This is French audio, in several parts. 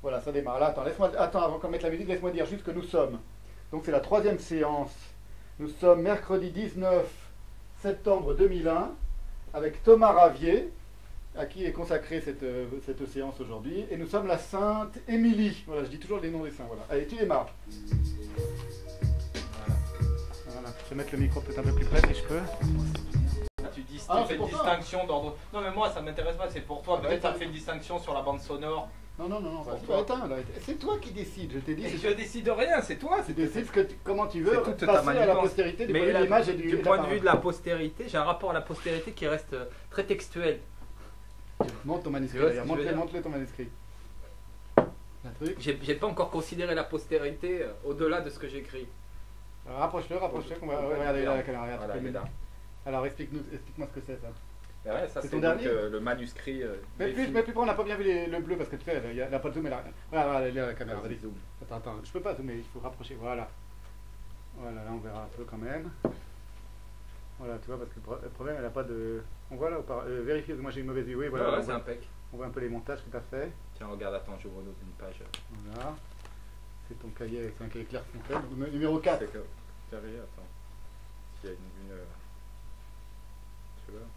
Voilà, ça démarre. Là, attends, attends, avant qu'on mette la musique, laisse-moi dire juste que nous sommes. Donc c'est la troisième séance. Nous sommes mercredi 19 septembre 2001 avec Thomas Ravier, à qui est consacrée cette séance aujourd'hui. Et nous sommes la Sainte Émilie. Voilà, je dis toujours les noms des saints. Voilà. Allez, tu démarres. Voilà. Je vais mettre le micro peut-être un peu plus près si je peux. Tu fais une distinction d'ordre. Non, mais moi ça m'intéresse pas, c'est pour toi. Peut-être ça tu as fait une distinction sur la bande sonore. Non, Pour tu toi. vas éteindre, là. C'est toi qui décides, je t'ai dit. Je décide de rien, c'est toi. Tu décides comment tu veux C'est toute ta passer à la manigance. postérité du Mais point de vue de l'image et du et de la point de parole. vue de la postérité, j'ai un rapport à la postérité qui reste très textuel. Monte ton manuscrit, Tu vois ce d'ailleurs. que je veux dire Montre-le ton manuscrit. Un truc. J'ai pas encore considéré la postérité au-delà de ce que j'écris. Alors, rapproche-le, qu'on va regarder là la caméra. Regarde, Voilà, tu peux il est le- là. Alors explique-moi ce que c'est ça. Et ouais, ça C'est c'est ton donc dernier le manuscrit. Mais plus on n'a pas bien vu le bleu parce que tu sais, il n'y a pas de zoom. Voilà, la caméra, vas-y. Zoom. Attends, je peux pas zoomer, il faut rapprocher. Voilà. Voilà, là on verra un peu quand même. Voilà, tu vois, parce que le problème, elle n'a pas de. On voit là, vérifiez, moi j'ai une mauvaise vue. Oui, voilà, Ouais, on, c'est voit, impec. on voit un peu les montages que tu as fait. Tiens, regarde, attends, j'ouvre une page. Voilà. C'est ton cahier, c'est un cahier clair foncé. Numéro 4. C'est que. Carré, attends. S'il y a une. Tu vois.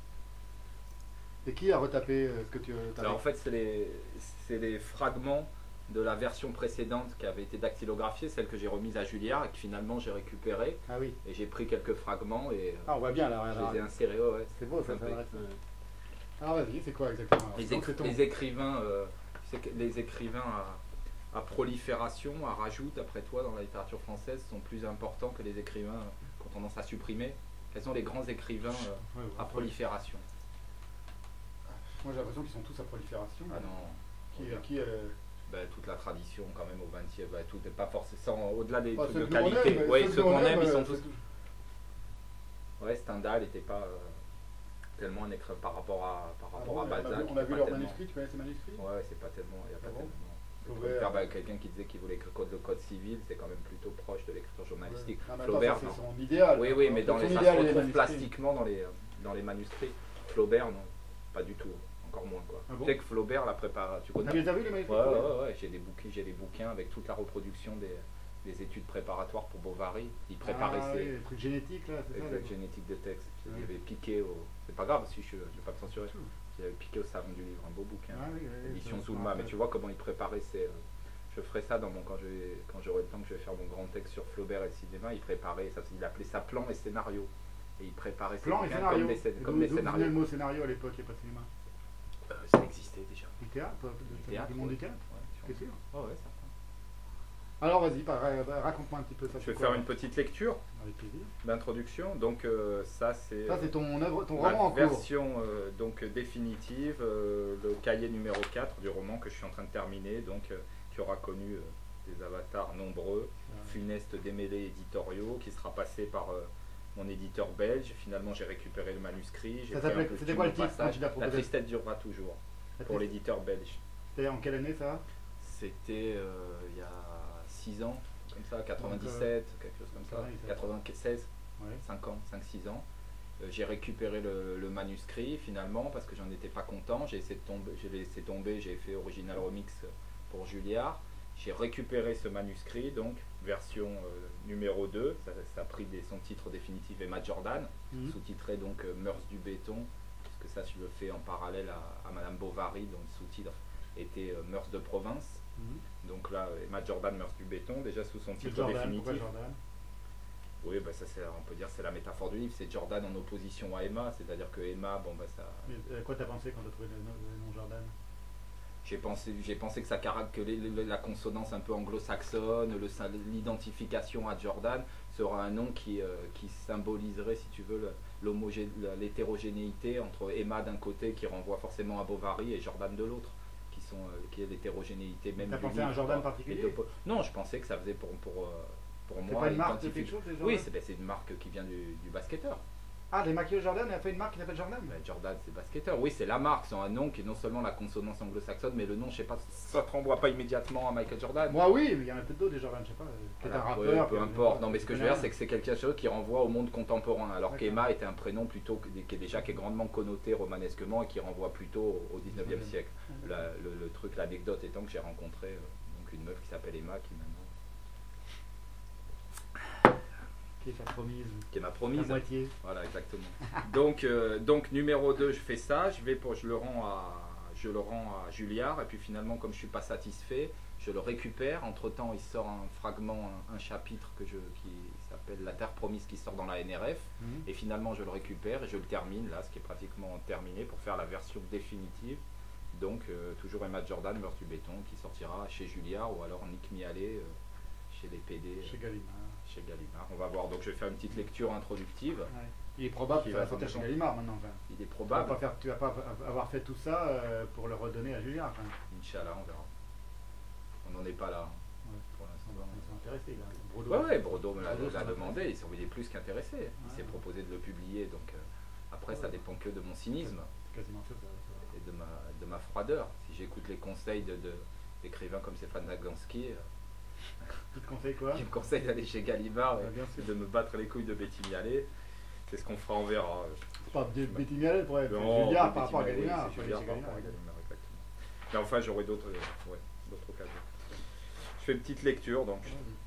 Et qui a retapé ce que tu as Alors en fait, c'est les fragments de la version précédente qui avait été dactylographiée, celle que j'ai remise à Julliard et que finalement j'ai récupérée. Ah oui. Et j'ai pris quelques fragments et Ah, on voit bien là, je regarde. les ai insérés. Ouais, C'est beau ça, un ça peu. va être. Ah, vas-y, c'est quoi exactement alors? Les, Donc, c'est ton- les écrivains, les écrivains à prolifération, à rajout, d'après toi, dans la littérature française, sont plus importants que les écrivains qui ont tendance à supprimer. Quels sont les grands écrivains Ouais, à prolifération? Moi j'ai l'impression qu'ils sont tous à prolifération. Ah non. Qui Ben, toute la tradition quand même au XXe, ben, tout n'est pas forcément au-delà des Bah, trucs ceux de que nous, on qualité. aime, Oui, ceux ceux que nous, qu'on on aime, ils aime, sont c'est tous. tout. Ouais, Stendhal n'était pas tellement un écrivain par rapport à bon, Balzac. on a il vu est leur pas manuscrit, tu connais ces manuscrits? Ouais, c'est pas tellement. Il y a pas Ah bon? tellement. Flaubert. Ben, quelqu'un qui disait qu'il voulait que le code civil, c'est quand même plutôt proche de l'écriture journalistique. Ah, mais attends, Flaubert, ça, non. c'est son idéal. Oui, oui, mais dans Son les, ça idéal, se les retrouve manuscrits. plastiquement dans les manuscrits. Flaubert, non, pas du tout. Encore moins quoi. Ah bon? Tu sais que Flaubert la prépare. Tu connais? Tu les as vus les manuscrits? Ouais, j'ai des bouquins avec toute la reproduction des études préparatoires pour Bovary. Il préparait Ah, ses oui, les trucs génétiques là, c'est ça? exact, génétiques de texte. Ouais. Il avait piqué au. C'est pas grave si je vais pas me censurer. Il avait piqué au savon du livre, un beau bouquin. Ah, oui, oui, Édition ça, Zulma. Mais ouais. tu vois comment il préparait ses. Je ferai ça quand j'aurai le temps que je vais faire mon grand texte sur Flaubert et le cinéma. Il préparait, il appelait ça plan et scénario. Et il préparait ses Plan et bouquins scénario. comme des D'où venait scénarios. le mot scénario à l'époque, il n'y a pas de cinéma. Ça existait déjà. Du théâtre, du monde ouais. du théâtre? Ouais, T'es sûr? ouais, certain. Alors vas-y, raconte-moi un petit peu ça. Je vais faire une petite lecture Avec plaisir. d'introduction. Donc ça c'est Ça c'est ton œuvre, ton la roman en cours. version donc définitive, le cahier numéro 4 du roman que je suis en train de terminer, donc qui aura connu des avatars nombreux, funestes démêlés éditoriaux, qui sera passé par mon éditeur belge. Finalement j'ai récupéré le manuscrit. Ça s'appelait- c'était quoi le titre quand tu l'as La proposé? tristesse durera toujours, pour l'éditeur belge. C'était en quelle année ça? C'était il y a 6 ans, comme ça, 97, quelque chose comme ça, 96, Ouais. 5 ans, 5-6 ans. J'ai récupéré le manuscrit finalement parce que j'en étais pas content. J'ai laissé tomber, j'ai fait original remix pour Julliard. J'ai récupéré ce manuscrit, donc version numéro 2. Ça a pris son titre définitif Emma Jordan, sous-titré donc Mœurs du béton, puisque ça je le fais en parallèle à Madame Bovary, dont le sous-titre était Mœurs de province. Donc là, Emma Jordan, Mœurs du béton, déjà sous son titre Jordan, définitif. pourquoi Jordan? Oui, bah ça, on peut dire c'est la métaphore du livre, c'est Jordan en opposition à Emma, c'est-à-dire que Emma, bon bah ça. Mais, à quoi t'as pensé quand t'as trouvé le nom Jordan? J'ai pensé que la consonance un peu anglo-saxonne, l'identification à Jordan sera un nom qui symboliserait, si tu veux, l'hétérogénéité entre Emma d'un côté qui renvoie forcément à Bovary et Jordan de l'autre, qui est l'hétérogénéité même. T'as du pensé à un livre, Jordan quoi. particulier? Non, je pensais que ça faisait pour C'est moi pas une marque de identifier- quelque chose déjà? Oui, c'est une marque qui vient du basketteur. Ah, les Michael Jordan, il a fait une marque qui s'appelle Jordan. Ben, Jordan, c'est basketteur. Oui, c'est la marque, c'est un nom qui est non seulement la consonance anglo-saxonne, mais le nom, je sais pas, ça te renvoie pas immédiatement à Michael Jordan. Moi, oui, mais il y en a peut-être d'autres des Jordan, je sais pas. Peut-être un Voilà, rappeur. peu importe. Non, mais ce que je veux dire, c'est que c'est quelque chose qui renvoie au monde contemporain. Alors qu'Emma était un prénom plutôt qui est grandement connoté romanesquement et qui renvoie plutôt au 19e siècle. Le truc, l'anecdote étant que j'ai rencontré donc une meuf qui s'appelle Emma, qui maintenant. Qui est ta promise. Qui est ma promise. La moitié. Voilà, exactement. donc numéro 2, je fais ça, je le rends à Julliard, et puis finalement, comme je ne suis pas satisfait, je le récupère. Entre-temps, il sort un fragment, un chapitre qui s'appelle La Terre Promise, qui sort dans la NRF, et finalement, je le récupère et je le termine, là, ce qui est pratiquement terminé, pour faire la version définitive. Donc, toujours Emma Jordan, Mœurs du béton, qui sortira chez Julliard, ou alors Nick Mialet, chez les PD. Chez Gallimard. Chez Gallimard. On va voir. Donc je vais faire une petite lecture introductive. Ouais. Il est probable qu'il va faire chez Gallimard maintenant. Enfin. Il est probable. Tu vas pas avoir fait tout ça pour le redonner à Julliard. Enfin. Inch'Allah, on verra. On n'en est pas là. Ouais. Pour l'instant, ils sont intéressés. Brodo me l'a demandé. Il est plus qu'intéressé. Il s'est proposé de le publier. Donc après, ça dépend que de mon cynisme. C'est quasiment sûr. Et de ma froideur. Si j'écoute les conseils d'écrivains comme Stéphane Nagansky. Qui te conseille quoi? Qui me conseille d'aller chez Gallimard et de me battre les couilles de Betty Mialet. C'est ce qu'on fera, on verra. Pas de Betty Mialet pour être Julliard par rapport à Gallimard. Oui, c'est Julliard par rapport à Gallimard, exactement. Mais enfin, j'aurai d'autres occasions. Je fais une petite lecture donc.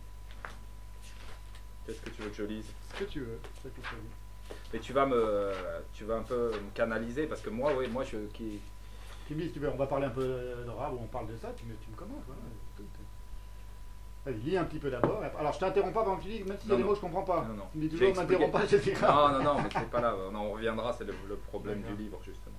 Qu'est-ce que tu veux que je lise? Ce que tu veux. Mais tu vas un peu me canaliser parce que moi, Tu me dis, on va parler un peu de rap, on parle de ça, tu me commences. Voilà. Vas-y, lis un petit peu d'abord. Alors je t'interromps pas pendant que tu dis, même si il y a des mots que je comprends pas. Non. Tu me dis toujours, m'interromps pas, c'est grave. Non, mais c'est pas là. Non, on reviendra, c'est le problème du livre justement.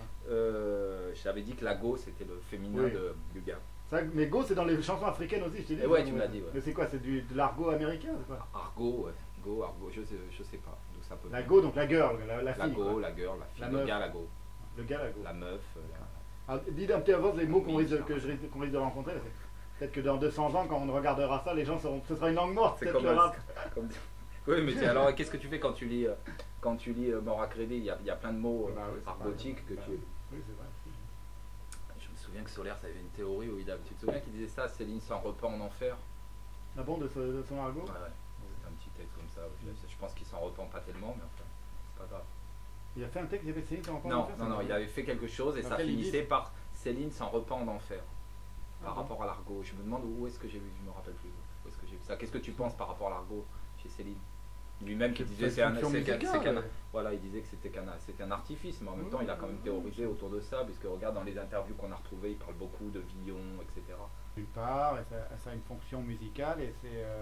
Je t'avais dit que la go c'était le féminin du gars. Mais go c'est dans les chansons africaines aussi, je t'ai dit. Ouais, tu me l'as dit. Ouais. Mais c'est quoi? C'est de l'argot américain, c'est quoi? Argot, ouais. Go, argot, je sais pas. D'où ça peut la go, donc la girl, la fille. La go, la girl, la fille, le gars, la go. Le gars, la go. La meuf. Alors, dis un petit avance les mots qu'on risque de rencontrer. Peut-être que dans 200 ans, quand on regardera ça, les gens seront. Ce sera une langue morte, c'est comme le rap. Oui, mais alors qu'est-ce que tu fais quand tu lis Mort à crédit? Il y a plein de mots argotiques que tu. Oui, c'est vrai. Je me souviens que Solaire, ça avait une théorie où tu te souviens qu'il disait ça, Céline s'en repent en enfer. Ah bon, de son argot? Ouais. C'était un petit texte comme ça. Je pense qu'il s'en repent pas tellement, mais enfin, c'est pas grave. Il a fait un texte, il avait Céline s'en repent en enfer? Non, il avait fait quelque chose et ça finissait par Céline s'en repent en enfer. Par rapport à l'argot. Je me demande où est-ce que j'ai vu, je me rappelle plus. Où est-ce que j'ai vu ça? Qu'est-ce que tu penses par rapport à l'argot chez Céline? Lui-même qui disait voilà, il disait que c'était un artifice, mais en même temps il a quand même théorisé autour de ça, puisque regarde dans les interviews qu'on a retrouvées, il parle beaucoup de Villon, etc. D'une part, ça a une fonction musicale et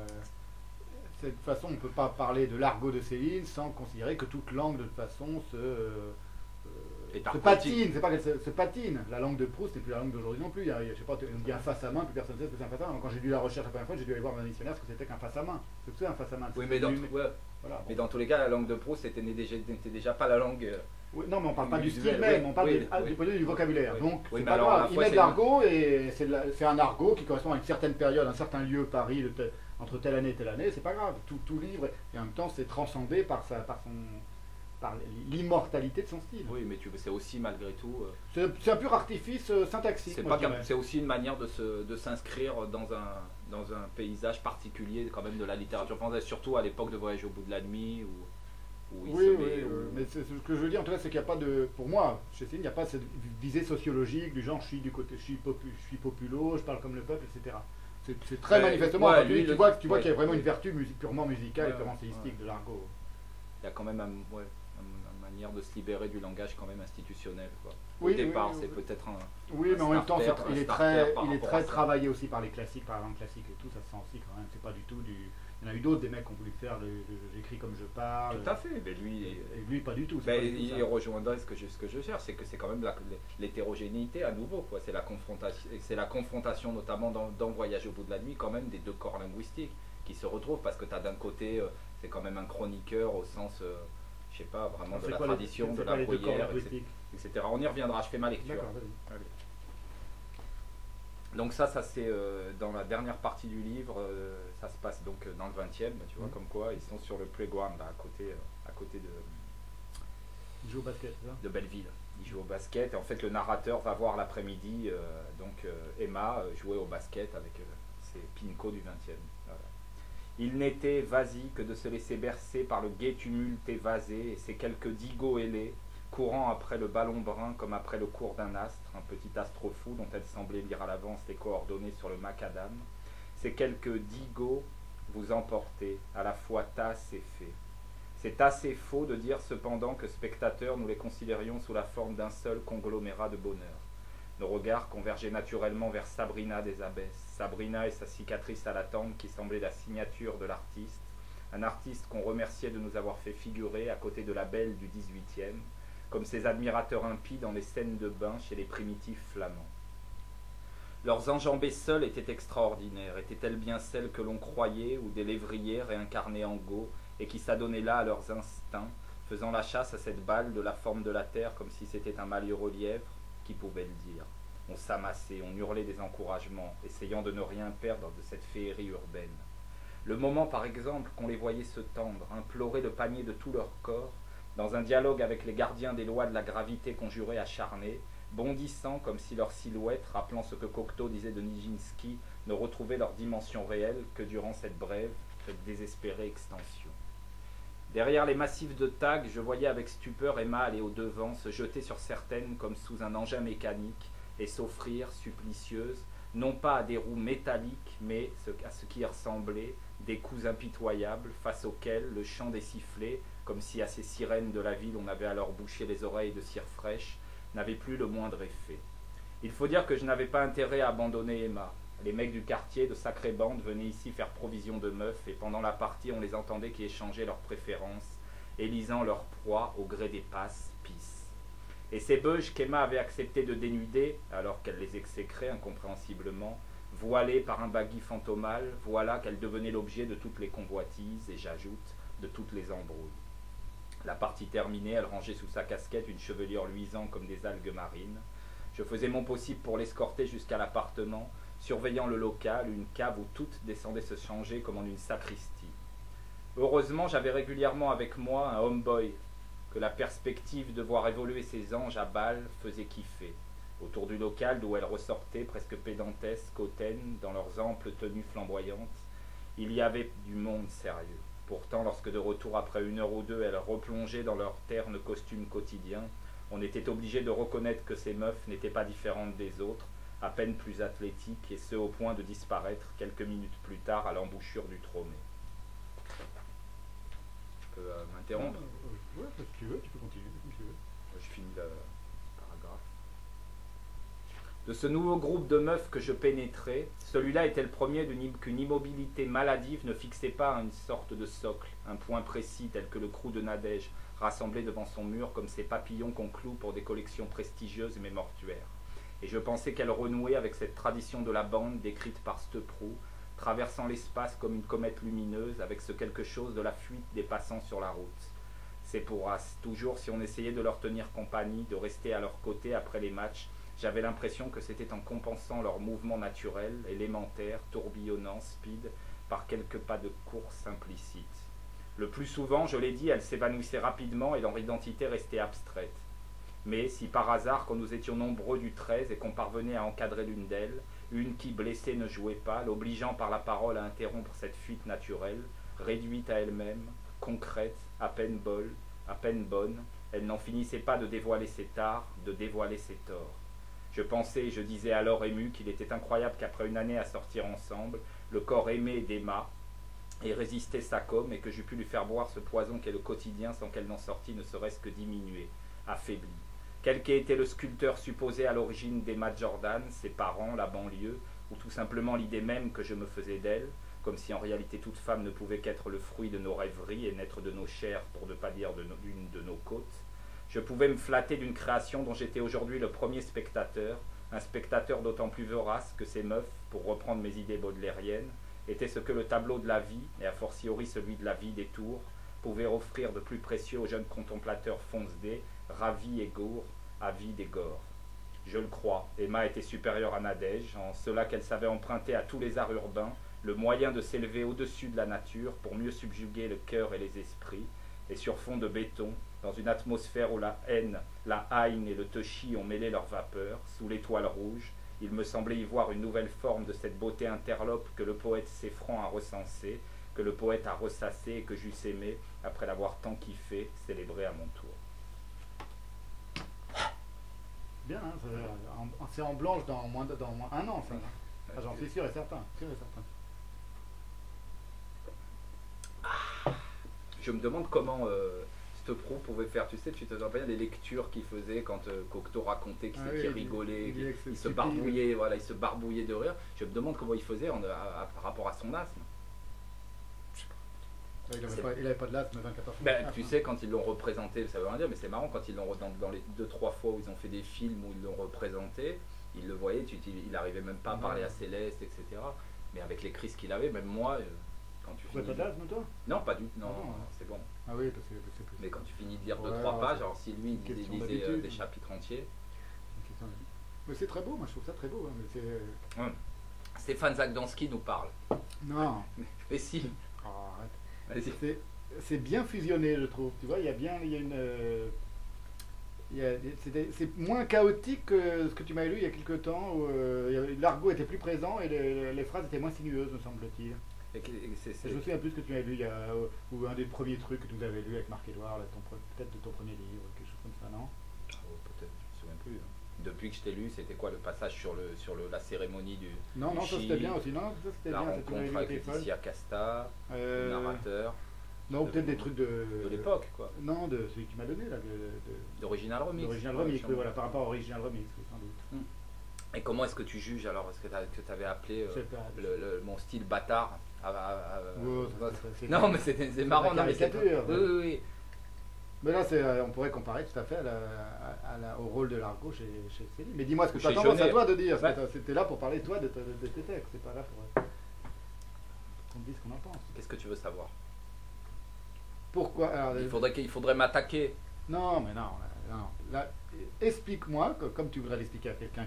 de toute façon on ne peut pas parler de l'argot de Céline sans considérer que toute langue de toute façon se patine, c'est pas qu'elle se patine. La langue de Proust n'est plus la langue d'aujourd'hui non plus. Je sais pas, on dit un face à main, plus personne ne sait ce que c'est un face à main. Quand j'ai lu la recherche la première fois, j'ai dû aller voir dans un dictionnaire ce que c'était qu'un face à main. C'est que c'est un face à main. Oui, mais dans tous les cas, la langue de Proust n'était déjà pas la langue. Oui, non, mais on parle pas du style même, on parle du point de vue du vocabulaire. Donc, c'est pas grave. Ils mettent l'argot et c'est un argot qui correspond à une certaine période, un certain lieu, Paris, entre telle année et telle année. C'est pas grave. Tout livre, et en même temps, c'est transcendé par l'immortalité de son style. Oui, mais c'est aussi malgré tout. C'est un pur artifice syntaxique. C'est aussi une manière de s'inscrire dans un paysage particulier quand même de la littérature française, surtout à l'époque de Voyage au bout de la nuit mais ce que je veux dire en tout cas, c'est qu'il n'y a pas de, pour moi, chez Céline, il n'y a pas cette visée sociologique du genre je suis populo, je parle comme le peuple, etc. C'est très manifestement. Tu vois qu'il y a vraiment une vertu purement musicale et purement stylistique de l'argot. Il y a quand même une manière de se libérer du langage quand même institutionnel. Au départ, c'est peut-être un. Oui, mais en même temps, il est très travaillé aussi par les classiques, par la langue classique et tout, ça se sent aussi quand même. C'est pas du tout du. Il y en a eu d'autres, des mecs qui ont voulu faire j'écris comme je parle. Tout à fait, mais lui pas du tout. Il rejoindrait ce que je cherche, c'est que c'est quand même l'hétérogénéité à nouveau. C'est la confrontation notamment dans Voyage au bout de la nuit quand même des deux corps linguistiques qui se retrouvent parce que tu as d'un côté, c'est quand même un chroniqueur au sens, je sais pas, vraiment de la tradition, de la bruyère, etc. On y reviendra, je fais ma lecture. D'accord, vas-y. Donc ça c'est dans la dernière partie du livre, ça se passe donc dans le 20e, tu vois, comme quoi ils sont sur le playground là, à côté Il joue au basket, c'est ça? De Belleville. Il joue au basket et en fait le narrateur va voir l'après-midi Emma jouer au basket avec ses Pinko du 20e. Voilà. Il n'était, vas-y, que de se laisser bercer par le gai tumulte évasé et ces quelques digos ailés, courant après le ballon brun comme après le cours d'un astre, un petit astre fou dont elle semblait lire à l'avance les coordonnées sur le macadam. Ces quelques digos vous emportez, à la fois tasse et fait. C'est assez faux de dire cependant que spectateurs nous les considérions sous la forme d'un seul conglomérat de bonheur. Nos regards convergeaient naturellement vers Sabrina des Abbesses, Sabrina et sa cicatrice à la tempe qui semblait la signature de l'artiste, un artiste qu'on remerciait de nous avoir fait figurer à côté de la belle du 18e, comme ses admirateurs impies dans les scènes de bain chez les primitifs flamands. Leurs enjambées seules étaient extraordinaires, étaient-elles bien celles que l'on croyait ou des lévriers réincarnés en go et qui s'adonnaient là à leurs instincts, faisant la chasse à cette balle de la forme de la terre comme si c'était un malheureux lièvre, qui pouvait le dire. On s'amassait, on hurlait des encouragements, essayant de ne rien perdre de cette féerie urbaine. Le moment par exemple qu'on les voyait se tendre, implorer le panier de tout leur corps, dans un dialogue avec les gardiens des lois de la gravité conjurés acharnés, bondissant comme si leur silhouette, rappelant ce que Cocteau disait de Nijinsky, ne retrouvait leur dimension réelle que durant cette brève, cette désespérée extension. Derrière les massifs de tags, je voyais avec stupeur Emma aller au-devant, se jeter sur certaines comme sous un engin mécanique et s'offrir, supplicieuse, non pas à des roues métalliques, mais à ce qui ressemblait, des coups impitoyables face auxquels le chant des sifflets, comme si à ces sirènes de la ville on avait alors bouché les oreilles de cire fraîche, n'avait plus le moindre effet. Il faut dire que je n'avais pas intérêt à abandonner Emma. Les mecs du quartier, de sacrées bandes, venaient ici faire provision de meufs, et pendant la partie, on les entendait qui échangeaient leurs préférences, élisant leur proie au gré des passes, pisse. Et ces beuges qu'Emma avait accepté de dénuder, alors qu'elle les exécrait incompréhensiblement, voilées par un baggy fantomal, voilà qu'elle devenait l'objet de toutes les convoitises, et j'ajoute, de toutes les embrouilles. La partie terminée, elle rangeait sous sa casquette une chevelure luisante comme des algues marines. Je faisais mon possible pour l'escorter jusqu'à l'appartement, surveillant le local, une cave où toutes descendaient se changer comme en une sacristie. Heureusement, j'avais régulièrement avec moi un homeboy que la perspective de voir évoluer ses anges à Bâle faisait kiffer. Autour du local d'où elles ressortaient, presque pédantesques, hautaines, dans leurs amples tenues flamboyantes, il y avait du monde sérieux. Pourtant, lorsque de retour après 1 heure ou 2, elles replongeaient dans leurs ternes costumes quotidiens, on était obligé de reconnaître que ces meufs n'étaient pas différentes des autres, à peine plus athlétiques, et ce au point de disparaître quelques minutes plus tard à l'embouchure du Trômé. Je peux m'interrompre? Oui, si tu veux, tu peux continuer. Si tu veux. Je finis le paragraphe. De ce nouveau groupe de meufs que je pénétrais, celui-là était le premier qu'une immobilité maladive ne fixait pas à une sorte de socle, un point précis tel que le crew de Nadège, rassemblé devant son mur comme ces papillons qu'on cloue pour des collections prestigieuses mais mortuaires. Et je pensais qu'elle renouait avec cette tradition de la bande décrite par Steprou, traversant l'espace comme une comète lumineuse avec ce quelque chose de la fuite des passants sur la route. C'est pour as, toujours si on essayait de leur tenir compagnie, de rester à leur côté après les matchs, j'avais l'impression que c'était en compensant leurs mouvements naturels, élémentaires, tourbillonnants, speed, par quelques pas de course implicites. Le plus souvent, je l'ai dit, elles s'évanouissaient rapidement et leur identité restait abstraite. Mais si par hasard, quand nous étions nombreux du 13 et qu'on parvenait à encadrer l'une d'elles, une qui, blessée, ne jouait pas, l'obligeant par la parole à interrompre cette fuite naturelle, réduite à elle-même, concrète, à peine bonne, elle n'en finissait pas de dévoiler ses tares, de dévoiler ses torts. Je pensais et je disais alors ému qu'il était incroyable qu'après une année à sortir ensemble, le corps aimé d'Emma ait résisté sa com et que j'eus pu lui faire boire ce poison qu'est le quotidien sans qu'elle n'en sortît ne serait-ce que diminuée, affaiblie. Quel qu'ait été le sculpteur supposé à l'origine d'Emma Jordan, ses parents, la banlieue, ou tout simplement l'idée même que je me faisais d'elle, comme si en réalité toute femme ne pouvait qu'être le fruit de nos rêveries et naître de nos chairs, pour ne pas dire d'une de nos côtes, je pouvais me flatter d'une création dont j'étais aujourd'hui le premier spectateur, un spectateur d'autant plus vorace que ces meufs, pour reprendre mes idées baudelairiennes, étaient ce que le tableau de la vie, et a fortiori celui de la vie des tours, pouvait offrir de plus précieux aux jeunes contemplateurs fonce-dés, ravis et gourds, avides et gores. Je le crois, Emma était supérieure à Nadège, en cela qu'elle savait emprunter à tous les arts urbains le moyen de s'élever au-dessus de la nature pour mieux subjuguer le cœur et les esprits, et sur fond de béton, dans une atmosphère où la haine, la haine et le touchy ont mêlé leurs vapeurs, sous l'étoile rouge, il me semblait y voir une nouvelle forme de cette beauté interlope que le poète s'effrant à recenser, que le poète a ressassé et que j'eusse aimé, après l'avoir tant kiffé, célébrer à mon tour. Bien, hein, c'est en blanche dans moins un an, ça. Ah, j'en suis sûr et certain. Je me demande comment Stepro pouvait faire, tu sais, tu te souviens des lectures qu'il faisait quand Cocteau racontait qu'il rigolait, il se barbouillait, voilà, il se barbouillait de rire. Je me demande comment il faisait par rapport à son asthme. Il n'avait pas de l'asthme 24 heures. Ben, tu sais, quand ils l'ont représenté, ça veut rien dire, mais c'est marrant quand ils l'ont dans les 2-3 fois où ils ont fait des films où ils l'ont représenté, ils le voyaient, il n'arrivait même pas à parler à Céleste, etc. Mais avec les crises qu'il avait, même moi, quand tu finis. Tu n'as pas d'asthme, toi? Non, pas du tout, non, c'est bon. Ah oui, parce que c'est plus. Mais quand tu finis de lire 2-3 pages, alors si lui il lisait des chapitres entiers. Mais c'est très beau, moi je trouve ça très beau. Hein, mais Stéphane Zagdanski nous parle. Non. Mais si. Oh, arrête. C'est bien fusionné, je trouve. Tu vois, il y a c'est moins chaotique que ce que tu m'avais lu il y a quelques temps où l'argot était plus présent et les phrases étaient moins sinueuses, me semble-t-il. Je me souviens plus ce que tu m'avais lu ou un des premiers trucs que tu nous avais lu avec Marc-Édouard, peut-être de ton premier livre, quelque chose comme ça, non? Peut-être, je me souviens plus. Hein. Depuis que je t'ai lu, c'était quoi le passage sur la cérémonie du Non, ça c'était bien aussi. Non, ça c'était la bien. rencontre avec Laetitia Casta, le narrateur. Non, peut-être des trucs de l'époque, quoi. Non, de celui qui m'a donné, là. D'Original Remix. D'Original Remix, oui, voilà, par rapport à Original Remix, oui, sans doute. Et comment est-ce que tu juges alors? Est-ce que tu avais appelé mon style bâtard non, mais c'est marrant. Non, mais oui. Mais là, on pourrait comparer tout à fait au rôle de l'argot chez Céline. Mais dis-moi ce que tu as tendance à toi de dire. C'était là pour parler, toi, de tes textes. C'est pas là pour qu'on te dise ce qu'on en pense. Qu'est-ce que tu veux savoir? Pourquoi alors, il faudrait m'attaquer. Non, mais non. Là, explique-moi, comme tu voudrais l'expliquer à quelqu'un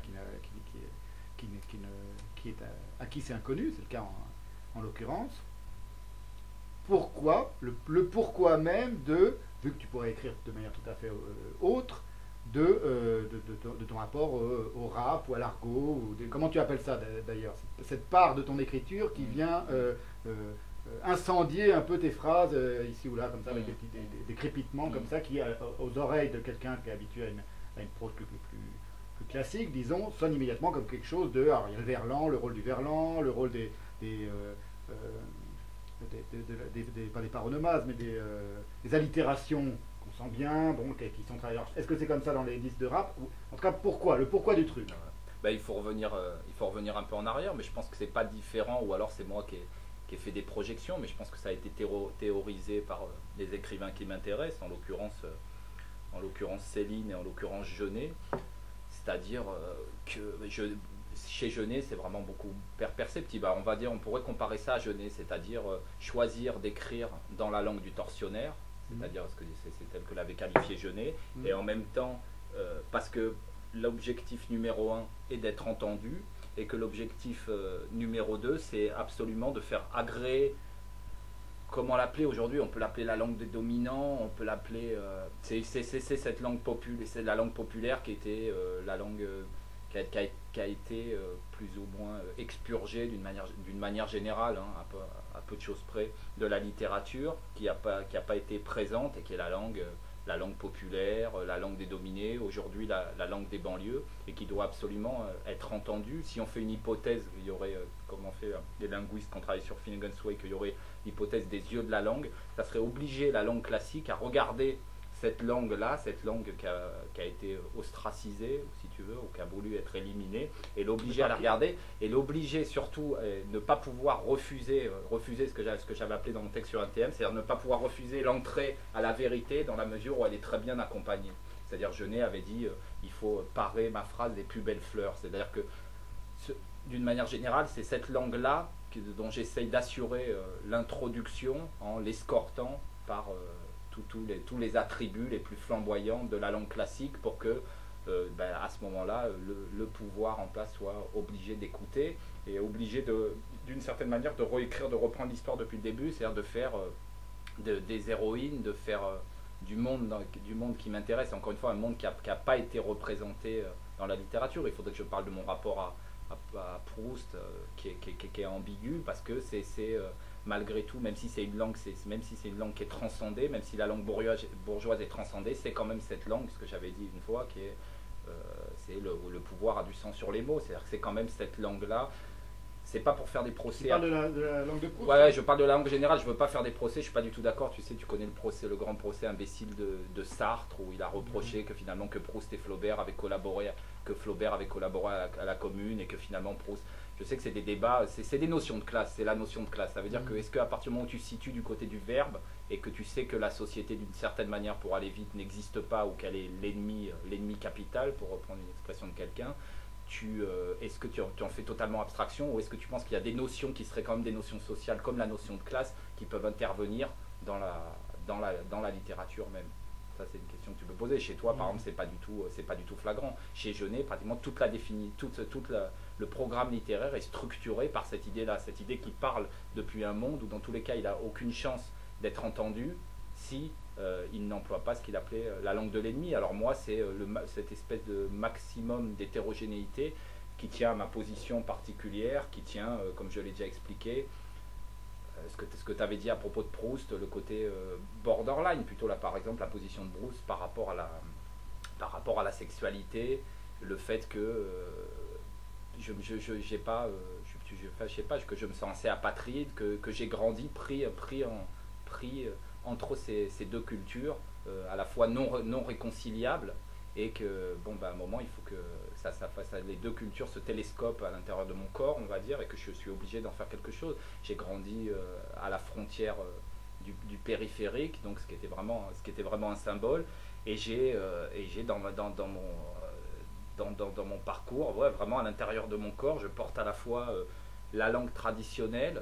à qui c'est inconnu, c'est le cas en l'occurrence. Pourquoi, le pourquoi même vu que tu pourrais écrire de manière tout à fait autre, de ton rapport au rap ou à l'argot, comment tu appelles ça d'ailleurs, cette part de ton écriture qui vient incendier un peu tes phrases ici ou là, comme ça, avec des crépitements comme ça, qui aux oreilles de quelqu'un qui est habitué à une prose plus classique, disons, sonne immédiatement comme quelque chose de... Alors il y a le verlan, le rôle du verlan, le rôle pas des paronomases, mais des allitérations qu'on sent bien, bon, qui sont très... Est-ce que c'est comme ça dans les disques de rap? En tout cas, pourquoi? Le pourquoi du truc? Il faut revenir un peu en arrière, mais je pense que c'est pas différent, ou alors c'est moi qui ai fait des projections, mais je pense que ça a été théorisé par les écrivains qui m'intéressent, en l'occurrence Céline et en l'occurrence Jeunet. C'est-à-dire que chez Jeunet, c'est vraiment beaucoup perceptible. On va dire, on pourrait comparer ça à Jeunet, c'est-à-dire choisir d'écrire dans la langue du tortionnaire, c'est-à-dire ce que c'est tel que l'avait qualifié Jeunet, et en même temps, parce que l'objectif numéro 1 est d'être entendu, et que l'objectif numéro 2, c'est absolument de faire agréer. Comment l'appeler aujourd'hui? On peut l'appeler la langue des dominants, on peut l'appeler... c'est cette langue populaire, c'est la langue populaire qui était la langue qui a été plus ou moins expurgée d'une manière générale, hein, à peu de choses près, de la littérature, qui a pas été présente et qui est la langue populaire, la langue des dominés, aujourd'hui la langue des banlieues, et qui doit absolument être entendue. Si on fait une hypothèse, il y aurait, comme on fait les linguistes qui ont travaillé sur Finnegan's Wake, il y aurait l'hypothèse des yeux de la langue, ça serait obliger la langue classique à regarder cette langue-là, cette langue qui a été ostracisée, si tu veux, ou qui a voulu être éliminée, et l'obliger à la regarder, et l'obliger surtout à ne pas pouvoir refuser ce que j'avais appelé dans mon texte sur NTM, c'est-à-dire ne pas pouvoir refuser l'entrée à la vérité dans la mesure où elle est très bien accompagnée. C'est-à-dire Jeunet avait dit il faut parer ma phrase des plus belles fleurs. C'est-à-dire que d'une manière générale, c'est cette langue-là dont j'essaye d'assurer l'introduction en l'escortant par tous les attributs les plus flamboyants de la langue classique pour que à ce moment-là, le pouvoir en place soit obligé d'écouter et obligé d'une certaine manière de réécrire, de reprendre l'histoire depuis le début, c'est-à-dire de faire des héroïnes, de faire du monde qui m'intéresse. Encore une fois, un monde qui n'a pas été représenté dans la littérature. Il faudrait que je parle de mon rapport à Proust, qui est ambigu, parce que c'est malgré tout, même si c'est une langue, qui est transcendée, même si la langue bourgeoise est transcendée, c'est quand même cette langue, ce que j'avais dit une fois, qui est c'est le pouvoir a du sang sur les mots. C'est-à-dire que c'est quand même cette langue-là. C'est pas pour faire des procès. Tu parles de la langue de Proust? Ouais, je parle de la langue générale, je veux pas faire des procès, je suis pas du tout d'accord. Tu sais, tu connais le grand procès imbécile de Sartre, où il a reproché que finalement que Proust et Flaubert avaient collaboré, à la Commune, et que finalement Proust. Je sais que c'est des débats, c'est des notions de classe, c'est la notion de classe. Ça veut dire que est-ce qu'à partir du moment où tu te situes du côté du verbe, et que tu sais que la société d'une certaine manière, pour aller vite, n'existe pas, ou qu'elle est l'ennemi capital, pour reprendre une expression de quelqu'un, est-ce que tu en fais totalement abstraction, ou est-ce que tu penses qu'il y a des notions qui seraient quand même des notions sociales, comme la notion de classe, qui peuvent intervenir dans la littérature même? Ça, c'est une question que tu peux poser. Chez toi, par exemple, c'est pas du tout flagrant. Chez Genet, pratiquement le programme littéraire est structuré par cette idée-là, cette idée qui parle depuis un monde où, dans tous les cas, il n'a aucune chance d'être entendu si il n'emploie pas ce qu'il appelait la langue de l'ennemi. Alors moi, c'est cette espèce de maximum d'hétérogénéité qui tient à ma position particulière, qui tient, comme je l'ai déjà expliqué, ce que tu avais dit à propos de Proust, le côté borderline, plutôt là, par exemple, la position de Proust par rapport à la sexualité, le fait que je me sens assez apatride, que j'ai grandi pris entre ces deux cultures, à la fois non réconciliables, et que à un moment il faut que les deux cultures se télescopent à l'intérieur de mon corps, on va dire, et que je suis obligé d'en faire quelque chose. J'ai grandi à la frontière du périphérique, donc ce qui était vraiment un symbole, et j'ai dans mon parcours, vraiment à l'intérieur de mon corps, je porte à la fois la langue traditionnelle.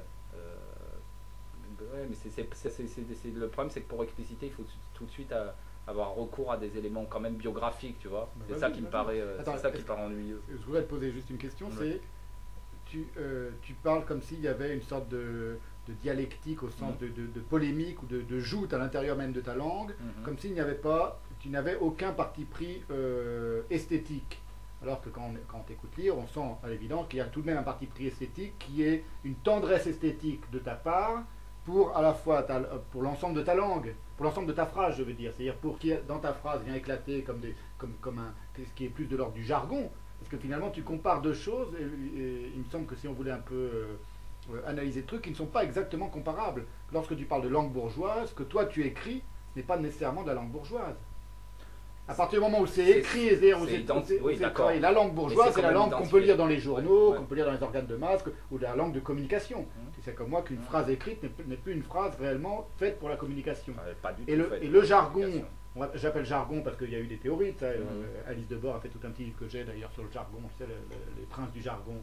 Mais le problème, c'est que pour expliciter, il faut tout de suite avoir recours à des éléments quand même biographiques, tu vois. C'est ça qui me paraît ennuyeux. Je voudrais te poser juste une question, c'est tu parles comme s'il y avait une sorte de dialectique au sens de polémique ou de joute à l'intérieur même de ta langue, comme s'il n'y avait pas, tu n'avais aucun parti pris esthétique. Alors que quand on t'écoute lire, on sent à l'évidence qu'il y a tout de même un parti pris esthétique qui est une tendresse esthétique de ta part, pour à la fois pour l'ensemble de ta langue, pour l'ensemble de ta phrase, je veux dire, c'est-à-dire pour qui dans ta phrase vient éclater comme ce qui est plus de l'ordre du jargon, parce que finalement tu compares deux choses, et il me semble que si on voulait un peu analyser le truc, qui ne sont pas exactement comparables. Lorsque tu parles de langue bourgeoise, ce que toi tu écris, ce n'est pas nécessairement de la langue bourgeoise. À partir du moment où c'est écrit, la langue bourgeoise, c'est la langue qu'on peut lire dans les journaux, qu'on peut lire dans les organes de masse, ou la langue de communication. Tu sais comme moi qu'une phrase écrite n'est plus une phrase réellement faite pour la communication. Et le jargon, j'appelle jargon parce qu'il y a eu des théories, Alice Debord a fait tout un petit livre que j'ai d'ailleurs sur le jargon, tu sais, les princes du jargon.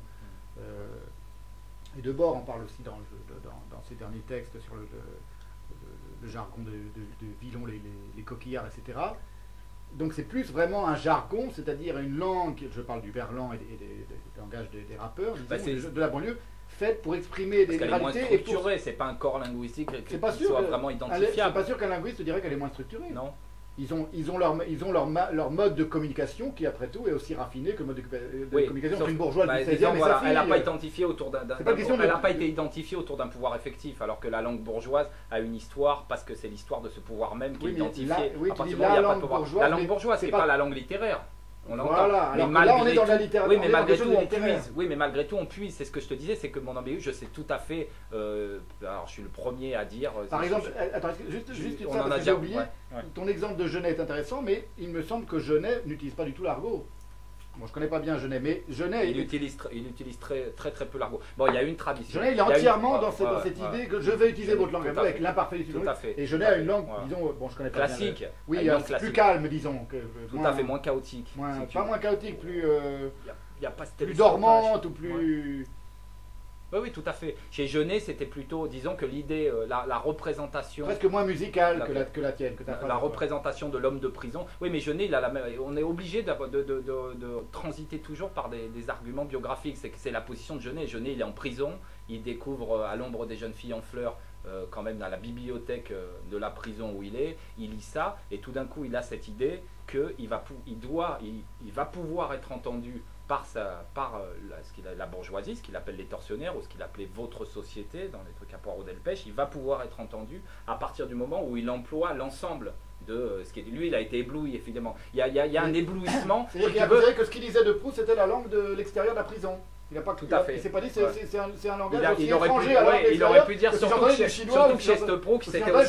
Et Debord en parle aussi dans ses derniers textes sur le jargon de Villon, les coquillards, etc. Donc c'est plus vraiment un jargon, c'est-à-dire une langue, je parle du verlan et des langages des rappeurs, de la banlieue, faite pour exprimer des réalités. Parce qu'elle est moins structurée, c'est pas un corps linguistique qui soit vraiment identifiable. C'est pas sûr qu'un linguiste te dirait qu'elle est moins structurée. Non. Ils ont leur mode de communication qui, après tout, est aussi raffiné que le mode de communication d'une bourgeoise du 16e. Elle n'a pas identifié autour été identifiée autour d'un pouvoir effectif, alors que la langue bourgeoise a une histoire, parce que c'est l'histoire de ce pouvoir même qui est identifié. La langue bourgeoise, c'est pas la langue littéraire. On voilà, alors là on est dans la littérature. Oui, mais malgré tout on puise. C'est ce que je te disais, c'est que mon ambigu, je sais tout à fait. Alors je suis le premier à dire. Par exemple, attends, juste ça, parce que j'ai oublié. Ton exemple de Genet est intéressant, mais il me semble que Genet n'utilise pas du tout l'argot. Bon, je connais pas bien Genet, mais Genet... Il utilise très peu l'argot. Bon, il y a une tradition. Genet, il est entièrement dans cette idée que je vais utiliser votre langue avec l'imparfait. Tout à fait. Et Genet a une langue, disons, bon, je connais pas classique. Bien. Oui, plus calme, disons. Tout à fait, moins chaotique. Pas moins chaotique, plus dormante ou plus... Oui, oui, tout à fait. Chez Genet, c'était plutôt, disons que l'idée, la représentation. Presque moins musicale que la tienne. Que la représentation de l'homme de prison. Oui, mais Genet, on est obligé de transiter toujours par des arguments biographiques. C'est la position de Genet. Genet, il est en prison, il découvre à l'ombre des jeunes filles en fleurs, quand même dans la bibliothèque de la prison où il est, il lit ça, et tout d'un coup, il a cette idée qu'il va pouvoir être entendu par la bourgeoisie, ce qu'il appelle les tortionnaires, ou ce qu'il appelait votre société, dans les trucs à Poirot Delpech, il va pouvoir être entendu à partir du moment où il emploie l'ensemble de ce qui est... Lui, il a été ébloui, évidemment. Il y a un éblouissement. C'est-à-dire vous savez que ce qu'il disait de Proust, c'était la langue de l'extérieur de la prison. Il n'a pas tout à fait. Il s'est pas dit c'est un langage aussi il aurait étranger. Il aurait pu dire surtout que chez Stepro,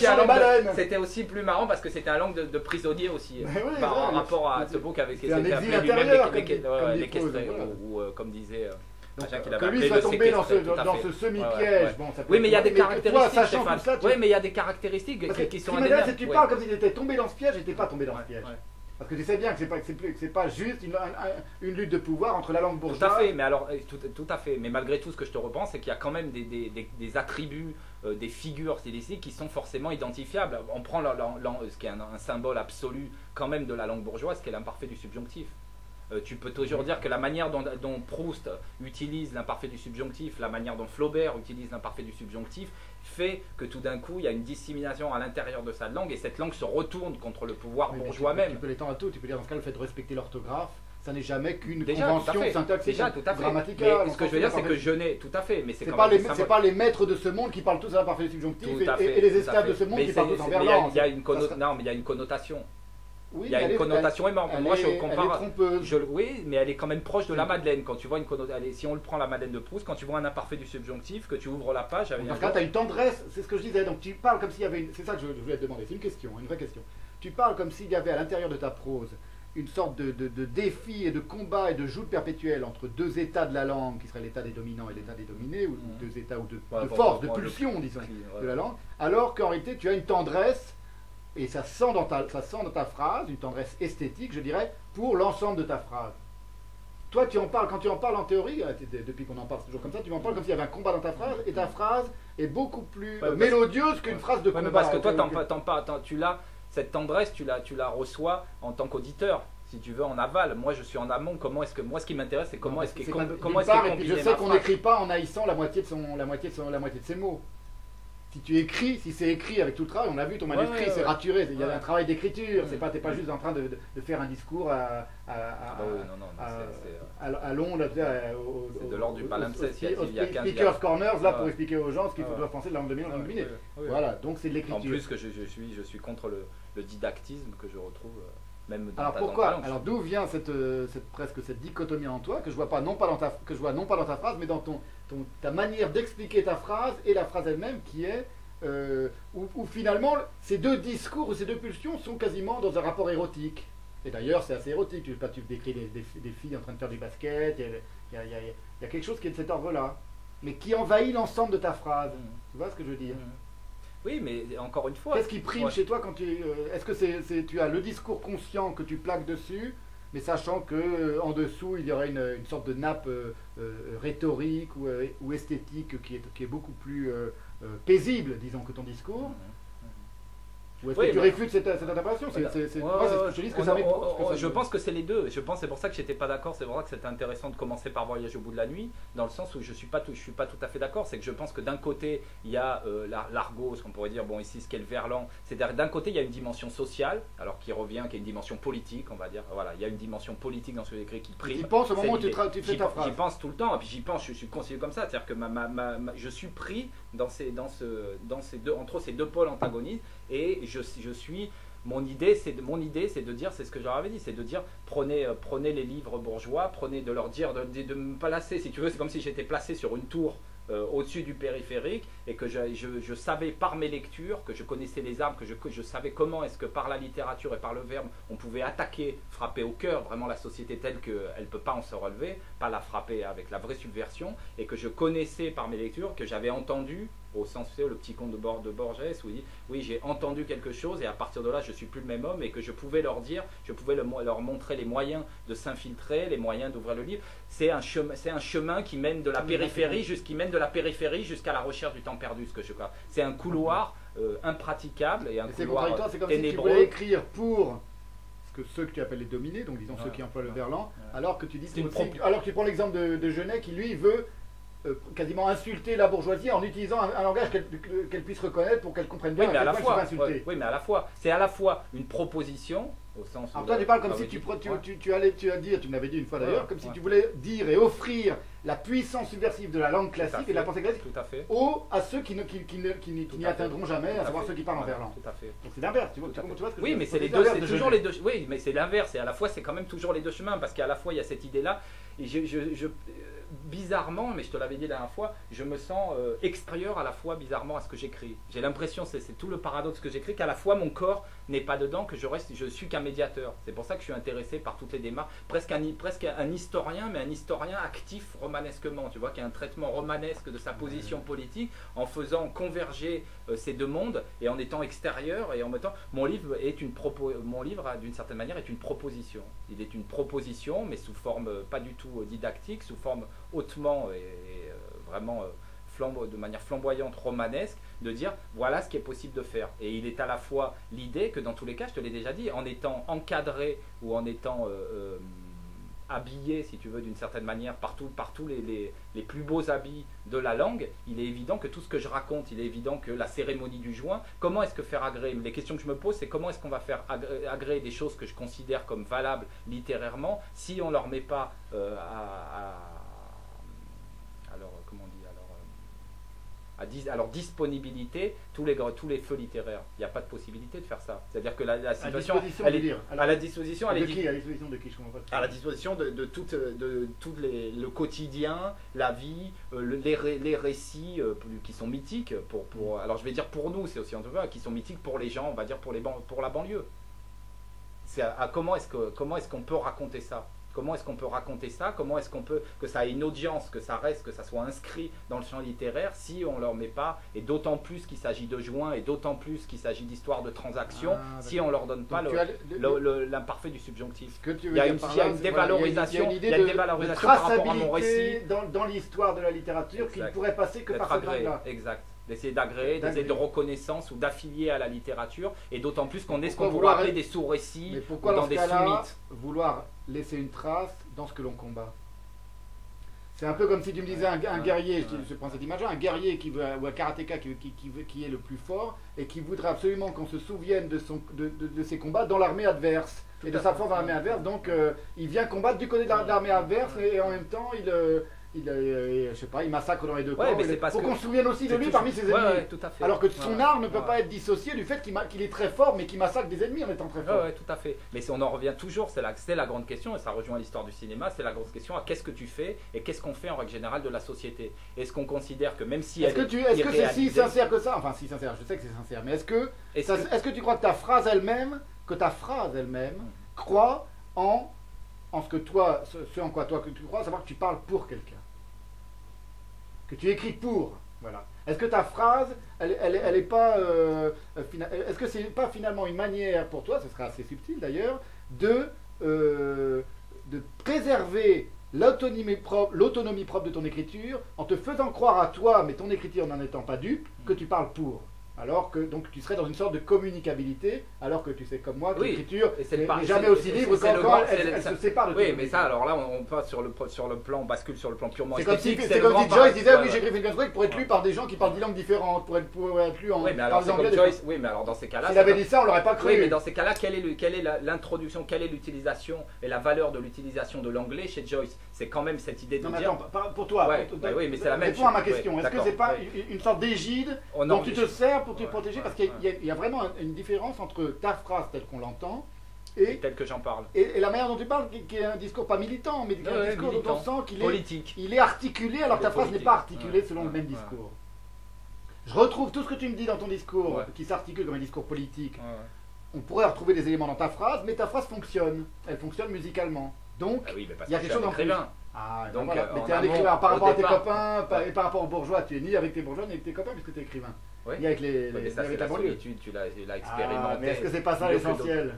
c'était aussi plus marrant parce que c'était un langue de prisonnier aussi. Par rapport à Stepro avec ce qu'il appelait lui-même les questions, ou comme disait... que lui soit tombé dans ce semi-piège. Oui, mais il y a des caractéristiques, Stéphane. Oui, mais il y y a des caractéristiques qui sont indéniables. Si tu parles comme s'il était tombé dans ce piège, il n'était pas tombé dans ce piège. Parce que tu sais bien que c'est pas juste une lutte de pouvoir entre la langue bourgeoise. Tout à fait, mais alors tout à fait. Mais malgré tout, ce que je te repense, c'est qu'il y a quand même des attributs, des figures stylistiques qui sont forcément identifiables. On prend ce qui est un symbole absolu quand même de la langue bourgeoise, qui est l'imparfait du subjonctif. Tu peux toujours dire que la manière dont Proust utilise l'imparfait du subjonctif, la manière dont Flaubert utilise l'imparfait du subjonctif, fait que tout d'un coup, il y a une dissémination à l'intérieur de sa langue et cette langue se retourne contre le pouvoir bourgeois même. Tu peux l'étendre à tout. Tu peux dire dans ce cas, le fait de respecter l'orthographe, ça n'est jamais qu'une convention syntaxique grammaticale. Mais ce que je veux dire, c'est que Genet, tout à fait, mais c'est pas les maîtres de ce monde qui parlent tous à l'imparfait du subjonctif et les esclaves de ce monde qui parlent tous en verlan. Il y a une connotation. Oui, il y a une connotation énorme. Moi, je compare. Oui, mais elle est quand même proche de la Madeleine. Quand tu vois si on le prend la Madeleine de Proust, quand tu vois un imparfait du subjonctif, que tu ouvres la page. Dans ce cas, tu as une tendresse, c'est ce que je disais. Donc tu parles comme s'il y avait C'est ça que je voulais te demander. C'est une question, une vraie question. Tu parles comme s'il y avait à l'intérieur de ta prose une sorte de défi et de combat et de joute perpétuelle entre deux états de la langue, qui seraient l'état des dominants et l'état des dominés, ou deux états ou de force, de pulsion, disons, de la langue, alors qu'en réalité, tu as une tendresse. Et ça sent dans ta phrase, une tendresse esthétique, je dirais, pour l'ensemble de ta phrase. Toi, quand tu en parles en théorie, depuis qu'on en parle toujours comme ça, tu en parles comme s'il y avait un combat dans ta phrase, et ta phrase est beaucoup plus mélodieuse qu'une phrase de combat. Mais parce que toi, cette tendresse, tu la reçois en tant qu'auditeur. Si tu veux, en aval. Moi, je suis en amont. Ce qui m'intéresse, c'est comment est-ce qu'il et puis je sais qu'on n'écrit pas en haïssant la moitié de ses mots. Si c'est écrit avec tout le travail, on a vu ton manuscrit, c'est raturé, il y a un travail d'écriture, t'es pas juste en train de faire un discours à Londres, c'est de l'ordre du palimpseste, il y a 15 Speaker's Corners, là pour expliquer aux gens ce qu'il faut doivent penser de la langue dominante et langue dominée. Voilà, donc c'est de l'écriture. En plus que je suis contre le didactisme que je retrouve même dans alors pourquoi alors d'où vient presque cette dichotomie en toi que je vois non pas dans ta phrase mais dans ta manière d'expliquer ta phrase et la phrase elle-même qui est où finalement ces deux discours ou ces deux pulsions sont quasiment dans un rapport érotique. Et d'ailleurs c'est assez érotique, tu décris des filles en train de faire du basket, il y a quelque chose qui est de cet ordre-là, mais qui envahit l'ensemble de ta phrase. Tu vois ce que je veux dire? Oui, mais encore une fois... Qu'est-ce qui prime chez toi quand est-ce que tu as le discours conscient que tu plaques dessus, mais sachant qu'en dessous, il y aurait une sorte de nappe rhétorique ou esthétique qui est beaucoup plus paisible, disons, que ton discours? Ou est-ce que tu réfutes cette interprétation? Je pense que c'est les deux. C'est pour ça que j'étais pas d'accord. C'est pour ça que c'était intéressant de commencer par Voyage au bout de la nuit, dans le sens où je suis pas tout à fait d'accord. C'est que je pense que d'un côté il y a l'argot, ce qu'on pourrait dire, bon ici ce qu'est le verlan. C'est-à-dire d'un côté il y a une dimension sociale, alors qui est une dimension politique, on va dire. Voilà, il y a une dimension politique dans ce que j'écris qui prime. Tu penses au moment où tu fais ta phrase? J'y pense tout le temps. Et puis j'y pense. Je suis conseillé comme ça. C'est-à-dire que je suis pris entre ces deux pôles antagonistes. Et mon idée c'est de dire, c'est ce que je leur avais dit, c'est de dire prenez les livres bourgeois, prenez de leur dire de me placer, si tu veux, c'est comme si j'étais placé sur une tour au-dessus du périphérique et que je savais par mes lectures, que je connaissais les armes, que je savais comment est-ce que par la littérature et par le verbe on pouvait attaquer, frapper au cœur vraiment la société telle qu'elle ne peut pas en se relever, pas la frapper avec la vraie subversion, et que je connaissais par mes lectures, que j'avais entendu au sens, tu sais, le petit conte de Borges, où il dit, oui, j'ai entendu quelque chose et à partir de là, je suis plus le même homme et que je pouvais leur dire, je pouvais leur montrer les moyens de s'infiltrer, les moyens d'ouvrir le livre. C'est un chemin qui mène de la périphérie jusqu'à la recherche du temps perdu, ce que je crois. C'est un couloir impraticable et un couloir ténébreux. C'est comme si tu voulais écrire pour ceux que tu appelles les dominés, donc disons ceux qui emploient le verlan, alors que tu dis alors que tu prends l'exemple de Genet qui lui veut quasiment insulter la bourgeoisie en utilisant un langage qu'elle puisse reconnaître pour qu'elle comprenne bien oui, mais à la fois, insulter. Oui, mais à la fois, c'est à la fois une proposition au sens. Alors toi, tu parles comme si tu allais dire, tu me l'avais dit une fois d'ailleurs, comme si tu voulais dire et offrir la puissance subversive de la langue classique et de la pensée classique à ceux qui n'y atteindront jamais, à savoir ceux qui parlent en verlan. Tout à fait. Donc c'est l'inverse, tu vois ce que je veux dire. Oui, mais c'est les deux, c'est toujours les deux. Oui, mais c'est l'inverse. Et à la fois, c'est quand même toujours les deux chemins, parce qu'à la fois, il y a cette idée-là. Et bizarrement, mais je te l'avais dit la dernière fois, je me sens extérieur à la fois bizarrement à ce que j'écris. J'ai l'impression, c'est tout le paradoxe que j'écris, qu'à la fois mon corps n'est pas dedans, que je suis qu'un médiateur. C'est pour ça que je suis intéressé par toutes les démarches, presque un historien, mais un historien actif romanesquement, tu vois, qui a un traitement romanesque de sa position politique, en faisant converger ces deux mondes et en étant extérieur et en mettant. Mon livre d'une certaine manière est une proposition. Il est une proposition, mais sous forme pas du tout didactique, sous forme hautement et vraiment de manière flamboyante, romanesque, de dire voilà ce qui est possible de faire. Et il est à la fois l'idée que dans tous les cas, je te l'ai déjà dit, en étant encadré ou en étant habillé, si tu veux, d'une certaine manière, par tous les plus beaux habits de la langue, il est évident que tout ce que je raconte, il est évident que la cérémonie du joint, comment est-ce que faire agréer? Les questions que je me pose, c'est comment est-ce qu'on va faire agréer des choses que je considère comme valables littérairement, si on ne leur met pas à leur disponibilité tous les feux littéraires. Il n'y a pas de possibilité de faire ça. C'est-à-dire que la situation à la disposition de qui je comprends pas. À la disposition de tout le quotidien, la vie, les récits qui sont mythiques alors je vais dire pour nous, c'est aussi en tout cas qui sont mythiques pour les gens, on va dire pour la banlieue. C'est comment est-ce qu'on peut raconter ça? Comment est-ce qu'on peut raconter ça? Comment est-ce qu'on peut que ça ait une audience, que ça reste, que ça soit inscrit dans le champ littéraire si on ne leur met pas, et d'autant plus qu'il s'agit de joints, et d'autant plus qu'il s'agit d'histoire de transactions, si on ne leur donne pas l'imparfait du subjonctif. Il y a une dévalorisation, par rapport à mon récit. Dans l'histoire de la littérature qui ne pourrait passer que par ce grade-là. Exact. D'essayer d'agréer, d'essayer de reconnaissance ou d'affilier à la littérature, et d'autant plus qu'on est ce qu'on pourrait appeler des sous-récits ou dans des sous-mythes. Vouloir laisser une trace dans ce que l'on combat. C'est un peu comme si tu me disais un guerrier, je prends cette image-là, un guerrier ou un karatéka qui est le plus fort et qui voudrait absolument qu'on se souvienne de ses combats dans l'armée adverse et de sa force dans l'armée adverse. Donc il vient combattre du côté de l'armée adverse et en même temps je sais pas, il massacre dans les deux camps. Pour qu'on se souvienne aussi de lui parmi ses ennemis. Tout à fait. Alors que son art ne peut pas être dissocié du fait qu'il est très fort, mais qu'il massacre des ennemis en étant très fort. Oui, tout à fait. Mais on en revient toujours, c'est la grande question, et ça rejoint l'histoire du cinéma, c'est la grande question à qu'est-ce que tu fais et qu'est-ce qu'on fait en règle générale de la société. Est-ce qu'on considère que même si est-ce que c'est si sincère que ça? Enfin, si sincère, je sais que c'est sincère, mais est-ce que tu crois que ta phrase elle-même, croit en ce en quoi toi que tu crois, à savoir que tu parles pour quelqu'un, que tu écris pour, voilà. Est-ce que ta phrase, elle est pas, est-ce que c'est pas finalement une manière pour toi, ce sera assez subtil d'ailleurs, de préserver l'autonomie propre de ton écriture, en te faisant croire à toi, mais ton écriture n'en étant pas dupe, que tu parles pour? Alors que donc tu serais dans une sorte de communicabilité, alors que tu sais comme moi que l'écriture n'est jamais aussi libre quand elle se sépare de toi. Oui, mais ça, alors là, on passe sur le plan, on bascule sur le plan purement esthétique. C'est comme si Joyce disait oui, j'écris Finnegan's Wake pour être lu par des gens qui parlent 10 langues différentes, pour être lu en anglais. Oui, mais alors dans ces cas-là, s'il avait dit ça, on l'aurait pas cru. Oui, mais dans ces cas-là, quelle est l'introduction, quelle est l'utilisation et la valeur de l'utilisation de l'anglais chez Joyce? C'est quand même cette idée de dire. Non, mais attends, pour toi. Oui, mais c'est la même chose. Réponds à ma question. Est-ce que c'est pas une sorte d'égide dont tu te sers pour te protéger? Parce qu'il y a vraiment une différence entre ta phrase telle qu'on l'entend et telle que j'en parle. Et la manière dont tu parles, qui est un discours pas militant, mais un discours dont on sent qu'il est politique. Il est articulé alors que ta phrase n'est pas articulée selon le même discours. Je retrouve tout ce que tu me dis dans ton discours qui s'articule comme un discours politique. On pourrait retrouver des éléments dans ta phrase, mais ta phrase fonctionne. Elle fonctionne musicalement. Donc, il y a quelque chose en plus. Ah, Donc, voilà. Mais en tu es un amont, écrivain par au rapport à tes départ. copains, Ouais. et par rapport aux bourgeois, tu es ni avec tes bourgeois, ni avec tes copains, puisque tu es écrivain. Oui. Ni avec Ouais, mais ça, ni c'est avec la la banlieue. solitude, tu l'as Ah, expérimenté. mais est-ce que c'est pas ça mieux que l'essentiel?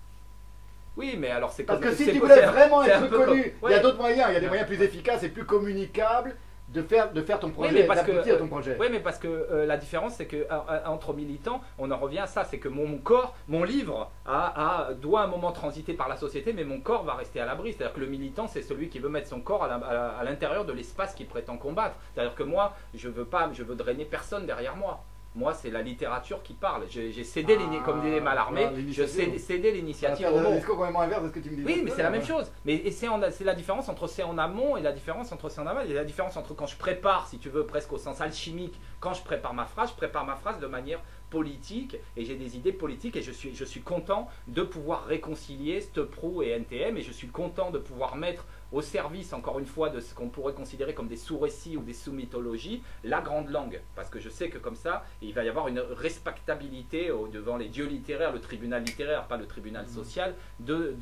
Oui, mais alors c'est Parce comme que si c'est- tu voulais c'est- vraiment c'est un être peu connu, comme- il y a ouais. d'autres moyens, il y a des Ouais. moyens plus efficaces et plus communicables de faire ton Oui, projet, mais parce que, d'aboutir à ton projet. oui, mais parce que la différence, c'est que entre militants, on en revient à ça, c'est que mon corps, mon livre, doit à un moment transiter par la société, mais mon corps va rester à l'abri. C'est-à-dire que le militant, c'est celui qui veut mettre son corps à l'intérieur de l'espace qu'il prétend combattre. C'est-à-dire que moi, je veux drainer personne derrière moi. Moi, c'est la littérature qui parle. J'ai cédé, comme disait Mallarmé, voilà, je cédé l'initiative au C'est un mot. discours complètement inverse de ce que tu me disais. Oui, tout mais à c'est la l'heure, même chose. Mais c'est la différence entre c'est en amont et la différence entre c'est en aval. Et la différence entre quand je prépare, si tu veux, presque au sens alchimique, quand je prépare ma phrase de manière politique et j'ai des idées politiques et je suis content de pouvoir réconcilier Stepprou et NTM et je suis content de pouvoir mettre au service, encore une fois, de ce qu'on pourrait considérer comme des sous-récits ou des sous-mythologies, la grande langue. Parce que je sais que comme ça, il va y avoir une respectabilité devant les dieux littéraires, le tribunal littéraire, pas le tribunal social, de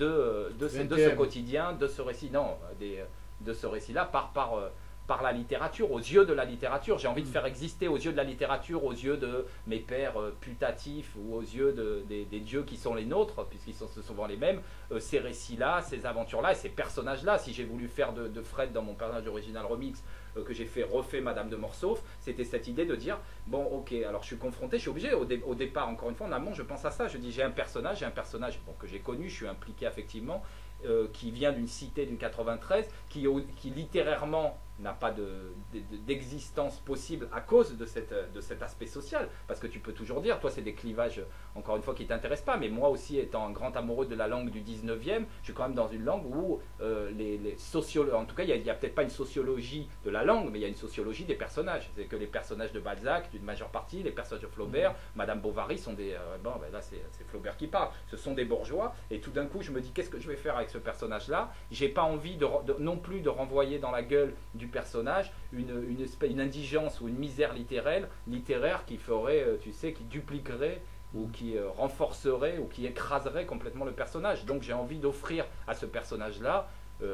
ce quotidien, de ce récit, non, de ce récit-là, par la littérature, aux yeux de la littérature. J'ai envie de faire exister aux yeux de la littérature, aux yeux de mes pères putatifs ou aux yeux des dieux qui sont les nôtres, puisqu'ils sont souvent les mêmes, ces récits-là, ces aventures-là et ces personnages-là. Si j'ai voulu faire de Fred dans mon personnage original remix, que j'ai refait Madame de Morsauf, c'était cette idée de dire, bon ok, alors je suis confronté, je suis obligé, au départ, encore une fois, en amont, je pense à ça, je dis j'ai un personnage bon, que j'ai connu, je suis impliqué affectivement, qui vient d'une cité du 93, qui littérairement n'a pas d'existence possible à cause de cet aspect social. Parce que tu peux toujours dire, toi c'est des clivages, encore une fois, qui ne t'intéressent pas, mais moi aussi, étant un grand amoureux de la langue du 19e, je suis quand même dans une langue où les sociologues, en tout cas, il n'y a peut-être pas une sociologie de la langue, mais il y a une sociologie des personnages. C'est que les personnages de Balzac, d'une majeure partie, les personnages de Flaubert, Madame Bovary sont des... bon, ben là, c'est Flaubert qui parle. Ce sont des bourgeois, et tout d'un coup, je me dis, qu'est-ce que je vais faire avec ce personnage-là? J'ai pas envie non plus de renvoyer dans la gueule du personnage une indigence ou une misère littéraire qui ferait, tu sais, qui dupliquerait ou qui renforcerait ou qui écraserait complètement le personnage. Donc j'ai envie d'offrir à ce personnage-là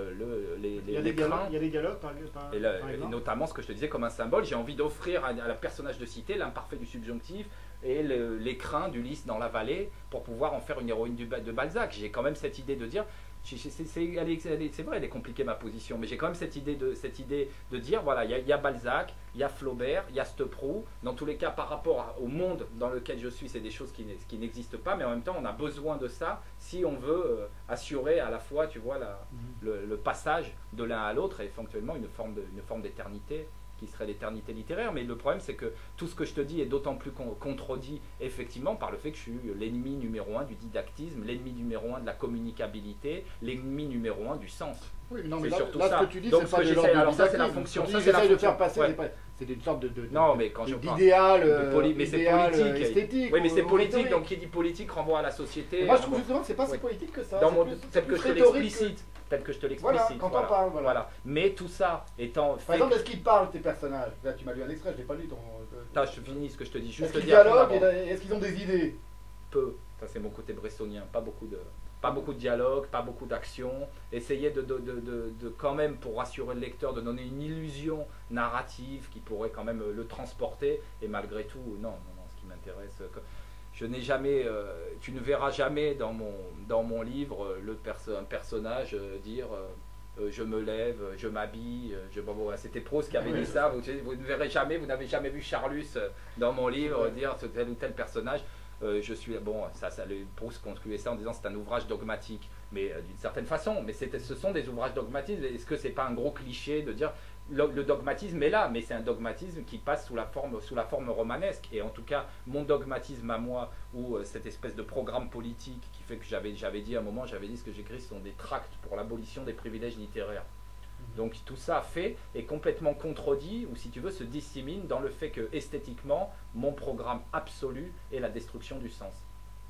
les craintes. Il y a des dialogues par Et exemple. notamment ce que je te disais comme un symbole, j'ai envie d'offrir à la personnage de cité l'imparfait du subjonctif et l'écrin d'Ulysse dans la vallée pour pouvoir en faire une héroïne de Balzac. J'ai quand même cette idée de dire, c'est vrai, elle est compliquée ma position, mais j'ai quand même cette idée de dire, voilà, il y a Balzac, il y a Flaubert, il y a Stepprou. Dans tous les cas, par rapport au monde dans lequel je suis, c'est des choses qui n'existent pas, mais en même temps, on a besoin de ça si on veut assurer à la fois, tu vois, le passage de l'un à l'autre et éventuellement une forme d'éternité qui serait l'éternité littéraire. Mais le problème, c'est que tout ce que je te dis est d'autant plus contredit effectivement par le fait que je suis l'ennemi numéro 1 du didactisme, l'ennemi numéro 1 de la communicabilité, l'ennemi numéro 1 du sens. Oui, mais non, mais C'est là, surtout là, ça. ce que tu dis, Donc, c'est ce pas que de j'essaie- l'ordre alors du ça, c'est la didactisme. fonction, Ce que ça, tu c'est la essayes de fonction. faire passer, Ouais. c'est une sorte Non, mais quand je parle d'idéal mais c'est idéal, politique. esthétique. Oui, mais c'est ou politique, rhétorique. donc qui dit politique renvoie à la société. Moi, je trouve justement que c'est pas si Ouais. politique que ça. Dans c'est mon, plus- tel que plus je te rhétorique l'explicite. Tel que je te Voilà, l'explicite. quand on parle, voilà. Mais tout ça étant Par fait. exemple, est-ce qu'ils parlent, tes personnages? Là, tu m'as lu un extrait, je l'ai pas lu. Attends, je finis ce que je te dis. Est-ce Juste te qu'ils dire. dialoguent? avant. Est-ce qu'ils ont des idées? Peu. Ça, c'est mon côté bressonien. Pas beaucoup de dialogue, pas beaucoup d'action. Essayer de quand même, pour rassurer le lecteur, de donner une illusion narrative qui pourrait quand même le transporter. Et malgré tout, non, ce qui m'intéresse. Je n'ai jamais, tu ne verras jamais dans mon livre un personnage dire je me lève, je m'habille. Bon, c'était Proust qui avait dit ça. Vous ne verrez jamais, vous n'avez jamais vu Charlus dans mon livre dire tel ou tel personnage. Je suis bon, Proust concluait ça en disant c'est un ouvrage dogmatique, mais d'une certaine façon. Mais ce sont des ouvrages dogmatiques. Est-ce que c'est pas un gros cliché de dire le dogmatisme est là, mais c'est un dogmatisme qui passe sous la forme romanesque. Et en tout cas, mon dogmatisme à moi, ou cette espèce de programme politique qui fait que j'avais dit à un moment, j'avais dit ce que j'écris, ce sont des tracts pour l'abolition des privilèges littéraires. Donc tout ça fait est complètement contredit, ou si tu veux, se dissémine dans le fait que esthétiquement, mon programme absolu est la destruction du sens.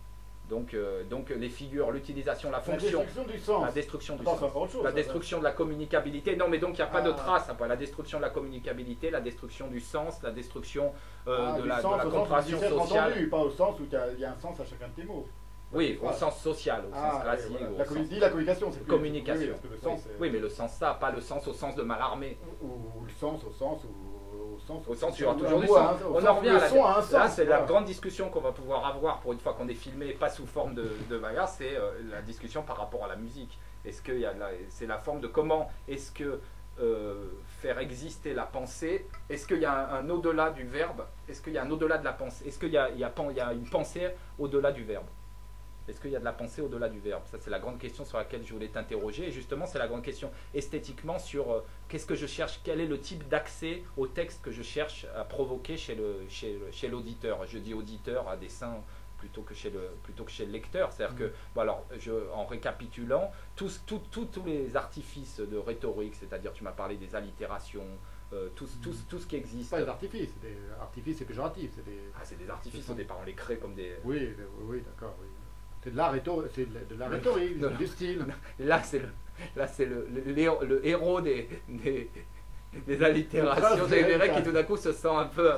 Donc les figures, l'utilisation, la fonction, La destruction du sens. la destruction du Attends, sens. c'est encore autre chose, La ça. destruction de la communicabilité. Non, mais donc il n'y a pas de Ah. trace. Après. La destruction de la communicabilité, la destruction du sens, la destruction de Du la sens au sens où compréhension tu sais être sociale. entendu, pas au sens où il y a un sens à chacun de tes mots. Oui, au sens social, au sens classique. Voilà. Au La, sens... dit la communication, c'est plus... Communication. Oui, parce que le sens, oui, mais le sens ça, pas le sens au sens de Mallarmé. Ou le sens au sens, ou au sens, tu auras ou toujours du son. sens. On en revient à la... Son a un sens, là, c'est la voilà. grande discussion qu'on va pouvoir avoir pour une fois qu'on est filmé, pas sous forme de bagarre, c'est la discussion par rapport à la musique. Est-ce que c'est la forme de comment est-ce que faire exister la pensée, est-ce qu'il y a un au-delà du verbe, est-ce qu'il y a un au-delà de la pensée, est-ce qu'il y a une pensée au-delà du verbe? Est-ce qu'il y a de la pensée au-delà du verbe? Ça, c'est la grande question sur laquelle je voulais t'interroger. Et justement, c'est la grande question esthétiquement sur qu'est-ce que je cherche, quel est le type d'accès au texte que je cherche à provoquer chez l'auditeur. Je dis auditeur à dessein plutôt que chez le lecteur. C'est-à-dire que, bon alors, en récapitulant, tous les artifices de rhétorique, c'est-à-dire tu m'as parlé des allitérations, tout ce qui existe. Pas des artifices, artifices c'est péjoratif. C'est des artifices, au départ on les crée comme des... Oui, d'accord, oui. C'est de la rhétorique, du style. Là, c'est le héros des allitérations. J'ai verrais qui tout d'un coup se sent un peu,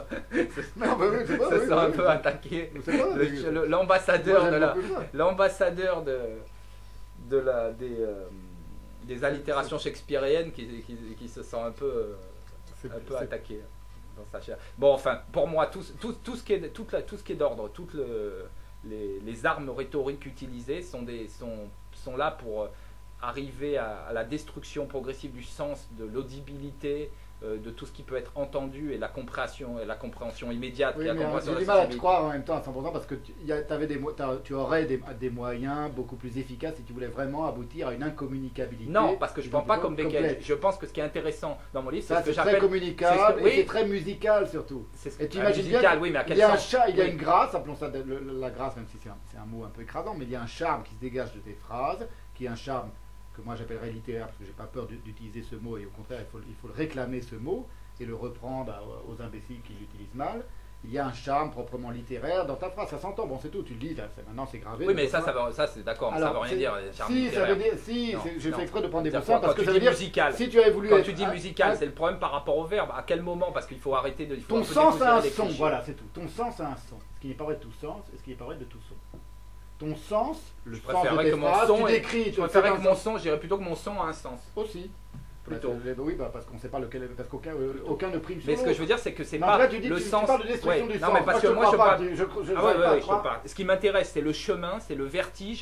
attaqué. L'ambassadeur des allitérations shakespeariennes qui se sent un peu attaqué dans sa chair. Bon, enfin, pour moi, tout ce qui est d'ordre, les armes rhétoriques utilisées sont là pour arriver à la destruction progressive du sens, de l'audibilité, de tout ce qui peut être entendu et la compréhension immédiate. Oui, mais j'ai du mal à te croire en même temps à 100% parce que tu aurais des moyens beaucoup plus efficaces si tu voulais vraiment aboutir à une incommunicabilité. Non, parce que je ne pense pas comme Becquet. Je pense que ce qui est intéressant dans mon livre, c'est ce que très j'appelle... communicable et c'est très musical surtout. Et tu imagines bien, oui, mais à quel sens? Il y a une grâce, appelons ça la grâce, même si c'est un mot un peu écrasant, mais il y a un charme qui se dégage de tes phrases, qui est un charme que moi j'appellerais littéraire, parce que j'ai pas peur d'utiliser ce mot, et au contraire il faut le réclamer ce mot et le reprendre aux imbéciles qui l'utilisent mal. Il y a un charme proprement littéraire dans ta phrase, ça s'entend, bon c'est tout, tu le dis, maintenant c'est gravé. Oui, mais ça c'est d'accord, ça veut rien dire. Si, ça veut dire, j'ai fait exprès de prendre des mots simples, parce que ça veut dire musical. Si tu avais voulu. Quand tu dis musical, c'est le problème par rapport au verbe. À quel moment? Parce qu'il faut arrêter de. Ton sens a un son, voilà, c'est tout. Ton sens a un son. Ce qui n'est pas vrai de tout sens, et ce qui n'est pas vrai de tout son. Ton sens, le sens de tes phrases, tu décris. Je préférerais que mon son, je dirais plutôt que mon son a un sens. Aussi. Plutôt. Oui, parce qu'on ne sait pas lequel, parce qu'aucun ne prime sur l'autre. Mais ce que je veux dire, c'est que c'est pas le sens. Tu parles de destruction du sens. Non, mais parce que moi, je parle. Je parle. Ce qui m'intéresse, c'est le chemin, c'est le vertige.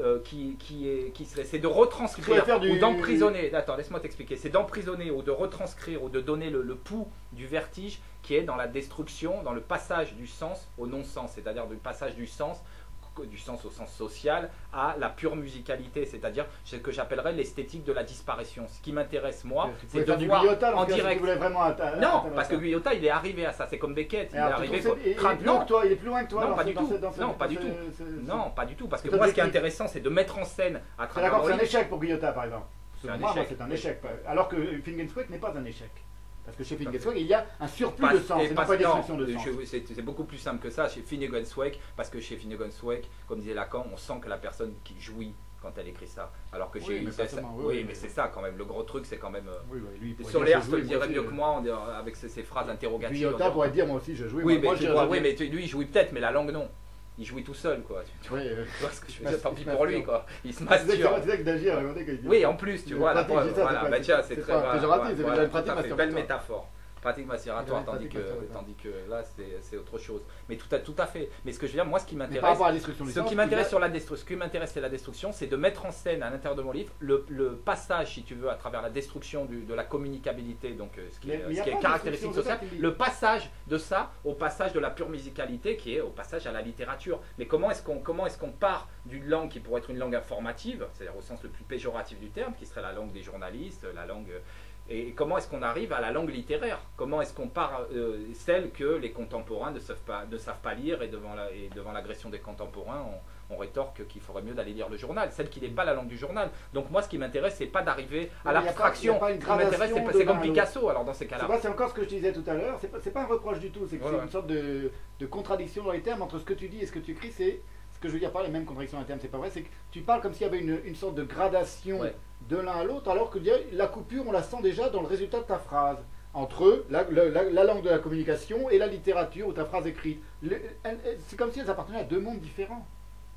C'est de retranscrire ou d'emprisonner. Attends, laisse-moi t'expliquer. C'est d'emprisonner ou de retranscrire ou de donner le pouls du vertige qui est dans la destruction, dans le passage du sens au non-sens, c'est-à-dire du passage du sens au sens social à la pure musicalité, c'est-à-dire ce que j'appellerais l'esthétique de la disparition. Ce qui m'intéresse moi, c'est de voir en direct. Non, parce que Guyotat, il est arrivé à ça. C'est comme Beckett. Il est arrivé. Il est plus loin que toi. Non, pas du tout. Non, pas du tout. Non, pas du tout. Parce que moi, ce qui est intéressant, c'est de mettre en scène à travers. D'accord, c'est un échec pour Guyotat, par exemple. Moi, c'est un échec. Alors que Fingersweg n'est pas un échec. Parce que chez Fingersweg, il y a un surplus de sens, et non pas une destruction de sens. C'est beaucoup plus simple que ça chez Fingersweg, parce que chez Fingersweg, comme disait Lacan, on sent que la personne qui jouit quand elle écrit ça. Alors que chez mais c'est ça quand même. Le gros truc, c'est quand même. Solaire te le dirait mieux que moi avec ses phrases interrogatives. Guyotat pourrait dire moi aussi je jouis. Oui, mais lui il jouit peut-être, mais la langue non. Il jouit tout seul, quoi. Tu vois ce que je veux dire, tant pis pour lui, quoi. Il se masturbe. Oui, en plus, tu vois, voilà, tiens, c'est très une belle métaphore. Pratique masturbatoire, tandis que là, c'est autre chose. Mais tout à fait. Mais ce que je veux dire, moi, ce qui m'intéresse, ce qui m'intéresse, c'est la destruction, c'est de mettre en scène à l'intérieur de mon livre le passage, si tu veux, à travers la destruction de la communicabilité, donc ce qui est caractéristique sociale, le passage de ça au passage de la pure musicalité, qui est au passage à la littérature. Mais comment est-ce qu'on part d'une langue qui pourrait être une langue informative, c'est-à-dire au sens le plus péjoratif du terme, qui serait la langue des journalistes, la langue... Et comment est-ce qu'on arrive à la langue littéraire? Comment est-ce qu'on part celle que les contemporains ne savent pas lire, et devant l'agression des contemporains, on rétorque qu'il faudrait mieux d'aller lire le journal, celle qui n'est pas la langue du journal. Donc moi, ce qui m'intéresse, c'est pas d'arriver à l'abstraction. Ce qui m'intéresse, c'est comme Picasso, alors dans ces cas-là. C'est encore ce que je disais tout à l'heure, c'est pas un reproche du tout, c'est que c'est une sorte de contradiction dans les termes entre ce que tu dis et ce que tu écris. C'est ce que je veux dire par les mêmes contradictions dans les termes, c'est pas vrai, c'est que tu parles comme s'il y avait une sorte de gradation de l'un à l'autre, alors que la coupure, on la sent déjà dans le résultat de ta phrase, entre la langue de la communication et la littérature ou ta phrase écrite. C'est comme si elles appartenaient à deux mondes différents.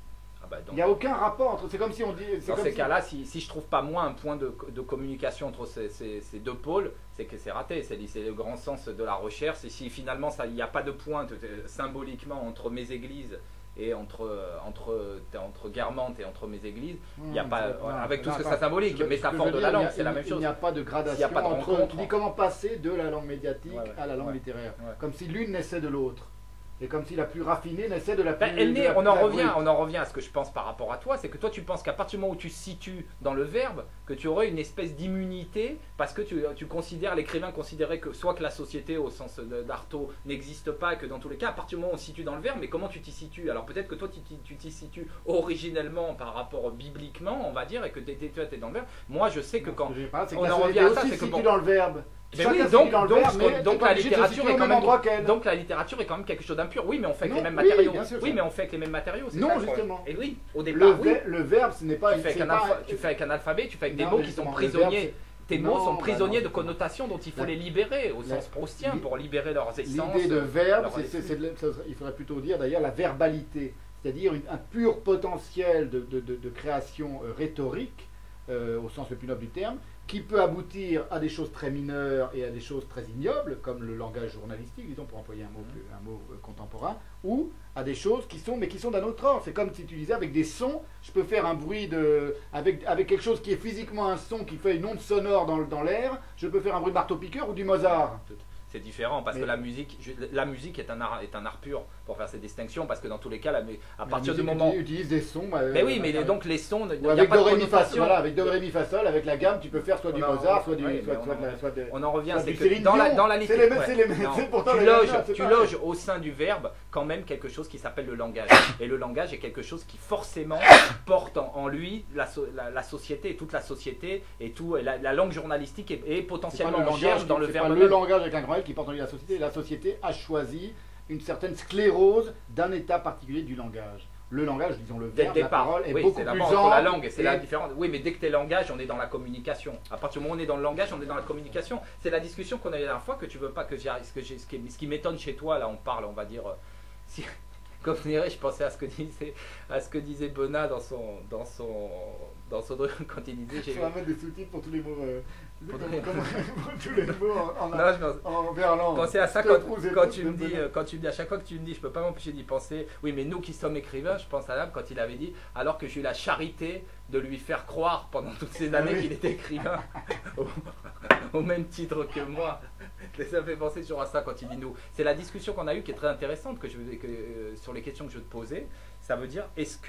Ah bah, donc, Il n'y a aucun rapport entre. C'est comme si on dit. dans ces cas-là, si je trouve pas moi un point de communication entre ces deux pôles, c'est que c'est raté. C'est le grand sens de la recherche. Et si finalement il n'y a pas de point symboliquement entre mes églises et entre Guermantes et entre mes églises, il n'y a pas, avec tout ce que ça symbolique, métaphore de la langue, c'est la même chose. Il n'y a pas de gradation entre. Tu dis comment passer de la langue médiatique à la langue littéraire. Comme si l'une naissait de l'autre. Et comme si la plus raffinée naissait de la plus... on en revient à ce que je pense par rapport à toi, c'est que toi tu penses qu'à partir du moment où tu situes dans le verbe, que tu aurais une espèce d'immunité, parce que tu considères, l'écrivain considérait que soit que la société au sens d'Artaud n'existe pas, et que dans tous les cas, à partir du moment où on se situe dans le verbe, mais comment tu t'y situes? Alors peut-être que toi tu t'y situes originellement par rapport bibliquement, on va dire, et que tu es dans le verbe. Moi je sais que quand on en revient à ça, c'est que bon, dans le verbe. Oui, donc la littérature est quand même donc la littérature est quand même quelque chose d'impur. Oui, mais on fait avec les mêmes matériaux. Oui, mais on fait avec les mêmes matériaux. Non, justement. Et oui, au départ. Le verbe, ce n'est pas. Tu fais avec un alphabet, tu fais avec des mots qui sont prisonniers. Tes mots sont prisonniers de connotations dont il faut les libérer au sens proustien pour libérer leurs essences. L'idée de verbe, il faudrait plutôt dire d'ailleurs la verbalité, c'est-à-dire un pur potentiel de création rhétorique au sens le plus noble du terme, qui peut aboutir à des choses très mineures et à des choses très ignobles, comme le langage journalistique, disons, pour employer un mot contemporain, ou à des choses qui sont d'un autre ordre. C'est comme si tu disais, avec des sons, je peux faire un bruit avec quelque chose qui est physiquement un son, qui fait une onde sonore dans l'air, je peux faire un bruit de marteau-piqueur ou du Mozart. C'est différent parce que la musique est un art pur pour faire ces distinctions, parce que dans tous les cas, à partir du moment tu utilises des sons, mais oui, mais donc les sons, il n'y a pas de connotation. Voilà, avec do ré mi fa sol, avec la gamme, tu peux faire soit du Mozart, soit on en revient, c'est que dans la littérature, tu loges au sein du verbe quand même quelque chose qui s'appelle le langage, et le langage est quelque chose qui forcément porte en lui la société, et toute la société, et tout la langue journalistique est potentiellement en germe dans le verbe. Le langage avec un grand L qui porte en lui la société. La société a choisi une certaine sclérose d'un état particulier du langage. Le langage, disons le verbe, la parole est beaucoup plus ample. La langue, c'est la différence. Oui, mais dès que tu es langage, on est dans la communication. À partir du moment où on est dans le langage, on est dans la communication. C'est la discussion qu'on a eu la dernière fois que tu veux pas que j'y arrive. Ce qui m'étonne chez toi, là, on parle, on va dire. Comme je pensais à ce que disait Bonnat dans son quand il disait. Je vais mettre des sous-titres pour tous les mots. Pour tous les mots en verlan. Pensez à ça quand tu me dis, à chaque fois que tu me dis, je peux pas m'empêcher d'y penser. Oui, mais nous qui sommes écrivains, je pense à l'âme quand il avait dit, alors que j'ai eu la charité de lui faire croire pendant toutes ces années qu'il était écrivain, au même titre que moi. Ça me fait penser sur ça quand il dit nous. C'est la discussion qu'on a eue qui est très intéressante sur les questions que je te posais. Ça veut dire,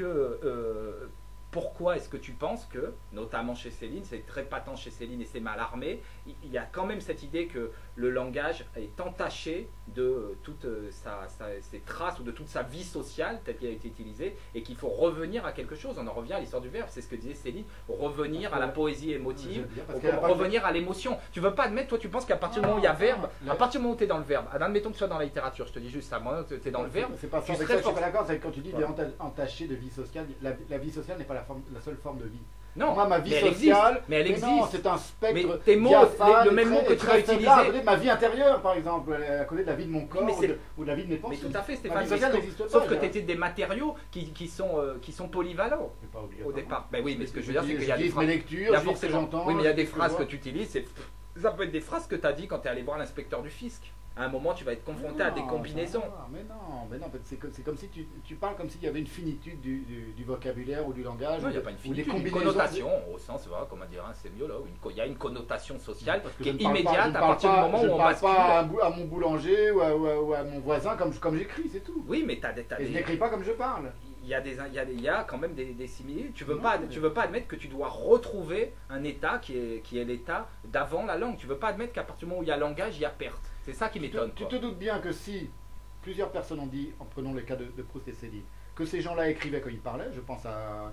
pourquoi est-ce que tu penses que, notamment chez Céline, c'est très patent chez Céline et c'est Mallarmé, il y a quand même cette idée que le langage est entaché de toutes ses traces ou de toute sa vie sociale telle qu'elle a été utilisée et qu'il faut revenir à quelque chose. On en revient à l'histoire du verbe, c'est ce que disait Céline, revenir à la poésie émotive, revenir à l'émotion. Tu veux pas admettre, toi tu penses qu'à partir du moment où il y a verbe, à partir du moment où tu es dans le verbe, admettons que tu sois dans la littérature, je te dis juste ça, moi tu es dans le verbe. C'est pas ça, je suis pas d'accord, c'est quand tu dis entaché de vie sociale, la vie sociale n'est pas la seule forme de vie. Non, moi, ma vie sociale, mais elle existe. Non, c'est un spectre. Mais tes mots, le même mot que tu vas utiliser. À côté de ma vie intérieure, par exemple, à côté de la vie de mon corps ou de la vie de mes pensées. Mais tout à fait, Stéphane. Sauf que tu étais des matériaux qui sont polyvalents au départ. Ben oui, mais ce que je veux dire, c'est qu'il y a des phrases. Oui, mais il y a des phrases que tu utilises. Ça peut être des phrases que tu as dit quand tu es allé voir l'inspecteur du fisc. À un moment, tu vas être confronté à des combinaisons. Mais non, c'est comme si tu parles comme s'il y avait une finitude du vocabulaire ou du langage. Non, il n'y a pas une finitude, une connotation, au sens, voilà, comment dire un sémiologue, il y a une connotation sociale qui est immédiate à partir du moment où on bascule. Je ne parle pas à mon boulanger ou à mon voisin comme j'écris, c'est tout. Oui, mais je n'écris pas comme je parle. Il y a quand même des similitudes. Tu veux pas admettre que tu dois retrouver un état qui est l'état d'avant la langue. Tu veux pas admettre qu'à partir du moment où il y a langage, il y a perte. C'est ça qui m'étonne. Tu te doutes bien que si plusieurs personnes ont dit, en prenant le cas de Proust et Céline, que ces gens-là écrivaient quand ils parlaient, je pense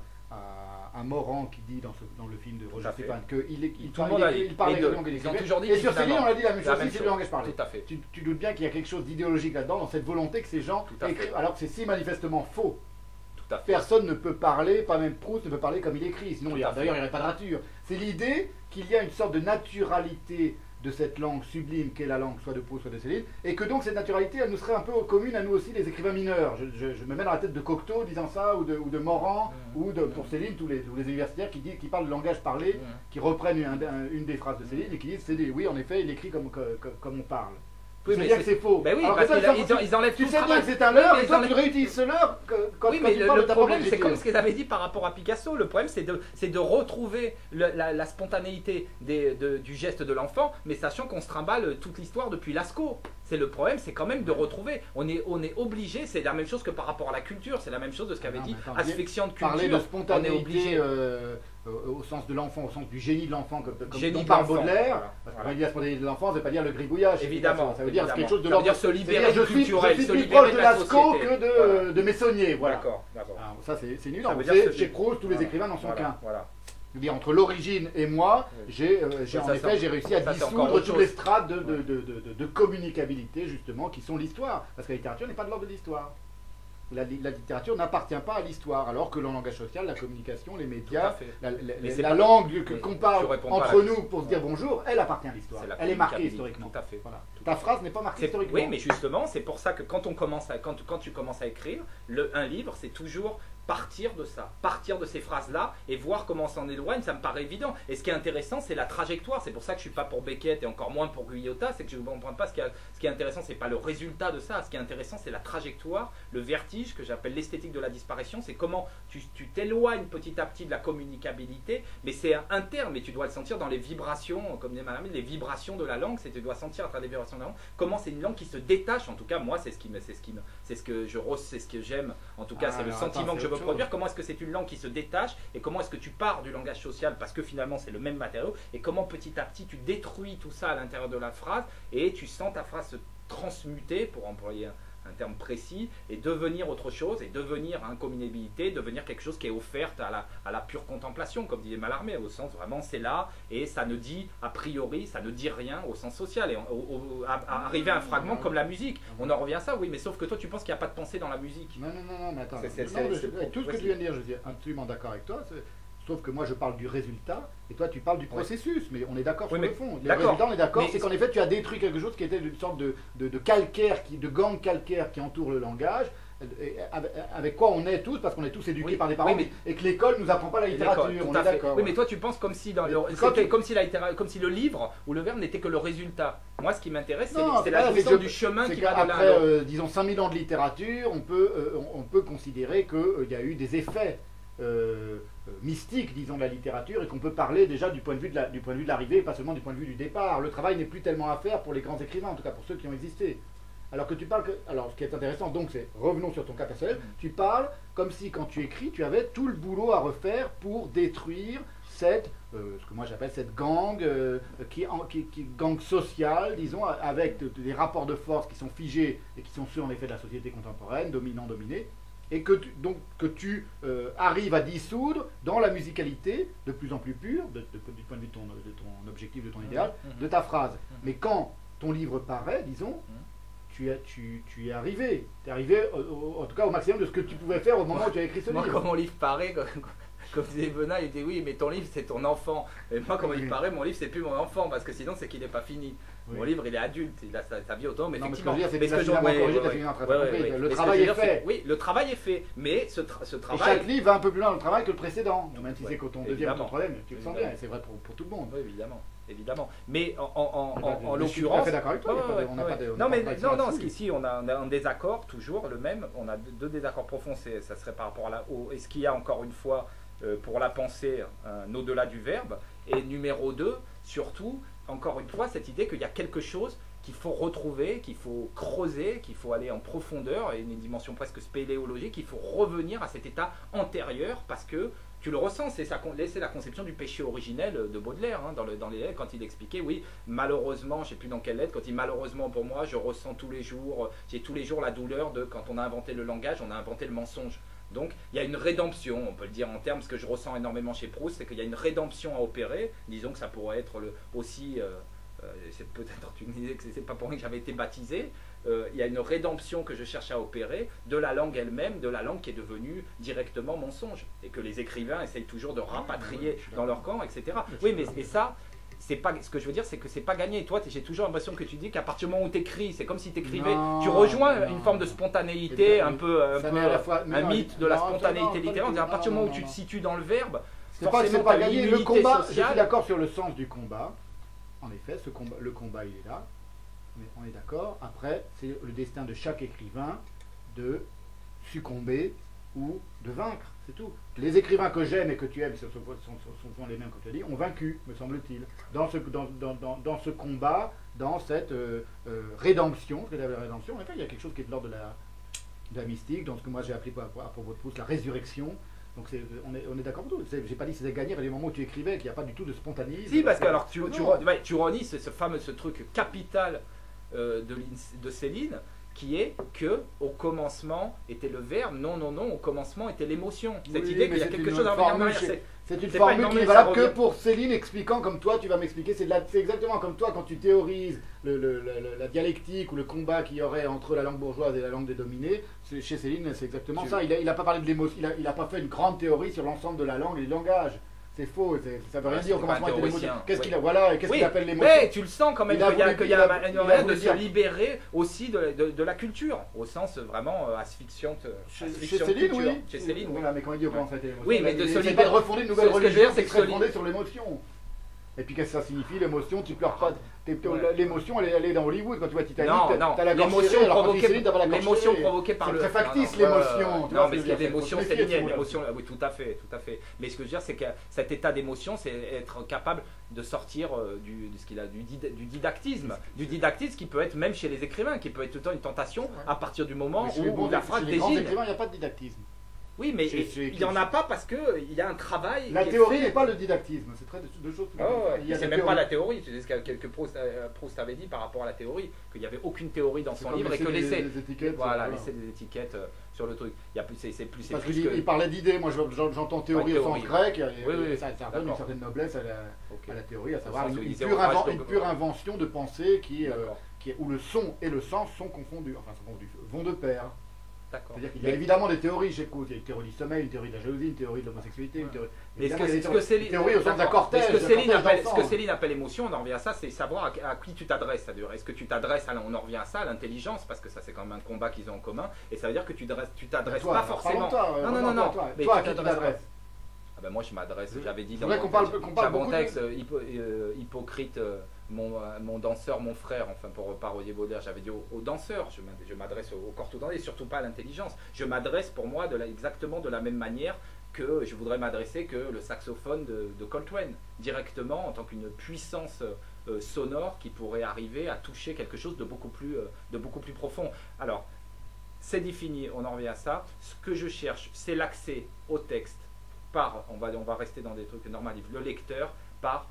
à Morand qui dit dans le film de Roger Stéphane qu'il parlait la langue et ils ont toujours dit. Et sur Céline, on a dit la même chose, c'est le langage parlé. Tout à fait. Tu doutes bien qu'il y a quelque chose d'idéologique là-dedans, dans cette volonté que ces gens écrivent, alors que c'est si manifestement faux. Personne ne peut parler, pas même Proust ne peut parler comme il écrit, sinon d'ailleurs il n'y aurait pas de rature. C'est l'idée qu'il y a une sorte de naturalité de cette langue sublime qu'est la langue soit de Proust, soit de Céline, et que donc cette naturalité, elle nous serait un peu commune à nous aussi, les écrivains mineurs. Je me mets dans la tête de Cocteau disant ça, ou de Morand, ou pour Céline, tous les universitaires qui parlent de langage parlé, qui reprennent une des phrases de Céline et qui disent, oui, en effet, il écrit comme on parle. Oui, mais c'est faux. Ben oui, parce qu'ils enlèvent tout le travail. Tu sais bien que c'est un leurre, et toi tu réutilises ce leurre quand oui, mais tu parles de ta problème, propre c'est comme écriture. ce qu'ils avaient dit par rapport à Picasso. Le problème, c'est de retrouver la spontanéité du geste de l'enfant, mais sachant qu'on se trimballe toute l'histoire depuis Lascaux. C'est le problème, c'est quand même de retrouver. On est obligé, c'est la même chose que par rapport à la culture, c'est la même chose de ce qu'avait dit Asphyxiante Culture. Parler de spontanéité, on est obligé. Au sens de l'enfant, au sens du génie de l'enfant, comme Génie dont parle de l'enfant, Baudelaire, voilà. parce qu'on va dire la spontanéité de l'enfant, ça ne veut pas dire le gribouillage. Évidemment. Ça veut dire quelque chose de Ça veut dire se libérer du culturel, je suis se plus libérer proche de de la Lascaux société. que de Meissonnier. Voilà. D'accord. Alors, ça, c'est nul. Ça veut On dire sait, se chez Proust, tous les voilà. écrivains n'en sont qu'un. Voilà. Je veux dire, entre l'origine et moi, j'ai réussi à dissoudre toutes les strates de communicabilité, justement, qui sont l'histoire. Parce que la littérature n'est pas de l'ordre de l'histoire. La littérature n'appartient pas à l'histoire, alors que le langage social, la communication, les médias, la langue qu'on parle entre nous pour se dire bonjour, elle appartient à l'histoire. Elle est marquée historiquement. Tout à fait. Voilà. Ta phrase n'est pas marquée historiquement. Oui, mais justement, c'est pour ça que quand tu commences à écrire, un livre, c'est toujours partir de ça, partir de ces phrases-là et voir comment on s'en éloigne, ça me paraît évident. Et ce qui est intéressant, c'est la trajectoire. C'est pour ça que je ne suis pas pour Beckett et encore moins pour Guyotat, c'est que je ne comprends pas ce qui est intéressant, c'est pas le résultat de ça. Ce qui est intéressant, c'est la trajectoire, le vertige que j'appelle l'esthétique de la disparition. C'est comment tu t'éloignes petit à petit de la communicabilité, mais c'est interne, mais tu dois le sentir dans les vibrations, comme dit Madame, les vibrations de la langue. Tu dois sentir à travers les vibrations de la langue comment c'est une langue qui se détache. En tout cas, moi, c'est ce que j'aime. En tout cas, c'est le sentiment que je veux produire. Comment est-ce que c'est une langue qui se détache et comment est-ce que tu pars du langage social parce que finalement c'est le même matériau et comment petit à petit tu détruis tout ça à l'intérieur de la phrase et tu sens ta phrase se transmuter, pour employer un terme précis, et devenir autre chose, et devenir incommunicabilité, devenir quelque chose qui est offerte à la pure contemplation, comme disait Mallarmé, au sens vraiment c'est là, et ça ne dit, a priori, ça ne dit rien au sens social, et arriver à un fragment comme la musique, on en revient à ça, oui, mais sauf que toi tu penses qu'il n'y a pas de pensée dans la musique. Non, mais attends, tout ce que tu viens de dire, je suis absolument d'accord avec toi, sauf que moi je parle du résultat et toi tu parles du processus, mais on est d'accord sur le fond. Le résultat, on est d'accord, c'est qu'en effet tu as détruit quelque chose qui était une sorte de calcaire, de gang calcaire qui entoure le langage, avec quoi on est tous, parce qu'on est tous éduqués par des parents, et que l'école nous apprend pas la littérature, on est d'accord. Oui, mais toi tu penses comme si comme si le livre ou le verbe n'était que le résultat. Moi ce qui m'intéresse c'est la vision du chemin qui va de là à l'autre. Après, disons 5000 ans de littérature, on peut considérer qu'il y a eu des effets mystique, disons, de la littérature, et qu'on peut parler déjà du point de vue de l'arrivée, et pas seulement du point de vue du départ. Le travail n'est plus tellement à faire pour les grands écrivains, en tout cas pour ceux qui ont existé. Alors que tu parles alors ce qui est intéressant, donc, c'est, revenons sur ton cas personnel, tu parles comme si quand tu écris, tu avais tout le boulot à refaire pour détruire cette, ce que moi j'appelle cette gang, gang sociale, disons, avec des rapports de force qui sont figés, et qui sont ceux en effet de la société contemporaine, dominant-dominé, et que tu arrives à dissoudre dans la musicalité de plus en plus pure, du point de vue de ton objectif, de ton idéal, de ta phrase. Mais quand ton livre paraît, disons, tu es arrivé. Tu es arrivé, en tout cas, au maximum de ce que tu pouvais faire au moment où tu as écrit ce livre. Moi, quand mon livre paraît, comme disait Benin, il dit oui, mais ton livre c'est ton enfant. Et moi, comment il paraît, mon livre c'est plus mon enfant, parce que sinon c'est qu'il n'est pas fini. Oui. Mon livre il est adulte, il a sa vie autonome, effectivement. Le travail est fait. Oui, le travail est fait, mais ce travail. Et chaque livre va un peu plus loin dans le travail que le précédent, même si c'est quand ton deuxième ou ton troisième, tu le sens bien, et c'est vrai pour tout le monde. Oui, évidemment. Mais en l'occurrence. Je suis tout à fait d'accord avec toi, on n'a pas de. Non, parce qu'ici on a un désaccord, toujours le même. On a deux désaccords profonds, ça serait par rapport à est-ce qu'il y a encore une fois, pour la pensée, un au-delà du verbe, et numéro 2, surtout, encore une fois, cette idée qu'il y a quelque chose qu'il faut retrouver, qu'il faut creuser, qu'il faut aller en profondeur, et une dimension presque spéléologique, il faut revenir à cet état antérieur, parce que tu le ressens, c'est la conception du péché originel de Baudelaire, hein, dans les lettres, quand il expliquait, oui, malheureusement, je ne sais plus dans quelle lettre, quand il dit malheureusement pour moi, je ressens tous les jours, j'ai tous les jours la douleur de quand on a inventé le langage, on a inventé le mensonge. Donc il y a une rédemption, on peut le dire en termes, ce que je ressens énormément chez Proust, c'est qu'il y a une rédemption à opérer, disons que ça pourrait être aussi, c'est peut-être une idée que c'est pas pour rien que j'avais été baptisé, il y a une rédemption que je cherche à opérer de la langue elle-même, de la langue qui est devenue directement mensonge, et que les écrivains essayent toujours de rapatrier dans leur camp, etc. Oui, mais ça, c'est pas, ce que je veux dire, c'est que c'est pas gagné. Et toi, j'ai toujours l'impression que tu dis qu'à partir du moment où tu écris, c'est comme si tu écrivais. Non, Tu rejoins non, une forme de spontanéité, un mythe de la non, spontanéité littéraire. À partir du moment où tu non. te situes dans le verbe, C'est pas forcément, pas t'as gagné. une Le unité combat, je suis sociale. d'accord sur le sens du combat. En effet, le combat, il est là. Mais on est d'accord. Après, c'est le destin de chaque écrivain de succomber ou de vaincre. C'est tout. Les écrivains que j'aime et que tu aimes, sont souvent les mêmes, comme tu as dit, ont vaincu, me semble-t-il, dans ce combat, dans cette rédemption. Parce que la rédemption, en effet, il y a quelque chose qui est de l'ordre de la mystique, dans ce que moi j'ai appris à propos de Proust, la résurrection. Donc on est d'accord pour tout. J'ai pas dit que c'était gagné à des moments où tu écrivais, qu'il n'y a pas du tout de spontanéisme. Si, parce que alors tu relis ce truc capital de Céline, qui est que au commencement était le verbe, non, au commencement était l'émotion. Cette Oui, idée qu'il y a quelque chose à revenir en arrière. C'est une c'est pas formule une qui est normale, valable ça que revient. pour Céline, expliquant comme toi, tu vas m'expliquer. C'est exactement comme toi quand tu théorises la dialectique ou le combat qu'il y aurait entre la langue bourgeoise et la langue des dominés. Chez Céline, c'est exactement ça. Il n'a pas parlé de l'émotion, il n'a pas fait une grande théorie sur l'ensemble de la langue et du langage. C'est faux, ça veut rien dire au commencement avec l'émotion. Qu'est-ce qu'il appelle l'émotion? Mais tu le sens quand même qu'il y a une manière de se libérer aussi de la culture, au sens vraiment asphyxiante. Chez Céline, oui. Chez Céline, oui. Voilà, mais comment il dit au commencement avec l'émotion? Oui, mais de se libérer. libérer. De refonder une nouvelle Ce que je veux religion dire, c'est qui que serait fondée sur l'émotion. Et puis qu'est-ce que ça signifie l'émotion? Tu pleures pas. L'émotion, elle est dans Hollywood quand tu vois Titanic. Non, t'as la l'émotion l'émotion provoquée par c'est le. très factice l'émotion. Non, mais ce qui est l'émotion, c'est linéaire. L'émotion, oui, tout à fait. Mais ce que je veux dire, c'est que cet état d'émotion, c'est être capable de sortir du didactisme. Du didactisme qui peut être même chez les écrivains, qui peut être tout le temps une tentation à partir du moment où la phrase désigne. Chez les grands désigne. écrivains, il n'y a pas de didactisme. Oui, mais il n'y en a pas parce qu'il y a un travail. La théorie n'est pas le didactisme, c'est deux choses. C'est même pas la théorie. Tu sais ce que Proust avait dit par rapport à la théorie, qu'il n'y avait aucune théorie dans son livre et que laisser des étiquettes sur le truc. C'est plus. Parce qu'il parlait d'idées, moi j'entends théorie au sens grec, oui, ça donne une certaine noblesse à la théorie, à savoir une pure pure invention de pensée où le son et le sens sont confondus, vont de pair. C'est-à-dire qu'il y a évidemment des théories chez Proust. Il y a une théorie du sommeil, une théorie de la jalousie, une théorie de l'homosexualité, une théorie. Mais ce que Céline appelle émotion, on en revient à ça, c'est savoir à qui tu t'adresses. Est-ce que tu t'adresses on en revient à ça, à l'intelligence, parce que ça c'est quand même un combat qu'ils ont en commun, et ça veut dire que tu t'adresses pas forcément. Non. Toi, à qui tu t'adresses? Moi je m'adresse, j'avais dit dans mon texte hypocrite. Mon danseur, mon frère, enfin pour parodier Baudelaire, j'avais dit au danseur, je m'adresse au corps tout entier, et surtout pas à l'intelligence. Je m'adresse pour moi exactement de la même manière que je voudrais m'adresser que le saxophone de Coltrane, directement en tant qu'une puissance sonore qui pourrait arriver à toucher quelque chose de beaucoup plus profond. Alors, c'est défini, on en revient à ça. Ce que je cherche, c'est l'accès au texte par, on va rester dans des trucs normatifs, le lecteur par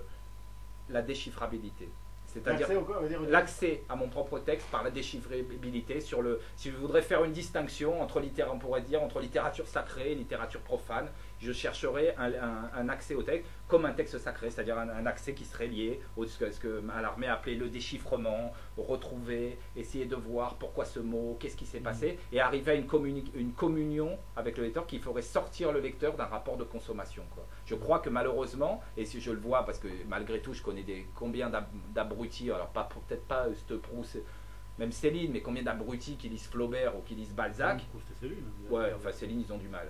la déchiffrabilité. C'est-à-dire l'accès à mon propre texte par la déchiffrabilité si je voudrais faire une distinction entre littérature sacrée et littérature profane, je chercherais un accès au texte comme un texte sacré, c'est-à-dire un accès qui serait lié à ce que Mallarmé appelait le déchiffrement, retrouver, essayer de voir pourquoi ce mot, qu'est-ce qui s'est passé, et arriver à une communion avec le lecteur qui ferait sortir le lecteur d'un rapport de consommation, quoi. Je crois que malheureusement, et si je le vois parce que malgré tout je connais combien d'abrutis, alors peut-être pas Proust, même Céline, mais combien d'abrutis qui lisent Flaubert ou qui lisent Balzac. Proust et Céline. Ouais, enfin Céline ils ont du mal.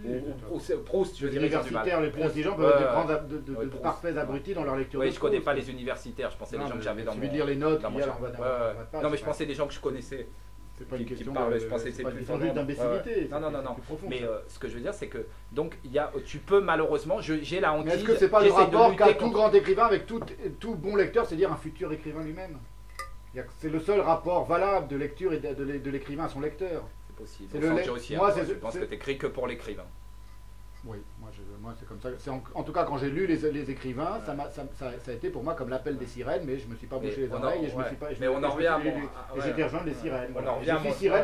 Proust, je dirais, les universitaires les plus intelligents peuvent être de parfaits abrutis dans leur lecture. Oui, je connais pas les universitaires, je pensais les gens que j'avais dans mon. De lire les notes. Non, mais je pensais des gens que je connaissais. C'est pas une question je pensais que c'est plus fondamental d'imbécilité. Non. Mais ce que je veux dire, c'est que donc tu peux malheureusement, j'ai la hantise. Mais est-ce que c'est pas le rapport qu'a tout grand écrivain avec tout bon lecteur, c'est-à-dire un futur écrivain lui-même? C'est le seul rapport valable de lecture et de l'écrivain à son lecteur. C'est possible. Je pense que tu écris que pour l'écrivain. Oui, moi c'est comme ça. En tout cas, quand j'ai lu les écrivains, ça a été pour moi comme l'appel des sirènes, mais je me suis pas bouché les oreilles et je me suis pas. Mais on en revient à et j'ai été rejoindre les sirènes. Je suis sirène.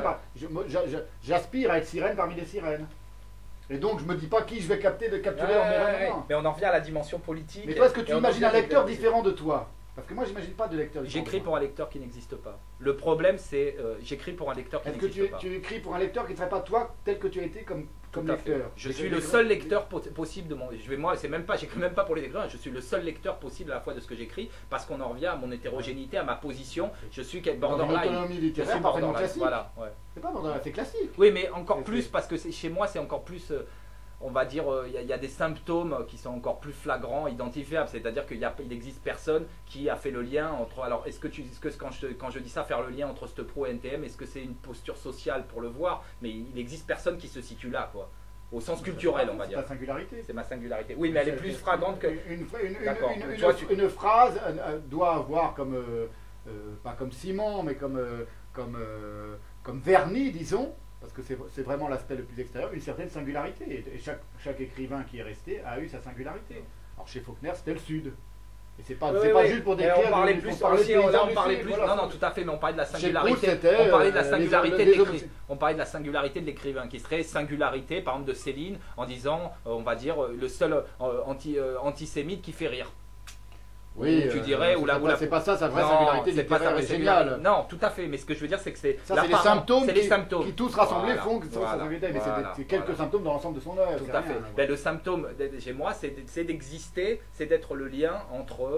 J'aspire à être sirène parmi les sirènes. Et donc je me dis pas qui je vais capturer en mes rêves. Mais on en revient à la dimension politique. Mais toi, est-ce que tu imagines un lecteur différent de toi? Parce que moi, j'imagine pas de lecteur. J'écris pour un lecteur qui n'existe pas. Le problème, c'est j'écris pour un lecteur qui n'existe pas. Est-ce que tu écris pour un lecteur qui ne serait pas toi tel que tu as été comme lecteur? Je suis le seul lecteur possible de mon. Moi, c'est même pas. J'écris même pas pour les lecteurs. Je suis le seul lecteur possible à la fois de ce que j'écris, parce qu'on en revient à mon hétérogénéité, à ma position. Je suis borderline. Autonomie littéraire, parfaitement classique. Voilà. Ouais. C'est pas borderline, c'est classique. Oui, mais encore plus parce que chez moi, c'est encore plus. On va dire, il y a des symptômes qui sont encore plus flagrants, identifiables. C'est-à-dire qu'il n'existe personne qui a fait le lien entre. Alors, quand je dis ça, faire le lien entre Stepro et NTM, est-ce que c'est une posture sociale pour le voir? Mais il n'existe personne qui se situe là, quoi. Au sens culturel, on va dire. C'est ta singularité. C'est ma singularité. Oui, mais elle est plus flagrante que. Une phrase doit avoir comme. Pas comme ciment, mais comme vernis, disons. Parce que c'est vraiment l'aspect le plus extérieur, une certaine singularité. Et chaque écrivain qui est resté a eu sa singularité. Alors chez Faulkner, c'était le Sud. Et c'est pas juste pour décrire. On parlait plus. Non, non, tout à fait. Mais on parlait de la singularité. On parlait de la singularité de l'écrivain. On parlait de la singularité de l'écrivain, qui serait singularité, par exemple, de Céline, en disant, on va dire, le seul antisémite qui fait rire. Oui, tu dirais, c'est pas ça sa vraie singularité littéraire est géniale. Non, tout à fait, mais ce que je veux dire, c'est que c'est les symptômes qui tous rassemblés font que sa singularité, mais c'est quelques symptômes dans l'ensemble de son œuvre. Tout à fait. Ben, le symptôme chez moi, c'est d'exister, c'est d'être le lien entre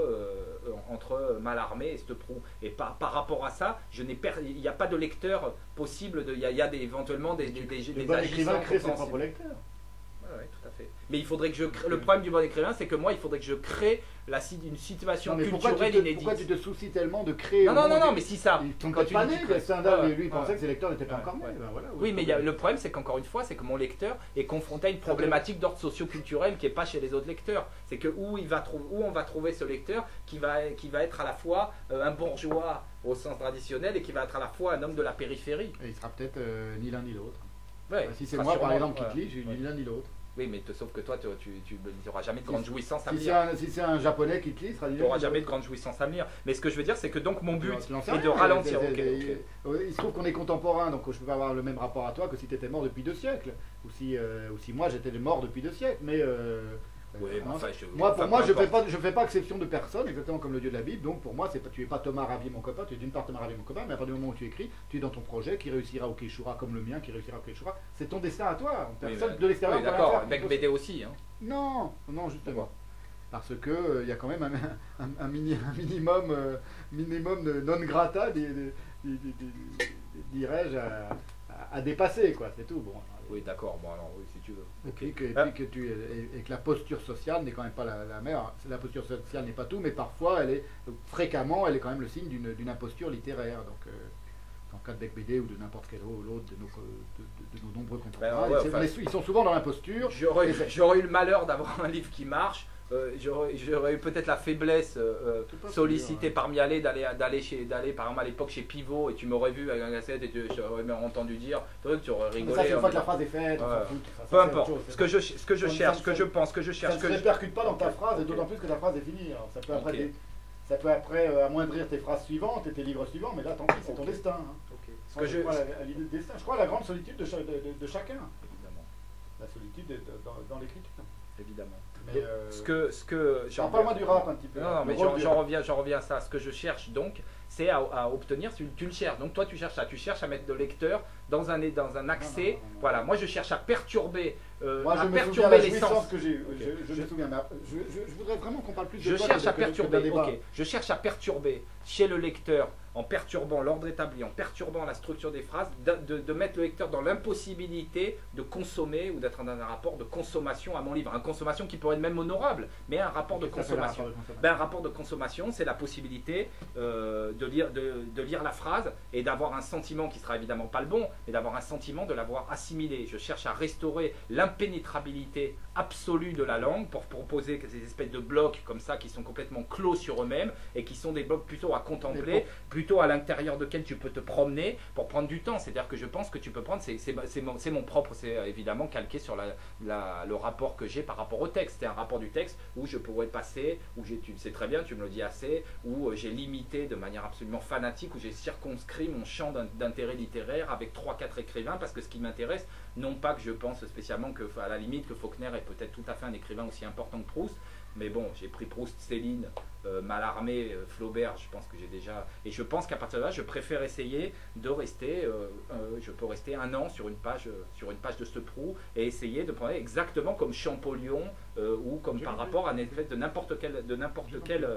Mallarmé et Stepro. Et par rapport à ça, il n'y a pas de lecteur possible, il y a éventuellement des bon écrivain crée son propre lecteur. Oui, tout à fait. Mais il faudrait que je crée. Le problème du bon écrivain, c'est que moi, il faudrait que je crée une situation culturelle inédite. Pourquoi tu te soucies tellement de créer? Non, mais si ça. Quand tu dis Stendhal, lui, il pensait que ses lecteurs n'étaient pas encore nés. Oui, mais le problème, c'est qu'encore une fois, c'est que mon lecteur est confronté à une problématique d'ordre socio-culturel qui n'est pas chez les autres lecteurs. C'est que où on va trouver ce lecteur qui va être à la fois un bourgeois au sens traditionnel et qui va être à la fois un homme de la périphérie. Et il sera peut-être ni l'un ni l'autre. Ouais, si c'est moi, par exemple, qui lit, j'ai ni l'un ni l'autre. Oui, mais sauf que toi, tu n'auras jamais de grande jouissance à me lire. Si c'est un japonais qui te lit, tu n'auras jamais de grande jouissance à me lire. Mais ce que je veux dire, c'est que donc mon but est de ralentir. Il se trouve qu'on est contemporain, donc je peux pas avoir le même rapport à toi que si tu étais mort depuis 2 siècles. Ou si moi j'étais mort depuis 2 siècles. Mais pour moi, je fais pas exception de personne, exactement comme le Dieu de la Bible. Donc pour moi, tu es pas Thomas Ravier mon copain, tu es d'une part Thomas Ravier mon copain, mais à partir du moment où tu écris, tu es dans ton projet qui réussira au Keshura comme le mien, qui réussira au Keshura. C'est ton destin à toi. Personne de l'extérieur. Oui, d'accord. Avec BD aussi. Hein. Non, justement. Parce que il y a quand même un minimum non grata, dirais-je, à dépasser, quoi. C'est tout. Bon. Oui, d'accord. Bon, alors, oui, si tu veux. Et que la posture sociale n'est quand même pas la meilleure. La posture sociale n'est pas tout, mais parfois, fréquemment, elle est quand même le signe d'une imposture littéraire. Donc, dans le cas de Bec BD ou de n'importe quel autre de nos nombreux contemporains, ils sont souvent dans l'imposture. J'aurais eu le malheur d'avoir un livre qui marche. J'aurais eu peut-être la faiblesse sollicitée par Mialet d'aller par exemple à l'époque chez Pivot, et tu m'aurais vu avec un cassette et j'aurais entendu dire, tu aurais rigolé. Ça, c'est une fois que la phrase est faite, peu importe. Ce que je cherche, ce que je pense, ce que je cherche. Ça ne se répercute pas dans ta phrase, et d'autant plus que ta phrase est finie. Alors, ça peut après amoindrir tes phrases suivantes et tes livres suivants, mais là, tant pis, c'est ton destin. Je crois à la grande solitude de chacun. Évidemment. La solitude dans l'écriture. Évidemment. Mais parle-moi du rap un petit peu. Non, mais j'en reviens à ça. Ce que je cherche donc, c'est à obtenir, tu le cherches. Donc toi, tu cherches à mettre le lecteur dans un accès. Non. Voilà, moi je cherche à perturber l'essence que j'ai eue. Je me souviens. Je voudrais vraiment qu'on parle plus de Je cherche à perturber chez le lecteur, en perturbant l'ordre établi, en perturbant la structure des phrases, de mettre le lecteur dans l'impossibilité de consommer ou d'être dans un rapport de consommation à mon livre. Une consommation qui pourrait être même honorable, mais un rapport de consommation. Un rapport de consommation, c'est la possibilité de lire la phrase et d'avoir un sentiment qui sera évidemment pas le bon, mais d'avoir un sentiment de l'avoir assimilé. Je cherche à restaurer l'impénétrabilité absolue de la langue pour proposer ces espèces de blocs comme ça qui sont complètement clos sur eux-mêmes et qui sont des blocs plutôt à contempler, plutôt à l'intérieur desquels tu peux te promener pour prendre du temps. C'est-à-dire que je pense que tu peux prendre, c'est mon propre, c'est évidemment calqué sur le rapport que j'ai par rapport au texte. C'est un rapport du texte où je pourrais passer, où tu le sais très bien, tu me le dis assez, où j'ai limité de manière absolument fanatique, où j'ai circonscrit mon champ d'intérêt littéraire avec 3-4 écrivains, parce que ce qui m'intéresse, non pas que je pense spécialement à la limite que Faulkner est peut-être tout à fait un écrivain aussi important que Proust, Mais bon, j'ai pris Proust, Céline, Mallarmé, Flaubert, je pense que j'ai déjà... Et je pense qu'à partir de là, je préfère essayer de rester, je peux rester 1 an sur une page de Ce Proust et essayer de prendre exactement comme Champollion ou comme par rapport à une espèce de n'importe quel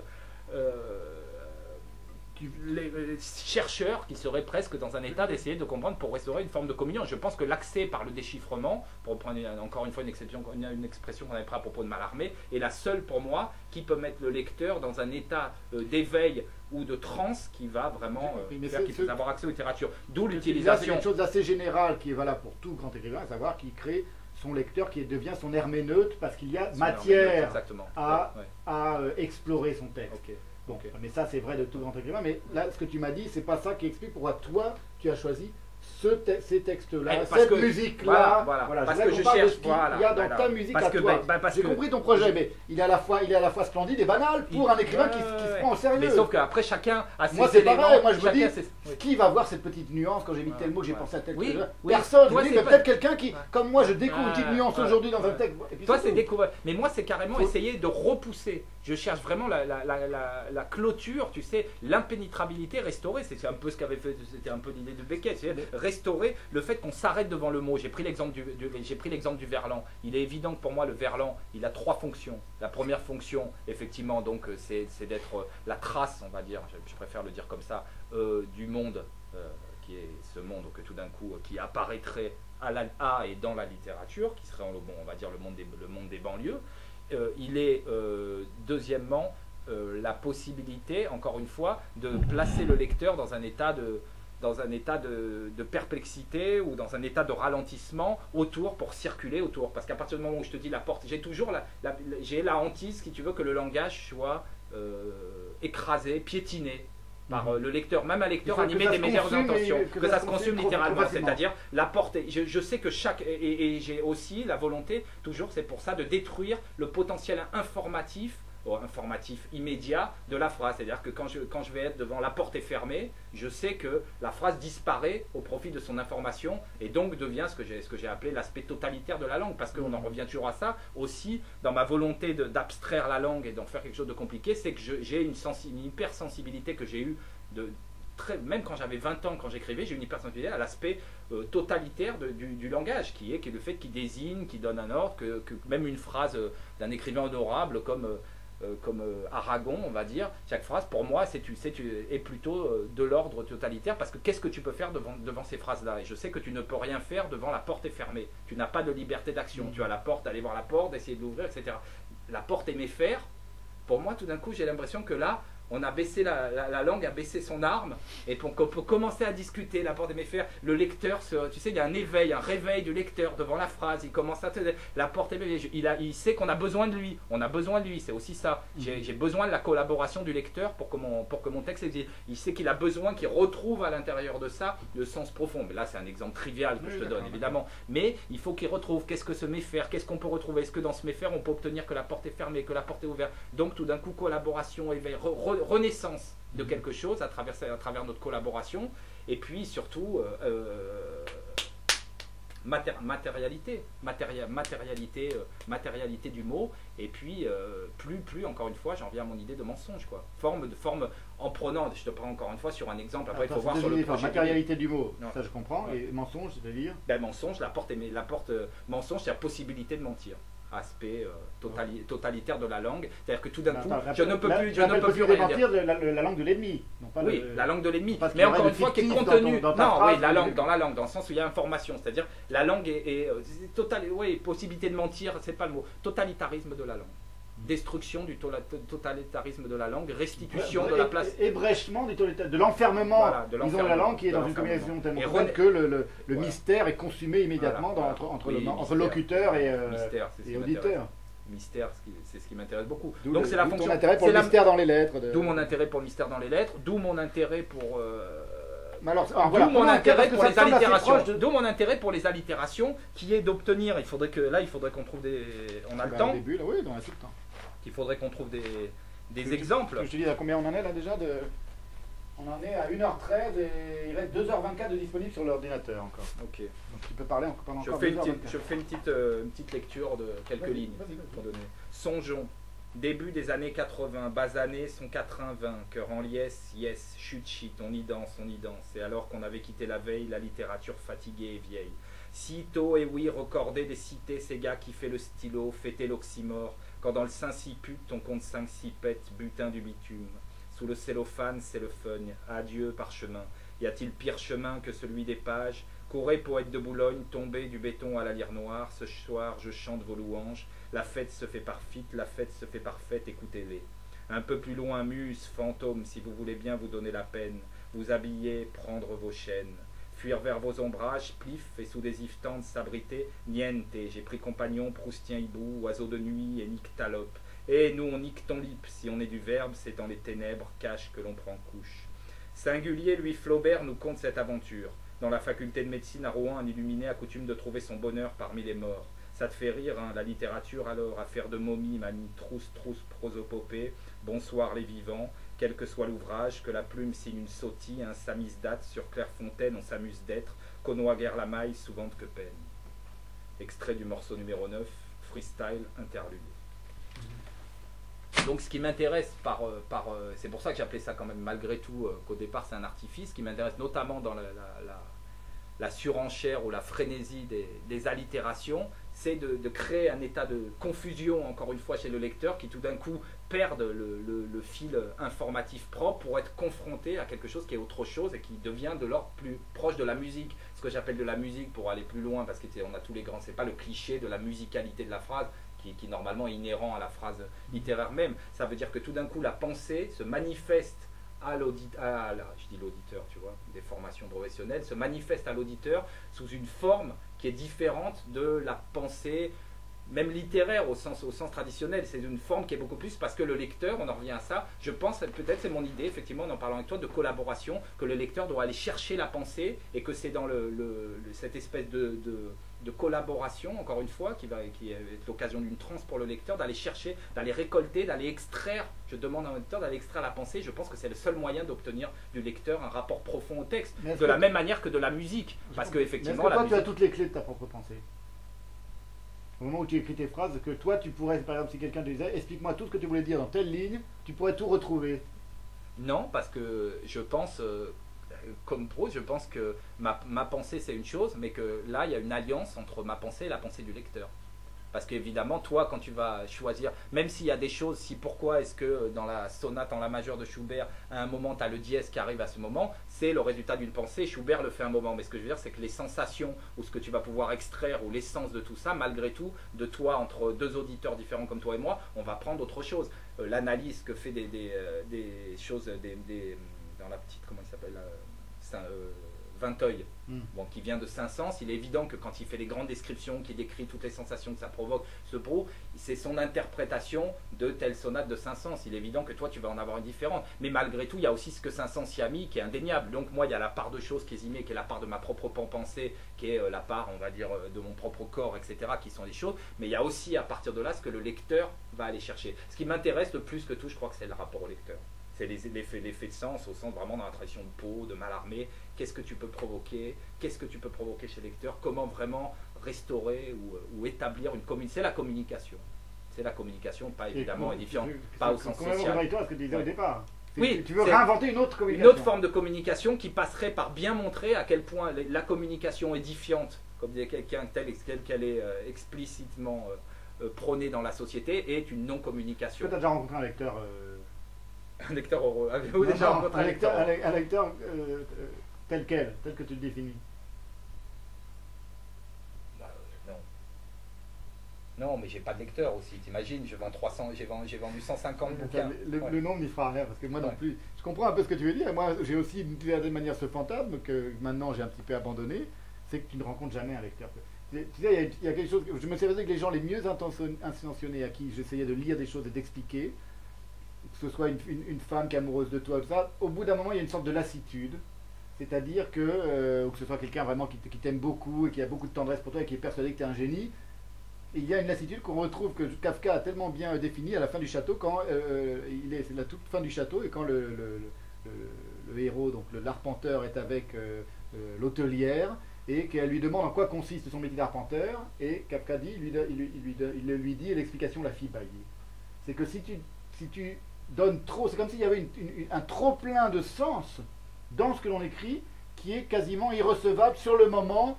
les chercheurs qui seraient presque dans un état d'essayer de comprendre pour restaurer une forme de communion. Je pense que l'accès par le déchiffrement, pour prendre encore une fois une expression qu'on avait pris à propos de Mallarmé, est la seule pour moi qui peut mettre le lecteur dans un état d'éveil ou de transe qui va vraiment faire qu'il peut avoir accès aux littératures. D'où l'utilisation. C'est une chose assez générale qui est valable pour tout grand écrivain, à savoir qu'il crée son lecteur qui devient son herméneute parce qu'il y a matière à explorer son texte. Okay. Bon, mais ça c'est vrai de tout grand écrivain, mais là ce que tu m'as dit, c'est pas ça qui explique pourquoi toi tu as choisi ces textes-là, cette musique-là, voilà, parce que je cherche, il y a dans ta musique à toi. J'ai compris ton projet, mais il est à la fois splendide et banal pour un écrivain qui se prend au sérieux. Mais sauf qu'après chacun a ses Moi c'est pareil, moi je me dis, oui. qui va voir cette petite nuance quand j'ai mis tel mot, j'ai pensé à tel oui, personne, je me dis, mais peut-être quelqu'un qui, comme moi, je découvre une petite nuance aujourd'hui dans un texte. Toi c'est découvrir, mais moi c'est carrément essayer de repousser. Je cherche vraiment la clôture, tu sais, l'impénétrabilité restaurée. C'est un peu ce qu'avait fait, c'était un peu l'idée de Beckett, c'est restaurer le fait qu'on s'arrête devant le mot. J'ai pris l'exemple du verlan. Il est évident que pour moi le verlan, il a 3 fonctions. La première fonction, effectivement, donc c'est d'être la trace, on va dire, je préfère le dire comme ça, du monde qui est ce monde que tout d'un coup qui apparaîtrait à et dans la littérature, qui serait on va dire le monde des banlieues. Il est deuxièmement la possibilité, encore une fois, de placer le lecteur dans un état de perplexité ou dans un état de ralentissement autour, pour circuler autour. Parce qu'à partir du moment où je te dis la porte, j'ai toujours j'ai la hantise, si tu veux, que le langage soit écrasé, piétiné par le lecteur, même un lecteur animé des meilleures intentions, que ça se consume littéralement, c'est-à-dire la porte, je sais que et j'ai aussi la volonté, toujours c'est pour ça, de détruire le potentiel informatif immédiat de la phrase, c'est-à-dire que quand je vais être devant la porte est fermée, je sais que la phrase disparaît au profit de son information et donc devient ce que j'ai appelé l'aspect totalitaire de la langue, parce qu'on en revient toujours à ça aussi dans ma volonté d'abstraire la langue et d'en faire quelque chose de compliqué, c'est que j'ai une hypersensibilité que j'ai eue même quand j'avais 20 ans, quand j'écrivais, j'ai une hypersensibilité à l'aspect totalitaire du langage, qui est le fait qu'il désigne, qu'il donne un ordre, que même une phrase d'un écrivain honorable comme Aragon, on va dire, chaque phrase, pour moi, est plutôt de l'ordre totalitaire, parce que qu'est-ce que tu peux faire devant ces phrases-là? Et je sais que tu ne peux rien faire devant la porte est fermée. Tu n'as pas de liberté d'action. Tu as la porte, aller voir la porte, essayer de l'ouvrir, etc. La porte aimer faire, pour moi, tout d'un coup, j'ai l'impression que là, on a baissé la langue, a baissé son arme, et qu'on peut commencer à discuter, la porte aimer faire, le lecteur, tu sais, il y a un réveil du lecteur devant la phrase, il commence à la porte aimer, il sait qu'on a besoin de lui, c'est aussi ça, j'ai besoin de la collaboration du lecteur pour que mon texte existe, il sait qu'il a besoin, qu'il retrouve à l'intérieur de ça le sens profond, mais là c'est un exemple trivial que je te donne évidemment, mais il faut qu'il retrouve, qu'est-ce que ce méfaire, qu'est-ce qu'on peut retrouver, est-ce que dans ce méfaire on peut obtenir que la porte est fermée, que la porte est ouverte, donc tout d'un coup collaboration, éveil, renaissance de quelque chose à travers notre collaboration, et puis surtout matérialité du mot, et puis plus encore une fois, j'en viens à mon idée de mensonge, quoi. Forme en prenant, je te prends encore une fois sur un exemple, après il faut voir sur le projet. Matérialité du mot, ça je comprends, et mensonge, c'est-à-dire mensonge, mensonge, c'est la possibilité de mentir. Aspect totalitaire de la langue, c'est-à-dire que tout d'un coup, je ne peux plus rien dire. La langue de l'ennemi. Oui, la langue de l'ennemi, mais encore une fois qui est contenue. Dans la langue, dans le sens où il y a information, c'est-à-dire la langue est possibilité de mentir, c'est pas le mot, totalitarisme de la langue. Destruction du totalitarisme de la langue, restitution de la place. Ébrèchement de l'enfermement, disons, de la langue qui est dans une communication tellement complète que le mystère est consumé immédiatement entre locuteur et auditeur. Mystère, c'est ce qui m'intéresse beaucoup. Donc c'est la fonction. D'où mon intérêt pour le mystère dans les lettres. D'où mon intérêt pour le mystère dans les lettres, d'où mon intérêt pour... D'où mon intérêt pour les allitérations. D'où mon intérêt pour les allitérations, qui est d'obtenir. Il faudrait qu'on trouve des. On a le temps. Début, là, oui, on a tout le temps. Il faudrait qu'on trouve des exemples. Je te dis à combien on en est là déjà On en est à 1h13 et il reste 2h24 de disponible sur l'ordinateur encore. Ok. Donc tu peux parler pendant encore 2h24. Je fais une petite lecture de quelques lignes pour donner. Songeons Début des années 80, bas années, son 80, cœur en liesse, yes, chute shit, on y danse, on y danse. Et alors qu'on avait quitté la veille, la littérature fatiguée et vieille. Sitôt et oui, recorder des cités, ces gars qui fait le stylo, fêter l'oxymore, quand dans le Saint-Ciput, ton compte 5-6 pète, butin du bitume. Sous le cellophane, c'est le fun, adieu parchemin. Y a-t-il pire chemin que celui des pages? Courez, poète de Boulogne, tombez du béton à la lyre noire, ce soir je chante vos louanges, la fête se fait par fit, la fête se fait par fête, écoutez-les. Un peu plus loin, muse, fantôme, si vous voulez bien vous donner la peine, vous habiller, prendre vos chaînes. Fuir vers vos ombrages, plif, et sous des iftantes s'abriter, niente, j'ai pris compagnon, proustien hibou, oiseau de nuit et nyctalope. Et nous on nique ton lip, si on est du verbe, c'est dans les ténèbres, cache que l'on prend couche. Singulier, lui, Flaubert nous conte cette aventure. Dans la faculté de médecine à Rouen, un illuminé a coutume de trouver son bonheur parmi les morts. Ça te fait rire, hein, la littérature alors, affaire de momie, manie, trousse, prosopopée, bonsoir les vivants, quel que soit l'ouvrage, que la plume signe une sottille, un samizdat, sur Clairefontaine on s'amuse d'être, qu'Aunois guère la maille, souvent que peine. Extrait du morceau numéro 9, freestyle interlude. Donc ce qui m'intéresse c'est pour ça que j'appelais ça quand même malgré tout qu'au départ c'est un artifice, ce qui m'intéresse notamment dans la surenchère ou la frénésie des allitérations, c'est de créer un état de confusion encore une fois chez le lecteur qui tout d'un coup perd le fil informatif propre pour être confronté à quelque chose qui est autre chose et qui devient de l'ordre plus proche de la musique. Ce que j'appelle de la musique pour aller plus loin parce qu'on a tous les grands, c'est pas le cliché de la musicalité de la phrase, qui normalement est inhérent à la phrase littéraire même. Ça veut dire que tout d'un coup, la pensée se manifeste à l'auditeur, je dis l'auditeur, tu vois, des formations professionnelles, se manifeste à l'auditeur sous une forme qui est différente de la pensée, même littéraire au sens traditionnel. C'est une forme qui est beaucoup plus, parce que le lecteur, on en revient à ça, je pense, peut-être c'est mon idée, effectivement, en parlant avec toi, de collaboration, que le lecteur doit aller chercher la pensée, et que c'est dans cette espèce de collaboration, encore une fois, qui est l'occasion d'une transe pour le lecteur, d'aller chercher, d'aller récolter, d'aller extraire, je demande à un lecteur d'aller extraire la pensée. Je pense que c'est le seul moyen d'obtenir du lecteur un rapport profond au texte, de la même manière que de la musique, parce que effectivement, toi, tu as toutes les clés de ta propre pensée. Au moment où tu écris tes phrases, que toi, tu pourrais, par exemple, si quelqu'un te disait, explique-moi tout ce que tu voulais dire dans telle ligne, tu pourrais tout retrouver. Non, parce que je pense, comme Proust, je pense que ma pensée c'est une chose, mais que là, il y a une alliance entre ma pensée et la pensée du lecteur. Parce qu'évidemment, toi, quand tu vas choisir, même s'il y a des choses, pourquoi est-ce que dans la sonate en la majeure de Schubert, à un moment, tu as le dièse qui arrive à ce moment, c'est le résultat d'une pensée. Schubert le fait un moment. Mais ce que je veux dire, c'est que les sensations, ou ce que tu vas pouvoir extraire, ou l'essence de tout ça, malgré tout, de toi, entre deux auditeurs différents comme toi et moi, on va prendre autre chose. L'analyse que fait des choses, dans la petite, comment il s'appelle, Vinteuil, bon, qui vient de Saint-Saëns, il est évident que quand il fait les grandes descriptions, qu'il décrit toutes les sensations que ça provoque, ce Proust, c'est son interprétation de telle sonate de Saint-Saëns. Il est évident que toi tu vas en avoir une différente, mais malgré tout il y a aussi ce que Saint-Saëns y a mis qui est indéniable. Donc moi il y a la part de choses qui est y met, qui est la part de ma propre pensée, qui est la part, on va dire, de mon propre corps, etc., qui sont des choses, mais il y a aussi à partir de là ce que le lecteur va aller chercher. Ce qui m'intéresse le plus que tout, je crois que c'est le rapport au lecteur. C'est l'effet de sens, au sens vraiment dans la tradition de Pau, de Mallarmé. Qu'est-ce que tu peux provoquer? Qu'est-ce que tu peux provoquer chez le lecteur? Comment vraiment restaurer ou établir une communication? C'est la communication. C'est la communication, pas évidemment édifiante, pas au sens social. Avec toi, ce que tu disais au départ. Oui, tu veux réinventer une autre communication. Une autre forme de communication qui passerait par bien montrer à quel point la communication édifiante, comme disait quelqu'un, telle qu'elle est explicitement prônée dans la société, est une non-communication. Tu as déjà rencontré un lecteur un lecteur heureux. Avez-vous déjà rencontré un lecteur un lecteur tel quel, tel que tu le définis? Non, mais j'ai pas de lecteur aussi. T'imagines, j'ai vendu 150 bouquins. Le nombre n'y fera rien, parce que moi non plus. Je comprends un peu ce que tu veux dire. Moi, j'ai aussi d'une certaine manière ce fantasme que maintenant j'ai un petit peu abandonné, c'est que tu ne rencontres jamais un lecteur. Tu sais, il y a quelque chose. Je me suis aperçu que les gens les mieux intentionnés à qui j'essayais de lire des choses et d'expliquer, que ce soit une femme qui est amoureuse de toi, tout ça, au bout d'un moment, il y a une sorte de lassitude. C'est-à-dire que, ou que ce soit quelqu'un vraiment qui t'aime beaucoup et qui a beaucoup de tendresse pour toi et qui est persuadé que tu es un génie, il y a une lassitude qu'on retrouve que Kafka a tellement bien définie à la fin du château, quand c'est la toute fin du château, et quand le héros, donc l'arpenteur, est avec l'hôtelière, et qu'elle lui demande en quoi consiste son métier d'arpenteur, et Kafka dit, il lui dit, et l'explication la fit bailler. c'est que si tu donnes trop, c'est comme s'il y avait un trop plein de sens dans ce que l'on écrit qui est quasiment irrecevable sur le moment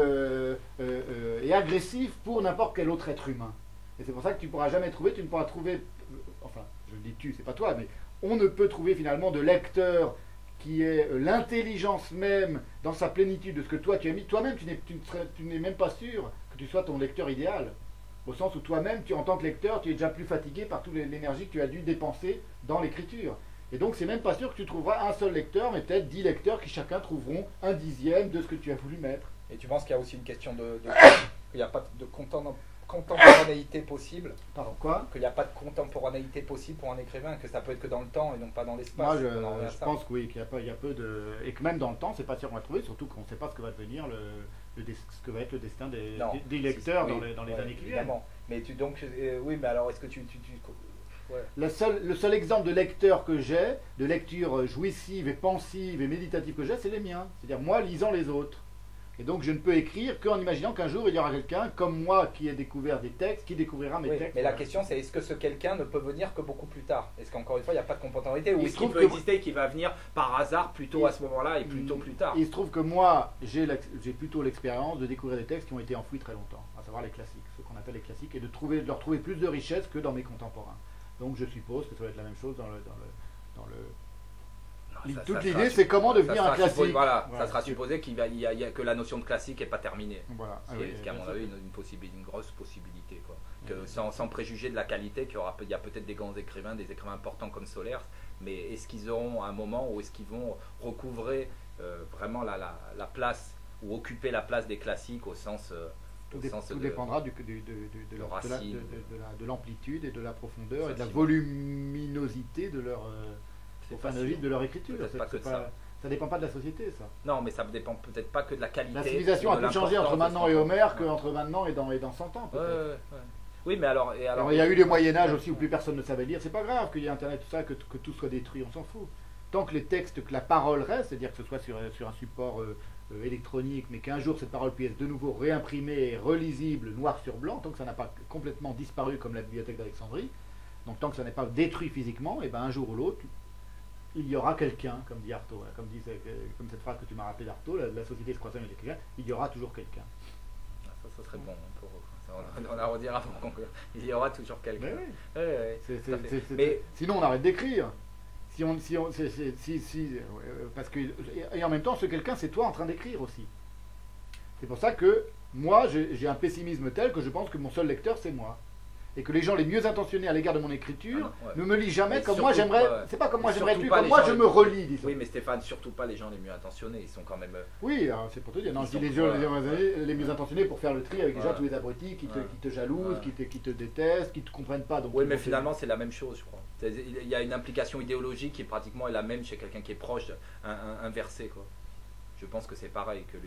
et agressif pour n'importe quel autre être humain. Et c'est pour ça que tu ne pourras jamais trouver, tu ne pourras trouver, enfin, je dis tu, c'est pas toi, mais on ne peut trouver finalement de lecteur qui est l'intelligence même dans sa plénitude de ce que toi tu as mis. Toi-même, tu n'es même pas sûr que tu sois ton lecteur idéal. Au sens où toi-même, en tant que lecteur, tu es déjà plus fatigué par toute l'énergie que tu as dû dépenser dans l'écriture. Et donc, c'est même pas sûr que tu trouveras un seul lecteur, mais peut-être 10 lecteurs qui chacun trouveront un dixième de ce que tu as voulu mettre. Et tu penses qu'il y a aussi une question qu'il n'y a pas de contemporanéité possible? Pardon, quoi? Qu'il n'y a pas de contemporanéité possible pour un écrivain, que ça peut être que dans le temps et non pas dans l'espace. Moi, je pense que oui, qu'il y a peu de... Et que même dans le temps, c'est pas sûr qu'on va trouver, surtout qu'on ne sait pas ce que va devenir ce que va être le destin des lecteurs dans les années qui viennent. Mais oui, mais alors est-ce que ouais. Le seul exemple de lecteur que j'ai, de lecture jouissive et pensive et méditative que j'ai, c'est les miens. C'est-à-dire moi lisant les autres. Et donc je ne peux écrire qu'en imaginant qu'un jour il y aura quelqu'un comme moi qui ait découvert des textes, qui découvrira mes textes. Mais la question c'est, est-ce que ce quelqu'un ne peut venir que beaucoup plus tard? Est-ce qu'encore une fois il n'y a pas de contemporanéité? Ou est-ce qu'il peut exister qui va venir par hasard plutôt à ce moment-là et plutôt plus tard? Il se trouve que moi j'ai plutôt l'expérience de découvrir des textes qui ont été enfouis très longtemps, à savoir les classiques, ce qu'on appelle les classiques, et de leur trouver plus de richesse que dans mes contemporains. Donc je suppose que ça va être la même chose dans le toute l'idée, c'est comment devenir un classique. Voilà, ça sera supposé que la notion de classique n'est pas terminée. Voilà. Ce qui, à mon avis, une grosse possibilité. Quoi. Que sans préjuger de la qualité, il y a peut-être des grands écrivains, des écrivains importants comme Solers, mais est-ce qu'ils auront un moment où est-ce qu'ils vont recouvrer vraiment la place, ou occuper la place des classiques au sens... Tout dépendra de l'amplitude et de la profondeur et de la voluminosité de leur écriture. Ça dépend pas de la société, ça. Non, mais ça dépend peut-être pas que de la qualité. La civilisation a pu changer entre maintenant et Homère qu'entre maintenant et dans 100 ans, peut-être. Oui, mais alors... il y a eu le Moyen-Âge aussi où plus personne ne savait lire. C'est pas grave qu'il y ait Internet, tout ça, que tout soit détruit, on s'en fout. Tant que les textes, que la parole reste, c'est-à-dire que ce soit sur un support électronique, mais qu'un jour cette parole puisse être de nouveau réimprimée, relisible, noir sur blanc, tant que ça n'a pas complètement disparu comme la bibliothèque d'Alexandrie, donc tant que ça n'est pas détruit physiquement, et ben un jour ou l'autre, il y aura quelqu'un, comme dit Artaud, comme cette phrase que tu m'as rappelé d'Artaud, la société se croisant avec quelqu'un, il y aura toujours quelqu'un. Ça serait bon on la redira pour conclure. Il y aura toujours quelqu'un. Mais sinon on arrête d'écrire. Parce que, et en même temps, ce quelqu'un, c'est toi en train d'écrire aussi. C'est pour ça que moi, j'ai un pessimisme tel que je pense que mon seul lecteur, c'est moi. Et que les gens les mieux intentionnés à l'égard de mon écriture ne me lisent jamais comme moi j'aimerais. C'est pas comme moi j'aimerais être lu, comme moi je me relis, disons. Oui, mais Stéphane, surtout pas les gens les mieux intentionnés, ils sont quand même. Oui, c'est pour te dire. Non, je dis les gens les mieux intentionnés pour faire le tri avec déjà tous les abrutis qui te jalousent, qui te détestent, qui te comprennent pas. Oui, mais finalement, c'est la même chose, je crois. Il y a une implication idéologique qui pratiquement est la même chez quelqu'un qui est proche, inversé, quoi. Je pense que c'est pareil, que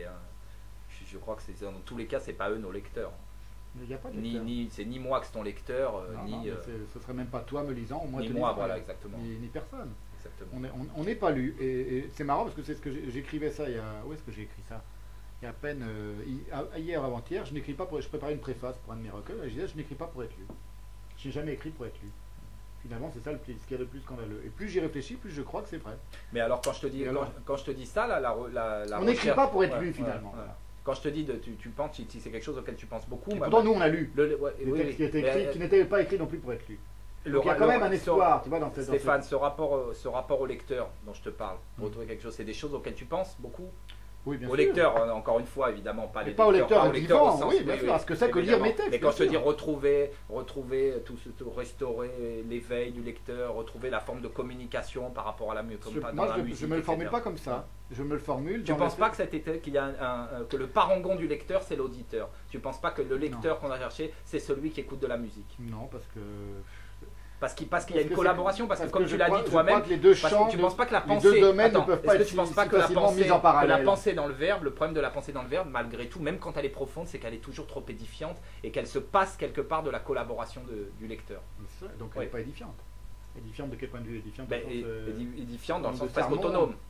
je crois que dans tous les cas, c'est pas eux nos lecteurs. Il n'y a pas de lecteur. C'est ni moi que c'est ton lecteur, ce serait même pas toi me lisant, ou moi ni moi, voilà, exactement. Ni personne. Exactement. On n'est pas lu. Et c'est marrant parce que c'est ce que j'écrivais ça il y a. Où est-ce que j'ai écrit ça? Il y a à peine. Hier, avant-hier, je préparais une préface pour un de mes recueils, et je disais, je n'écris pas pour être lu. Je n'ai jamais écrit pour être lu. Finalement, c'est ça ce qui est le plus scandaleux. Et plus j'y réfléchis, plus je crois que c'est vrai. Mais alors, quand je te dis ça, là, on n'écrit pas pour être lu, finalement. Voilà. Quand je te dis, tu penses, si c'est quelque chose auquel tu penses beaucoup... Pourtant, nous, on a lu des textes qui étaient écrits, qui n'étaient pas écrits non plus pour être lus. Donc, il y a quand même un espoir, tu vois, dans cette... Stéphane, ce rapport au lecteur dont je te parle, pour retrouver quelque chose, c'est des choses auxquelles tu penses beaucoup? Oui, bien sûr. Au lecteur, encore une fois, évidemment, pas les lecteurs. Pas au lecteur au sens, oui, bien sûr, parce que c'est que lire mes textes. Mais quand je te dis retrouver restaurer l'éveil du lecteur, retrouver la forme de communication par rapport à la musique. Moi, je ne me le formule pas comme ça. Je me le formule. Tu ne penses pas que le parangon du lecteur, c'est l'auditeur? Tu ne penses pas que le lecteur qu'on a cherché, c'est celui qui écoute de la musique? Non, parce que... Parce qu'il y a une collaboration, parce que comme tu l'as dit toi-même, tu ne penses pas que la pensée, les deux domaines ne peuvent pas être facilement mis en parallèle. Que la pensée dans le verbe, le problème de la pensée dans le verbe, malgré tout, même quand elle est profonde, c'est qu'elle est toujours trop édifiante et qu'elle se passe quelque part de la collaboration du lecteur. Donc elle n'est pas édifiante. Édifiante de quel point de vue? Édifiante dans le sens presque autonome.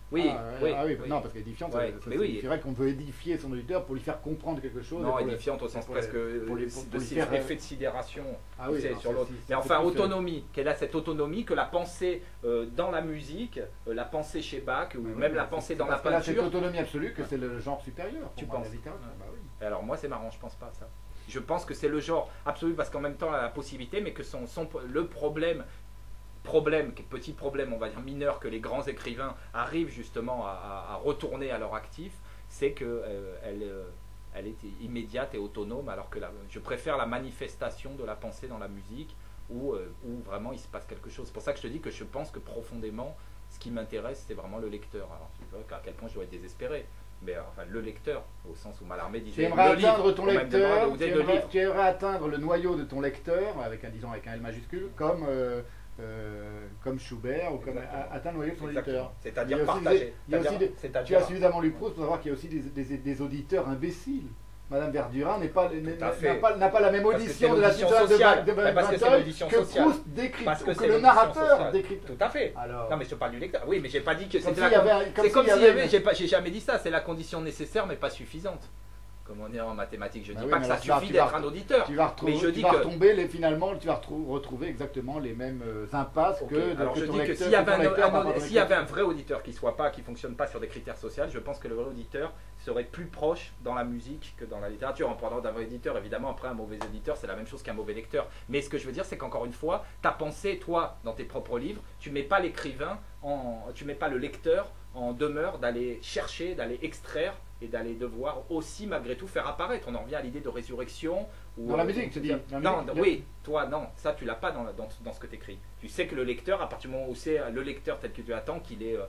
Oui, oui, oui, oui. non, parce qu'édifiante, Ouais, ça mais oui. signifierait qu'on veut édifier son auditeur pour lui faire comprendre quelque chose. Non, et pour édifiante au sens pour presque pour lui de faire, effet de sidération Ah oui, c'est alors sur ça, l'autre. c'est Mais enfin, plus, autonomie, qu'elle a cette autonomie que la pensée dans la musique, la pensée chez Bach, ou même la pensée dans la parce que là, cette peinture. autonomie absolue que c'est le genre supérieur. Tu pour moi, penses la littérature. Ouais. Bah oui. Alors moi c'est marrant, je pense pas à ça. Je pense que c'est le genre absolu parce qu'en même temps elle a la possibilité, mais que le problème, petit problème, on va dire mineur, que les grands écrivains arrivent justement à retourner à leur actif, c'est que elle est immédiate et autonome, alors que je préfère la manifestation de la pensée dans la musique où vraiment il se passe quelque chose. C'est pour ça que je te dis que je pense que profondément, ce qui m'intéresse, c'est vraiment le lecteur. Alors tu vois à quel point je dois être désespéré. Mais enfin, le lecteur, au sens où Mallarmé Tu disait aimerais le atteindre livre, ton on m'a même demandé lecteur, où est le livre. tu aimerais atteindre le noyau de ton lecteur, disons avec un L majuscule, comme Schubert, ou comme Exactement. atteindre le noyau de son Exactement. lecteur. C'est-à-dire Il y a aussi partager. il y a aussi C'est-à-dire- tu c'est-à-dire- as suffisamment lu Proust pour savoir qu'il y a aussi des auditeurs imbéciles. Madame Verdurin n'a pas la même Parce que audition c'est de la l'audition tutelle sociale. de Mais parce que c'est Vinteuil l'audition que sociale. Proust décrit, Parce que ou c'est que le l'audition narrateur sociale. décrit. Tout à fait. Alors, Non, mais je te parle du lecteur. Oui, mais j'ai pas dit que Comme c'était s'il y avait- comme C'est comme s'il y s'il y avait avait. J'ai jamais dit ça, c'est la condition nécessaire mais pas suffisante. Comme on dit en mathématiques, je Bah dis oui, pas mais que ça alors là, suffit tu vas d'être un auditeur. tu vas Mais je retrouver, dis tu vas que- retomber finalement, tu vas retrouver exactement les mêmes impasses Ok. que Alors je ton dis que lecteur- s'il y avait ton lecteur par un, rapport à ton s'il y avait lecteur. un vrai auditeur qui fonctionne pas sur des critères sociaux, je pense que le vrai auditeur serait plus proche dans la musique que dans la littérature. En parlant d'un vrai éditeur, évidemment, après un mauvais éditeur, c'est la même chose qu'un mauvais lecteur. Mais ce que je veux dire, c'est qu'encore une fois, ta pensée, toi, dans tes propres livres, tu mets pas l'écrivain, tu mets pas le lecteur en demeure d'aller chercher, d'aller extraire et d'aller devoir aussi malgré tout faire apparaître. On en revient à l'idée de résurrection. Ou, Dans la musique, tu dis. Dans la Non, musique, oui, toi, non, ça tu l'as pas dans ce que tu écris. Tu sais que le lecteur, à partir du moment où c'est le lecteur tel que tu attends, qu'il est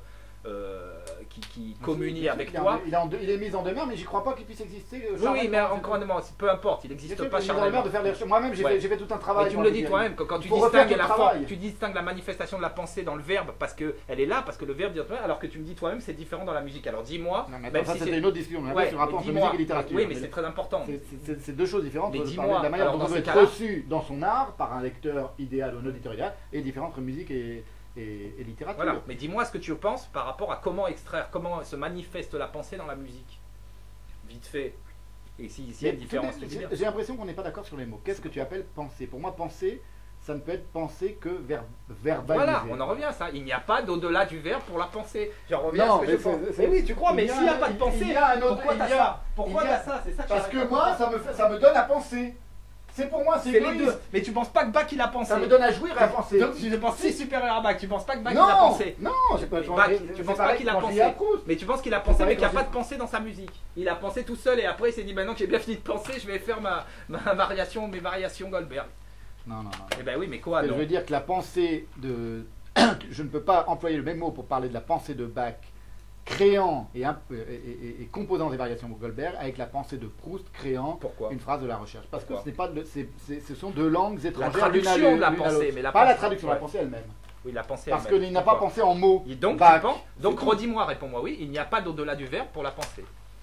qui communie avec toi. Il est mis en demeure, mais j'y crois pas qu'il puisse exister. Oui, mais encore un moment, peu importe, il n'existe pas charnellement. de faire les recherches. Moi-même, j'ai Ouais. fait tout un travail. Mais tu me le dis toi-même, quand tu Faut refaire distingues tout le travail. tu distingues la manifestation de la pensée dans le verbe parce qu'elle est là, parce que le verbe dit alors que tu me dis toi-même c'est différent dans la musique. Alors dis-moi, Non, mais même ça, si c'était c'est une autre discussion. On a Ouais, fait sur le rapport mais entre dis-moi. musique et littérature. Oui, mais c'est très important. C'est deux choses différentes. Mais De dis-moi, parler de la manière alors, dont on dans veut ces être cas-là- reçu dans son art par un lecteur idéal ou un auditeur idéal est différent entre musique et littérature. Voilà, mais dis-moi ce que tu penses par rapport à comment extraire, comment se manifeste la pensée dans la musique. Vite fait. Et s'il y a une différence, tu dis bien. J'ai l'impression qu'on n'est pas d'accord sur les mots. Qu'est-ce que tu appelles penser? Pour moi, penser, ça ne peut être penser que verbaliser. Voilà, on en revient à ça. Il n'y a pas d'au-delà du verbe pour la pensée. Je reviens Non, à ce que mais je pense. c'est- Mais oui, tu crois, mais s'il n'y a pas de pensée, il y a un autre- pourquoi t'as il y a- ça? Pourquoi il y a- t'as ça? C'est ça que Parce j'arrive que pas moi, à comprendre. ça me donne à penser. C'est pour moi, c'est C'est les égoïste. deux. Mais tu penses pas que Bach il a pensé. Ça me donne à jouir et à penser. Donc tu penses si supérieur à Bach, tu penses pas que Bach il a Non, pensé. non, j'ai pas Mais Bach, tu penses pas qu'il a pensé. Mais tu penses qu'il a pensé, pareil mais qu'il n'y a quand pas j'ai- de pensée dans sa musique. Il a pensé tout seul et après il s'est dit maintenant que j'ai bien fini de penser, je vais faire mes variations Goldberg. Non, non. Eh ben oui, mais quoi Je non veux dire que la pensée de... Je ne peux pas employer le même mot pour parler de la pensée de Bach créant et composant des variations de Goldberg avec la pensée de Proust créant Pourquoi une phrase de la recherche. Parce que Pourquoi ce n'est pas ce sont deux langues étrangères. traduction l'une à de la l'une à pensée, l'autre. mais la pas la pensée, traduction, ouais. la pensée elle-même. Oui, la pensée. Parce elle-même. qu'il n'a pas Pourquoi pensé en mots. Et donc, Bach, tu penses, donc c'est tout. redis-moi, réponds-moi oui, il n'y a pas d'au-delà du verbe pour la pensée.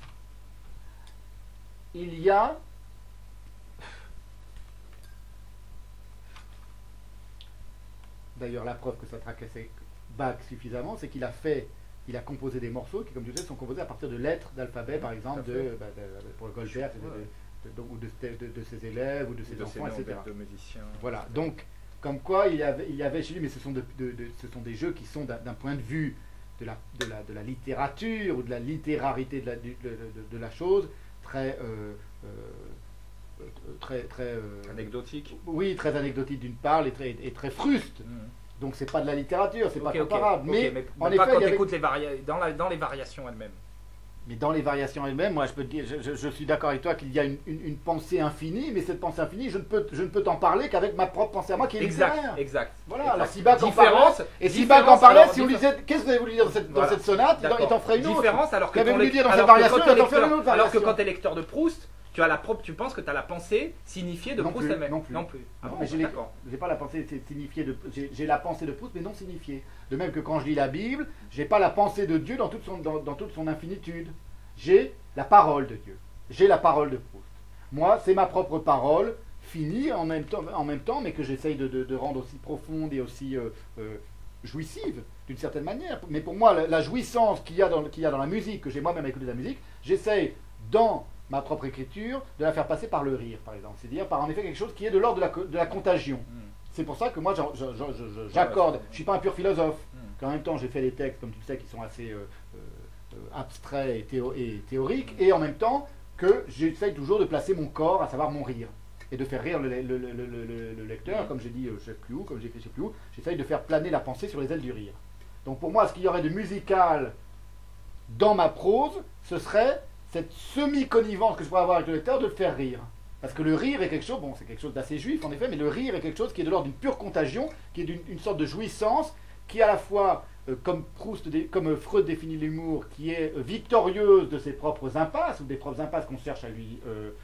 Il y a... D'ailleurs, la preuve que ça tracassait Bach suffisamment, c'est qu'il a composé des morceaux qui, comme tu sais, sont composés à partir de lettres d'alphabet, par exemple, Tout à fait. pour Goldberg, ou de ses élèves, ou de ses enfants, etc. de musiciens. Voilà, donc, comme quoi il y avait chez lui, mais ce sont des jeux qui sont d'un point de vue de la littérature, ou de la littérarité de la chose, très Anecdotique. oui, très anecdotique d'une part, et très fruste. Donc c'est pas de la littérature, c'est pas Ok, ok. comparable. Ok, Mais en pas effet, quand il y avait- écoutes dans les variations elles-mêmes. mais dans les variations elles-mêmes, moi je peux te dire, je suis d'accord avec toi qu'il y a une pensée infinie, mais cette pensée infinie, je ne peux t'en parler qu'avec ma propre pensée à moi qui est littéraire. Exact. Voilà, Exact. alors si Bach en Différence, parlait, et si différence, Bach en parlait, alors, si on lisait, qu'est-ce que vous avez voulu dire dans Voilà. cette sonate, D'accord. il t'en ferait une autre. Différence alors que Qu'avez-vous quand voulu dire dans alors cette que variation, quand il t'es t'en ferait une lecteur- autre alors que variation. quand tu es lecteur de Proust, tu penses que tu as la pensée signifiée de Non Proust plus, elle-même. non plus. Ah Non, bon, mais d'accord. j'ai pas la pensée signifiée j'ai la pensée de Proust mais non signifiée. De même que quand je lis la Bible, j'ai pas la pensée de Dieu dans toute son infinitude. J'ai la parole de Dieu. J'ai la parole de Proust. Moi, c'est ma propre parole finie en même temps mais que j'essaye de rendre aussi profonde et aussi jouissive d'une certaine manière. Mais pour moi, la jouissance qu'il y a dans la musique, que j'ai moi-même écouté de la musique, j'essaye dans ma propre écriture de la faire passer par le rire, par exemple. C'est-à-dire par en effet quelque chose qui est de l'ordre de la contagion. C'est pour ça que moi j'accorde, je ne suis pas un pur philosophe, qu'en même temps j'ai fait des textes, comme tu le sais, qui sont assez abstraits et théoriques, et en même temps que j'essaye toujours de placer mon corps, à savoir mon rire, et de faire rire le lecteur, comme j'ai dit chez Pluhou, comme j'ai écrit chez Pluhou, j'essaye de faire planer la pensée sur les ailes du rire. Donc pour moi, ce qu'il y aurait de musical dans ma prose, ce serait cette semi-connivence que je pourrais avoir avec le lecteur de le faire rire. Parce que le rire est quelque chose, bon, c'est quelque chose d'assez juif en effet, mais le rire est quelque chose qui est de l'ordre d'une pure contagion, qui est d'une sorte de jouissance, qui est à la fois, comme Freud définit l'humour, qui est victorieuse de ses propres impasses, ou des propres impasses qu'on cherche à lui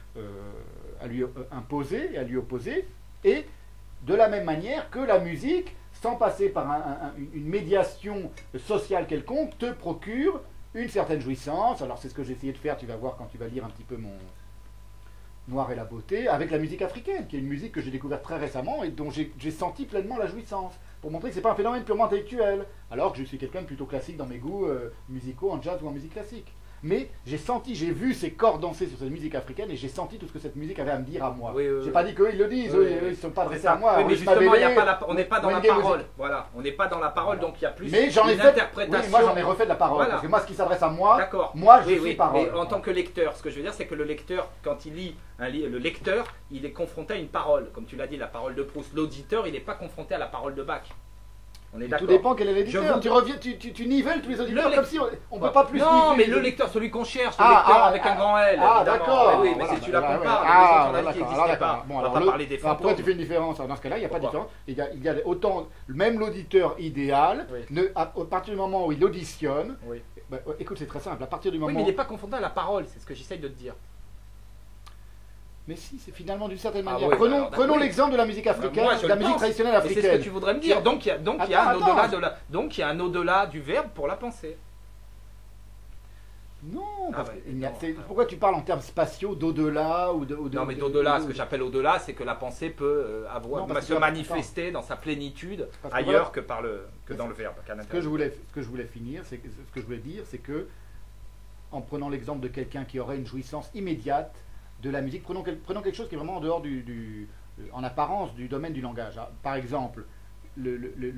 imposer et à lui opposer, et de la même manière que la musique, sans passer par une médiation sociale quelconque, te procure une certaine jouissance. Alors c'est ce que j'ai essayé de faire, tu vas voir quand tu vas lire un petit peu mon Noir et la beauté, avec la musique africaine, qui est une musique que j'ai découverte très récemment et dont j'ai senti pleinement la jouissance, pour montrer que ce n'est pas un phénomène purement intellectuel, alors que je suis quelqu'un de plutôt classique dans mes goûts musicaux, en jazz ou en musique classique. Mais j'ai vu ces corps danser sur cette musique africaine et j'ai senti tout ce que cette musique avait à me dire à moi. Oui, j'ai pas dit qu'eux ils le disent, eux ils ne sont pas adressés à moi. Oui, mais justement, on n'est pas dans la parole. Voilà, on n'est pas dans la parole, donc il y a plus mais j'en ai une fait, interprétation. Oui, moi j'en ai refait de la parole, voilà. parce que moi ce qui s'adresse à moi, moi je suis parole. Mais en tant que lecteur, ce que je veux dire, c'est que le lecteur, quand il lit le lecteur, il est confronté à une parole. Comme tu l'as dit, la parole de Proust. L'auditeur, il n'est pas confronté à la parole de Bach. On est d'accord. Tout dépend quel est l'éditeur. Tu nivelles tous les auditeurs comme si on ne peut pas plus niveler. Non, mais le lecteur, celui qu'on cherche, le lecteur avec un grand L. Ah, d'accord. Oui, mais si tu la compares, qui n'existait pas. On va pas parler des fantômes. Pourquoi tu fais une différence? Dans ce cas-là, il n'y a pas de différence. Il y a autant, même l'auditeur idéal, à partir du moment où il auditionne, écoute, c'est très simple. À partir du moment. Oui, mais il n'est pas confronté à la parole, c'est ce que j'essaye de te dire. Mais si, c'est finalement d'une certaine manière. Oui, prenons l'exemple de la musique africaine, de la musique traditionnelle africaine. C'est ce que tu voudrais me dire. Donc il y a un au-delà du verbe pour la pensée. Non, pourquoi tu parles en termes spatiaux d'au-delà ou de. Non, mais d'au-delà, ce que j'appelle au-delà, c'est que la pensée peut se manifester dans sa plénitude ailleurs que dans le verbe. Ce que je voulais dire, c'est que en prenant l'exemple de quelqu'un qui aurait une jouissance immédiate de la musique, prenons quelque chose qui est vraiment en dehors en apparence du domaine du langage. Par exemple, les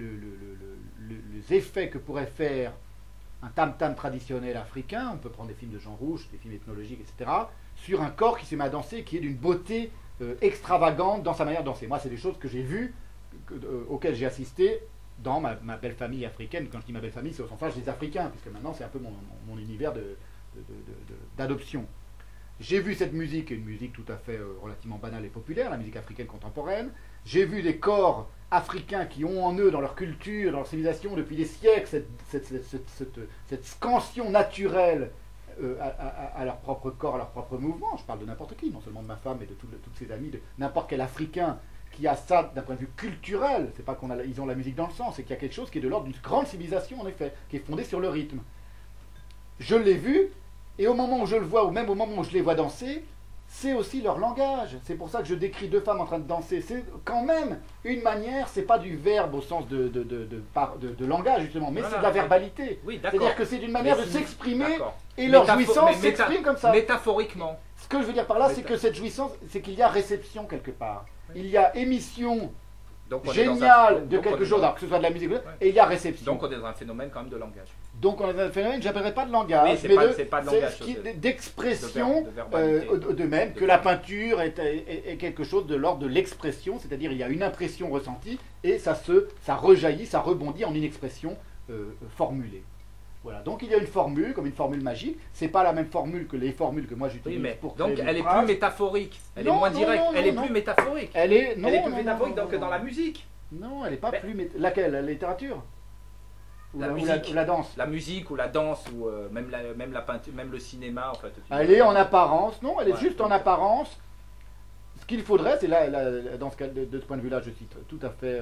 effets que pourrait faire un tam-tam traditionnel africain, on peut prendre des films de Jean Rouch, des films ethnologiques, etc., sur un corps qui se met à danser, qui est d'une beauté extravagante dans sa manière de danser. Moi, c'est des choses que j'ai vues, auxquelles j'ai assisté dans ma belle famille africaine. Quand je dis ma belle famille, c'est au sens large des Africains, puisque maintenant c'est un peu mon univers d'adoption. J'ai vu cette musique, une musique tout à fait relativement banale et populaire, la musique africaine contemporaine. J'ai vu des corps africains qui ont en eux, dans leur culture, dans leur civilisation, depuis des siècles, cette scansion naturelle à leur propre corps, à leur propre mouvement. Je parle de n'importe qui, non seulement de ma femme, mais de toutes ses amies, de n'importe quel Africain qui a ça d'un point de vue culturel. C'est pas ils ont la musique dans le sang, c'est qu'il y a quelque chose qui est de l'ordre d'une grande civilisation, en effet, qui est fondée sur le rythme. Je l'ai vu. Et au moment où je le vois, ou même au moment où je les vois danser, c'est aussi leur langage. C'est pour ça que je décris deux femmes en train de danser. C'est quand même une manière, c'est pas du verbe au sens de langage justement, mais c'est de la verbalité. Oui, c'est-à-dire que c'est d'une manière de s'exprimer, et leur jouissance s'exprime comme ça. Métaphoriquement. Ce que je veux dire par là, c'est que cette jouissance, c'est qu'il y a réception quelque part. Il y a émission géniale de quelque chose, alors que ce soit de la musique, et il y a réception. Donc on est dans un phénomène quand même de langage. Donc on est dans un phénomène, je n'appellerais pas de langage, mais c'est pas de langage, d'expression, de même que la peinture est quelque chose de l'ordre de l'expression, c'est-à-dire il y a une impression ressentie et ça rejaillit, ça rebondit en une expression formulée. Voilà, donc il y a une formule, comme une formule magique, c'est pas la même formule que les formules que moi j'utilise pour créer donc elle est phrases. Plus métaphorique, elle est moins directe, elle est plus métaphorique. Elle est plus métaphorique que dans la musique. Non, elle n'est pas plus laquelle? La littérature ou la musique, ou la danse? La musique ou la danse ou même la peinture, même le cinéma en fait. Elle est en apparence, non, elle est juste en apparence. Ce qu'il faudrait, c'est là, dans ce cas, de ce point de vue-là, je suis tout à fait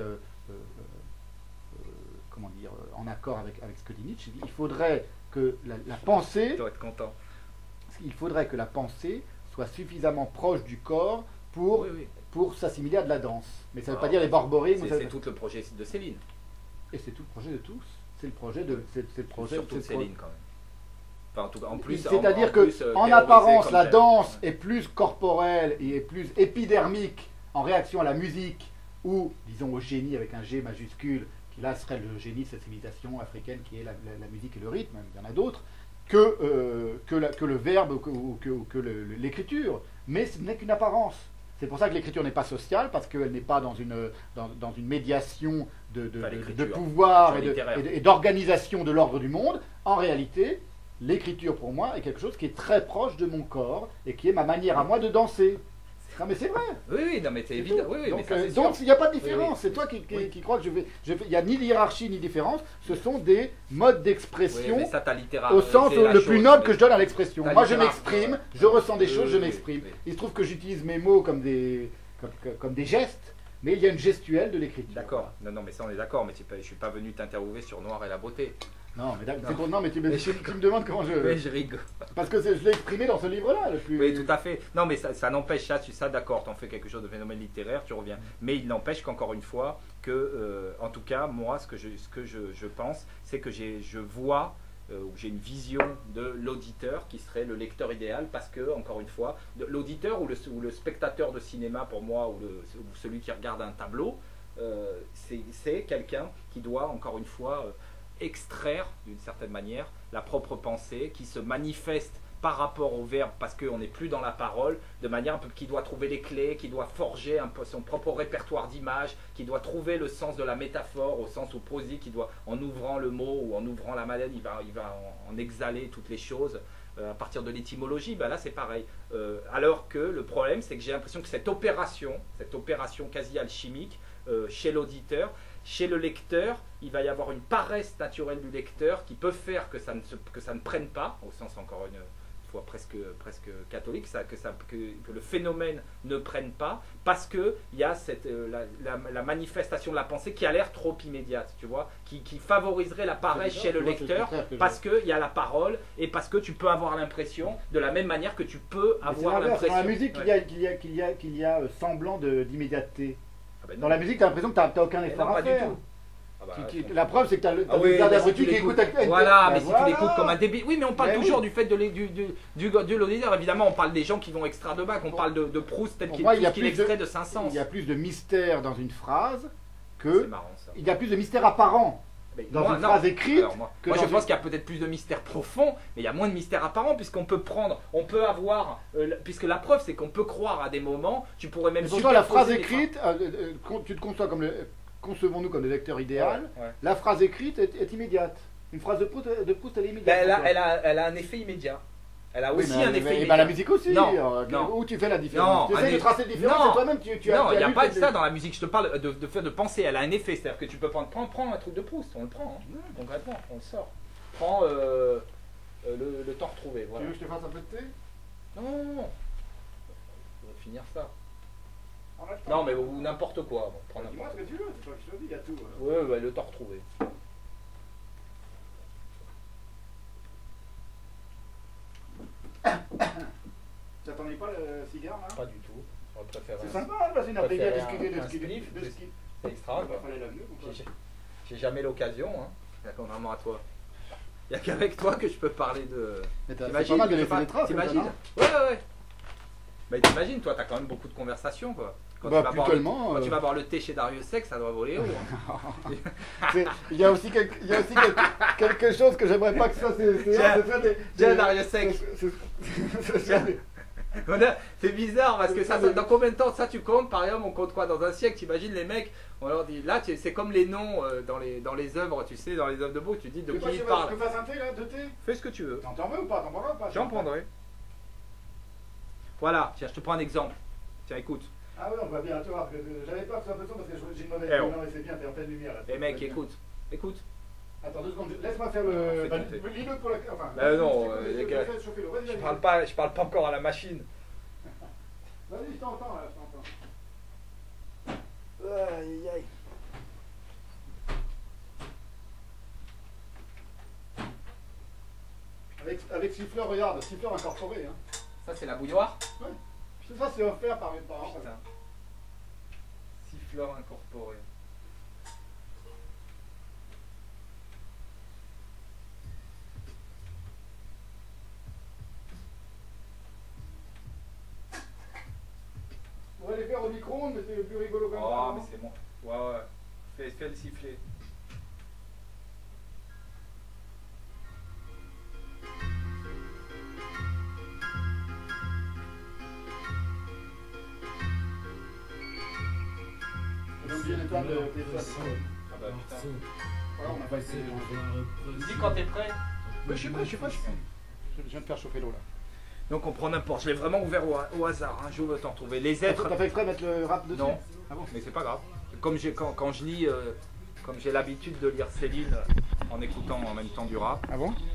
comment dire, en accord avec ce que dit Nietzsche. Il faudrait que la pensée, je dois être content. Il faudrait que la pensée soit suffisamment proche du corps pour s'assimiler à de la danse. Mais ça ne veut pas dire les borborigmes. C'est tout le projet de Céline. Et c'est tout le projet de tous. c'est le projet de. C'est le projet. Surtout de c'est le Céline quand même. Enfin, en tout cas, en plus. C'est-à-dire en plus, que, en théorisé apparence, comme la tel. danse est plus corporelle et est plus épidermique en réaction à la musique, ou, disons, au génie avec un G majuscule, qui là serait le génie de cette civilisation africaine qui est la musique et le rythme, il y en a d'autres, que le verbe ou que l'écriture. Mais ce n'est qu'une apparence. C'est pour ça que l'écriture n'est pas sociale, parce qu'elle n'est pas dans une médiation Enfin, de l'écriture, pouvoir l'écriture littéraire. et d'organisation de l'ordre du monde. En réalité, l'écriture pour moi est quelque chose qui est très proche de mon corps et qui est ma manière à moi de danser. Non mais c'est vrai. Oui, oui, non, mais c'est évident. Oui, oui, mais Donc, ça, c'est donc sûr. il n'y a pas de différence. Oui, oui. C'est toi qui Oui. crois que il n'y a ni hiérarchie ni différence. Ce sont des modes Oui, d'expression mais ça, t'as au sens c'est la le chose, plus noble mais- que je donne à l'expression. T'as Moi je littéraire. m'exprime, je ressens des choses, je Oui, m'exprime. oui. Il se trouve que j'utilise mes mots comme comme des gestes, mais il y a une gestuelle de l'écriture. D'accord. Non, non, mais ça, on est d'accord. Mais je suis pas venu t'interroger sur Noir et la beauté. Non, mais, Non. non, mais tu me demandes comment je. Mais je rigole. Parce que je l'ai exprimé dans ce livre-là. Le plus... Oui, tout à fait. Non, mais ça n'empêche ça, d'accord, t'en fais quelque chose de phénomène littéraire, tu reviens. Mais il n'empêche qu'encore une fois, en tout cas, moi, ce que je pense, c'est que je vois, ou j'ai une vision de l'auditeur qui serait le lecteur idéal, parce que, encore une fois, l'auditeur ou le spectateur de cinéma, pour moi, ou celui qui regarde un tableau, c'est quelqu'un qui doit, encore une fois, extraire d'une certaine manière la propre pensée qui se manifeste par rapport au verbe parce qu'on n'est plus dans la parole, de manière un peu qui doit trouver les clés, qui doit forger un peu son propre répertoire d'images, qui doit trouver le sens de la métaphore au sens où poésie, qui doit, en ouvrant le mot ou en ouvrant la maladie, il va en exhaler toutes les choses à partir de l'étymologie. Ben là c'est pareil. Alors que le problème c'est que j'ai l'impression que cette opération quasi alchimique chez l'auditeur, chez le lecteur, il va y avoir une paresse naturelle du lecteur qui peut faire que ça ne prenne pas, au sens encore une fois presque catholique, que le phénomène ne prenne pas, parce qu'il y a la manifestation de la pensée qui a l'air trop immédiate, tu vois, qui favoriserait la paresse chez le lecteur, parce qu'il y a la parole, et parce que tu peux avoir l'impression, de la même manière que tu peux avoir l'impression... Dans la musique, Ouais. qu'il y a semblant d'immédiateté. Ah ben non. Dans la musique, tu as l'impression que tu n'as aucun Mais effort non, à pas du faire. tout. Ah bah, La preuve, c'est que tu as Ah oui, des tas mais si d'abrutis tu qui l'écoutes- écoutent... Voilà, mais Ben si tu l'écoutes comme un débile. Oui, mais on parle Mais toujours oui. du fait de l'auditeur. Évidemment, on parle des gens qui vont extraire de Bach. On parle de Proust tel Pour qu'il moi, il y a qu'il plus de- extrait de Saint-Saëns. Il y a plus de mystère dans une phrase C'est que... marrant ça. Il y a plus de mystère apparent Mais dans moi, une non. phrase écrite Alors, moi, que moi, dans je pense une- qu'il y a peut-être plus de mystère profond, mais il y a moins de mystère apparent, puisqu'on peut prendre, on peut avoir, puisque la preuve c'est qu'on peut croire à des moments, tu pourrais même Mais pour toi, la phrase superposer les écrite, tu te conçois comme concevons-nous comme le lecteur idéal, Ouais, ouais. la phrase écrite est immédiate. Une phrase de Proust, elle est immédiate. Ben, pour toi. elle a un effet immédiat. Elle a Oui, aussi mais- un effet mais- immédiat. la musique aussi. Non, non. Où tu fais la différence. Non, Tu essaies de tracer la différence, non. et toi-même tu Non, il n'y a lu pas de que- ça dans la musique. Je te parle de faire de penser. Elle a un effet, c'est-à-dire que tu peux prends un truc de Proust, on le prend, hein. Concrètement, on le sort. Prends le temps retrouvé. Tu Voilà. veux que je te fasse un peu de thé? Non, non, non. On va finir ça. En même temps. Non, mais ou n'importe quoi. Bon, prends Dis-moi n'importe ce que tu veux, c'est toi qui choisis, il y a tout. quoi. Ouais, ouais, le temps retrouvé. T'attendais pas le cigare là? Pas du tout. J'aurais préféré C'est un- sympa, hein, passer une préféré après-midi à un- discuter de un ce qui spliff, de ce c'est- qui- C'est extra, quoi. Fallait l'avenir ou pas? J'ai jamais l'occasion. Hein. Contrairement à toi. Il n'y a qu'avec toi que je peux parler de. Mais c'est T'imagines, pas mal de je sais laisser des traces. T'imagines? comme Ouais, ouais, ouais. Mais t'imagines, toi, t'as quand même beaucoup de conversations, quoi. Quand, Bah, tu, vas plus boire tellement, quand tu vas boire le thé chez Darius Sec, ça doit voler haut. Hein. Il y a aussi quelque chose que j'aimerais pas que ça Tiens, Darius Sec. Voilà, c'est bizarre parce que ça, dans combien de temps ça tu comptes? Par exemple, on compte quoi? Dans un siècle, t'imagines les mecs, on leur dit, là c'est comme les noms dans les œuvres, tu sais, dans les œuvres de beau, tu dis de qui ils Tu parlent. veux fasse un thé là, de thé? Fais ce que tu veux. T'en veux ou pas? T'en prendras ou pas? J'en prendrai. Voilà, tiens, je te prends un exemple. Tiens, écoute. Ah oui, on voit bien, tu vois, parce que j'avais peur que ce soit un peu sombre parce que j'ai une mauvaise Eh vue. oh. Non, mais c'est bien, t'es en pleine lumière là. Les mecs, écoute. Écoute. Attends 2 secondes, laisse-moi faire Fais le. ton thé. Lis-le pour la. Enfin, Bah non, vas-y, les gars. fais chauffer l'eau. Vas-y, Je vas-y. parle pas encore à la machine. Vas-y, je t'entends là, je t'entends. Aïe, aïe. Avec siffleur, regarde, siffleur incorporé. Hein. Ça, c'est la bouilloire. Ça, c'est offert par mes parents. Putain. Siffleur incorporé. faire au micro-ondes, mais c'est plus rigolo comme ça. Oh, non mais c'est bon. Ouais, ouais. Fais le sifflet. J'ai oublié l'étoile de téléphone. Ah bah putain. Voilà, on a pas essayé. Dis quand t'es prêt. Je sais pas. Je viens de faire chauffer l'eau là. Donc on prend n'importe. Je l'ai vraiment ouvert au hasard. Hein. Je veux t'en trouver. Les êtres. T'as fait exprès de mettre le rap dessus? Non. Ah bon? Mais c'est pas grave. Comme quand je lis, comme j'ai l'habitude de lire Céline en écoutant en même temps du rap. Ah bon?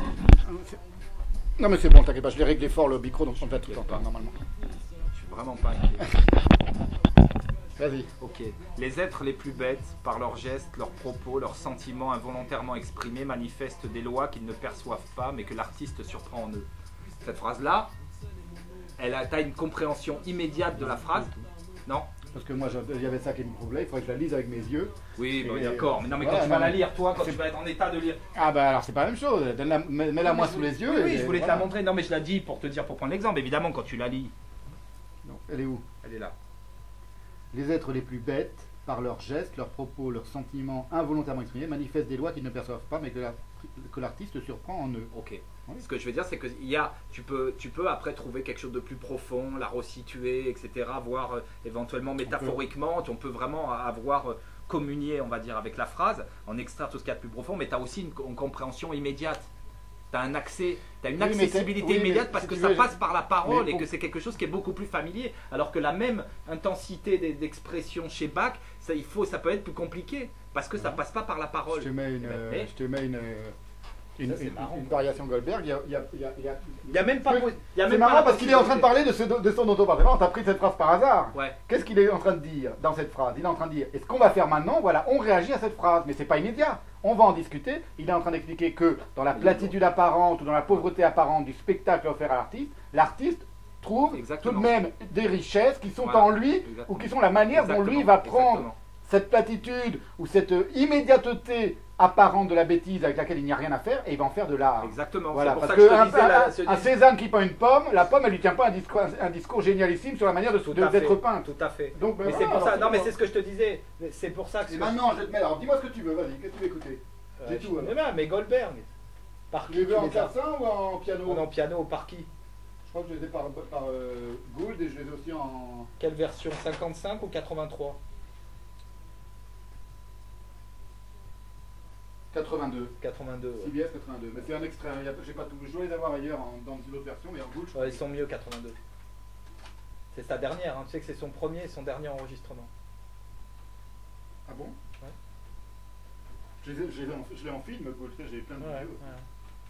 Non mais c'est bon, t'inquiète pas, je l'ai réglé fort le micro, donc on le fait tout le temps normalement. Je suis vraiment pas inquiet. Vas-y. Ok. Les êtres les plus bêtes, par leurs gestes, leurs propos, leurs sentiments involontairement exprimés, manifestent des lois qu'ils ne perçoivent pas, mais que l'artiste surprend en eux. Cette phrase-là, t'as une compréhension immédiate de la phrase? Non? Parce que moi, il y avait ça qui me troublait, il faudrait que je la lise avec mes yeux. Oui, Et- bon, d'accord. Mais non, mais voilà, quand tu vas non, la mais- lire, toi, quand c'est- tu vas être en état de lire. Ah bah alors c'est pas la même chose, mets-la moi sous les yeux. Oui, et je voulais te voilà. la montrer. Non, mais je l'ai dit pour te dire, pour prendre l'exemple. Évidemment, quand tu la lis, Non, elle est où? elle est là. Les êtres les plus bêtes, par leurs gestes, leurs propos, leurs sentiments involontairement exprimés, manifestent des lois qu'ils ne perçoivent pas, mais que l'artiste surprend en eux. Ok. Oui. Ce que je veux dire, c'est que tu peux après trouver quelque chose de plus profond, la resituer, etc. Voir éventuellement métaphoriquement, on peut vraiment avoir communié, on va dire, avec la phrase, en extraire tout ce qu'il y a de plus profond, mais tu as aussi une compréhension immédiate. Tu as un accès, tu as une Oui, mais accessibilité oui, mais immédiate parce si que tu ça veux, passe par la parole mais et que c'est quelque chose qui est beaucoup plus familier. Alors que la même intensité d'expression chez Bach, ça peut être plus compliqué parce que ça passe pas par la parole. Je te mets Mais- une variation Goldberg. Il Il y a même pas. il y a C'est même marrant pas la parce qu'il est en train de possibilité. parler de ce dont on parle. Vraiment, t'as pris cette phrase par hasard. Ouais. Qu'est-ce qu'il est en train de dire dans cette phrase? Il est en train de dire, et ce qu'on va faire maintenant, voilà, on réagit à cette phrase, mais c'est pas immédiat. On va en discuter. Il est en train d'expliquer que dans la platitude apparente ou dans la pauvreté apparente du spectacle offert à l'artiste trouve Exactement. tout de même des richesses qui sont Voilà. en lui Exactement. ou qui sont la manière dont lui Exactement. va prendre Exactement. cette platitude ou cette immédiateté apparente de la bêtise avec laquelle il n'y a rien à faire et il va en faire de l'art. Exactement. Voilà, c'est pour parce ça que je te disais qu'un Cézanne qui peint une pomme, la pomme elle lui tient pas un discours génialissime sur la manière Tout à fait. d'être peinte. Tout à fait. Donc, ben Mais voilà, c'est pour alors, ça. Non, mais bon. c'est ce que je te disais. C'est pour ça que. Et maintenant, je vais te mettre. Alors, dis-moi ce que tu veux, vas-y, qu'est-ce que tu veux écouter? J'ai tout, alors. Bien, mais Goldberg. Par Tu qui les veux tu en les as clavecin ou en piano? En piano, par qui? Je crois que je les ai par Gould et je les ai aussi en. Quelle version? 55 ou 83? 82. 82. Ouais. CBS 82. Mais c'est un extrait, hein, j'ai pas tout. Je dois les avoir ailleurs dans une autre version, mais en Gould. Ouais, ils sont mieux 82. C'est sa dernière, hein. Tu sais que c'est son premier et son dernier enregistrement. Ah bon? Ouais. Je l'ai en film, Gould, j'ai plein de Ouais, vidéos. ouais.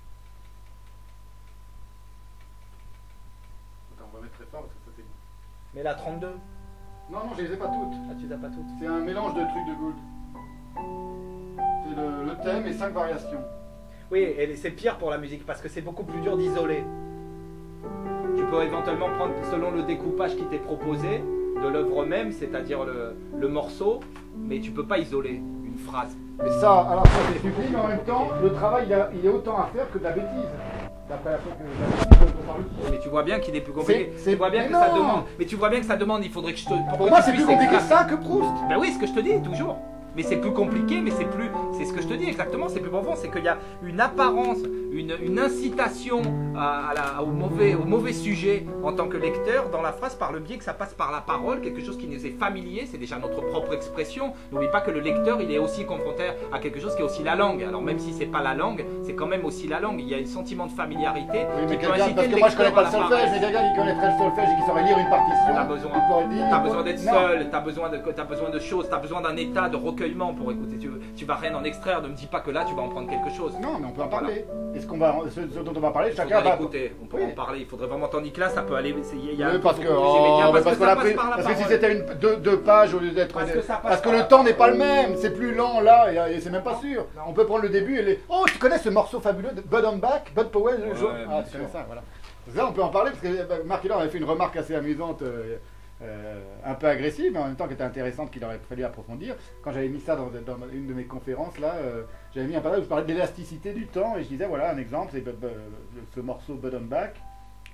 Attends, on va mettre très fort parce que ça c'est bon. Mais la 32, Non, je les ai pas toutes. ah, tu les as pas toutes. C'est un mélange de trucs de Gould. C'est le thème et 5 variations. Oui, et c'est pire pour la musique parce que c'est beaucoup plus dur d'isoler. Tu peux éventuellement prendre, selon le découpage qui t'est proposé, de l'œuvre même, c'est-à-dire le morceau, mais tu peux pas isoler une phrase. Mais ça, alors ça c'est public, mais en même temps, le travail il y a autant à faire que de la bêtise. D'après la fois que dont on parle ici. Mais tu vois bien qu'il est plus compliqué. C'est- Tu vois bien mais que ça non. demande. Mais tu vois bien que ça demande. Il faudrait que je te. Pour moi, c'est plus compliqué que ça que Proust. Ben oui, ce que je te dis toujours. Mais c'est plus compliqué, mais c'est ce que je te dis exactement, c'est plus profond, c'est qu'il y a une apparence, une incitation au mauvais sujet en tant que lecteur dans la phrase par le biais que ça passe par la parole, quelque chose qui nous est familier, c'est déjà notre propre expression. N'oublie pas que le lecteur, il est aussi confronté à quelque chose qui est aussi la langue. Alors même si c'est pas la langue, c'est quand même aussi la langue. Il y a un sentiment de familiarité Oui, mais qui peut quelqu'un, inciter parce le que moi je connais lecteur pas le à la solfège, paresse. mais quelqu'un qui connaîtrait le solfège et qui saurait lire une partition, T'as besoin. il pourrait dire. T'as besoin d'être Non. seul, t'as besoin de choses, t'as besoin d'un état de recueillement pour écouter. Tu vas rien en extraire, ne me dis pas que là tu vas en prendre quelque chose. Non, mais on peut en Voilà. parler. Et ce dont on va parler, Il chacun faudrait va. l'écouter, on peut Oui. en parler, il faudrait vraiment, tandis que là ça peut aller, il y a Oui, un parce truc que, beaucoup plus immédiat, parce que qu'on ça a passe pris, par la parce que si parole. c'était deux pages au lieu d'être, Parce que ça passe parce que par le la temps n'est pas le parole. même, c'est plus lent là, et c'est même pas sûr. On peut prendre le début et les. Oh, tu connais ce morceau fabuleux de Bud on Back, Bud Powell, Ouais, ah, bien tu connais sûr. ça, voilà. Ça, on peut en parler parce que Marc Hiller avait fait une remarque assez amusante. Un peu agressive, mais en même temps qui était intéressante, qu'il aurait fallu approfondir. Quand j'avais mis ça dans une de mes conférences, là, j'avais mis un passage où je parlais de l'élasticité du temps, et je disais, voilà, un exemple, c'est ce morceau Bud on Back,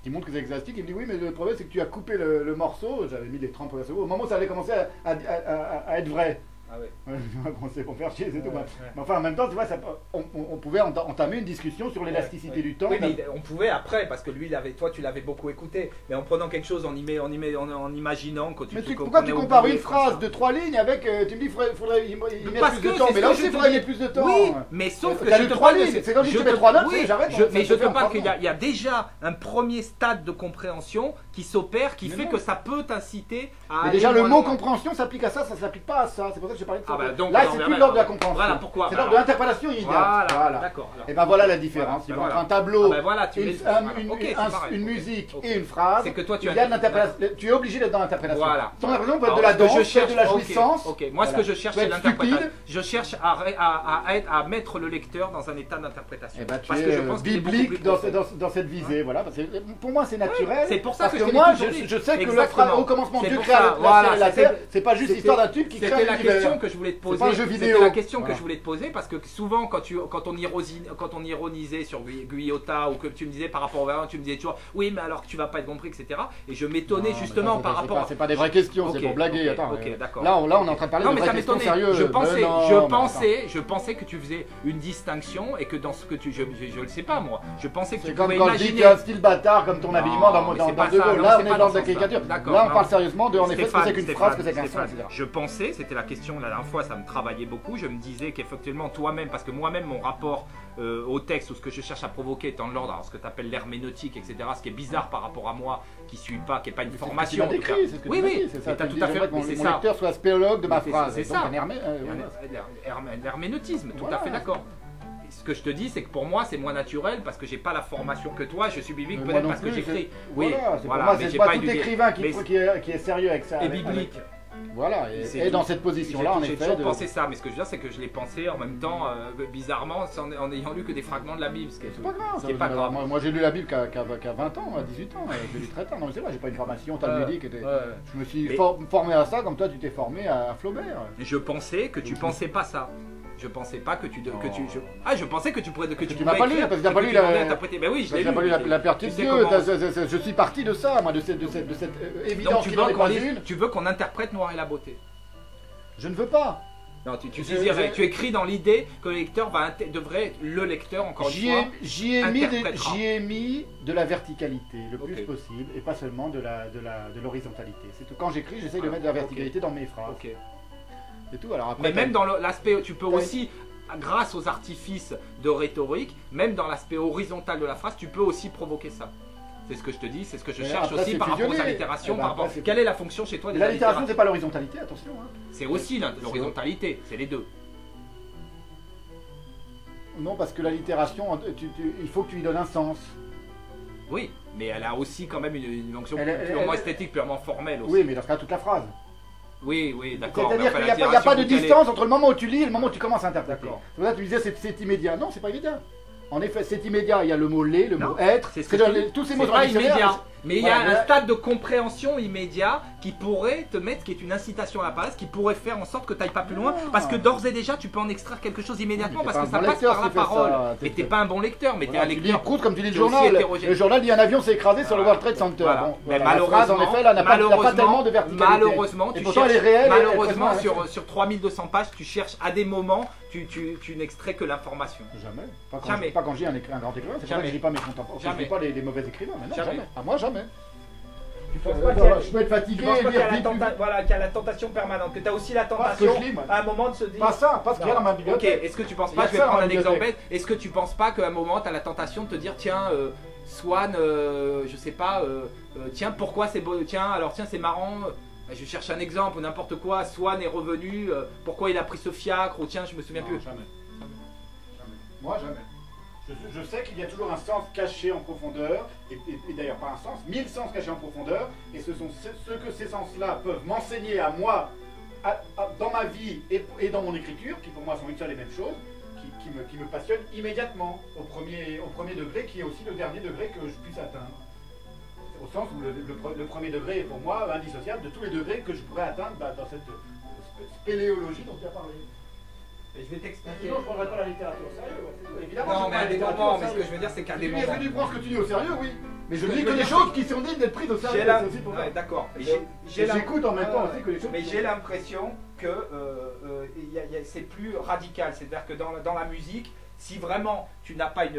qui montre que c'est exhaustif. Il me dit oui, mais le problème c'est que tu as coupé le morceau. J'avais mis les 30 premières secondes. Au moment où ça allait commencer à être vrai. Ah ouais. Bon, c'est pour faire chier, c'est tout. Ouais. Mais enfin, en même temps, tu vois, on pouvait entamer une discussion sur l'élasticité du temps. Oui, mais on pouvait après, parce que lui, toi, tu l'avais beaucoup écouté. Mais en prenant quelque chose, en imaginant que tu. Mais pourquoi tu compares une phrase de 3 lignes avec. Tu me dis, il faudrait y mettre plus de temps. Mais là aussi, il faudrait y mettre plus de temps. Oui, mais sauf que. Tu as lu 3 lignes. C'est comme si tu mets 3 notes, j'arrête. Mais je te parle qu'il y a déjà un premier stade de compréhension qui s'opère, qui fait que ça peut t'inciter à. Mais déjà, le mot compréhension s'applique à ça, ça s'applique pas à ça. C'est pour ça que j'ai parlé de ça. Là, c'est plus l'ordre de la compréhension. Voilà pourquoi. C'est l'ordre de l'interprétation immédiate. Voilà. D'accord. Et ben voilà la différence. Il entre un tableau, une musique et une phrase. C'est que toi, tu es obligé d'être dans l'interprétation. Voilà. Ton raison peut être de la danse, de la jouissance. Ok. Moi, ce que je cherche, c'est l'interprétation. Je cherche à mettre le lecteur dans un état d'interprétation. Et ben tu es biblique dans cette visée. Voilà. Pour moi, c'est naturel. C'est pour ça que moi, je sais que au commencement, Dieu crée la terre. C'est pas juste l'histoire d'un tube qui crée l'univers. C'était la question que je voulais te poser. C'est pas un jeu vidéo. C'était la question que je voulais te poser parce que souvent quand on ironisait sur Guyotat ou que tu me disais par rapport au verlan, tu me disais toujours oui mais alors que tu vas pas être compris, etc. Et je m'étonnais justement par rapport. C'est pas des vraies questions, c'est pour blaguer. Attends. Ok, d'accord. Là on est en train de parler de vraies questions sérieuses. Je pensais que tu faisais une distinction et que dans ce que tu, je le sais pas moi. Je pensais que tu pouvais imaginer. C'est comme quand je dis qu'il y a un style bâtard comme ton habillement dans De Gaulle. Là on est dans la caricature. Là on parle sérieusement de en effet ce que c'est qu'une phrase, que c'est qu'un son, etc. Je pensais, c'était la question la dernière fois, ça me travaillait beaucoup. Je me disais qu'effectivement toi-même, parce que moi-même mon rapport au texte ou ce que je cherche à provoquer étant de l'ordre, ce que tu appelles l'herméneutique, etc. Ce qui est bizarre par rapport à moi, qui suis pas, qui est pas une formation. Oui, c'est ça. Tout à fait. Mon lecteur soit spéléologue de ma phrase. C'est ça. L'herméneutisme, tout à fait d'accord. Ce que je te dis, c'est que pour moi, c'est moins naturel parce que j'ai pas la formation que toi. Je suis biblique peut-être parce que j'écris. Oui, voilà. C'est pas tout écrivain qui est sérieux avec ça. Et biblique. Voilà, et dans cette position-là, en effet. J'ai toujours pensé ça, mais ce que je veux dire, c'est que je l'ai pensé en même temps, bizarrement, en ayant lu que des fragments de la Bible. C'est pas grave. Moi, j'ai lu la Bible qu'à 20 ans, à 18 ans. Je l'ai lu très tard. Non, mais c'est vrai, j'ai pas une formation talmudique. Je me suis formé à ça, comme toi, tu t'es formé à Flaubert. Je pensais que tu pensais pas ça. Je pensais pas que je pensais que tu pourrais tu m'as pas lu parce que tu n'as pas lu ben oui, je l'ai lu. La perte de Dieu. Je suis parti de ça, moi, de cette évidence qui n'en est pas une. Tu veux qu'on interprète Noir et la beauté? Je ne veux pas. Non, tu écris dans l'idée que le lecteur le lecteur encore une fois. J'y ai mis de la verticalité le plus possible et pas seulement de l'horizontalité. C'est tout. Quand j'écris, j'essaye de mettre de la verticalité dans mes phrases. C'est tout. Alors après, mais même dans l'aspect, tu peux aussi, grâce aux artifices de rhétorique, même dans l'aspect horizontal de la phrase, tu peux aussi provoquer ça. C'est ce que je te dis, c'est ce que je cherche aussi par rapport à l'allitération. Quelle est la fonction chez toi des l'allitération? C'est pas l'horizontalité, attention. C'est aussi l'horizontalité, c'est les deux. Non, parce que l'allitération, il faut que tu lui donnes un sens. Oui, mais elle a aussi quand même une fonction purement esthétique, purement formelle aussi. Oui, mais dans ce cas, toute la phrase. Oui, d'accord. C'est-à-dire qu'il n'y a pas de distance entre le moment où tu lis et le moment où tu commences à interpréter. C'est pour ça que tu disais c'est immédiat. Non, c'est pas immédiat. En effet, c'est immédiat. Il y a le mot les, le mot être. Tous ces mots sont immédiats. Mais il y a un stade de compréhension immédiat qui pourrait te mettre, qui est une incitation à la base, qui pourrait faire en sorte que tu n'ailles pas plus loin. Parce que d'ores et déjà, tu peux en extraire quelque chose immédiatement parce que ça passe par la parole. Mais tu n'es pas un bon lecteur, mais tu es un lecteur. Tu lis comme tu lis le journal. Le journal dit un avion s'est écrasé sur le World Trade Center. Mais malheureusement, en effet, là, n'a pas tellement de verticalité. Malheureusement, sur 3200 pages, tu cherches à des moments, tu n'extrais que l'information. Jamais. Pas quand j'ai un grand écrivain, c'est pour ça que je lis pas mes contemporains. Je lis pas les mauvais écrivains. Jamais. À moi, jamais. Je peux être fatigué. Tu penses pas qu'il y a la tentation permanente, que tu as aussi la tentation à un moment de se dire. Pas ça, pas ce qu'il y a dans ma bibliothèque. Ok, est-ce que tu penses pas, je vais prendre un exemple bête, est-ce que tu penses pas qu'à un moment tu as la tentation de te dire tiens, Swann, je sais pas, tiens, pourquoi c'est beau, tiens, alors tiens, c'est marrant. Je cherche un exemple ou n'importe quoi, Swann est revenu, pourquoi il a pris ce fiacre, ou tiens, je me souviens plus. Jamais. Moi, jamais. Je sais qu'il y a toujours un sens caché en profondeur, et d'ailleurs pas un sens, 1000 sens cachés en profondeur, et ce sont ce que ces sens-là peuvent m'enseigner à moi, dans ma vie et dans mon écriture, qui pour moi sont une seule et même chose, qui me passionnent immédiatement, au premier degré, qui est aussi le dernier degré que je puisse atteindre. Au sens où le premier degré est pour moi indissociable de tous les degrés que je pourrais atteindre dans cette spéléologie dont tu as parlé. Et je vais t'expliquer. Sinon, je ne prendrais pas la littérature au sérieux. Évidemment, non, mais à des moments, mais ce que je veux dire, c'est qu'à des moments. Tu es venu prendre ce que tu dis au sérieux, oui. Mais je dis que les choses qui sont dignes d'être prises au sérieux. J'ai la- c'est aussi pour ça. Ouais, d'accord. Mais J'écoute en même temps aussi que les choses. Mais j'ai l'impression que c'est plus radical. C'est-à-dire que dans la musique, si vraiment tu n'as pas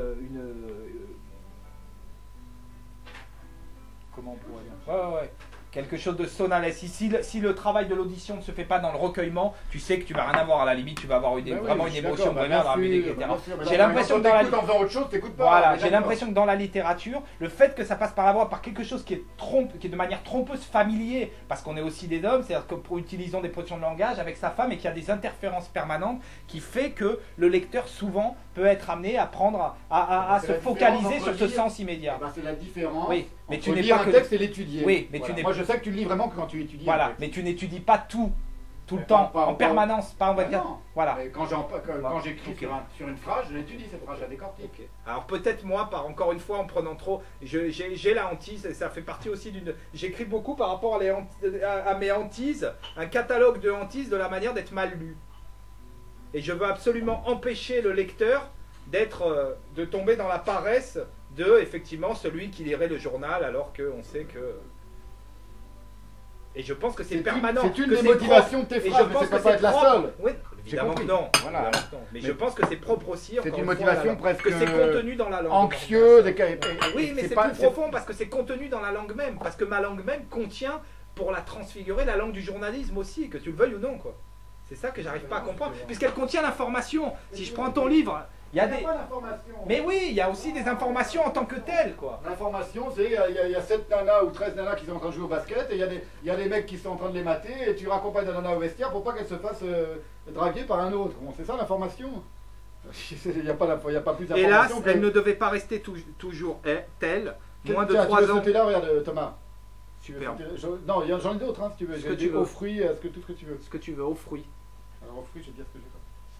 comment on pourrait dire ouais. Quelque chose de sonalès. Si le travail de l'audition ne se fait pas dans le recueillement, tu sais que tu vas rien avoir à la limite, tu vas avoir vraiment une émotion première dans la musique, etc. J'ai l'impression que dans la en faisant autre chose, t'écoutes pas. voilà, j'ai l'impression que dans la littérature, le fait que ça passe par la voix, par quelque chose qui est de manière trompeuse familier, parce qu'on est aussi des hommes, c'est-à-dire que utilisons des positions de langage avec sa femme et qu'il y a des interférences permanentes, qui fait que le lecteur souvent peut être amené à prendre à se focaliser sur ce sens immédiat. C'est la différence. Oui, mais tu entre n'es lire pas un que texte et l'étudier. Oui, mais Voilà. tu n'es Moi, je sais que tu le lis vraiment que quand tu étudies. voilà, mais tu n'étudies pas tout le Mais temps, pas- en permanence, pas en 24. Non. Voilà. Mais quand j'écris Ok. sur une phrase, je l'étudie cette phrase, je la décortique. Ok. Alors peut-être moi, encore une fois, en prenant trop, j'ai la hantise, et ça fait partie aussi d'une... J'écris beaucoup par rapport à mes hantises, un catalogue de hantises de la manière d'être mal lu. Et je veux absolument empêcher le lecteur de tomber dans la paresse de, effectivement, celui qui lirait le journal alors qu'on sait que... Et je pense que c'est permanent. C'est une que des c'est motivations de tes propre. Et phrases, je mais pense ça peut que pas être la propre. seule. Oui, évidemment que compris. non. Voilà. Évidemment que non. Mais je pense que c'est propre aussi. C'est encore une fois, motivation la langue. presque Que c'est contenu dans la langue. anxieuse. Oui, mais c'est plus profond parce que c'est contenu dans la langue même. Parce que ma langue même contient, pour la transfigurer, la langue du journalisme aussi, que tu le veuilles ou non, quoi. C'est ça que j'arrive pas à comprendre. Puisqu'elle contient l'information. Si je prends ton livre, il y a des... pas d'information. Mais oui, il y a aussi des informations en tant que telles, quoi. L'information, c'est il y a 7 nanas ou 13 nanas qui sont en train de jouer au basket et il y a des mecs qui sont en train de les mater et tu raccompagnes la nana au vestiaire pour pas qu'elle se fasse draguer par un autre. Bon, c'est ça l'information. Il n'y a pas plus d'information. Hélas, elle ne devait pas rester toujours telle. Moins de Tiens, 3 tu veux ans. sauter là, regarde Thomas. Super. Non, j'en ai d'autres si tu veux. Ce J'ai que des tu veux. aux fruits, tout ce que tu veux. Ce que tu veux, aux fruits. Alors aux fruits, je vais te dire ce que j'ai.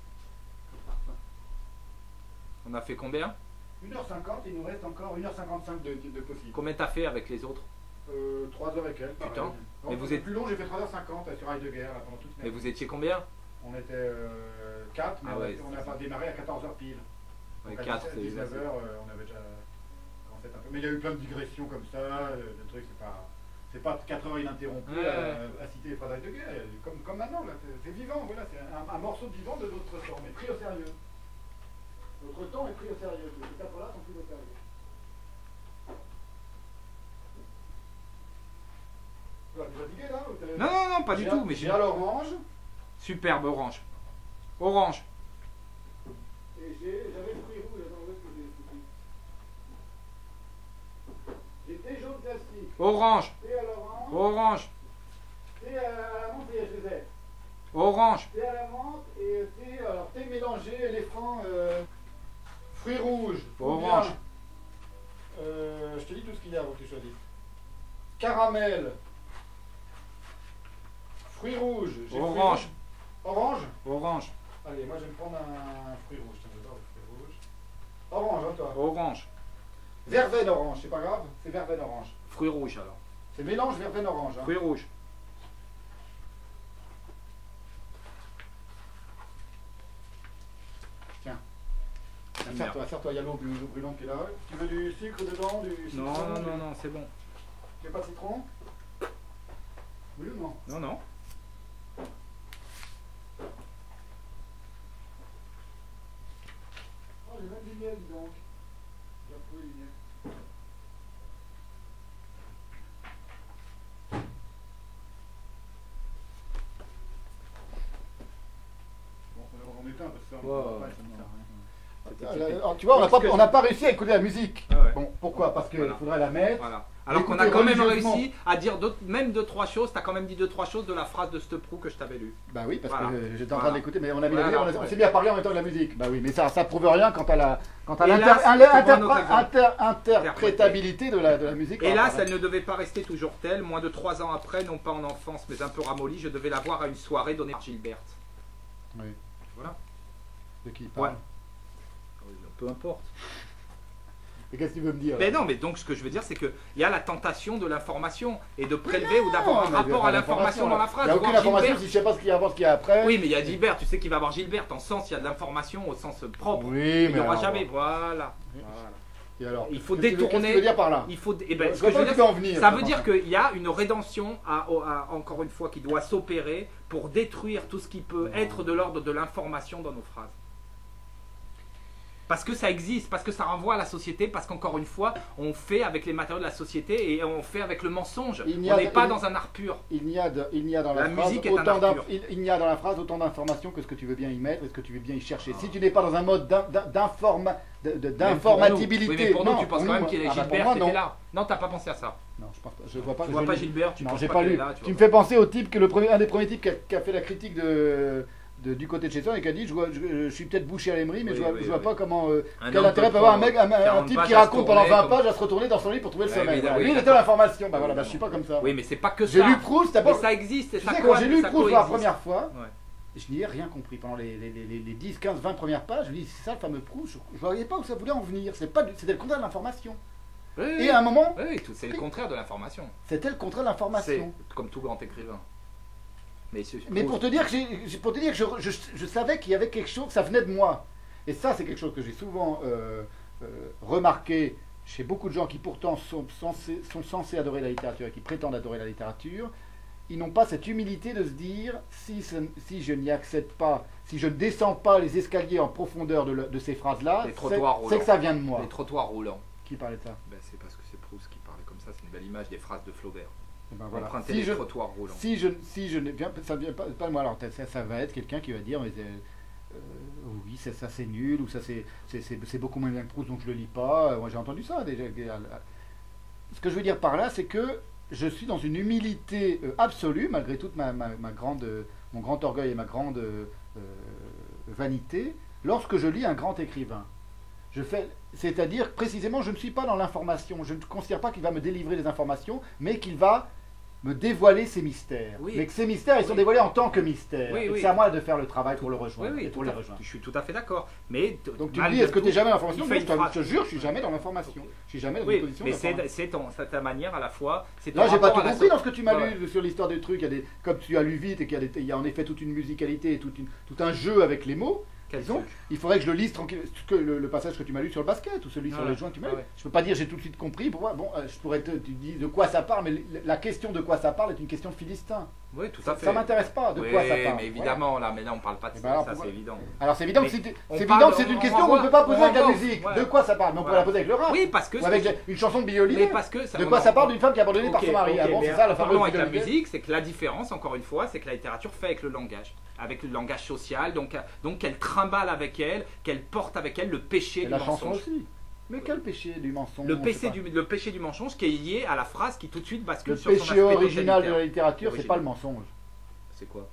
On a fait combien 1h50, il nous reste encore 1h55 de possible. Combien t'as fait avec les autres 3h et quelques. Putain. pareil. Non, Mais vous c'est êtes- plus long, j'ai fait 3h50 sur Heidegger là, pendant toute Mais l'année. vous étiez combien On était 4, mais Ah ouais, on n'a pas démarré à 14h pile. Ouais, Donc à 4, 19h, on avait déjà commencé un peu. Mais il y a eu plein de digressions comme ça, de trucs, c'est pas 4 heures ininterrompues à citer les phrases Heidegger, comme maintenant, là, c'est vivant, voilà, c'est un morceau de vivant de notre temps, mais pris au sérieux. Notre temps est pris au sérieux, ces 4 là sont pris au sérieux. Tu vas fatigué là ou t'es- Non, pas du tout. Mais j'ai à l'orange superbe orange. Orange. et j'avais le fruit rouge, attends, où est-ce que j'ai le fruit? J'ai thé jaune classique, Orange. thé à l'orange, Orange. thé à la menthe et je les ai. Orange. Thé à la menthe et thé mélangé, éléphant, fruits rouges. Orange. Je te dis tout ce qu'il y a avant que tu choisisses. Caramel. Fruits rouges. J'ai fruits Orange. rouges. Orange. Orange. Allez, moi je vais me prendre un fruit rouge. Tiens, j'adore le fruit rouge. Orange, hein, toi. Orange. Verveine orange, c'est pas grave. C'est verveine orange. Fruits rouges alors. C'est mélange verveine orange. Hein. Fruits rouges. Serre-toi, il y a l'eau brûlante qui est là. Tu veux du sucre dedans, du citron? Non, c'est bon. Tu veux pas de citron? Oui ou non? Non. Oh, j'ai même du miel, dis donc. J'ai retrouvé du miel. Bon, on éteint parce que ça, on va pas, ça ne sert à rien. Alors, tu vois, on n'a pas réussi à écouter la musique. Ah ouais. Bon, pourquoi? Parce qu'il Voilà. faudrait la mettre. Voilà. Alors qu'on a Écoutez quand même religieusement. réussi à dire même 2-3 choses. T'as quand même dit 2-3 choses de la phrase de Steprou que je t'avais lu. Bah oui, parce Voilà. que j'étais en train Voilà. de l'écouter, mais on a mis Voilà, la musique, on ouais. s'est mis à parler en même temps que la musique. Bah oui, mais ça prouve rien quant à Hélas, c'est pour un autre l'interprétabilité de la musique. Hélas, elle ne devait pas rester toujours telle. Moins de 3 ans après, non pas en enfance, mais un peu ramollie, je devais la voir à une soirée donnée par Gilberte. Oui. Voilà. De qui il parle? Ouais. Peu importe. Et qu'est-ce que tu veux me dire? Mais non, mais donc ce que je veux dire, c'est qu'il y a la tentation de l'information et de prélever ou d'avoir un rapport à l'information dans la phrase. Il n'y a Voir aucune information Gilberte. si je sais pas ce qu'il y a avant, ce qu'il y a après. Oui, mais il y a Gilbert, tu sais qu'il va avoir Gilbert en sens, il y a de l'information au sens propre. Oui, Il n'y mais aura alors, jamais. Voilà. Oui. Voilà. Et alors, Il faut qu'est-ce que tu détourner. veux dire par là? Il faut, Je vois pas où tu veux en venir, ça je veut dire qu'il y a une rédemption, encore une fois, qui doit s'opérer pour détruire tout ce qui peut être de l'ordre de l'information dans nos phrases. Parce que ça existe, parce que ça renvoie à la société, parce qu'encore une fois, on fait avec les matériaux de la société et on fait avec le mensonge. On n'est pas dans un art pur. Il n'y a dans la phrase musique est un art pur. il n'y a dans la phrase autant d'informations que ce que tu veux bien y mettre et ce que tu veux bien y chercher. Si tu n'es pas dans un mode d'informatibilité. Oui, mais pour nous, non, tu penses pour quand nous, même qu'il y a pour Gilbert moi, qui non. était là. Non, t'as pas pensé à ça. Non, je pense pas. Je vois pas. Tu vois pas Gilbert, tu Non, penses j'ai pas pas qu'il est lu. là. Tu me fais penser au type un des premiers types qui a fait la critique du côté de chez toi et qui a dit je suis peut-être bouché à l'émery, mais Oui, je vois oui. pas comment Un quel homme intérêt peut peut avoir un prendre type 40 qui pages à raconte se pendant 20 tourner, pages à se retourner dans son lit pour trouver le Ouais, sommeil. évidemment, Lui, oui, il était d'accord. l'information. Bah voilà, je suis pas comme ça. Oui, mais c'est pas que ça. J'ai lu Proust, Mais d'abord. ça existe. Et Tu ça sais, quand j'ai lu ça Proust pour la coexiste. première fois, Ouais. je n'y ai rien compris pendant les 10, 15, 20 premières pages. Je me dis, c'est ça le fameux Proust. Je ne voyais pas où ça voulait en venir. C'était le contraire de l'information. Oui, Et à un moment, oui, c'est le contraire de l'information. c'était le contraire de l'information. C'est comme tout grand écrivain. Mais pour te dire que, je savais qu'il y avait quelque chose, ça venait de moi. Et ça, c'est quelque chose que j'ai souvent remarqué chez beaucoup de gens qui pourtant sont censés adorer la littérature et qui prétendent adorer la littérature. Ils n'ont pas cette humilité de se dire, si je n'y accède pas, si je ne descends pas les escaliers en profondeur de ces phrases-là, c'est que ça vient de moi. Les trottoirs roulants. Qui parlait de ça? Ben, c'est parce que c'est Proust qui parlait comme ça. C'est une belle image des phrases de Flaubert. Et ben voilà. Emprunter les trottoirs roulants. Si je ne viens, ça vient pas de moi. Alors ça va être quelqu'un qui va dire, mais oui, ça c'est nul, ou ça c'est beaucoup moins bien que Proust, donc je le lis pas. Moi j'ai entendu ça déjà. Ce que je veux dire par là, c'est que je suis dans une humilité absolue, malgré toute mon grand orgueil et ma grande vanité, lorsque je lis un grand écrivain. C'est-à-dire, précisément, je ne suis pas dans l'information. Je ne considère pas qu'il va me délivrer des informations, mais qu'il va me dévoiler ses mystères. Oui. Mais que ces mystères, ils sont dévoilés en tant que mystères. Oui, Et oui. c'est à moi de faire le travail pour le rejoindre. Oui, et pour les rejoindre. je suis tout à fait d'accord. Mais Donc tu me dis, est-ce que tu n'es jamais dans l'information? il fait une Non, phrase- je te jure, je suis jamais dans l'information. Je suis jamais dans une Oui, position mais d'information. c'est ta manière à la fois. Là, j'ai pas tout rapport à la compris dans ce que tu m'as Ouais. lu sur l'histoire des trucs. Comme tu as lu vite et qu'il y a en effet toute une musicalité et tout un jeu avec les mots. Quel Disons, truc il faudrait que je le lise tranquille. Le passage que tu m'as lu sur le basket ou celui sur Voilà. les joints que tu m'as lu. Ouais. Je peux pas dire j'ai tout de suite compris. Pour moi, bon, je pourrais tu dis de quoi ça parle, mais la question de quoi ça parle est une question de Philistin. Oui, tout à fait. Ça m'intéresse pas de Oui, quoi ça parle. mais évidemment, là, mais là, on parle pas de Et ça, ben alors, ça pourquoi c'est évident. Alors c'est évident Mais que c'est on évident parle- que c'est une on question qu'on ne renvoie- peut pas poser on avec la renvoie- musique. ouais. De quoi ça parle? Mais on peut Voilà. la poser avec le rap. Oui, parce que Ou avec une chanson de Biolina. Mais parce que De quoi ça parle d'une femme qui est abandonnée par son mari? Ah bon, c'est ça la parlons fameuse avec la Biolina. musique, c'est que la différence, encore une fois, c'est que la littérature fait avec le langage social, donc qu'elle trimballe avec elle, qu'elle porte avec elle le péché Et du la chanson mensonge. aussi. Mais quel péché du mensonge? Le je sais péché du mensonge qui est lié à la phrase qui tout de suite pas. bascule Le sur son péché aspect original de la totalitaire. littérature, c'est pas Original. le mensonge. C'est quoi?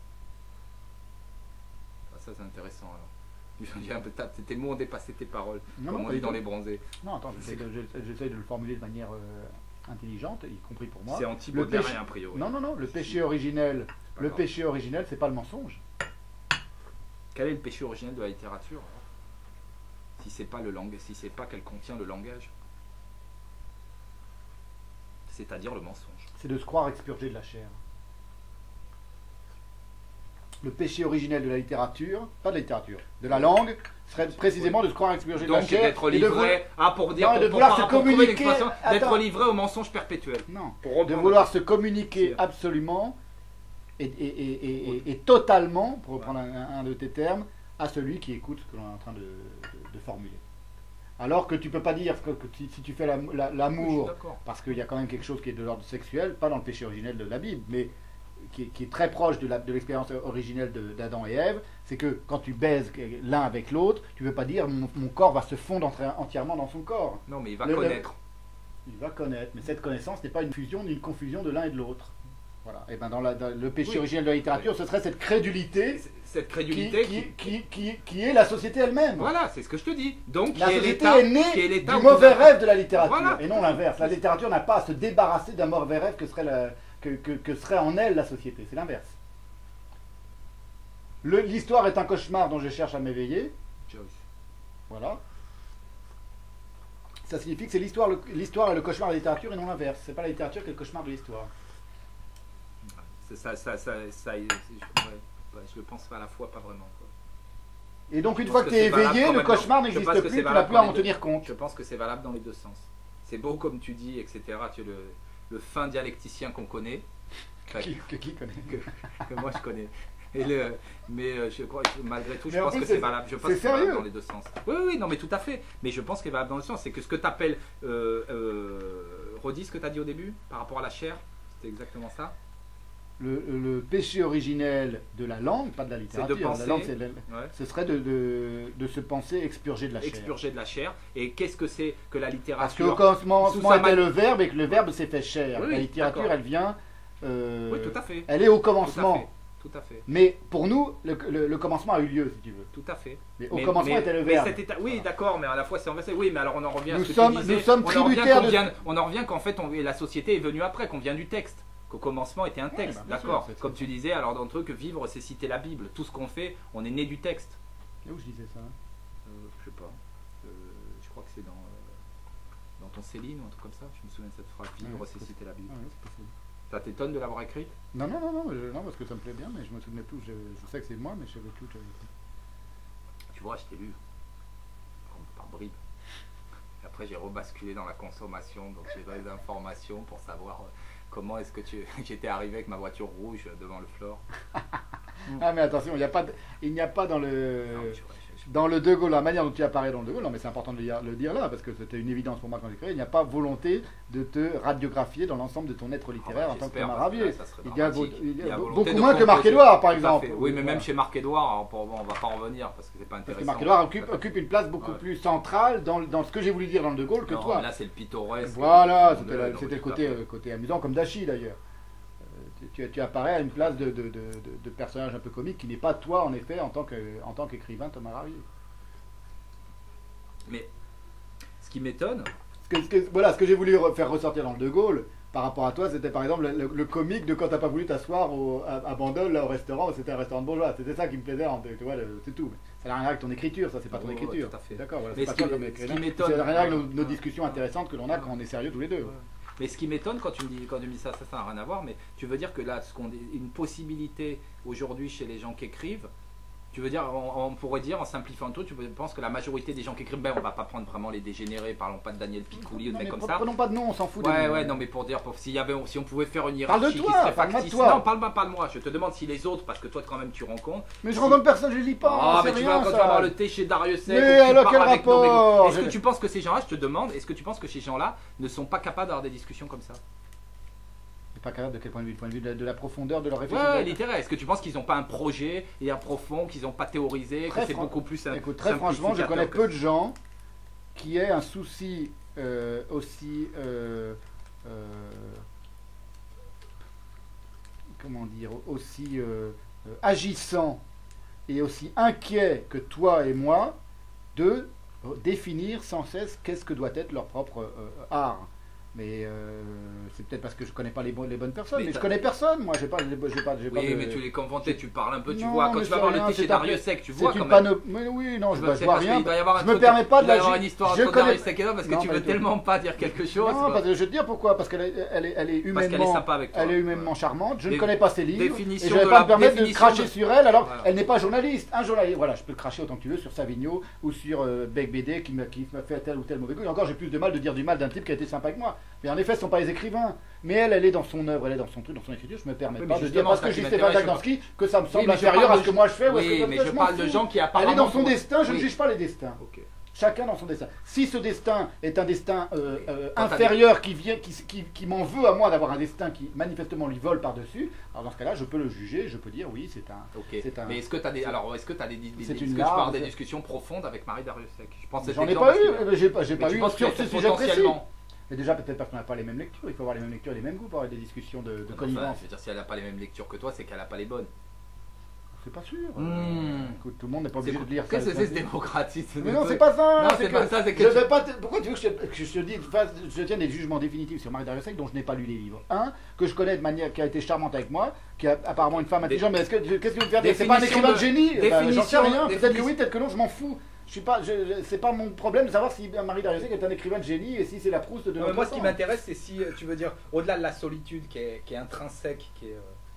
Ah, ça c'est intéressant alors. Je dis un peu, tes mots ont dépassé tes paroles, Non, comme non, on pas dit du dans tout. les bronzés. Non, attends, j'essaie de le formuler de manière intelligente, y compris pour moi. C'est Le anti-baudelairien péché- a priori. Non, le péché originel, pas le grave. péché originel, c'est pas le mensonge. Quel est le péché originel de la littérature alors si c'est pas le langage, si c'est pas qu'elle contient le langage, c'est-à-dire le mensonge. C'est de se croire expurgé de la chair. Le péché originel de la littérature, pas de la littérature, de la langue, serait précisément de se croire expurgé de la Donc chair. d'être et de livré, pour dire, Non, et de pour vouloir se trouver communiquer. l'expression, d'être Attends. livré au mensonge perpétuel. Non, Pour de reprendre- vouloir se communiquer C'est- absolument et totalement, pour reprendre un de tes termes, à celui qui écoute ce que l'on est en train de formuler. Alors que tu peux pas dire que si tu fais Oui, je suis l'amour, d'accord. parce qu'il y a quand même quelque chose qui est de l'ordre sexuel, pas dans le péché originel de la Bible, mais qui est très proche de l'expérience originelle d'Adam et Ève, c'est que quand tu baises l'un avec l'autre, tu ne veux pas dire mon corps va se fondre entièrement dans son corps. Non, mais il va Le- connaître. Il va connaître, mais cette connaissance n'est pas une fusion ni une confusion de l'un et de l'autre. Voilà. Et ben dans le péché Oui. originel de la littérature, ce serait cette crédulité Cette qui, crédulité qui est la société elle-même. Voilà, c'est ce que je te dis. Donc, La qui est société l'État, est qui est née l'État du où mauvais tout- rêve de la littérature, Voilà. et non l'inverse. La littérature n'a pas à se débarrasser d'un mauvais rêve que serait en elle la société. C'est l'inverse. L'histoire est un cauchemar dont je cherche à m'éveiller. Joyce. Voilà. Ça signifie que c'est l'histoire et le cauchemar de la littérature et non l'inverse. C'est pas la littérature qui est le cauchemar de l'histoire. Ouais, je le pense à la fois, pas vraiment. Quoi. Et donc, une Je fois pense que tu es que c'est valable éveillé, quand le même cauchemar je pense n'existe que plus, c'est tu n'as valable plus à dans en les tenir compte. Je pense que c'est valable dans les deux sens. C'est beau comme tu dis, etc. Tu es le fin dialecticien qu'on connaît. Enfin, Qui connaît que moi je connais. Mais je crois que malgré tout, je Mais en pense plus, que c'est valable. Je pense c'est que c'est valable sérieux. dans les deux sens. Oui, oui, non, mais tout à fait. Mais je pense qu'il est valable dans le sens. C'est que ce que tu appelles. Redis ce que tu as dit au début par rapport à la chair. C'était exactement ça. Le péché originel de la langue, pas de la C'est littérature, de penser. la langue, Ouais. ce serait de se penser expurgé de la chair. Expurger de la chair. Et qu'est-ce que c'est que la Parce littérature qu'au commencement sous sa était man- le verbe et que le verbe s'est fait chair. Oui, La oui, littérature, d'accord. elle vient. Oui, tout à fait. Elle est au Tout à commencement. fait. Tout à fait. Mais pour nous, le commencement a eu lieu, si tu veux. Tout à fait. Mais au commencement était le mais verbe. cet état, oui, d'accord, mais à la fois c'est inversé. Oui, mais alors on en revient à Nous ce que sommes- tu disais. nous sommes On en revient tributaires qu'on de- vient- On en revient qu'en fait, la société est venue après, qu'on vient du texte. Qu'au commencement était un texte, bah, bien d'accord. sûr, c'est Comme tu disais, alors dans le truc, vivre, c'est citer la Bible. Tout ce qu'on fait, on est né du texte. Et où je disais ça Je sais pas. Je crois que c'est dans ton Céline ou un truc comme ça. Je me souviens de cette phrase. Vivre, Ouais, c'est c'est citer la Bible. Ah ouais, c'est possible. Ça t'étonne de l'avoir écrite? Non, parce que ça me plaît bien, mais je me souvenais plus. Je sais que c'est moi, mais je savais plus où j'avais écrit. Tu vois, je t'ai lu. Par bribes. Et après, j'ai rebasculé dans la consommation, donc j'ai donné des informations pour savoir comment est-ce que j'étais arrivé avec ma voiture rouge devant le Flore. Ah, mais attention, il n'y a pas dans Non, le. je- Dans le De Gaulle, la manière dont tu apparais dans le De Gaulle, non mais c'est important de le dire là, parce que c'était une évidence pour moi quand j'ai créé, il n'y a pas volonté de te radiographier dans l'ensemble de ton être littéraire en tant que j'espère, Thomas parce que Ravier. ça serait Il y a, dramatique. il y a volonté beaucoup de moins que Marc composer. Édouard, par Tout à exemple. fait. Oui, mais Voilà. même chez Marc Édouard, alors, on va pas en revenir parce que c'est pas Parce intéressant. que Marc Édouard Tout à fait. occupe une place beaucoup Ouais. plus centrale dans ce que j'ai voulu dire dans le De Gaulle que Non, toi. mais là, c'est le pittoresque. Voilà, Non, c'était le tout à côté, fait. côté amusant, comme Dachi d'ailleurs. Tu apparais à une place de personnage un peu comique qui n'est pas toi, en effet, en tant qu'écrivain Thomas Ravier. Mais ce qui m'étonne, Voilà, ce que j'ai voulu faire ressortir dans le De Gaulle, par rapport à toi, c'était par exemple le comique de quand t'as pas voulu t'asseoir à Bandol, là, au restaurant, c'était un restaurant de bourgeois. C'était ça qui me plaisait, tu vois, c'est tout. Ça n'a rien à voir avec ton écriture, ça, c'est pas ton Ouais, écriture. tout à fait. D'accord, voilà, Mais c'est pas ce qui- toi comme ce qui écrivain. m'étonne- Ça n'a rien à voir avec nos discussions intéressantes que l'on a quand on est sérieux tous les deux. mais ce qui m'étonne quand tu me dis ça n'a rien à voir, mais tu veux dire que là, une possibilité aujourd'hui chez les gens qui écrivent, tu veux dire, on pourrait dire en simplifiant le truc, tu penses que la majorité des gens qui écrivent, ben on va pas prendre vraiment les dégénérés, parlons pas de Daniel Picouli ou de Non, mecs mais comme ça. prenons pas de nom, on s'en fout. des Ouais, noms. ouais, non, mais pour dire, si on pouvait faire une Parle de hiérarchie toi, qui serait parle-moi de factice. toi. Non, parle pas de moi. Je te demande si les autres, parce que toi, quand même, tu rencontres. Mais je rencontre personne, je lis pas. Ah, c'est mais tu rien, vois, quand ça. tu vas voir le thé chez Darius Sec, Mais ou que tu alors, parles quel avec nos rapport bégos, est-ce Je- que tu penses que ces gens-là, je te demande, est-ce que tu penses que ces gens-là ne sont pas capables d'avoir des discussions comme ça? C'est pas capable de quel point de vue? Du point de vue de la profondeur de leur Ouais, réflexion. littéraire. Est-ce que tu penses qu'ils n'ont pas un projet et un profond, qu'ils n'ont pas théorisé, que Très c'est fran- beaucoup plus Écoute, très franchement, je connais peu de gens qui aient un souci aussi. Comment dire? Aussi agissant et aussi inquiet que toi et moi de définir sans cesse qu'est-ce que doit être leur propre art. Mais c'est peut-être parce que je connais pas les bonnes personnes. Mais Mais je t'as- connais personne, moi. J'ai pas Oui, de- mais tu les conventais, tu parles un peu, tu Non, vois. Quand mais tu vas c'est voir rien, le thé c'est chez un Darius peu- Sec, tu C'est vois une quand même. panoplie. Mais oui, non, je C'est vois parce rien. qu'il doit y avoir un Je me truc- permets pas de il doit y la avoir ju- une histoire je entre connais- Darius Sek et toi parce que Non, tu pas veux du tout. tellement pas dire quelque chose. Non, quoi. parce que je vais te dire pourquoi. Parce qu'elle est humainement, sympa avec toi. elle est humainement charmante. Je ne Dé- connais pas ses livres. Et définition je ne vais de pas la- me permettre de définition cracher de- sur elle. Alors, Voilà. elle n'est pas journaliste. Un journaliste, voilà, je peux cracher autant que tu veux sur Savigno ou sur Bec BD qui m'a fait tel ou tel mauvais goût. Et encore, j'ai plus de mal de dire du mal d'un type qui a été sympa avec moi. Mais en effet, ce ne sont pas les écrivains. Mais elle est dans son œuvre, elle est dans son truc, dans son écriture. Je me permets Oui, pas mais de dire justement, parce ça que qui j'ai Stéphane m'intéresse, Zagdanski que ça me Oui, semble mais je inférieur parle à de- ce que moi je fais. ou à ce Oui, que mais toi, je m'en parle de fous. gens qui Elle est apparemment. dans son destin, je ne Oui. juge pas les destins. Ok. Chacun dans son destin. Si ce destin est un destin Quand t'as inférieur qui m'en veut à moi d'avoir un destin qui manifestement lui vole par-dessus, alors dans ce cas-là, je peux le juger, je peux dire oui, c'est un. Ok. C'est un- Mais est-ce que tu as des C'est est-ce une que tu parles larme, des c'est- discussions profondes avec Marie Darius Sec? Je pense que J'en cet ai exemple, pas parce eu, que- j'ai pas Mais tu eu penses sur que ce sujet précis. potentiellement. Mais déjà, peut-être parce qu'on n'a pas les mêmes lectures, il faut avoir les mêmes lectures et les mêmes goûts pour avoir des discussions de Enfin, connivence. je veux dire, si elle n'a pas les mêmes lectures que toi, c'est qu'elle n'a pas les bonnes. C'est pas sûr. Hmm. Écoute, tout le monde n'est pas C'est obligé de lire ça. Qu'est-ce que c'est ce démocratisme? Mais non, c'est pas ça. Non, c'est pas ça, c'est que je tu- vais pas. Pourquoi tu veux que je te dise, je tiens des jugements définitifs sur Marie Darius Sec dont je n'ai pas lu les livres. Un, que je connais de manière qui a été charmante avec moi, qui a apparemment une femme intelligente. Mais qu'est-ce que tu veux faire dire? C'est pas un Définition écrivain de de- génie. J'en sais définition- rien. Peut-être que définition- oui, peut-être que non. Je m'en fous. Je suis pas. C'est pas mon problème de savoir si Marie Darius Sec est un écrivain de génie et si c'est la Proust de notre Moi, ce qui temps. m'intéresse, c'est si tu veux dire, au-delà de la solitude qui est intrinsèque, qui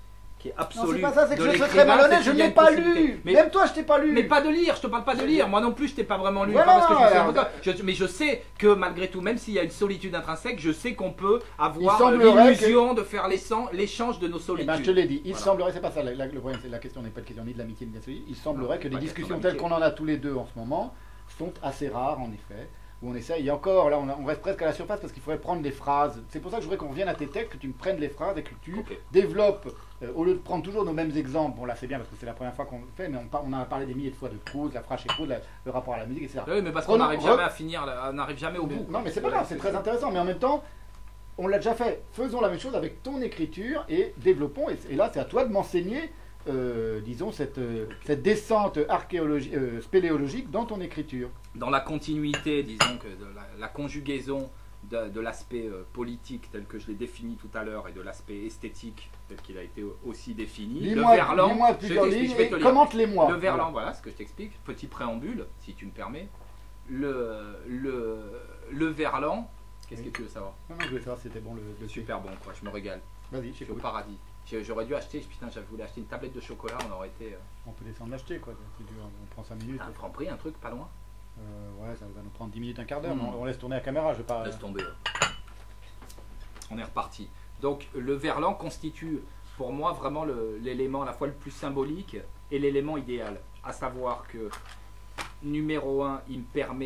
qui est Non, absolue. c'est pas ça, c'est que de je suis très l'écrivain, malhonnête, c'est je qu'il ne y a l'ai une pas possibilité. lu. Même toi, je t'ai pas lu. Mais pas de lire, je te parle pas de lire. Moi non plus, je t'ai pas vraiment lu. Voilà, Pas parce que je me souviens alors, de toi. Mais je sais que malgré tout, même s'il y a une solitude intrinsèque, je sais qu'on peut avoir semblerait l'illusion de faire l'échange de nos Eh solitudes. ben, je te l'ai dit, il Voilà. semblerait, c'est pas ça, le problème, c'est la question n'est pas de question ni de l'amitié ni de la solitude, il semblerait que pas des question discussions d'amitié. telles qu'on en a tous les deux en ce moment sont assez rares en effet, où on essaye, et encore là on reste presque à la surface parce qu'il faudrait prendre des phrases, c'est pour ça que je voudrais qu'on revienne à tes textes, que tu me prennes les phrases et que tu Ok. développes, au lieu de prendre toujours nos mêmes exemples, bon là c'est bien parce que c'est la première fois qu'on le fait, mais on a parlé des milliers de fois de Proust, la phrase chez Proust, le rapport à la musique, etc. Oui, mais parce qu'on Prenons- n'arrive jamais à finir, on n'arrive jamais au bout. Non mais c'est pas grave, c'est très intéressant, mais en même temps, on l'a déjà fait. Faisons la même chose avec ton écriture et développons. Et là, c'est à toi de m'enseigner, disons, cette descente spéléologique dans ton écriture. Dans la continuité, disons que de la conjugaison de l'aspect politique tel que je l'ai défini tout à l'heure et de l'aspect esthétique tel qu'il a été aussi défini. Lis-moi je plusieurs t'explique, lignes je vais et te lire. commente-les-moi. Le Verlan, voilà ce que je t'explique. Petit préambule, si tu me permets. Le Verlan, qu'est-ce Oui. que tu veux savoir? Non, non, je voulais savoir si c'était bon le Super bon, quoi, je me régale. Vas-y, Je suis au j'écoute. paradis. J'aurais dû acheter, putain, j'avais voulu acheter une tablette de chocolat, on aurait été On peut descendre l'acheter, quoi. Si tu veux, on prend 5 minutes. à un franc prix, un truc pas loin. Ouais, ça va nous prendre 10 minutes, un quart d'heure. Mm. Mais on laisse tourner la caméra, je vais pas. Laisse tomber. On est reparti. Donc le Verlan constitue pour moi vraiment l'élément à la fois le plus symbolique et l'élément idéal. À savoir que numéro 1, il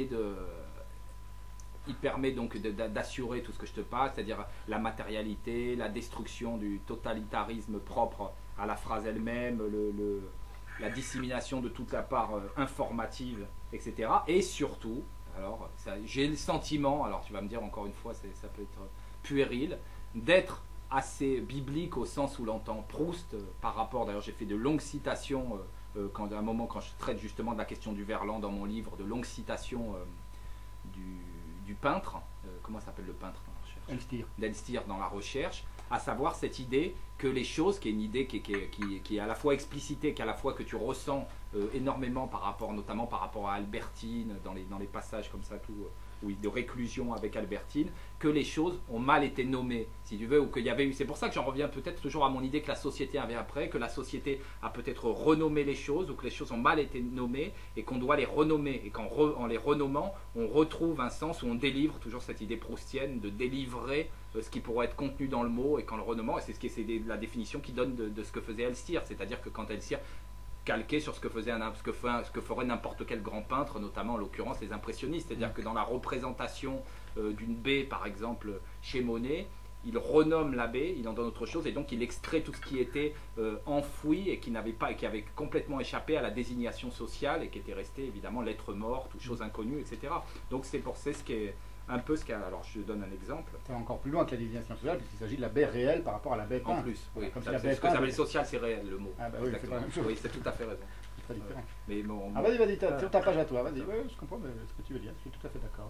permet donc d'assurer tout ce que je te parle, c'est-à-dire la matérialité, la destruction du totalitarisme propre à la phrase elle-même, la dissémination de toute la part informative, etc. Et surtout, alors j'ai le sentiment, alors tu vas me dire encore une fois, ça peut être puéril, d'être assez biblique au sens où l'entend Proust par rapport, d'ailleurs j'ai fait de longues citations à un moment quand je traite justement de la question du Verlan dans mon livre, de longues citations du peintre, comment s'appelle le peintre dans la recherche Elstir. d'Elstir dans la recherche, à savoir cette idée que les choses, qui est une idée qui est à la fois explicitée, qui est à la fois que tu ressens énormément notamment par rapport à Albertine, dans les passages comme ça, de réclusion avec Albertine, que les choses ont mal été nommées, si tu veux, ou qu'il y avait eu. C'est pour ça que j'en reviens peut-être toujours à mon idée que la société avait après, que la société a peut-être renommé les choses, ou que les choses ont mal été nommées, et qu'on doit les renommer, et qu'en les renommant, on retrouve un sens où on délivre, toujours cette idée proustienne, de délivrer ce qui pourrait être contenu dans le mot, et qu'en le renommant, et c'est la définition qui donne de ce que faisait Elstir, c'est-à-dire que quand Elstir calqué sur ce que ferait n'importe quel grand peintre, notamment en l'occurrence les impressionnistes. C'est-à-dire que dans la représentation d'une baie, par exemple, chez Monet, il renomme la baie, il en donne autre chose, et donc il extrait tout ce qui était enfoui et qui avait complètement échappé à la désignation sociale et qui était resté évidemment lettre morte ou chose inconnue, etc. Donc c'est ce qui est un peu alors je te donne un exemple. C'est encore plus loin que la désignation sociale, puisqu'il s'agit de la baie réelle par rapport à la baie En peinte. plus, oui, Comme si ça, la c'est baie ce que ça peinte s'appelle social, c'est réel le mot. Ah bah oui, c'est pas la même chose. Oui, c'est tout à fait raison. C'est très différent. Mais bon, Ah vas-y, sur ta page à toi, vas-y. Ouais, je comprends ce que tu veux dire, je suis tout à fait d'accord.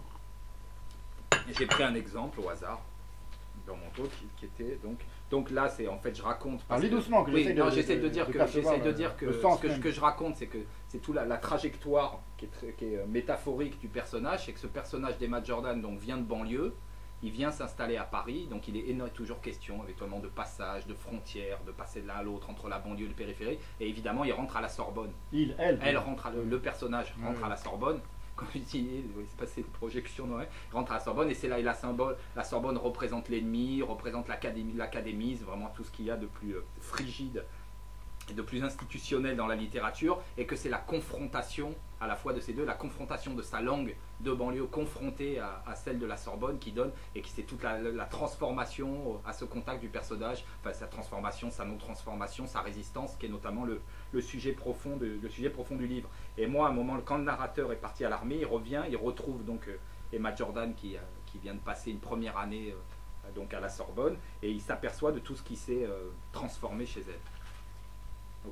j'ai pris un exemple au hasard dans mon taux qui était donc là c'est en fait je raconte Alors lis doucement que oui, j'essaie non, j'essaie de dire que percevoir le sens ce même. que je raconte c'est que c'est toute la trajectoire qui est métaphorique du personnage, c'est que ce personnage d'Emma Jordan donc vient de banlieue, il vient s'installer à Paris, donc il est toujours question éventuellement de passage, de frontières, de passer de l'un à l'autre entre la banlieue et le périphérique, et évidemment il rentre à la Sorbonne. Elle rentre le personnage rentre à la Sorbonne. Comme je dis, c'est passé une projection, ouais. Rentre à la Sorbonne et c'est là, et la Sorbonne représente l'ennemi, représente l'académisme, vraiment tout ce qu'il y a de plus frigide et de plus institutionnel dans la littérature, et que c'est la confrontation à la fois de ces deux, la confrontation de sa langue de banlieue confrontée à celle de la Sorbonne qui donne, et qui c'est toute la transformation à ce contact du personnage, enfin sa transformation, sa non-transformation, sa résistance, qui est notamment le sujet profond du livre. Et moi, à un moment, quand le narrateur est parti à l'armée, il revient, il retrouve donc Emma Jordan qui vient de passer une première année donc à la Sorbonne, et il s'aperçoit de tout ce qui s'est transformé chez elle. Ok ?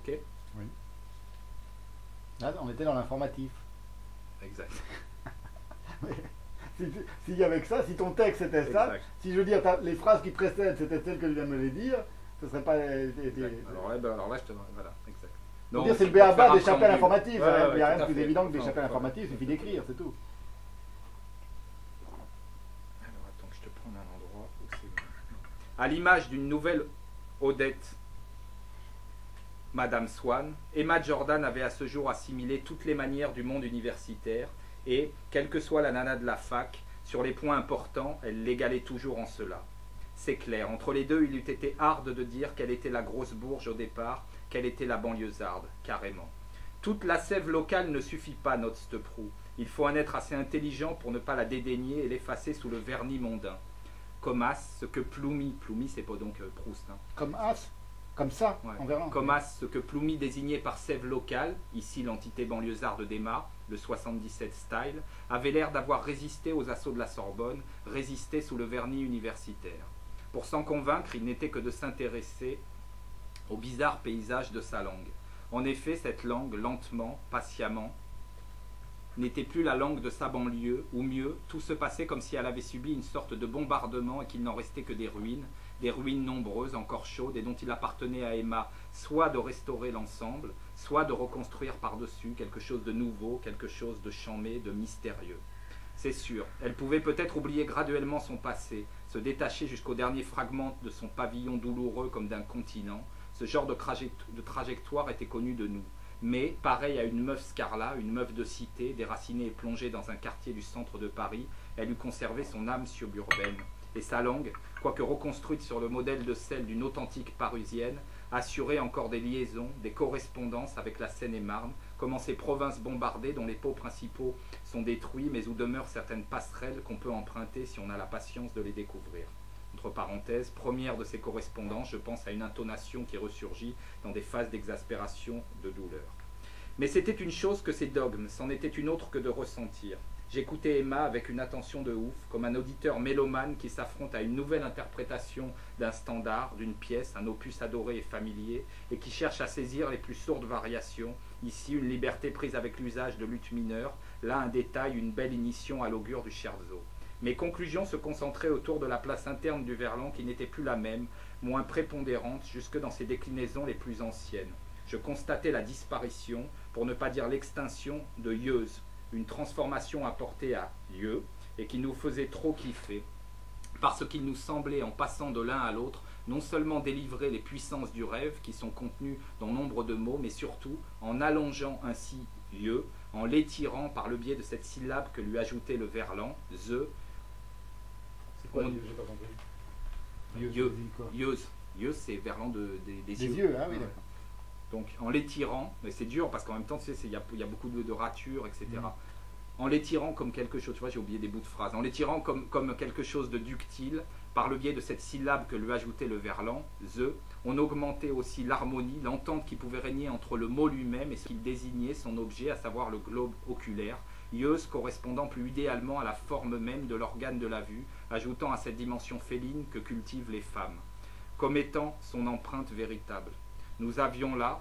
Oui. Là, on était dans l'informatif. Exact. Si avec ça, si ton texte c'était ça, Exact. si je veux dire les phrases qui précèdent c'était celles que je viens de me les dire, ce serait pas. Alors là, je te voilà, exact. Je veux dire, c'est le béaba d'échapper à l'informatif. Ouais, Il n'y a rien de tout à plus fait. évident que d'échapper à Non, l'informatif, il suffit d'écrire, c'est tout. Alors attends que je te prenne un endroit où c'est. À l'image d'une nouvelle Odette Madame Swann, Emma Jordan avait à ce jour assimilé toutes les manières du monde universitaire et, quelle que soit la nana de la fac, sur les points importants, elle l'égalait toujours en cela. C'est clair, entre les deux, il eût été hard de dire qu'elle était la grosse bourge au départ, qu'elle était la banlieusarde, carrément. Toute la sève locale ne suffit pas, note Steprou. Il faut un être assez intelligent pour ne pas la dédaigner et l'effacer sous le vernis mondain. Comme As, ce que Ploumi c'est pas donc Proust, hein. Comme As, comme ça, Ouais. on verra. Comme As, ce que Ploumi désignait par sève locale, ici l'entité banlieusarde d'Emma, le 77 style, avait l'air d'avoir résisté aux assauts de la Sorbonne, résisté sous le vernis universitaire. Pour s'en convaincre, il n'était que de s'intéresser au bizarre paysage de sa langue. En effet, cette langue, lentement, patiemment, n'était plus la langue de sa banlieue, ou mieux, tout se passait comme si elle avait subi une sorte de bombardement et qu'il n'en restait que des ruines nombreuses, encore chaudes, et dont il appartenait à Emma soit de restaurer l'ensemble, soit de reconstruire par-dessus quelque chose de nouveau, quelque chose de chamé, de mystérieux. C'est sûr, elle pouvait peut-être oublier graduellement son passé, se détacher jusqu'au dernier fragment de son pavillon douloureux comme d'un continent. Ce genre de trajectoire était connu de nous. Mais, pareil à une meuf Scarla, une meuf de cité, déracinée et plongée dans un quartier du centre de Paris, elle eût conservé son âme suburbaine. Et sa langue, quoique reconstruite sur le modèle de celle d'une authentique parusienne, assurait encore des liaisons, des correspondances avec la Seine-et-Marne, comme en ces provinces bombardées dont les pôles principaux sont détruits, mais où demeurent certaines passerelles qu'on peut emprunter si on a la patience de les découvrir. Entre parenthèses, première de ces correspondances, je pense à une intonation qui ressurgit dans des phases d'exaspération, de douleur. Mais c'était une chose que ces dogmes, c'en était une autre que de ressentir. J'écoutais Emma avec une attention de ouf, comme un auditeur mélomane qui s'affronte à une nouvelle interprétation d'un standard, d'une pièce, un opus adoré et familier, et qui cherche à saisir les plus sourdes variations. Ici, une liberté prise avec l'usage de luth mineur, là un détail, une belle ignition à l'augure du scherzo. Mes conclusions se concentraient autour de la place interne du Verlan qui n'était plus la même, moins prépondérante, jusque dans ses déclinaisons les plus anciennes. Je constatais la disparition, pour ne pas dire l'extinction, de Yeuse, une transformation apportée à Lieu, et qui nous faisait trop kiffer, parce qu'il nous semblait, en passant de l'un à l'autre, non seulement délivrer les puissances du rêve qui sont contenues dans nombre de mots, mais surtout en allongeant ainsi Lieu, en l'étirant par le biais de cette syllabe que lui ajoutait le Verlan, ze. C'est quoi, j'ai pas compris. Yeuse, c'est Verlan des Des yeux. yeux, ah oui, Ouais. d'accord. Donc en l'étirant, mais c'est dur parce qu'en même temps, tu sais, il y a beaucoup de ratures, etc. En l'étirant comme quelque chose, tu vois, j'ai oublié des bouts de phrases, en l'étirant comme quelque chose de ductile, par le biais de cette syllabe que lui ajoutait le Verlan, ze, on augmentait aussi l'harmonie, l'entente qui pouvait régner entre le mot lui-même et ce qu'il désignait, son objet, à savoir le globe oculaire, Yeuse correspondant plus idéalement à la forme même de l'organe de la vue, ajoutant à cette dimension féline que cultivent les femmes, comme étant son empreinte véritable. Nous avions là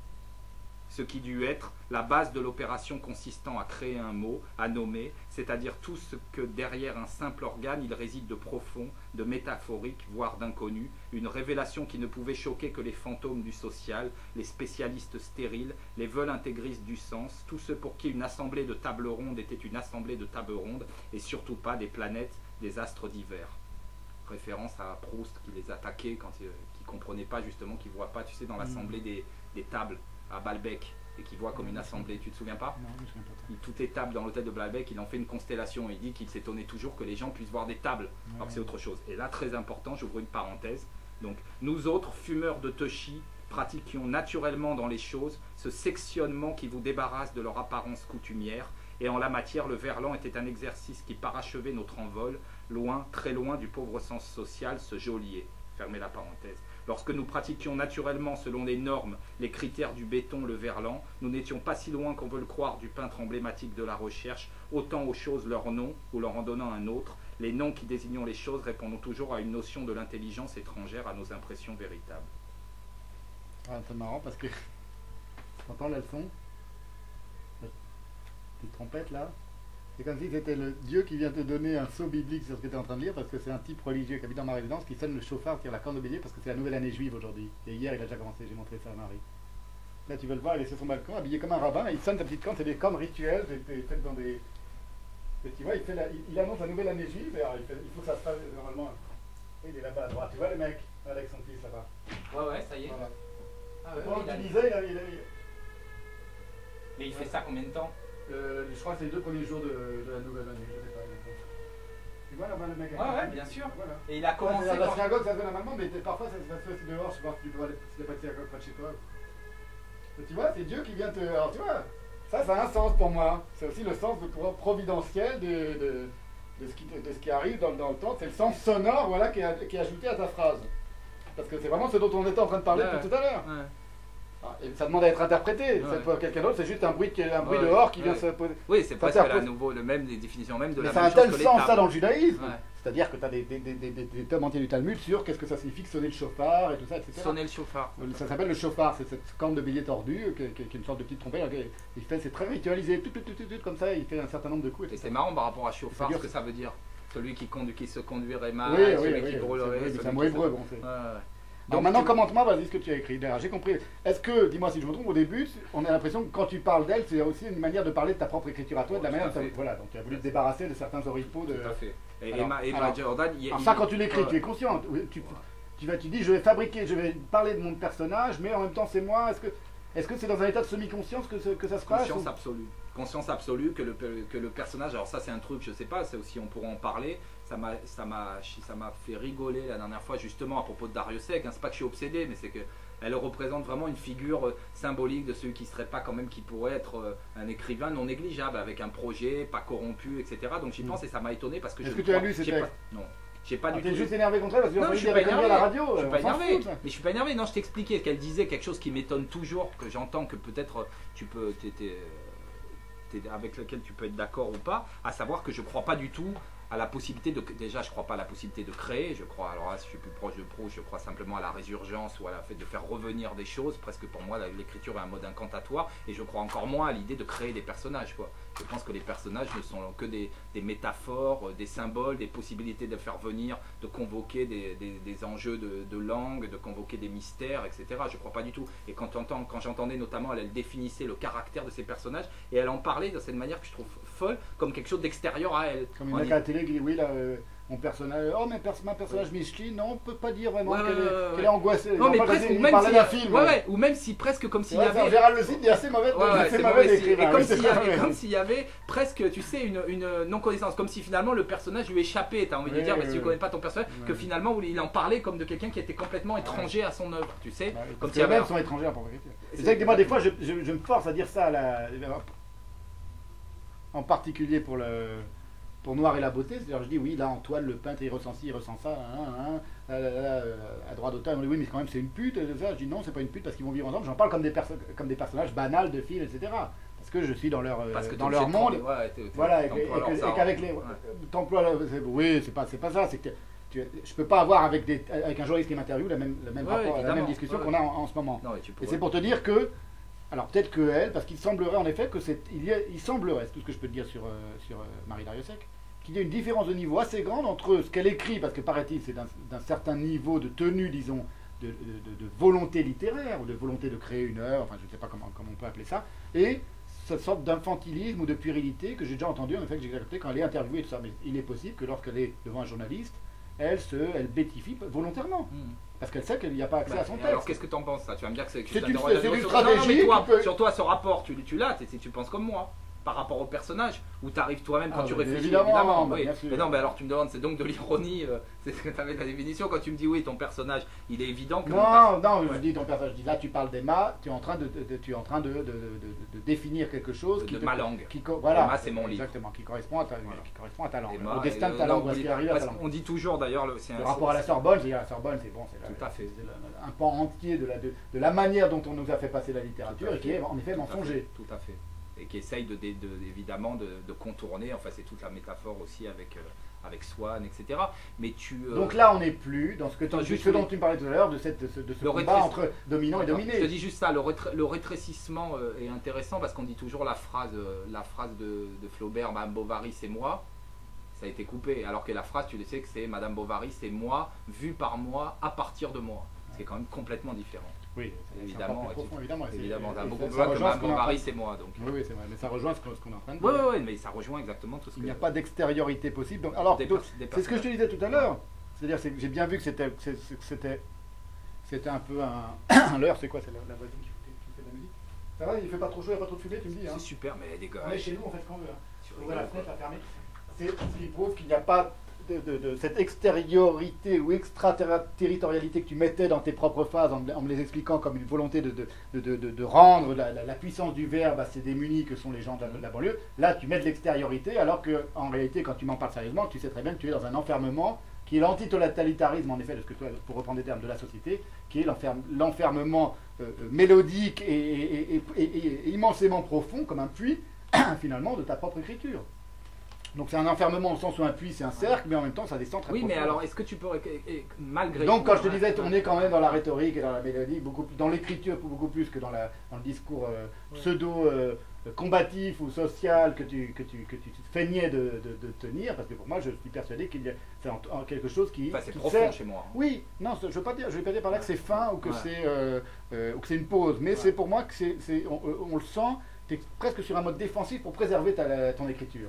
ce qui dut être la base de l'opération consistant à créer un mot, à nommer, c'est-à-dire tout ce que derrière un simple organe il réside de profond, de métaphorique, voire d'inconnu, une révélation qui ne pouvait choquer que les fantômes du social, les spécialistes stériles, les veules intégristes du sens, tous ceux pour qui une assemblée de tables rondes était une assemblée de tables rondes, et surtout pas des planètes, des astres divers. Référence à Proust qui les attaquait quand qui ne comprenait pas justement, qui ne voit pas, tu sais, dans l'assemblée des tables à Balbec, et qui voit comme une assemblée, tu te souviens pas? Non, je me souviens pas trop. Toutes les tables dans l'hôtel de Balbec, il en fait une constellation, il dit qu'il s'étonnait toujours que les gens puissent voir des tables, alors que c'est autre chose. Et là, très important, j'ouvre une parenthèse, donc nous autres, fumeurs de Toshi, pratiquions naturellement dans les choses ce sectionnement qui vous débarrasse de leur apparence coutumière, et en la matière, le Verlan était un exercice qui parachevait notre envol, loin, très loin du pauvre sens social, ce geôlier. Fermez la parenthèse. Lorsque nous pratiquions naturellement, selon les normes, les critères du béton, le Verlan, nous n'étions pas si loin qu'on veut le croire du peintre emblématique de la recherche, autant aux choses leur nom, ou leur en donnant un autre, les noms qui désignons les choses répondant toujours à une notion de l'intelligence étrangère à nos impressions véritables. Ah, c'est marrant parce que t'entends la leçon, petite trompette là, c'est comme si c'était le Dieu qui vient te donner un saut biblique sur ce que tu es en train de lire, parce que c'est un type religieux qui habite dans ma résidence qui sonne le chauffard sur la corne de bélier parce que c'est la nouvelle année juive aujourd'hui. Et hier il a déjà commencé, j'ai montré ça à Marie. Là tu veux le voir, il est sur son balcon, habillé comme un rabbin, et il sonne sa petite corne, c'est des cornes rituelles, faites dans des... Et tu vois, il annonce la nouvelle année juive, et alors il faut que ça se fasse normalement. Et il est là-bas à droite, tu vois le mec, avec son fils là-bas. Ouais, ça y est. Voilà. Ah ouais, Pendant oui, que tu il a- disais, Mais il fait ça combien de temps? je crois que c'est les 2 premiers jours de la nouvelle année, je sais pas. Tu vois là-bas le mec Ouais, ouais, bien sûr. Voilà. Et il a commencé La quand... synagogue, ça se fait normalement, mais parfois ça se fait aussi dehors, je sais pas si tu peux aller, s'il n'y a pas de synagogue près de chez toi. Mais tu vois, c'est Dieu qui vient te. Alors tu vois, ça a un sens pour moi. C'est aussi le sens providentiel de ce qui arrive dans le temps. C'est le sens sonore voilà, qui est ajouté à ta phrase. Parce que c'est vraiment ce dont on était en train de parler depuis tout à l'heure. Ouais. Et ça demande à être interprété. Ouais. C'est pas quelqu'un d'autre, c'est juste un bruit Ouais. dehors qui vient Ouais. se poser. Oui, c'est Ça presque sert- le même, les définitions même de Mais la ça a même un chose tel que sens l'État. ça dans le judaïsme. Ouais. C'est-à-dire que tu as des tomes entiers du Talmud sur qu'est-ce que ça signifie que sonner le chauffard et tout ça, etc. Sonner le chauffard. Ça s'appelle le chauffard, c'est cette corne de bélier tordue qui est une sorte de petite trompette. C'est très ritualisé, tout, comme ça, il fait un certain nombre de coups. Et c'est marrant par rapport à chauffard, C'est ce que ça veut dire. Celui qui se conduirait mal, Oui, celui oui, qui oui, brûlerait. c'est celui un mot qui hébreu. se- Bon, c'est- Ouais, ouais. Donc maintenant, commente-moi, vas-y, ce que tu as écrit. D'ailleurs, j'ai compris. Est-ce que, dis-moi si je me trompe, au début, on a l'impression que quand tu parles d'elle, c'est aussi une manière de parler de ta propre écriture à toi, de la Tout manière à dont fait. voilà, donc tu as voulu te débarrasser de certains oripeaux de. Tout à fait. Et Alors, Emma Jordan, Alors ça, quand tu l'écris, tu es conscient. Tu dis, je vais parler de mon personnage, mais en même temps, c'est moi. Est-ce que c'est dans un état de semi-conscience que ça se passe conscience absolue. Conscience absolue que le personnage, alors ça c'est un truc, je sais pas, c'est aussi on pourra en parler, ça m'a fait rigoler la dernière fois justement à propos de Dario Sec, hein, c'est pas que je suis obsédé, mais c'est que elle représente vraiment une figure symbolique de celui qui serait pas quand même, qui pourrait être un écrivain non négligeable, avec un projet, pas corrompu, etc. Donc j'y pense et ça m'a étonné parce que Est-ce je que ne tu as crois- lu ces j'ai pas- textes Non. J'ai pas du T'es tout. juste énervé contre elle parce que Non, j'ai je suis entendu pas dire à énervé. la radio. Je suis pas on s'en énervé. fout, ça. Mais je suis pas énervé. Non, je t'expliquais qu'elle disait quelque chose qui m'étonne toujours, que j'entends que peut-être avec lequel tu peux être d'accord ou pas, à savoir que je crois pas du tout à la possibilité de. Déjà, je crois pas à la possibilité de créer. Je crois, alors là, si je suis plus proche de Proust, je crois simplement à la résurgence ou à la fait de faire revenir des choses. Presque pour moi, l'écriture est un mode incantatoire. Et je crois encore moins à l'idée de créer des personnages, quoi. Je pense que les personnages ne sont que des métaphores, des symboles, des possibilités de faire venir, de convoquer des enjeux de langue, de convoquer des mystères, etc. Je crois pas du tout. Et quand j'entendais notamment, elle définissait le caractère de ces personnages et elle en parlait de cette manière que je trouve folle, comme quelque chose d'extérieur à elle. Comme une mec à la télé qui dit oui là, mon personnage, ma personnage Micheline, non on peut pas dire vraiment qu'elle est angoissée. Non mais presque, ou même d'un film. ou même si presque comme s'il y Ouais, avait. Gérald Le Cid, il est assez mauvais, c'est mauvais mauvais, d'écrire. et comme s'il y avait presque, tu sais, une non-connaissance, comme si finalement le personnage lui échappait. T'as envie de dire, mais si tu connais pas ton personnage, que finalement il en parlait comme de quelqu'un qui était complètement étranger à son œuvre, tu sais. Comme si eux-mêmes sont étrangers à la propre écriture. C'est vrai que moi des fois je me force à dire ça en particulier pour Noir et la beauté, c'est-à-dire je dis oui là Antoine le peintre il ressent ci, il ressent ça, à droit d'auteur, ils m'ont dit oui mais quand même c'est une pute, et ça. Je dis non c'est pas une pute parce qu'ils vont vivre ensemble, j'en parle comme des personnages banals de films, etc. Parce que je suis dans leur monde, voilà, et qu'avec les t'emploies, oui c'est pas ça, c'est que je peux pas avoir avec un journaliste qui m'interviewe la même rapport, la même discussion qu'on a en ce moment. Et c'est pour te dire que alors peut-être que elle, parce qu'il semblerait en effet que il semblerait, c'est tout ce que je peux te dire sur Marie Dariussec, qu'il y a une différence de niveau assez grande entre ce qu'elle écrit, parce que paraît-il c'est d'un certain niveau de tenue, disons, de volonté littéraire, ou de volonté de créer une œuvre, enfin je ne sais pas comment on peut appeler ça, et cette sorte d'infantilisme ou de puérilité que j'ai déjà entendu, en effet, que j'ai accepté quand elle est interviewée et tout ça. Mais il est possible que lorsqu'elle est devant un journaliste, elle bétifie volontairement. Parce qu'elle sait qu'il n'y a pas accès à son texte. Alors qu'est-ce que tu en penses ça? Tu vas me dire que c'est une stratégie. Non, mais toi, sur toi, ce rapport, tu l'as, tu penses comme moi. Par rapport au personnage, où tu arrives toi-même quand tu réfléchis, évidemment. Oui. Mais non, mais alors tu me demandes, c'est donc de l'ironie, c'est ce que tu avais la définition quand tu me dis oui, ton personnage, il est évident que. Je dis ton personnage, je dis là tu parles d'Emma, tu es en train de définir quelque chose de ma langue. Voilà, Emma, c'est mon livre. Exactement, qui correspond à ta langue, Emma, au destin de ta langue, à ce qui arrive à ta langue. On dit toujours d'ailleurs, le rapport à la Sorbonne, la Sorbonne, c'est bon, c'est un pan entier de la manière dont on nous a fait passer la littérature et qui est en effet mensonger. Tout à fait. Et qui essaye évidemment de contourner, enfin c'est toute la métaphore aussi avec Swann, etc. Mais donc là on n'est plus dans ce dont tu me parlais tout à l'heure, de ce combat entre dominant et dominé. Je te dis juste ça, le rétrécissement est intéressant parce qu'on dit toujours la phrase de Flaubert, Madame Bovary c'est moi, ça a été coupé, alors que la phrase tu le sais que c'est Madame Bovary c'est moi, vu par moi, à partir de moi, ce qui est quand même complètement différent. Oui, évidemment, évidemment. Ça a beaucoup plus loin que Madame Bovary, c'est moi. Donc. Oui, c'est vrai, mais ça rejoint ce qu'on est en train de dire. Oui, mais ça rejoint exactement tout ce que. Il n'y a pas d'extériorité possible. Donc, alors, c'est ce que je te disais tout à l'heure. C'est-à-dire que j'ai bien vu que c'était C'était un peu un leurre, c'est quoi? C'est la voisine qui fait de la musique. Ça va, il fait pas trop chaud, il n'y a pas trop de fumée, tu me dis, hein? C'est super, mais les gars. On est chez nous, on fait ce qu'on veut. Hein. tu Ouvrir la rigoles, fenêtre, la fermer. C'est ce qui prouve qu'il n'y a pas de cette extériorité ou extraterritorialité que tu mettais dans tes propres phases en me les expliquant comme une volonté de rendre la puissance du verbe à ces démunis que sont les gens de la banlieue. Là, tu mets de l'extériorité, alors qu'en réalité, quand tu m'en parles sérieusement, tu sais très bien que tu es dans un enfermement qui est l'antitotalitarisme, en effet, de ce que toi, pour reprendre des termes de la société, qui est l'enfermement mélodique et immensément profond, comme un puits, finalement, de ta propre écriture. Donc c'est un enfermement au sens où un puits c'est un cercle, mais en même temps ça descend très Oui, profond. mais alors est-ce que tu peux, malgré Donc tout, quand je te disais, on est quand même dans la rhétorique et dans la mélodie, dans l'écriture beaucoup plus que dans le discours pseudo-combatif ou social que tu feignais de tenir, parce que pour moi je suis persuadé qu'il y a c'est quelque chose qui... Enfin, c'est qui profond sert. chez moi. Oui, non, je ne veux pas dire par là que c'est fin ou que Ouais. c'est une pause, mais c'est pour moi que on le sent, tu es presque sur un mode défensif pour préserver ton écriture.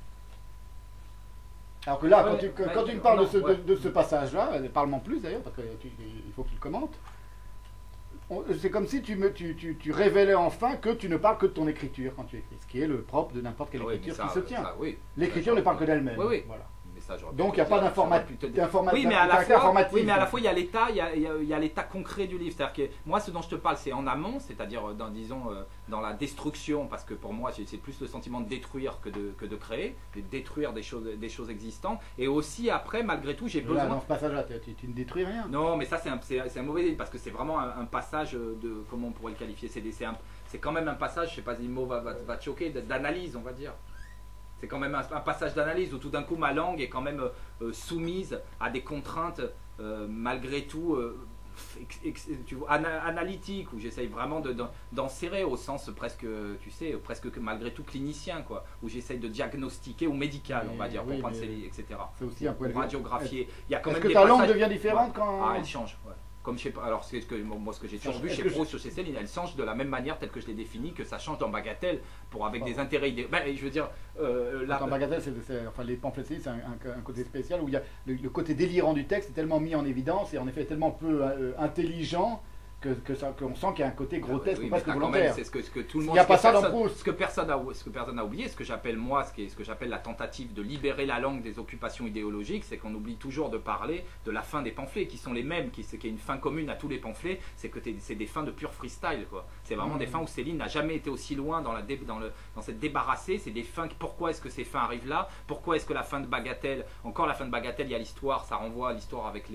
Alors que là, quand tu me parles de ce passage-là, parle-moi plus d'ailleurs, parce qu'il faut que tu le commentes. C'est comme si tu révélais enfin que tu ne parles que de ton écriture quand tu écris, ce qui est le propre de n'importe quelle écriture qui se tient. L'écriture ne parle que d'elle-même. Oui, oui. Voilà. Ça, donc il n'y a pas d'informatique. Oui, mais à la fois il y a l'état, il y a l'état concret du livre. C'est-à-dire que moi, ce dont je te parle, c'est en amont, c'est-à-dire dans la destruction, parce que pour moi, c'est plus le sentiment de détruire que de créer, de détruire des choses existantes. Et aussi après, malgré tout, j'ai besoin. Là, dans ce passage-là, tu ne détruis rien. Non, mais ça c'est un mauvais livre parce que c'est vraiment un passage de comment on pourrait le qualifier. C'est quand même un passage, je sais pas si le mot va te choquer, d'analyse, on va dire. C'est quand même un passage d'analyse où tout d'un coup ma langue est quand même soumise à des contraintes malgré tout analytiques, où j'essaye vraiment d'en serrer au sens presque, tu sais, presque malgré tout clinicien, quoi, où j'essaye de diagnostiquer ou médical, on va dire, pour prendre etc. C'est aussi un point de vue. Radiographier. Il y a quand même Est-ce que des ta langue passages... devient différente quand... Ah, elle change, ouais. Comme chez, alors moi ce que j'ai toujours vu chez Proust, chez Céline, elle change de la même manière telle que je l'ai définie, que ça change dans Bagatelle avec des intérêts ben, je veux dire dans Bagatelle, enfin, les pamphlets de Céline, c'est un côté spécial où il y a le côté délirant du texte est tellement mis en évidence et en effet tellement peu intelligent qu'on sent qu'il y a un côté grotesque ou presque volontaire. C'est ce que tout le monde. Il n'y a pas ça dans Proust. Ce que personne n'a oublié, ce que j'appelle moi, ce que j'appelle la tentative de libérer la langue des occupations idéologiques, c'est qu'on oublie toujours de parler de la fin des pamphlets, qui sont les mêmes, qui est une fin commune à tous les pamphlets, c'est que c'est des fins de pur freestyle, quoi. C'est vraiment des fins où Céline n'a jamais été aussi loin dans cette débarrassée. C'est des fins. Pourquoi est-ce que ces fins arrivent là? Pourquoi est-ce que la fin de Bagatelle, encore la fin de Bagatelle, il y a l'histoire, ça renvoie à l'histoire avec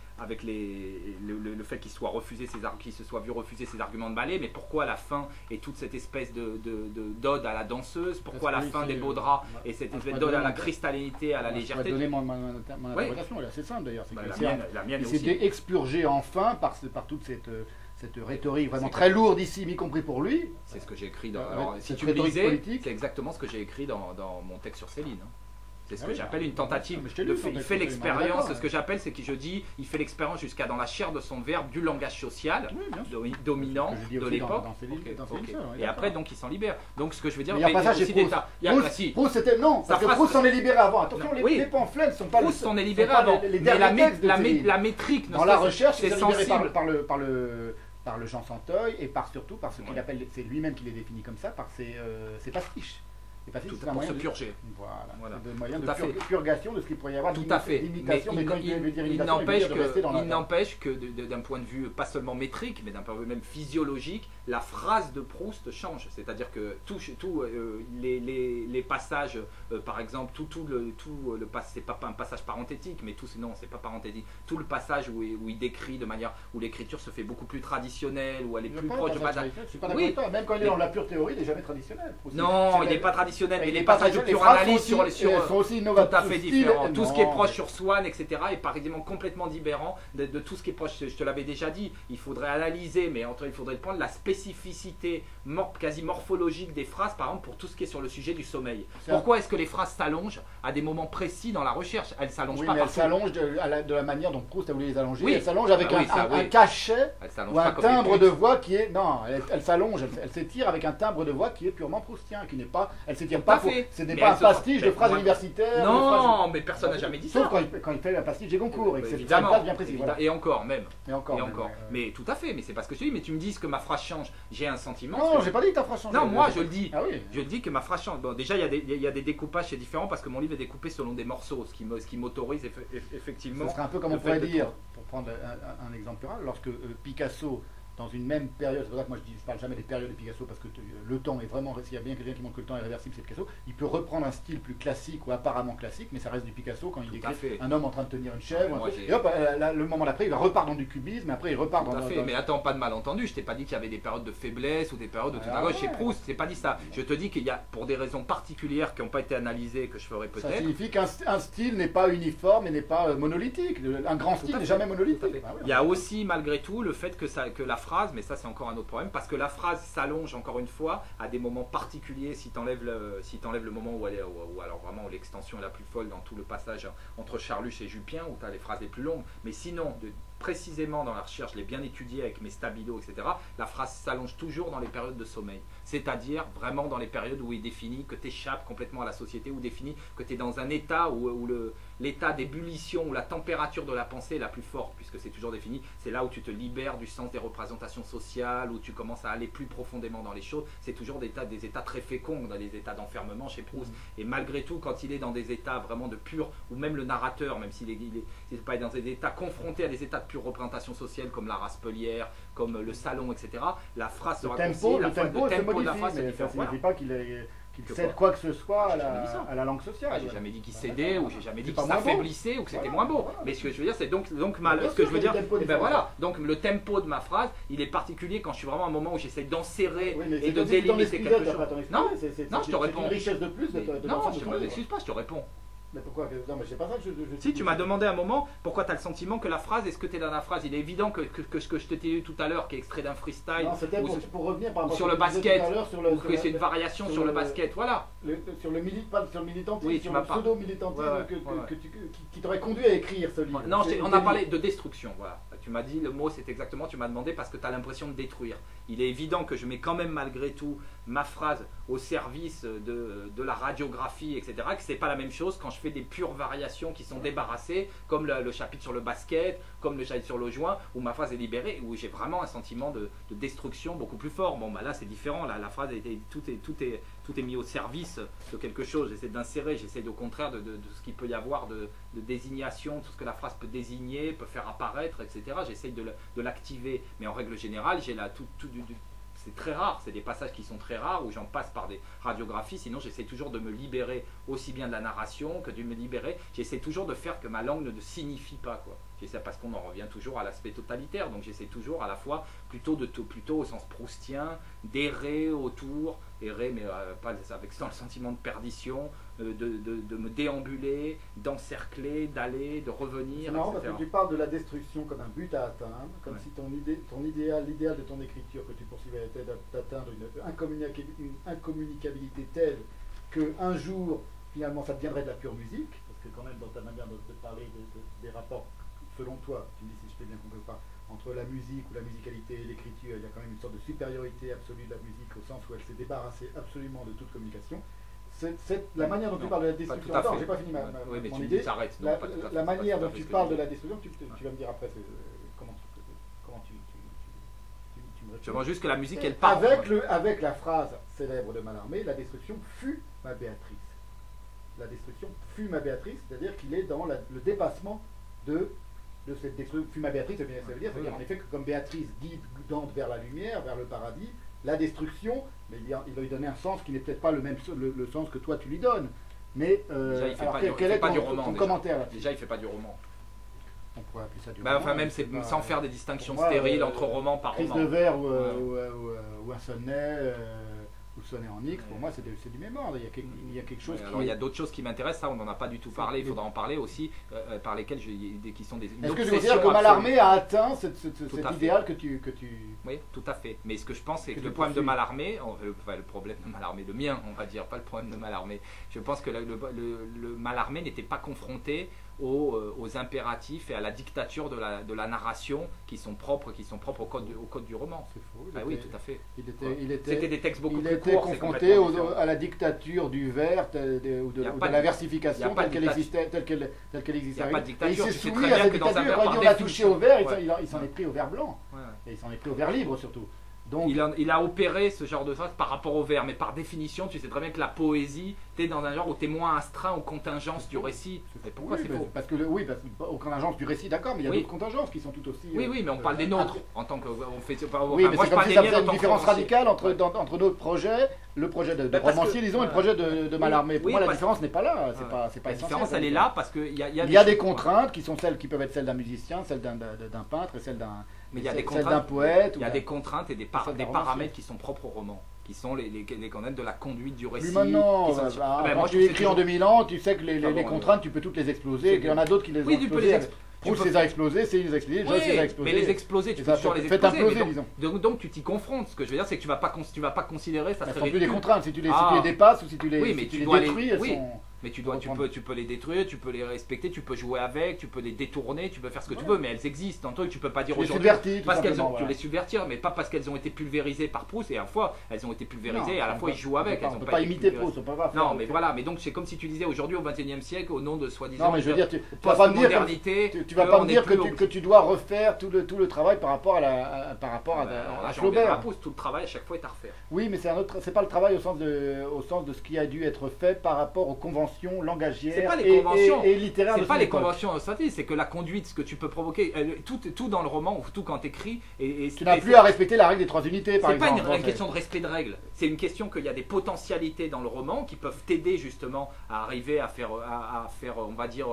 le fait qu'il soit refusé qu'il se soit vu refuser ses arguments de ballet, mais pourquoi à la fin et toute cette espèce d'ode à la danseuse, pourquoi la fin des beaux draps et cette espèce d'ode à la cristallinité, à la légèreté. Je vais donner mon interprétation, elle est assez simple d'ailleurs. La mienne aussi. C'est d'expurger enfin par toute cette rhétorique vraiment très lourde ici, y compris pour lui. C'est ce que j'ai écrit dans. Alors, si tu le lisais, c'est exactement ce que j'ai écrit dans mon texte sur Céline. C'est ce que j'appelle une tentative. Il fait l'expérience. Ce que j'appelle, c'est que je dis, il fait l'expérience jusqu'à dans la chair de son verbe du langage social dominant de l'époque. Et après, donc, il s'en libère. Donc, ce que je veux dire, il y a pas ça chez Proust. Proust, c'était non, parce que Proust s'en est libéré avant. Attention, les pamphlets ne sont pas. Proust s'en est libéré avant. Mais la métrique, dans la recherche, c'est sensible par le Jean Santeuil et surtout par ce qu'il appelle, c'est lui-même qui les définit comme ça, par ses pastiches. Pour se purger. Voilà. De moyen de purgation de ce qu'il pourrait y avoir d'imitation. Mais il n'empêche que d'un point de vue pas seulement métrique, mais d'un point de vue même physiologique, la phrase de Proust change. C'est-à-dire que les passages, par exemple, c'est pas un passage parenthétique, mais c'est pas parenthétique. Tout le passage où il décrit de manière où l'écriture se fait beaucoup plus traditionnelle, où elle est plus proche de base. Oui, même quand il est dans la pure théorie, il n'est jamais traditionnel. Non, il n'est pas traditionnel. Mais les passages de pure analyse sont aussi tout à fait différents. Tout ce qui est proche sur Swann, etc. est par exemple complètement différent de tout ce qui est proche. Je te l'avais déjà dit, il faudrait analyser, mais il faudrait prendre la spécificité quasi morphologique des phrases, par exemple pour tout ce qui est sur le sujet du sommeil. Pourquoi est-ce que les phrases s'allongent à des moments précis dans la recherche? Elles s'allongent pas partout. Elles s'allongent de la manière dont Proust a voulu les allonger. Elles s'allongent avec un cachet ou un timbre de voix qui est... Non, elles s'allongent, elles s'étirent avec un timbre de voix qui est purement proustien, qui n'est pas... c'est-à-dire Tout à pas faux. fait. Ce n'est Mais pas un elles se sont pastiche de faites phrases moins- universitaires. Non, mais personne n'a jamais dit Sauf ça. quand il fait un pastiche des concours, et que c'est une Évidemment, phrase bien précise. Voilà. et encore même. Et encore. Et même, encore. ouais. Mais tout à fait, mais c'est pas ce que je te dis, mais tu me dis que ma phrase change, j'ai un sentiment. Non, j'ai pas dit que ta phrase change. Non, moi je le dis. Ah oui. Je dis que ma phrase change. Bon, déjà, il y a des découpages, c'est différent parce que mon livre est découpé selon des morceaux, ce qui m'autorise effectivement. Ce serait un peu comme on le pourrait fait de dire, pour prendre un exemple plus rare, lorsque Picasso, dans une même période, c'est pour ça que moi je parle jamais des périodes de Picasso parce que le temps est vraiment, s'il y a bien quelqu'un qui montre que le temps est réversible, c'est Picasso. Il peut reprendre un style plus classique ou apparemment classique, mais ça reste du Picasso quand il Tout à décrit fait. un homme en train de tenir une chèvre. Moi, et hop, le moment d'après, il repart dans du cubisme, et après il repart Tout à dans. fait, mais attends, pas de malentendu, je t'ai pas dit qu'il y avait des périodes de faiblesse ou des périodes de tout à Ah gauche chez ouais. Proust, je t'ai pas dit ça. Je te dis qu'il y a, pour des raisons particulières qui n'ont pas été analysées, que je ferai Ça peut-être. signifie qu'un style n'est pas uniforme et n'est pas monolithique. Un grand style à n'est fait. jamais Tout à monolithique. fait. Ah oui, Il y a aussi malgré tout le fait que la phrase, mais ça c'est encore un autre problème, parce que la phrase s'allonge encore une fois à des moments particuliers. Si tu enlèves le moment où elle est, où alors vraiment où l'extension est la plus folle dans tout le passage entre Charluche et Jupien, où tu as les phrases les plus longues, mais sinon, précisément dans la recherche, je l'ai bien étudié avec mes stabilos, etc., la phrase s'allonge toujours dans les périodes de sommeil. C'est-à-dire vraiment dans les périodes où il définit que tu échappes complètement à la société, où il définit que tu es dans un état où l'état d'ébullition, où la température de la pensée est la plus forte, puisque c'est toujours défini, c'est là où tu te libères du sens des représentations sociales, où tu commences à aller plus profondément dans les choses. C'est toujours des états très féconds, dans les états d'enfermement chez Proust. Et malgré tout, quand il est dans des états vraiment de pur, ou même le narrateur, même s'il est pas dans des états confrontés à des états de pure représentation sociale, comme la Raspelière, comme le salon, etc., la phrase se raccourcit, le tempo se de la modifie, phrase c'est mais ça ne différent. signifie Voilà. pas qu'il Que cède quoi quoi que ce soit Ah, j'ai jamais dit ça. à la langue sociale. Ah, j'ai jamais dit qu'il cédait ou j'ai jamais dit C'est qu'il pas moins beau. s'affaiblissait ou que c'était Voilà, moins beau. voilà. Mais ce que je veux dire, c'est donc Bien ce que sûr je veux qu'il y a dire, des tempos et ben différents. voilà. Donc le tempo de ma phrase, il est particulier quand je suis vraiment à un moment où j'essaie d'enserrer Oui, mais et c'est de comme si tu t'en délimiter excusais, quelque t'as chose. pas t'en excusé, Non, c'est non, je te réponds. une richesse de plus de Non, l'ensemble je de ne ton livre. m'excuse pas, je te réponds. Mais pourquoi? Non, mais c'est pas ça que je Si tu m'as demandé à un moment pourquoi tu as le sentiment que la phrase, est-ce que tu es dans la phrase, il est évident que ce que je t'ai dit tout à l'heure, qui est extrait d'un freestyle, Non, c'était ou pour revenir par rapport sur à le ce que tu disais basket, tout à l'heure sur ou que c'est une variation sur le basket, voilà. sur le militantisme, Oui, tu sur m'as le pas- pseudo-militantisme Ouais, ouais. qui t'aurait conduit à écrire ce livre. Non, C'est on a terrible. parlé de destruction, voilà. Tu m'as dit, le mot c'est exactement, tu m'as demandé parce que tu as l'impression de détruire. Il est évident que je mets quand même malgré tout ma phrase au service de la radiographie, etc. Que c'est pas la même chose quand je fais des pures variations qui sont débarrassées, comme le chapitre sur le basket, comme le chapitre sur le joint, où ma phrase est libérée, où j'ai vraiment un sentiment de destruction beaucoup plus fort. Bon, bah là c'est différent, là, la phrase, tout est mis au service de quelque chose. J'essaie d'insérer, j'essaie au contraire de ce qu'il peut y avoir de désignation, tout ce que la phrase peut désigner, peut faire apparaître, etc. J'essaie de l'activer, mais en règle générale, j'ai là c'est très rare, c'est des passages qui sont très rares où j'en passe par des radiographies, sinon j'essaie toujours de me libérer aussi bien de la narration que de me libérer, j'essaie toujours de faire que ma langue ne signifie pas, quoi. J'essaie, parce qu'on en revient toujours à l'aspect totalitaire, donc j'essaie toujours à la fois plutôt au sens proustien, d'errer autour, errer mais pas avec sans le sentiment de perdition, de me déambuler, d'encercler, d'aller, de revenir, C'est marrant parce etc. que tu parles de la destruction comme un but à atteindre, comme Ouais. si l'idéal de ton écriture que tu poursuivais était d'atteindre une incommunicabilité telle qu'un jour, finalement, ça deviendrait de la pure musique, parce que quand même, dans ta manière de parler des rapports, selon toi, tu me dis si je t'ai bien compris ou pas, entre la musique ou la musicalité et l'écriture, il y a quand même une sorte de supériorité absolue de la musique, au sens où elle s'est débarrassée absolument de toute communication. C'est la manière dont tu Non, parles de la pas destruction. tout à Attends, fait. j'ai pas fini Oui, mais mon tu me idée. dis, t'arrêtes. Non, La, pas tout à fait, la c'est pas manière tout à dont fait tu ce que parles je de dis. la destruction, tu vas me dire après comment tu me Je réponds. vois juste que la musique, elle part. Avec la phrase célèbre de Mallarmé, la destruction fut ma Béatrice. La destruction fut ma Béatrice, c'est-à-dire qu'il est dans le dépassement de cette destruction. Fut ma Béatrice, ça veut dire, c'est-à-dire en effet que comme Béatrice guide vers la lumière, vers le paradis, la destruction, mais il va lui donner un sens qui n'est peut-être pas le sens que toi tu lui donnes. Mais Déjà, il fait alors, pas quel est du ton roman, déjà. commentaire là-dessus? Déjà, il fait pas du roman. On pourrait appeler ça du Bah, roman, enfin, même mais c'est pas- sans faire des distinctions pour moi, stériles entre roman par Crise roman. de verre Ouais. ou un sonnet ou sonnet en X, pour moi c'est du mémoire. Il y a quelque chose Alors, il y a d'autres choses qui m'intéressent, ça on n'en a pas du tout parlé, il faudra en parler aussi, par lesquelles qui sont des. Est-ce que je veux dire que Mallarmé a atteint cet à fait. idéal que tu... Oui, tout à fait. Mais ce que je pense, c'est Que que tu le problème de poursuis. Mallarmé, le problème de Mallarmé, le mien, on va dire, pas le problème de Mallarmé. Je pense que le Mallarmé n'était pas confronté aux impératifs et à la dictature de la narration qui sont propres au code du roman. C'est faux. Oui, tout à fait. C'était des textes beaucoup il plus était courts. confronté à la dictature du vers ou de la versification telle qu'elle existait. Il n'y a pas de Et il dictature. s'est Tu sais soumis très à bien cette que dans un dictature. vers, Quand par il a touché au vers, définition, il s'en est pris au vers blanc. Et il s'en est pris au vers libre surtout. Donc, il a opéré ce genre de phrase par rapport au vers, mais par définition, tu sais très bien que la poésie, tu es dans un genre où tu es moins astreint aux contingences du récit. Et pourquoi c'est faux? Parce que aux contingences du récit, d'accord, mais il y a d'autres contingences qui sont tout aussi. Oui, mais on parle des nôtres en tant que. Oui, mais c'est comme si ça faisait une différence radicale entre notre projet, le projet de romancier, disons, et le projet de Mallarmé. Pour moi, la différence n'est pas là. C'est pas essentiel. La différence, elle est là parce qu'il y a des contraintes qui sont celles qui peuvent être celles d'un musicien, celles d'un peintre et celles d'un. Mais il y a des contraintes, poète. Il y a des contraintes et des paramètres qui sont propres au roman, qui sont les contraintes de la conduite du récit. Plus maintenant, quand tu écris en 2000 ans, tu sais que les contraintes, tu peux toutes les exploser, et qu'il y en a d'autres qui les ont explosées. Proust les a explosés, c'est les a explosés, Joyce les a explosés. Mais les exploser, tu peux toujours les exploser. Faites imploser, disons. Donc tu t'y confrontes. Ce que je veux dire, c'est que tu vas pas considérer ça. Ce ne sont plus des contraintes. Si tu les dépasses ou si tu les détruis, elles sont. Mais tu peux les détruire, tu peux les respecter, tu peux jouer avec, tu peux les détourner, tu peux faire ce que tu veux, mais elles existent. En toi, tu peux pas dire aujourd'hui parce qu'elles ont, tu les subvertir, mais pas parce qu'elles ont été pulvérisées par Proust. Et à la fois, elles ont été pulvérisées, et à la fois ils jouent avec. On peut pas imiter Proust, on peut pas. Non, mais voilà. Mais donc c'est comme si tu disais aujourd'hui au XXIe siècle, au nom de soi-disant. Non, mais je veux dire, tu vas pas me dire que tu dois refaire tout le travail par rapport à Flaubert. Tout le travail à chaque fois est à refaire. Oui, mais c'est pas le travail au sens de ce qui a dû être fait par rapport aux conventions langagières et littéraires. C'est pas les conventions statiques, c'est que la conduite, ce que tu peux provoquer, tout dans le roman, ou tout quand tu écris. Tu n'as plus à respecter la règle des 3 unités, par exemple. C'est pas une question de respect de règles, c'est une question qu'il y a des potentialités dans le roman qui peuvent t'aider justement à arriver à faire, on va dire,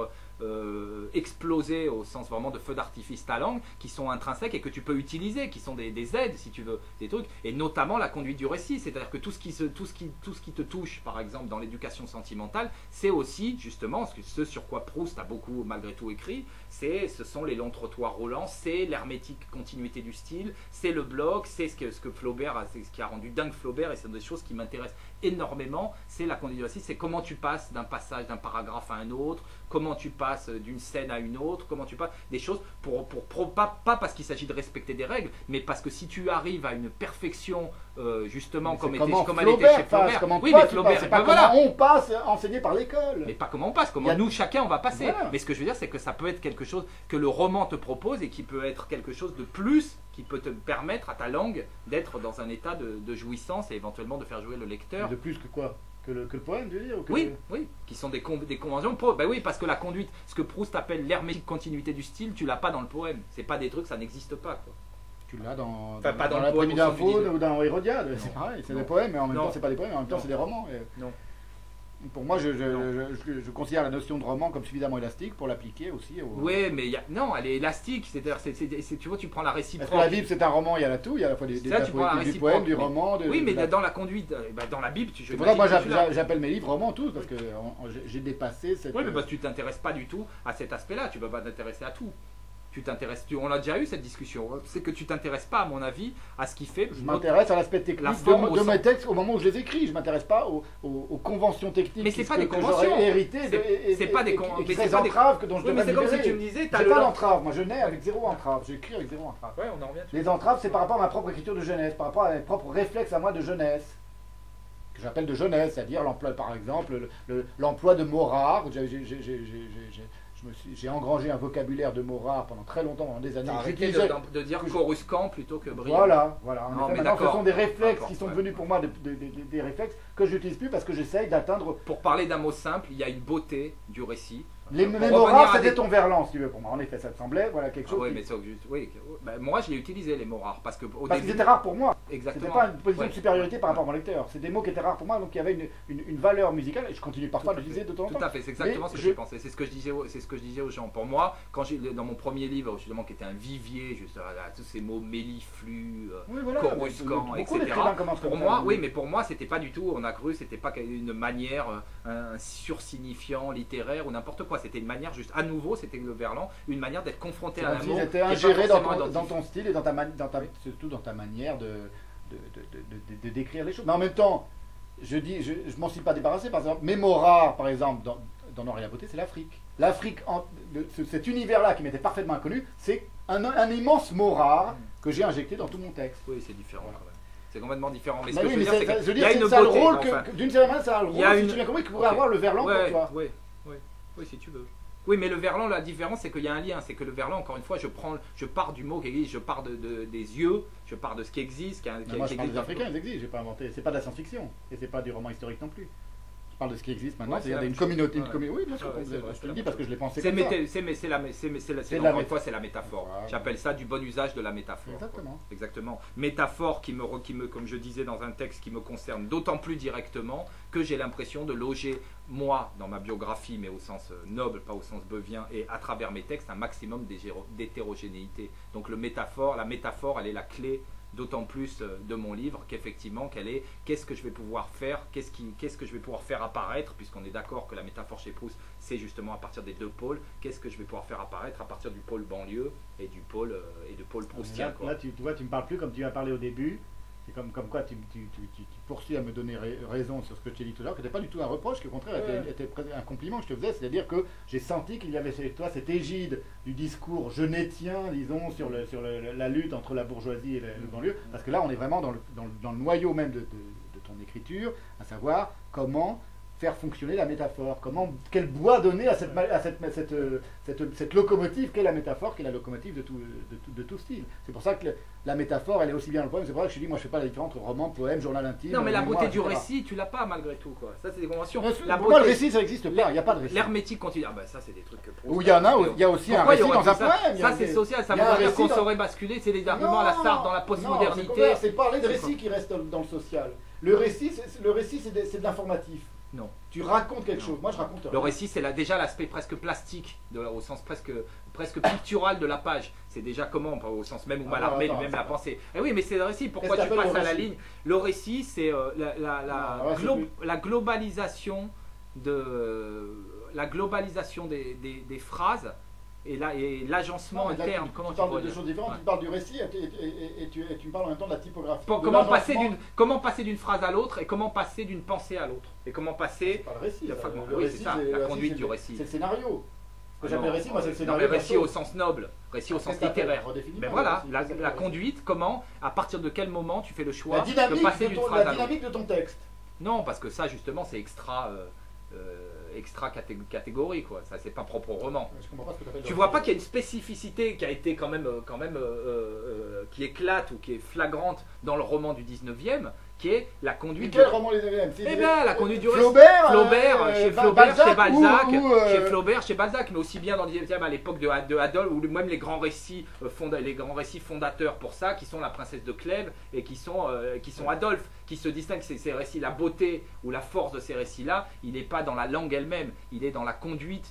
exploser au sens vraiment de feu d'artifice ta langue, qui sont intrinsèques et que tu peux utiliser, qui sont des aides si tu veux, des trucs, et notamment la conduite du récit, c'est-à-dire que tout ce qui te touche par exemple dans l'éducation sentimentale, c'est aussi justement ce sur quoi Proust a beaucoup malgré tout écrit, ce sont les longs trottoirs roulants, c'est l'hermétique continuité du style, c'est le bloc, c'est ce que Flaubert, c'est ce qui a rendu dingue Flaubert, et c'est des choses qui m'intéressent énormément, c'est la conduite du récit, c'est comment tu passes d'un passage, d'un paragraphe à un autre, comment tu passes d'une scène à une autre, comment tu passes des choses pas parce qu'il s'agit de respecter des règles, mais parce que si tu arrives à une perfection justement comme elle était chez Flaubert, oui, mais Flaubert, c'est pas comment on passe enseigné par l'école. Mais pas comment on passe, comment nous chacun on va passer. Voilà. Mais ce que je veux dire, c'est que ça peut être quelque chose que le roman te propose et qui peut être quelque chose de plus, qui peut te permettre à ta langue d'être dans un état de jouissance et éventuellement de faire jouer le lecteur. De plus que quoi? Que le poème, tu veux dire? Oui, qui sont des conventions. Ben oui, parce que la conduite, ce que Proust appelle l'hermétique continuité du style, tu l'as pas dans le poème. C'est pas des trucs, ça n'existe pas, quoi. Tu l'as dans la Pyramide d'un Faune ou dans Hérodiade, c'est pareil, c'est des poèmes, mais en même temps, c'est pas des poèmes, en même temps, c'est des romans. Non. Pour moi, je considère la notion de roman comme suffisamment élastique pour l'appliquer aussi. Oui, mais non, elle est élastique. C'est-à-dire, tu vois, tu prends la réciproque. Parce que la Bible, c'est un roman, il y a tout. Il y a à la fois du poème, du roman. Oui, mais dans la conduite, dans la Bible, c'est pour ça que moi, j'appelle mes livres romans tous, parce que j'ai dépassé cette. Oui, mais parce que tu t'intéresses pas du tout à cet aspect-là. Tu ne peux pas t'intéresser à tout. On a déjà eu cette discussion, c'est que tu t'intéresses pas à mon avis à ce qui fait. Je m'intéresse à l'aspect technique de mes textes au moment où je les écris, je m'intéresse pas aux conventions techniques. Mais c'est pas des conventions. J'aurais hérité c'est pas des conventions. C'est entraves dont je devrais libérer. Mais c'est comme si tu me disais, j'ai pas d'entrave, moi je nais avec zéro entrave, j'écris avec zéro entrave. Ouais, on en revient. Les entraves, c'est par rapport à ma propre écriture de jeunesse, par rapport à mes propres réflexes à moi de jeunesse. Que j'appelle de jeunesse, c'est-à-dire l'emploi, par exemple, l'emploi de mots rares. J'ai engrangé un vocabulaire de mots rares pendant très longtemps, pendant des années. Arrêtez de dire coruscant plutôt que brillant. Voilà. Non, mais maintenant, ce sont des réflexes qui sont devenus pour moi des réflexes que je n'utilise plus parce que j'essaye d'atteindre. Pour parler d'un mot simple, il y a une beauté du récit. Les mots rares, c'était ton verlan, si tu veux, pour moi. En effet, ça te semblait, voilà, quelque chose. Oui, mais c'est juste. Oui. Moi, je l'ai utilisé, les mots rares. Parce que c'était rare pour moi. Exactement. C'était pas une position de supériorité par rapport à mon lecteur. C'est des mots qui étaient rares pour moi, donc il y avait une valeur musicale, et je continue parfois à l'utiliser de temps en temps. Tout à fait, c'est exactement ce que j'ai pensé. C'est ce que je disais aux gens. Pour moi, dans mon premier livre, justement, qui était un vivier, juste tous ces mots méliflus, coruscants, etc. Pour moi, oui, mais pour moi, c'était pas du tout, on a cru, c'était pas une manière, un sursignifiant littéraire ou n'importe quoi. C'était une manière juste, à nouveau, c'était le verlan, une manière d'être confronté à un mot. C'était ingéré dans ton style et surtout dans ta manière de décrire les choses. Mais en même temps, je m'en suis pas débarrassé. Par exemple, mes mots rares, par exemple, dans Non rien beauté, c'est l'Afrique. L'Afrique, cet univers-là qui m'était parfaitement inconnu, c'est un immense mot rare que j'ai injecté dans tout mon texte. Oui, c'est différent quand même. C'est complètement différent. Mais ce Bah que oui, je veux dire, c'est je qu'il veux y a dire, une c'est le beauté. rôle Enfin, d'une certaine manière, ça a le il y a rôle, si une- tu bien compris, que pourrait Ok. avoir le verlan Ouais, pour toi. oui, si tu veux. Oui, mais le verlan, la différence, c'est qu'il y a un lien. C'est que le verlan, encore une fois, je pars du mot qui existe, je pars des yeux, je pars de ce qui existe. Mais moi, je parle des Africains, ils existent, j'ai pas inventé. C'est pas de la science-fiction, et c'est pas du roman historique non plus. Je parle de ce qui existe maintenant, Ouais, il y a c'est une la communauté, même chose. oui, bien sûr, Ouais, c'est vrai, je te c'est le la dis même parce que je l'ai pensé C'est comme ça. encore une fois, c'est la métaphore. Voilà. J'appelle ça du bon usage de la métaphore. Exactement. Exactement. Métaphore qui me, comme je disais dans un texte, qui me concerne d'autant plus directement que j'ai l'impression de loger, moi, dans ma biographie, mais au sens noble, pas au sens bœuvien, et à travers mes textes, un maximum d'hétérogénéité. Donc la métaphore, elle est la clé d'autant plus de mon livre qu'effectivement qu'est-ce que je vais pouvoir faire, qu'est-ce que je vais pouvoir faire apparaître, puisqu'on est d'accord que la métaphore chez Proust c'est justement à partir des deux pôles, qu'est-ce que je vais pouvoir faire apparaître à partir du pôle banlieue et du pôle proustien, quoi. Là, tu vois, tu me parles plus comme tu as parlé au début. C'est comme quoi tu poursuis à me donner raison sur ce que je t'ai dit tout à l'heure, que n'était pas du tout un reproche, qui au contraire était un compliment que je te faisais, c'est-à-dire que j'ai senti qu'il y avait chez toi cette égide du discours genetien, disons, sur la lutte entre la bourgeoisie et le banlieue, parce que là on est vraiment dans le noyau même de ton écriture, à savoir comment faire fonctionner la métaphore, quel bois donner à cette locomotive qu'est la métaphore, qui est la locomotive de tout style. C'est pour ça que la métaphore, elle est aussi bien le poème. C'est pour ça que je dis, moi je fais pas la différence entre roman, poème, journal intime. Non, mais la mémoire, beauté du etc. récit, tu l'as pas malgré tout, quoi. Ça, c'est des conventions. Pour moi, le récit, ça n'existe pas. Il n'y a pas de récit. L'hermétique continue. Ah, bah ça, c'est des trucs que Proust. Ou il y en a, il y a aussi un Pourquoi il y récit aurait dans un tout ça poème. Ça, c'est social. Ça il veut y a un dire récit qu'on dans- saurait basculer. C'est des arguments à la Sartre dans la postmodernité. Non, c'est parler de récit qui reste dans le social. Le récit, c'est de l'informatif. Non. Tu racontes quelque Non. chose. Moi, je raconte Le rien. récit, c'est déjà l'aspect presque plastique, au sens presque pictural de la page. C'est déjà comment, au sens même où Mallarmé attends, lui-même l'a attends. pensé. Eh oui, mais c'est le récit. Pourquoi Qu'est-ce tu que t'appelles passes le à la récit ligne? Le récit, c'est la globalisation des phrases et l'agencement Non, mais là, interne. tu Comment tu parles pourrais de deux dire? choses différentes. Ouais. Tu parles du récit et tu me parles en même temps de la typographie. De Comment passer d'une phrase à l'autre et comment passer d'une pensée à l'autre et comment passer. C'est pas le récit. Le ça. fragment. Le Oui, récit, c'est ça, la conduite du récit. C'est le scénario. Ce que Ah j'appelle non, récit, moi, c'est le non, scénario. mais de la récit chose. au sens noble, récit au Qu'est-ce sens que t'appelles? littéraire. Redéfinis Ben moi, voilà, le récit. la conduite, comment, à partir de quel moment tu fais le choix La de dynamique passer de d'une ton- phrase la à l'autre. dynamique de ton texte. Non, parce que ça justement c'est extra catégorie quoi. Ça c'est pas propre au roman. Je comprends pas ce que t'appelles. Tu vois pas qu'il y a une spécificité qui a été quand même qui éclate ou qui est flagrante dans le roman du 19e, qui est la Mais conduite. quel roman les 9e? Eh bien, la conduite du récit. Flaubert, Chez Balzac chez Balzac, ou, chez Flaubert, chez Balzac, mais aussi bien dans le 19e à l'époque de Adolphe, ou même les grands récits fondateurs pour ça, qui sont La Princesse de Clèves et qui sont Adolphe, qui se distinguent ces récits. La beauté ou la force de ces récits-là, il n'est pas dans la langue elle-même, il est dans la conduite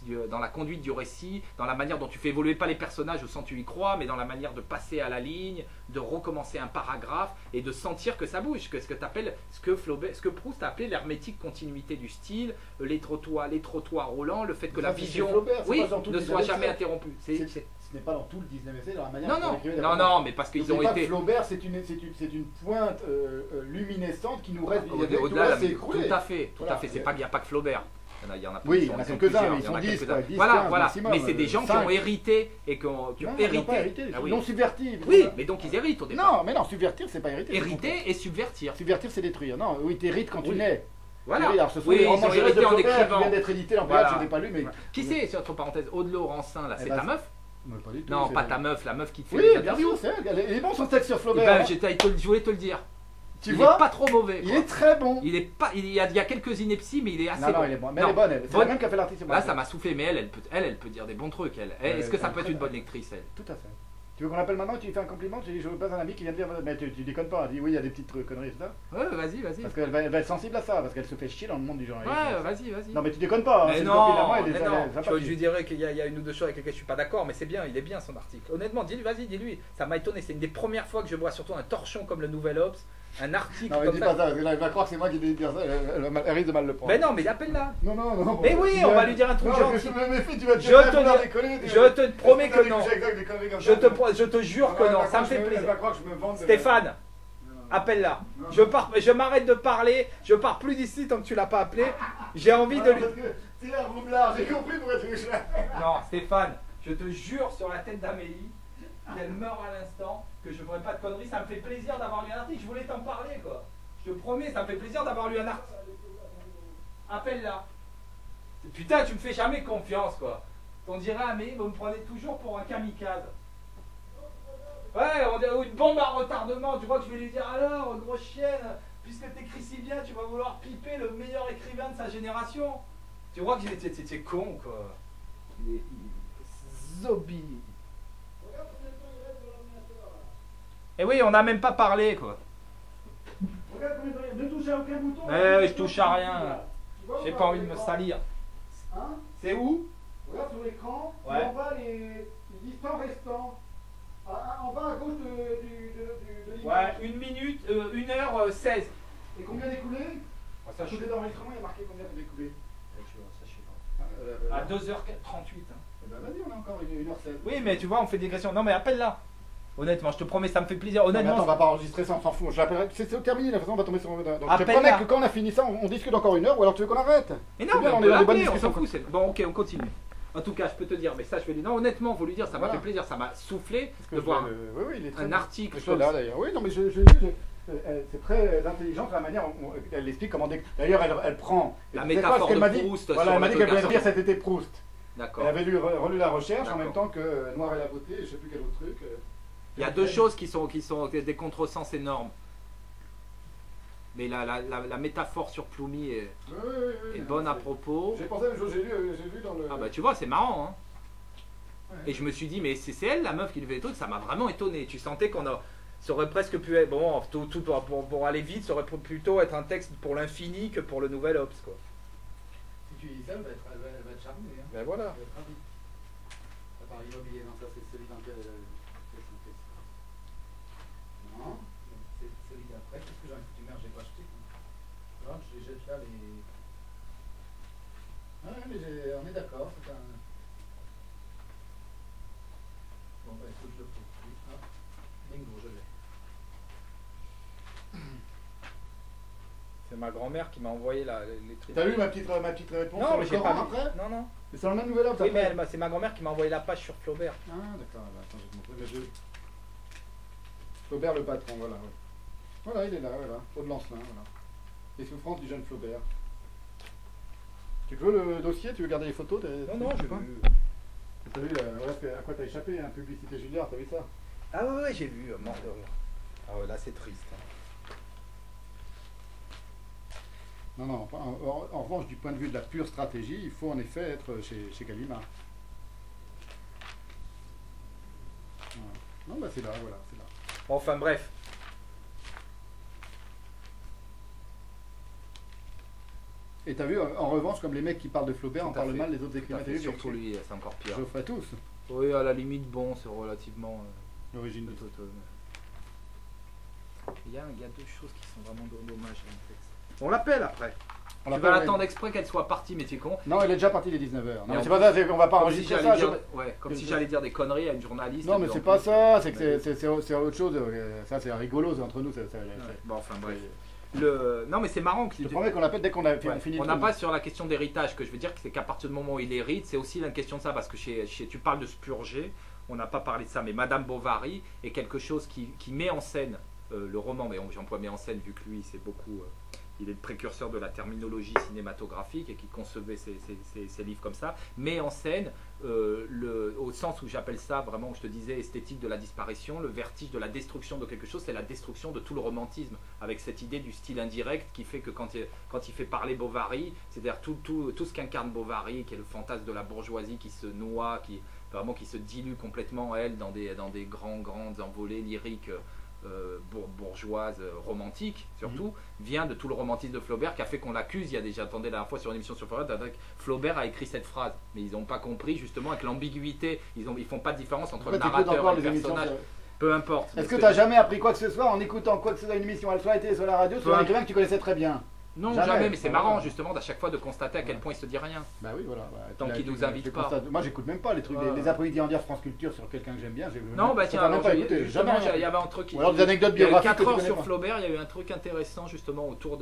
du récit, dans la manière dont tu fais évoluer pas les personnages au sens où tu y crois, mais dans la manière de passer à la ligne, de recommencer un paragraphe et de sentir que ça bouge, que ce que Proust a appelé l'hermétique continuité du style, les trottoirs roulants, le fait que Ça, la c'est chez vision Flaubert, c'est pas dans tout ne le soit 19e jamais siècle. interrompue. Ce n'est pas dans tout le 19e siècle, dans la manière Non, dont non, on écrivait les non, romans. non, mais parce qu'ils N'oubliez ont pas que été Flaubert, c'est une pointe luminescente qui nous reste. au-delà, c'est écroulé. tout à fait, Voilà. C'est pas, il n'y a pas que Flaubert. Il y en a, Oui, il y en a quelques-uns, plusieurs, mais il ils y en sont a 10, quelques-uns. quoi, 10, Voilà, 15 voilà. maximum, Mais c'est des gens qui 5. ont hérité et qui ont Non, ils n'ont hérité. pas hérité, Ah ils oui. l'ont subverti. Oui, mais donc ils héritent au départ. Non, mais non, subvertir, c'est pas hériter. Hériter et subvertir. Subvertir, c'est détruire. Non, oui, t'hérites quand tu Oui. nais. Voilà. Alors, ce sont Oui, les ils romans ont jeunesse de hérité en Flaubert qui écrivant. viennent d'être édités en Voilà. je ne l'ai pas lu, mais. Qui c'est, entre parenthèses, Aude Laurencin, là, Eh c'est ben, ta meuf? Non, pas du tout, Non, c'est- pas ta meuf, la meuf qui te fait Oui, les bien interviews. sûr, c'est elle. Il est bon son texte sur Eh Flaubert. ben, hein. je voulais te le dire. Tu Il vois, est pas trop mauvais. il quoi. est très bon. Il y a quelques inepties, mais il est assez Non, non, bon. il est bon. Mais Non. elle est bonne, elle. C'est Bonne- la même qui a fait l'artiste. Là, ça m'a soufflé, mais elle peut dire des bons trucs. Est-ce que ça peut être une bonne lectrice, elle? Tout à fait. Tu veux qu'on l'appelle maintenant? Tu lui fais un compliment? Tu dis, je veux pas un ami qui vient de dire, mais tu déconnes pas. Elle dit, oui, il y a des petites conneries, ça. Ouais, vas-y. Parce qu'elle va être sensible à ça, parce qu'elle se fait chier dans le monde du journalisme. Ouais, vas-y. Non, mais tu déconnes pas. hein, Mais c'est une non, copine à moi, elle est mais elle est non. sympathique. Je lui dirais qu'il y a une ou deux choses avec lesquelles je suis pas d'accord, mais c'est bien, il est bien son article. Honnêtement, dis-lui. Ça m'a étonné. C'est une des premières fois que je vois surtout un torchon comme le Nouvel Obs, un article Non, mais comme dis ça. pas ça, parce que là, elle va croire que c'est moi qui vais dire ça. Elle risque de mal le prendre. Mais non, mais appelle-la. Non. Mais oui, on va lui dire un truc non, gentil. Je me méfie, tu vas Je te faire dis- déconner. Je te promets que non. Je Je te jure que non, ça me fait plaisir. Elle va croire que je me vante. Stéphane, Appelle-la. Je m'arrête de parler. Je pars plus d'ici tant que tu l'as pas appelé. J'ai envie de lui. C'est un roublard, j'ai compris pourquoi tu veux. Non, Stéphane, je te jure sur la tête d'Amélie qu'elle meurt à l'instant, que je ne ferai pas de conneries. Ça me fait plaisir d'avoir lu un article. Je voulais t'en parler, quoi. Je te promets, ça me fait plaisir d'avoir lu un article. Appelle-la. Putain, tu me fais jamais confiance, quoi. On dirait Amélie, vous me prenez toujours pour un kamikaze. Ouais, on dirait une bombe à retardement. Tu vois que je vais lui dire alors, grosse chienne, puisque t'écris si bien, tu vas vouloir piper le meilleur écrivain de sa génération. Tu vois que c'est con, quoi. Il est zombie. Et oui, on n'a même pas parlé, quoi. Regarde combien de temps, ne touche à aucun bouton. Je touche à rien. J'ai pas envie de me salir. Hein? C'est où? Regarde sur l'écran, Ouais. et en bas les distants restants. En bas à gauche de l'image. Ouais, 1 minute, 1h16. Et combien d'écoulés? Ça, À côté d'enregistrement, il y a marqué combien d'écoulés. à 2h38. Hein. Ben vas-y, on a encore 1h16. Oui, mais tu vois, on fait des digressions. Non, mais appelle-la. Honnêtement, je te promets, ça me fait plaisir. Non, mais Honnêtement, attends, on va pas enregistrer ça, on s'en fout. Je l'appellerai. C'est terminé, de toute façon, on va tomber sur. Donc, je te Appelle-la. promets que quand on a fini ça, on discute encore 1 heure, ou alors tu veux qu'on arrête? mais c'est non, bien, mais on on est peut dans des bonnes l'appeler, on s'en discussions. fout. Bon, ok, on continue. En tout cas, je peux te dire, mais ça, je vais lui. Non, honnêtement, faut lui dire, ça m'a Voilà. fait plaisir, ça m'a soufflé Parce que de voir oui, oui, il est très un bien. article. Je suis là d'ailleurs. Oui, non, mais je l'ai lu. C'est très intelligent la manière où elle explique comment. D'ailleurs, elle prend. La Tu sais métaphore quoi, ce qu'elle de m'a dit. Proust Voilà, sur elle m'a dit qu'elle voulait l'autographe. lire cet été Proust. D'accord. Elle avait relu la recherche en D'accord. même temps que Noir et la beauté, et je sais plus quel autre truc. Il y a deux choses qui sont des contresens énormes. Mais la métaphore sur Ploumi est Oui, bonne à propos. J'ai pensé à une chose, j'ai lu dans le. Ah bah tu vois, c'est marrant, hein. Ouais. Et je me suis dit, mais c'est elle la meuf qui devait des trucs, ça m'a vraiment étonné. Tu sentais ça aurait presque pu être, bon, pour aller vite, ça aurait plutôt être un texte pour l'infini que pour le nouvel Obs, quoi. Si tu dis ça, elle va être charmée. Hein. Ben voilà. Elle va être ravie. À part immobilier, non, ça c'est celui dans lequel elle fait son texte. Non, c'est celui d'après. Qu'est-ce que j'en ai foutu? Merde, j'ai pas acheté. Non, je les jette là les. Ah ouais, mais on est d'accord, c'est un. Bon, bah, il faut que je le trouve. Oui, hop. Bingo, je l'ai. C'est ma grand-mère qui m'a envoyé les trucs. T'as lu ma petite réponse Non, sur mais le j'ai Coran pas après? Non, non. Mais c'est dans le même nouvel Obs Oui, après. mais c'est ma grand-mère qui m'a envoyé la page sur Flaubert. Ah, d'accord, bah, attends, je vais te montrer. Mais Flaubert le patron, voilà. Ouais. Voilà, il est là, voilà. Aude Lancelin, voilà. Les souffrances du jeune Flaubert. Tu veux le dossier? Tu veux garder les photos? Non, j'ai pas. vu. T'as vu à quoi t'as échappé, hein, publicité Julliard, t'as vu ça? Ah ouais, j'ai vu, mort de rire. Ah ouais, là c'est triste. Non, en revanche, du point de vue de la pure stratégie, il faut en effet être chez Gallimard. Voilà. Non, bah c'est là, voilà, c'est là. Enfin bref. Et t'as vu, en revanche, comme les mecs qui parlent de Flaubert, on Tout à parle fait. mal des autres écrivains. T'as vu, Surtout lui, c'est encore pire. Je ferai tous, Oui, à la limite, bon, c'est relativement. l'origine de tout. Il y a deux choses qui sont vraiment dommages dans le texte. On l'appelle après. On Tu l'appelle, vas l'attendre exprès qu'elle soit partie, mais tu es con. Non, il est déjà parti, il est 19h. Non, Mais mais en c'est pas ça, on va pas Comme si enregistrer j'allais ça. dire, ouais, comme si j'allais dire des conneries à une journaliste. Non, mais en c'est plus, pas ça, c'est mais- que c'est autre chose. Ça, c'est rigolo, c'est entre nous. Ouais, bon, enfin bref. Je Non, mais c'est marrant que te promets qu'on l'appelle dès qu'on a fini on le n'a truc. pas sur la question d'héritage, que je veux dire que c'est qu'à partir du moment où il hérite, c'est aussi la question de ça, parce que tu parles de Spurger, on n'a pas parlé de ça, mais Madame Bovary est quelque chose qui met en scène le roman, mais j'emploie met en scène vu que lui c'est beaucoup, il est le précurseur de la terminologie cinématographique et qui concevait ses livres comme ça, met en scène au sens où j'appelle ça vraiment, où je te disais esthétique de la disparition, le vertige de la destruction de quelque chose, c'est la destruction de tout le romantisme, avec cette idée du style indirect qui fait que quand il fait parler Bovary, c'est-à-dire tout ce qu'incarne Bovary, qui est le fantasme de la bourgeoisie qui se noie, qui se dilue complètement, elle, dans des grandes envolées lyriques bourgeoises, romantiques surtout, vient de tout le romantisme de Flaubert qui a fait qu'on l'accuse. J'attendais la dernière fois sur une émission sur Flaubert a écrit cette phrase, mais ils n'ont pas compris justement avec l'ambiguïté, ils font pas de différence entre Pourquoi le t'écoutes narrateur encore et le les émissions personnage. sur- Peu importe. Est-ce que Parce t'as jamais appris quoi que ce soit en écoutant quoi que ce soit une émission, soit à la télé, soit à la radio, sur un écrivain que tu connaissais très bien? Non, Jamais. jamais, mais c'est Voilà. marrant justement à chaque fois de constater à quel Ouais. point il se dit rien. Bah oui, voilà. Tant qu'ils nous invitent pas. Moi, j'écoute même pas les trucs, Ouais. les après-midi en dire France Culture sur quelqu'un que j'aime bien. Non, bah je tiens, préfère même alors, pas écouter, justement, jamais. il y avait un truc. Ou alors des anecdotes Il y a eu biographiques 4 que tu heures connais sur pas. Flaubert, il y a eu un truc intéressant justement autour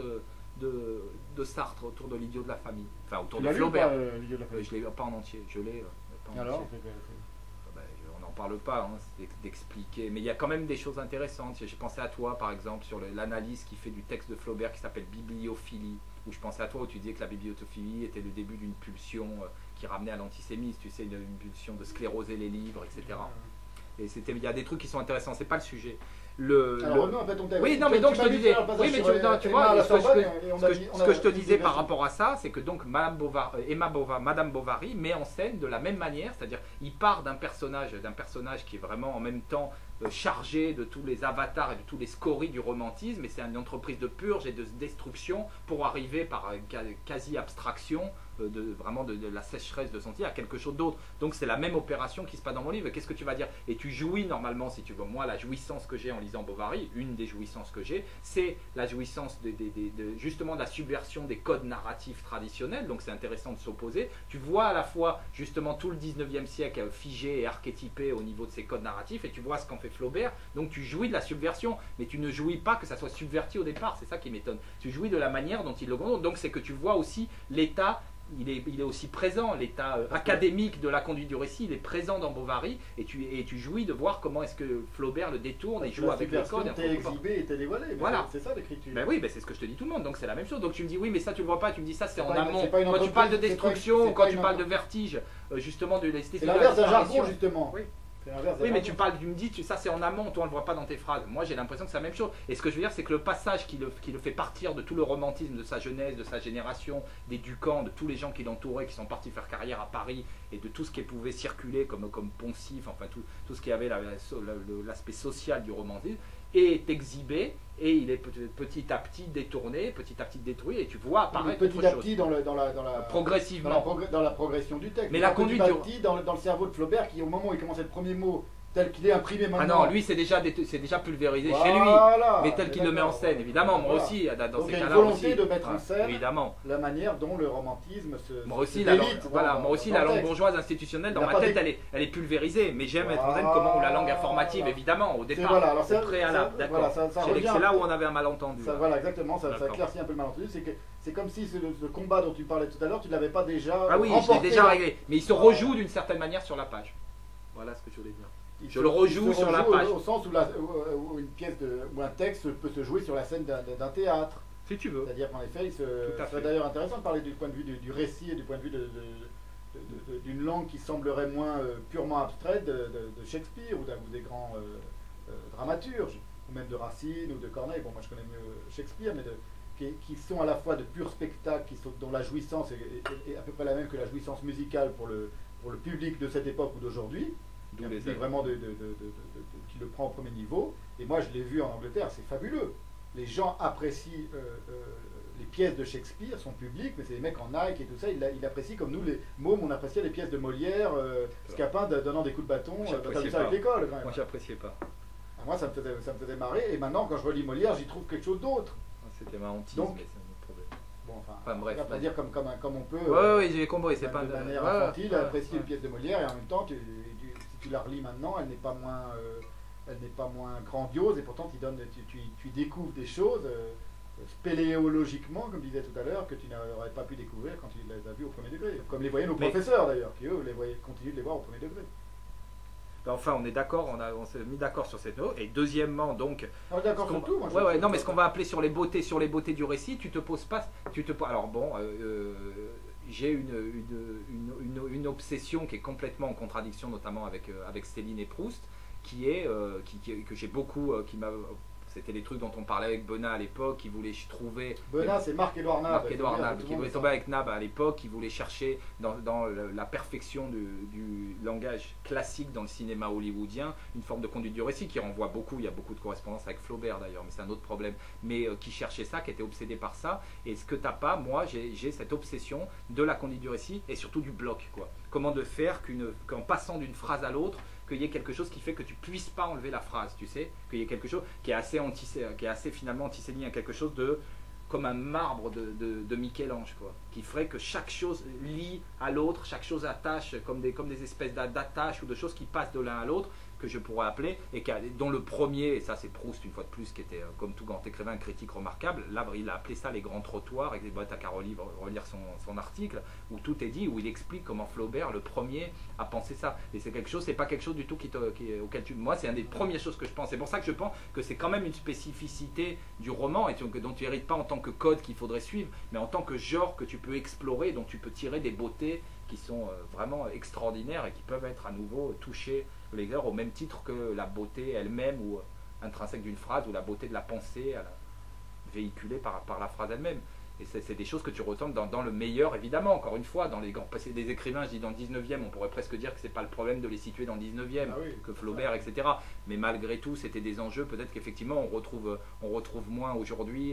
de Sartre, autour de l'idiot de la famille. Enfin, autour Tu de l'as lu ou Flaubert. pas, l'Idiot de la famille Je l'ai pas en entier, je l'ai. Pas en Alors, entier. Ben, on n'en parle pas, hein, c'est d'expliquer. Mais il y a quand même des choses intéressantes. J'ai pensé à toi, par exemple, sur l'analyse qui fait du texte de Flaubert qui s'appelle Bibliophilie. Où je pensais à toi, où tu disais que la bibliophilie était le début d'une pulsion qui ramenait à l'antisémisme, tu sais, une pulsion de scléroser les livres, etc. Et il y a des trucs qui sont intéressants, c'est pas le sujet. Alors, revenons un peu à ton texte. Oui, non, mais donc je te disais, oui, mais tu vois, ce que je te disais par rapport à ça, c'est que donc Madame Bovary met en scène de la même manière, c'est-à-dire il part d'un personnage qui est vraiment en même temps chargé de tous les avatars et de tous les scories du romantisme, et c'est une entreprise de purge et de destruction pour arriver par quasi-abstraction vraiment de la sécheresse de son style à quelque chose d'autre. Donc c'est la même opération qui se passe dans mon livre. Qu'est-ce que tu vas dire? Et tu jouis normalement, si tu veux. Moi, la jouissance que j'ai en lisant Bovary, une des jouissances que j'ai, c'est la jouissance justement de la subversion des codes narratifs traditionnels. Donc c'est intéressant de s'opposer. Tu vois à la fois justement tout le 19e siècle figé et archétypé au niveau de ces codes narratifs, et tu vois ce qu'en fait Flaubert. Donc tu jouis de la subversion, mais tu ne jouis pas que ça soit subverti au départ. C'est ça qui m'étonne. Tu jouis de la manière dont il le conduit. Donc c'est que tu vois aussi l'état. Il est aussi présent, l'état académique de la conduite du récit, il est présent dans Bovary, et tu jouis de voir comment est-ce que Flaubert le détourne et joue avec les codes. T'es exhibé et t'es dévoilé. Voilà. C'est ça l'écriture. Ben oui, ben c'est ce que je te dis tout le monde, donc c'est la même chose. Donc tu me dis oui, mais ça tu le vois pas, tu me dis ça c'est en pas amont. une Quand tu parles de entreprise, destruction, c'est quand pas tu une parles de vertige, justement de l'esthétique. C'est de la l'inverse d'un disparition. jargon, justement. Oui. C'est l'inverse d'un Oui, mais jargon. tu me dis, ça c'est en amont, toi on le voit pas dans tes phrases. Moi j'ai l'impression que c'est la même chose. Et ce que je veux dire, c'est que le passage qui le fait partir de tout le romantisme de sa jeunesse, de sa génération, des Ducamp, de tous les gens qui l'entouraient, qui sont partis faire carrière à Paris, et de tout ce qui pouvait circuler comme poncif, enfin tout ce qui avait l'aspect social du romantisme, est exhibé, et il est petit à petit détourné, petit à petit détruit, et tu vois apparaître petit à petit dans la progressivement. dans la progression du texte. Mais la conduite petit à petit dans le cerveau de Flaubert, qui au moment où il commence le premier mot tel qu'il est imprimé Ah maintenant. non, lui c'est déjà pulvérisé Voilà, chez lui, mais tel qu'il le met en d'accord. scène, évidemment. Moi Voilà. aussi, dans Donc ces il y a une cas-là volonté aussi. de mettre en Ouais, scène évidemment. la manière dont le romantisme se Moi aussi, se la langue, délite voilà, dans- moi aussi dans la le langue texte. bourgeoise institutionnelle, dans Il y a ma pas tête, des- elle est pulvérisée, mais j'aime être en scène Voilà. comme la langue informative, évidemment, au C'est- départ, voilà, alors au ça- préalable, ça- d'accord. voilà, ça revient C'est un là peu- où on avait un malentendu. Ça, là. voilà, exactement, ça D'accord. éclaircit un peu le malentendu. C'est que c'est comme si ce combat dont tu parlais tout à l'heure, tu ne l'avais pas déjà Ah oui, je l'ai remporté. déjà réglé, mais il se rejoue d'une certaine manière sur la page. Voilà ce que je voulais dire. Il Je se- le rejoue il se sur la rejoue page. Au sens où une pièce ou un texte peut se jouer sur la scène d'un théâtre. Si tu veux. C'est-à-dire qu'en effet, Tout à fait. c'est d'ailleurs intéressant de parler du point de vue du récit et du point de vue d'une langue qui semblerait moins purement abstraite de Shakespeare ou des grands dramaturges, ou même de Racine ou de Corneille. Bon, moi je connais mieux Shakespeare, mais qui sont à la fois de purs spectacles, dont la jouissance est à peu près la même que la jouissance musicale pour le public de cette époque ou d'aujourd'hui. D'où Un les public ailes. vraiment qui le prend au premier niveau. Et moi, je l'ai vu en Angleterre, c'est fabuleux. Les gens apprécient les pièces de Shakespeare, son public, mais c'est des mecs en Nike et tout ça, ils apprécient comme nous, les mômes, on appréciait les pièces de Molière, Scapin donnant des coups de bâton, t'as vu J'appréciais ça avec pas. l'école quand même. Moi j'appréciais pas. Moi, ça me faisait marrer, et maintenant, quand je relis Molière, j'y trouve quelque chose d'autre. C'était ma hantise, Donc- mais c'est un autre problème. Bon, enfin, Enfin, bref, on va pas vas-y. dire comme on peut, Ouais, j'ai compris, c'est pas de manière ouais, infantile, ouais, apprécier ouais. une pièce de Molière, et en même temps, si tu la relis maintenant, elle n'est pas moins grandiose, et pourtant tu découvres des choses spéléologiquement, comme je disais tout à l'heure, que tu n'aurais pas pu découvrir quand tu les as vues au premier degré. Comme les voyaient nos Mais- professeurs d'ailleurs, qui eux continuent de les voir au premier degré. Enfin, on est d'accord, on s'est mis d'accord sur cette note. Et deuxièmement, donc, On est d'accord ce qu'on- sur tout, moi. ouais, non, mais ce qu'on va appeler sur les beautés du récit, tu te poses pas, alors bon, j'ai une obsession qui est complètement en contradiction, notamment avec Céline et Proust, que j'ai beaucoup, c'était les trucs dont on parlait avec Bonnat à l'époque, qui voulait trouver. Benin, c'est Marc-Édouard Nab. Marc-Édouard Tout le Nab, monde qui voulait sait tomber ça. avec Nab à l'époque, qui voulait chercher dans la perfection du langage classique dans le cinéma hollywoodien, une forme de conduite du récit qui renvoie beaucoup, il y a beaucoup de correspondances avec Flaubert d'ailleurs, mais c'est un autre problème, mais qui cherchait ça, qui était obsédé par ça, et ce que t'as pas, moi j'ai cette obsession de la conduite du récit, et surtout du bloc, quoi. Comment de faire qu'en passant d'une phrase à l'autre, qu'il y ait quelque chose qui fait que tu puisses pas enlever la phrase, tu sais, qu'il y ait quelque chose qui est assez finalement antisémite, quelque chose comme un marbre de Michel-Ange, quoi, qui ferait que chaque chose lie à l'autre, chaque chose attache, comme des espèces d'attaches ou de choses qui passent de l'un à l'autre, que je pourrais appeler, et dont le premier, et ça c'est Proust une fois de plus, qui était comme tout grand écrivain, un critique remarquable, là il a appelé ça les grands trottoirs, et t'as qu'à relire son article, où tout est dit, où il explique comment Flaubert, le premier, a pensé ça. Et c'est quelque chose, c'est pas quelque chose du tout auquel moi c'est une des premières choses que je pense. C'est pour ça que je pense que c'est quand même une spécificité du roman, et dont tu hérites pas en tant que code qu'il faudrait suivre, mais en tant que genre que tu peux explorer, dont tu peux tirer des beautés qui sont vraiment extraordinaires et qui peuvent être à nouveau touchées le lecteur au même titre que la beauté elle-même ou intrinsèque d'une phrase ou la beauté de la pensée véhiculée par la phrase elle-même. Et c'est des choses que tu ressens dans le meilleur, évidemment, encore une fois, dans les grands passés des écrivains, je dis dans le 19e, on pourrait presque dire que c'est pas le problème de les situer dans le 19e, que Flaubert, etc. Mais malgré tout, c'était des enjeux, peut-être qu'effectivement, on retrouve moins aujourd'hui,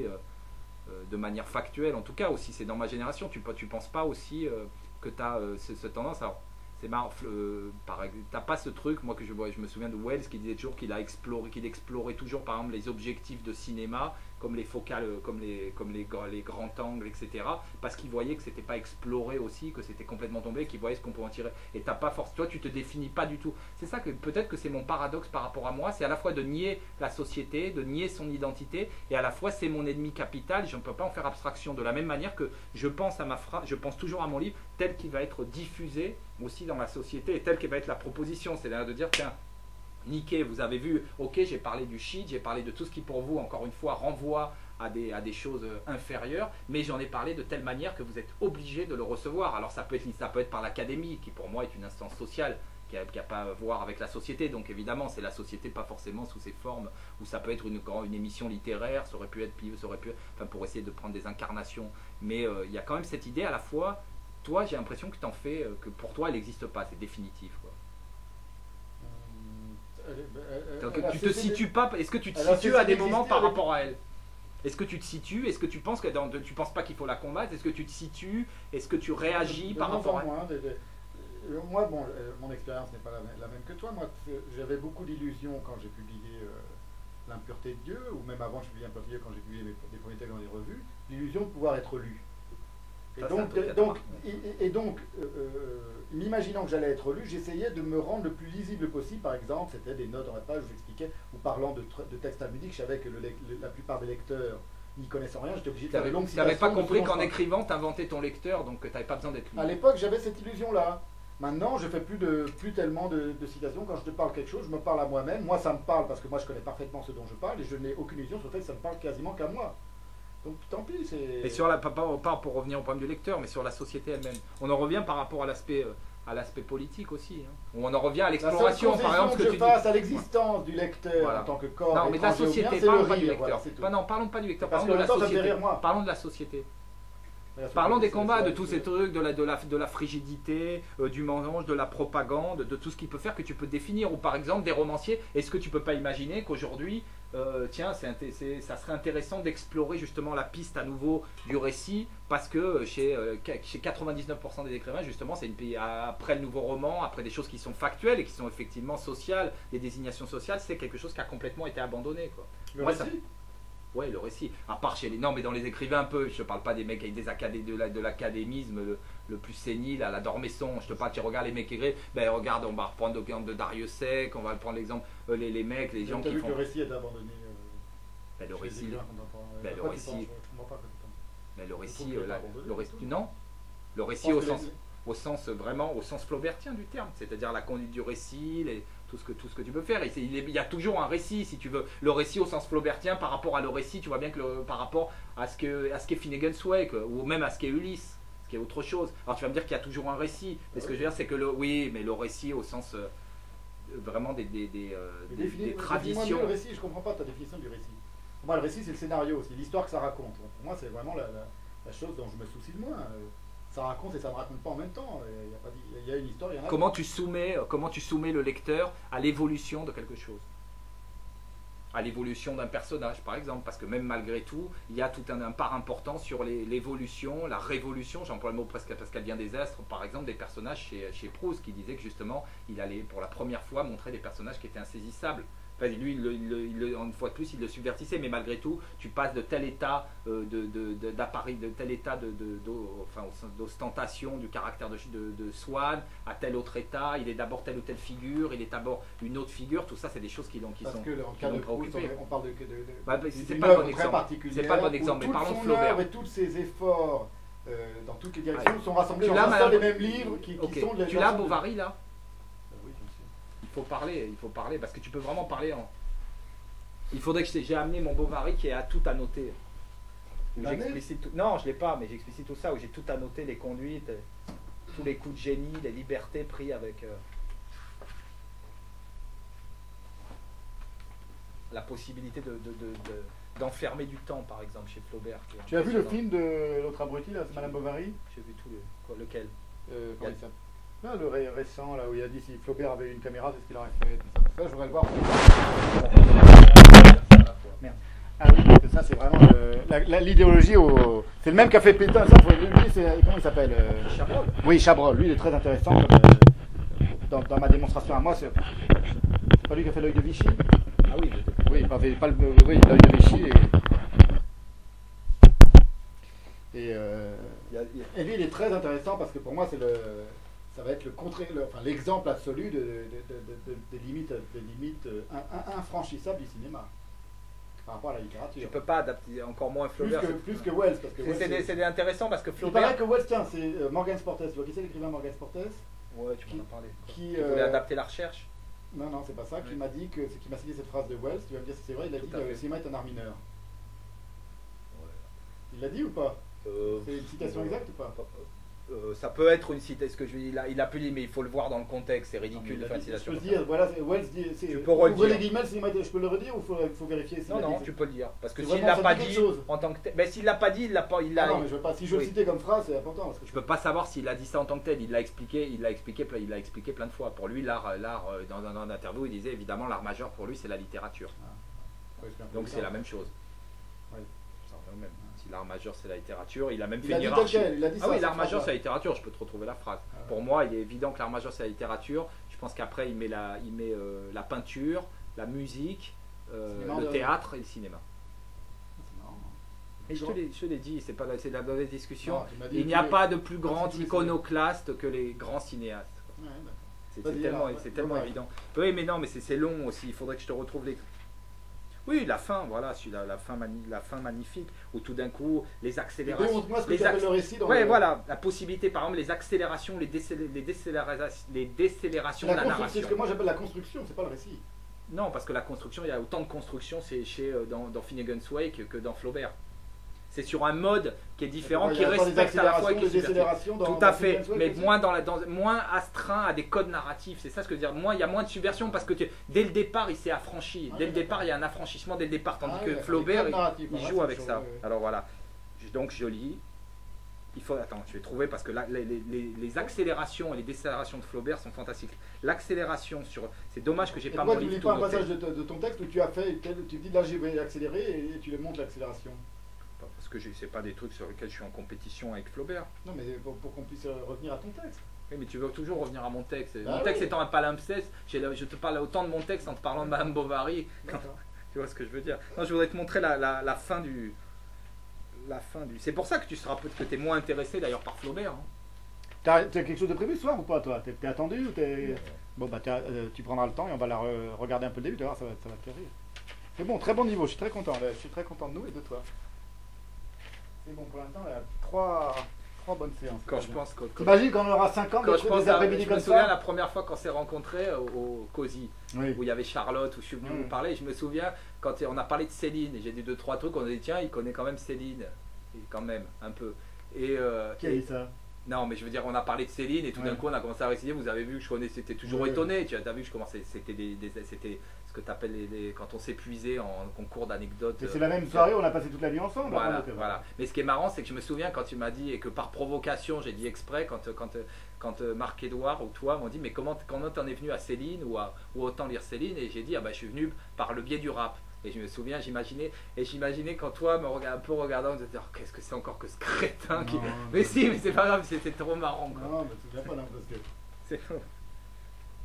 de manière factuelle, en tout cas, aussi, c'est dans ma génération, tu penses pas aussi que tu as cette tendance à... C'est marrant, t'as pas ce truc, moi que je me souviens de Wells qui disait toujours qu'il explorait toujours par exemple les objectifs de cinéma, comme les focales, comme les grands angles, etc. Parce qu'il voyait que c'était pas exploré aussi, que c'était complètement tombé, qu'il voyait ce qu'on pouvait en tirer. Et t'as pas force, toi tu te définis pas du tout. C'est ça que peut-être que c'est mon paradoxe par rapport à moi, c'est à la fois de nier la société, de nier son identité, et à la fois c'est mon ennemi capital, je ne peux pas en faire abstraction. De la même manière que je pense je pense toujours à mon livre tel qu'il va être diffusé aussi dans la société et tel qu'il va être la proposition, c'est-à-dire de dire tiens, niquez, vous avez vu, ok, j'ai parlé du shit, j'ai parlé de tout ce qui pour vous, encore une fois, renvoie à des choses inférieures, mais j'en ai parlé de telle manière que vous êtes obligé de le recevoir. Alors ça peut être par l'académie, qui pour moi est une instance sociale, qui n'a pas à voir avec la société, donc évidemment c'est la société, pas forcément sous ses formes, ou ça peut être une émission littéraire, ça aurait pu être, enfin pour essayer de prendre des incarnations, mais il y a quand même cette idée à la fois, toi j'ai l'impression que t'en fais, que pour toi elle n'existe pas, c'est définitif, quoi. Donc, tu te situes pas, est-ce que tu te situes à des moments par rapport à elle? Est-ce que tu te situes? Est-ce que tu penses tu penses pas qu'il faut la combattre? Est-ce que tu te situes? Est-ce que tu réagis par rapport à elle? Moi, bon, mon expérience n'est pas la même que toi. Moi, j'avais beaucoup d'illusions quand j'ai publié L'impureté de Dieu, ou même avant je publiais L'impureté de Dieu, quand j'ai publié des premiers textes dans les revues, l'illusion de pouvoir être lu. Et donc, m'imaginant que j'allais être lu, j'essayais de me rendre le plus lisible possible. Par exemple, c'était des notes dans la page où j'expliquais, ou parlant de textes talmudiques, je savais que la plupart des lecteurs n'y connaissant rien, j'étais obligé de faire de longues citations. Tu n'avais pas compris qu'en écrivant, tu inventais ton lecteur, donc tu n'avais pas besoin d'être lu. À l'époque, j'avais cette illusion-là. Maintenant, je ne fais plus tellement de citations. Quand je te parle quelque chose, je me parle à moi-même. Moi, ça me parle parce que moi, je connais parfaitement ce dont je parle et je n'ai aucune illusion sur le fait que ça me parle quasiment qu'à moi. Donc tant pis, c'est... Et sur pas pour revenir au problème du lecteur, mais sur la société elle-même. On en revient par rapport à l'aspect politique aussi. Hein. On en revient à l'exploration, par exemple, que tu face à l'existence du lecteur voilà. En tant que corps. Non, mais de la société, parlons pas du lecteur. Voilà, non, parlons pas du lecteur, parlons de la société. Parlons de la société. Parlons des combats, de tous ces trucs, de la frigidité, du mensonge, de la propagande, de tout ce qui peut faire que tu peux définir. Ou par exemple des romanciers, est-ce que tu peux pas imaginer qu'aujourd'hui, tiens, ça serait intéressant d'explorer justement la piste à nouveau du récit, parce que chez 99% des écrivains, justement, c'est après le nouveau roman, après des choses qui sont factuelles et qui sont effectivement sociales, des désignations sociales, c'est quelque chose qui a complètement été abandonné, quoi. Ouais, le récit. À part chez les... Non, mais dans les écrivains un peu, je ne parle pas des mecs avec de l'académisme le plus sénile, à la Dormesson. Je te parle, tu regardes les mecs écrits, ben regarde, on va reprendre l'exemple de Darius Sec, on va prendre l'exemple, les mecs, les gens qui font... le récit est abandonné. Ben, le récit... Non. Le récit au sens vraiment, au sens flaubertien du terme, c'est-à-dire la conduite du récit, tout ce que tu peux faire. Il y a toujours un récit, si tu veux. Le récit au sens flaubertien par rapport à le récit, tu vois bien que par rapport à ce qu'est Finnegan's Wake, ou même à ce qu'est Ulysse, ce qui est autre chose. Alors tu vas me dire qu'il y a toujours un récit, mais ce que je veux dire c'est que mais le récit au sens vraiment des traditions. Le récit, je comprends pas ta définition du récit. Pour moi, le récit c'est le scénario, c'est l'histoire que ça raconte. Pour moi, c'est vraiment la chose dont je me soucie le moins. Ça raconte et ça ne raconte pas en même temps. Il y a une histoire, il y en a. Comment tu soumets le lecteur à l'évolution de quelque chose, à l'évolution d'un personnage, par exemple, parce que même malgré tout, il y a tout un part important sur l'évolution, la révolution. J'emploie le mot presque parce qu'elle vient des astres, par exemple, des personnages chez Proust qui disait que justement, il allait pour la première fois montrer des personnages qui étaient insaisissables. Enfin, lui, une fois de plus, il le subvertissait, mais malgré tout, tu passes de tel état d'appareil, de tel état d'ostentation du caractère de Swann à tel autre état. Il est d'abord telle ou telle figure, il est d'abord une autre figure. Tout ça, c'est des choses qui l'ont Parce que en cas de Proust, on parle c'est pas le bon exemple. C'est pas le bon exemple. Mais parlons de Flaubert. Et tous ses efforts dans toutes les directions sont rassemblés dans un seul des mêmes livres qui sont de la. Tu l'as, Bovary, là? Oui, bien sûr. Il faut parler, parce que tu peux vraiment parler en... Il faudrait que j'ai amené mon Bovary qui est à tout annoter. Non, je l'ai pas, mais j'explicite tout ça, où j'ai tout annoté, les conduites, tous les coups de génie, les libertés pris avec la possibilité d'enfermer du temps, par exemple, chez Flaubert. Tu as vu le film de l'autre abruti, là, Madame Bovary? J'ai vu tous les... Quoi, lequel? Comment il s'appelle? Ah, le récent, là où il a dit si Flaubert avait eu une caméra, c'est ce qu'il aurait fait. Ça, je voudrais le voir. Merde. Ah oui, parce que ça, c'est vraiment l'idéologie. C'est le même qu'a fait Pétain. Ça, lui, comment il s'appelle? Chabrol. Oui, Chabrol. Lui, il est très intéressant. Dans ma démonstration à moi, c'est pas lui qui a fait l'œil de Vichy? Ah oui, oui, pas l'œil de Vichy. Et lui, il est très intéressant parce que pour moi, ça va être l'exemple absolu des limites infranchissables du cinéma par rapport à la littérature. Tu peux pas adapter encore moins Flaubert. Plus que Wells. C'est intéressant parce que Flaubert... Il paraît que Wells, tiens, c'est Morgan Sport. Tu vois qui c'est l'écrivain Morgan Sport? Ouais, tu m'en as parlé. Qui voulait adapter la recherche? Non, c'est pas ça. Qui m'a dit qui m'a cité cette phrase de Wells. Tu vas me dire si c'est vrai. Il a dit que le cinéma est un art mineur. Ouais. Il l'a dit ou pas? C'est une citation exacte ou pas? Ça peut être une citation, il a pu dire, mais il faut le voir dans le contexte, c'est ridicule de faire une citation. Je peux dire, voilà, Wells dit, tu peux redire. Les guillemets, je peux le redire ou il faut vérifier? Non, tu peux le dire. Parce que s'il l'a pas dit en tant que tel, mais s'il l'a pas dit, il l'a pas. Non, mais je veux pas. Si je veux le citer comme phrase, c'est important. Parce que je peux pas savoir s'il a dit ça en tant que tel. Il l'a expliqué plein de fois. Pour lui, l'art, dans un interview, il disait évidemment l'art majeur pour lui, c'est la littérature. Donc c'est la même chose. Même. Si l'art majeur c'est la littérature, il a même fait une hiérarchie. Ah oui, l'art majeur c'est la littérature, je peux te retrouver la phrase. Pour moi, il est évident que l'art majeur c'est la littérature. Je pense qu'après il met la peinture, la musique, le théâtre et le cinéma. Et je te l'ai dit, c'est la mauvaise discussion. Il n'y a pas de plus grand iconoclaste que les grands cinéastes. C'est tellement évident. Oui, mais non, mais c'est long aussi. Il faudrait que je te retrouve les... Oui, la fin, voilà, la fin magnifique, où tout d'un coup, les accélérations... Montre-moi ce que tu appelles le récit dans voilà, la possibilité, par exemple, les accélérations, les décélérations de la narration. C'est ce que moi j'appelle la construction, c'est pas le récit. Non, parce que la construction, il y a autant de construction dans Finnegan's Wake que dans Flaubert. C'est sur un mode qui est différent, qui respecte à la fois et qui est tout à fait, mais moins astreint à des codes narratifs. C'est ça ce que je veux dire. Il y a moins de subversion parce que dès le départ, il s'est affranchi. Dès le départ, il y a un affranchissement dès le départ, tandis que Flaubert, il joue avec ça. Alors voilà. Donc je lis. Attends, je vais trouver parce que là, les accélérations et les décélérations de Flaubert sont fantastiques. L'accélération c'est dommage que j'ai pas mon livre. Tu lis pas un passage de ton texte où tu dis là je vais accélérer et tu le montres l'accélération. Parce que c'est pas des trucs sur lesquels je suis en compétition avec Flaubert. Non, mais pour qu'on puisse revenir à ton texte. Oui, mais tu veux toujours revenir à mon texte. Mon texte étant un palimpseste, je te parle autant de mon texte en te parlant de Madame Bovary. Tu vois ce que je veux dire? Non, je voudrais te montrer la fin du... C'est pour ça que tu seras peut-être moins intéressé d'ailleurs par Flaubert. Hein. T'as quelque chose de prévu ce soir ou pas, toi? T'es attendu ou t'es... Bon, bah tu prendras le temps et on va la regarder un peu le début. D'ailleurs, ça va te faire rire. C'est bon, très bon niveau. Je suis très content. Je suis très content de nous et de toi. C'est bon pour l'instant, il y a trois bonnes séances. Quand je pense T'imagines qu'on aura 5 ans, des après-midi comme ça. Je me souviens la première fois qu'on s'est rencontrés au COSI, où il y avait Charlotte, où je suis venu vous parler. Je me souviens quand on a parlé de Céline, et j'ai dit 2-3 trucs, on a dit tiens, il connaît quand même Céline, et quand même un peu. Qui a dit ça? Non, mais je veux dire, on a parlé de Céline et tout d'un coup on a commencé à réciter. Vous avez vu que je connaissais, c'était toujours étonné. Tu as vu que je commençais, c'était ce que tu appelles quand on s'épuisait en concours d'anecdotes. C'est la même soirée, on a passé toute la nuit ensemble. Voilà. Mais ce qui est marrant, c'est que je me souviens quand tu m'as dit, et que par provocation, j'ai dit exprès, quand Marc-Édouard ou toi m'ont dit, mais comment t'en es venu à Céline ou autant lire Céline? Et j'ai dit, je suis venu par le biais du rap. Et je me souviens, j'imaginais quand toi un peu regardant, me disais, qu'est-ce que c'est encore que ce crétin qui... Mais si, mais c'est pas grave, c'était trop marrant. Quoi. Non, mais tu viens pas là parce que...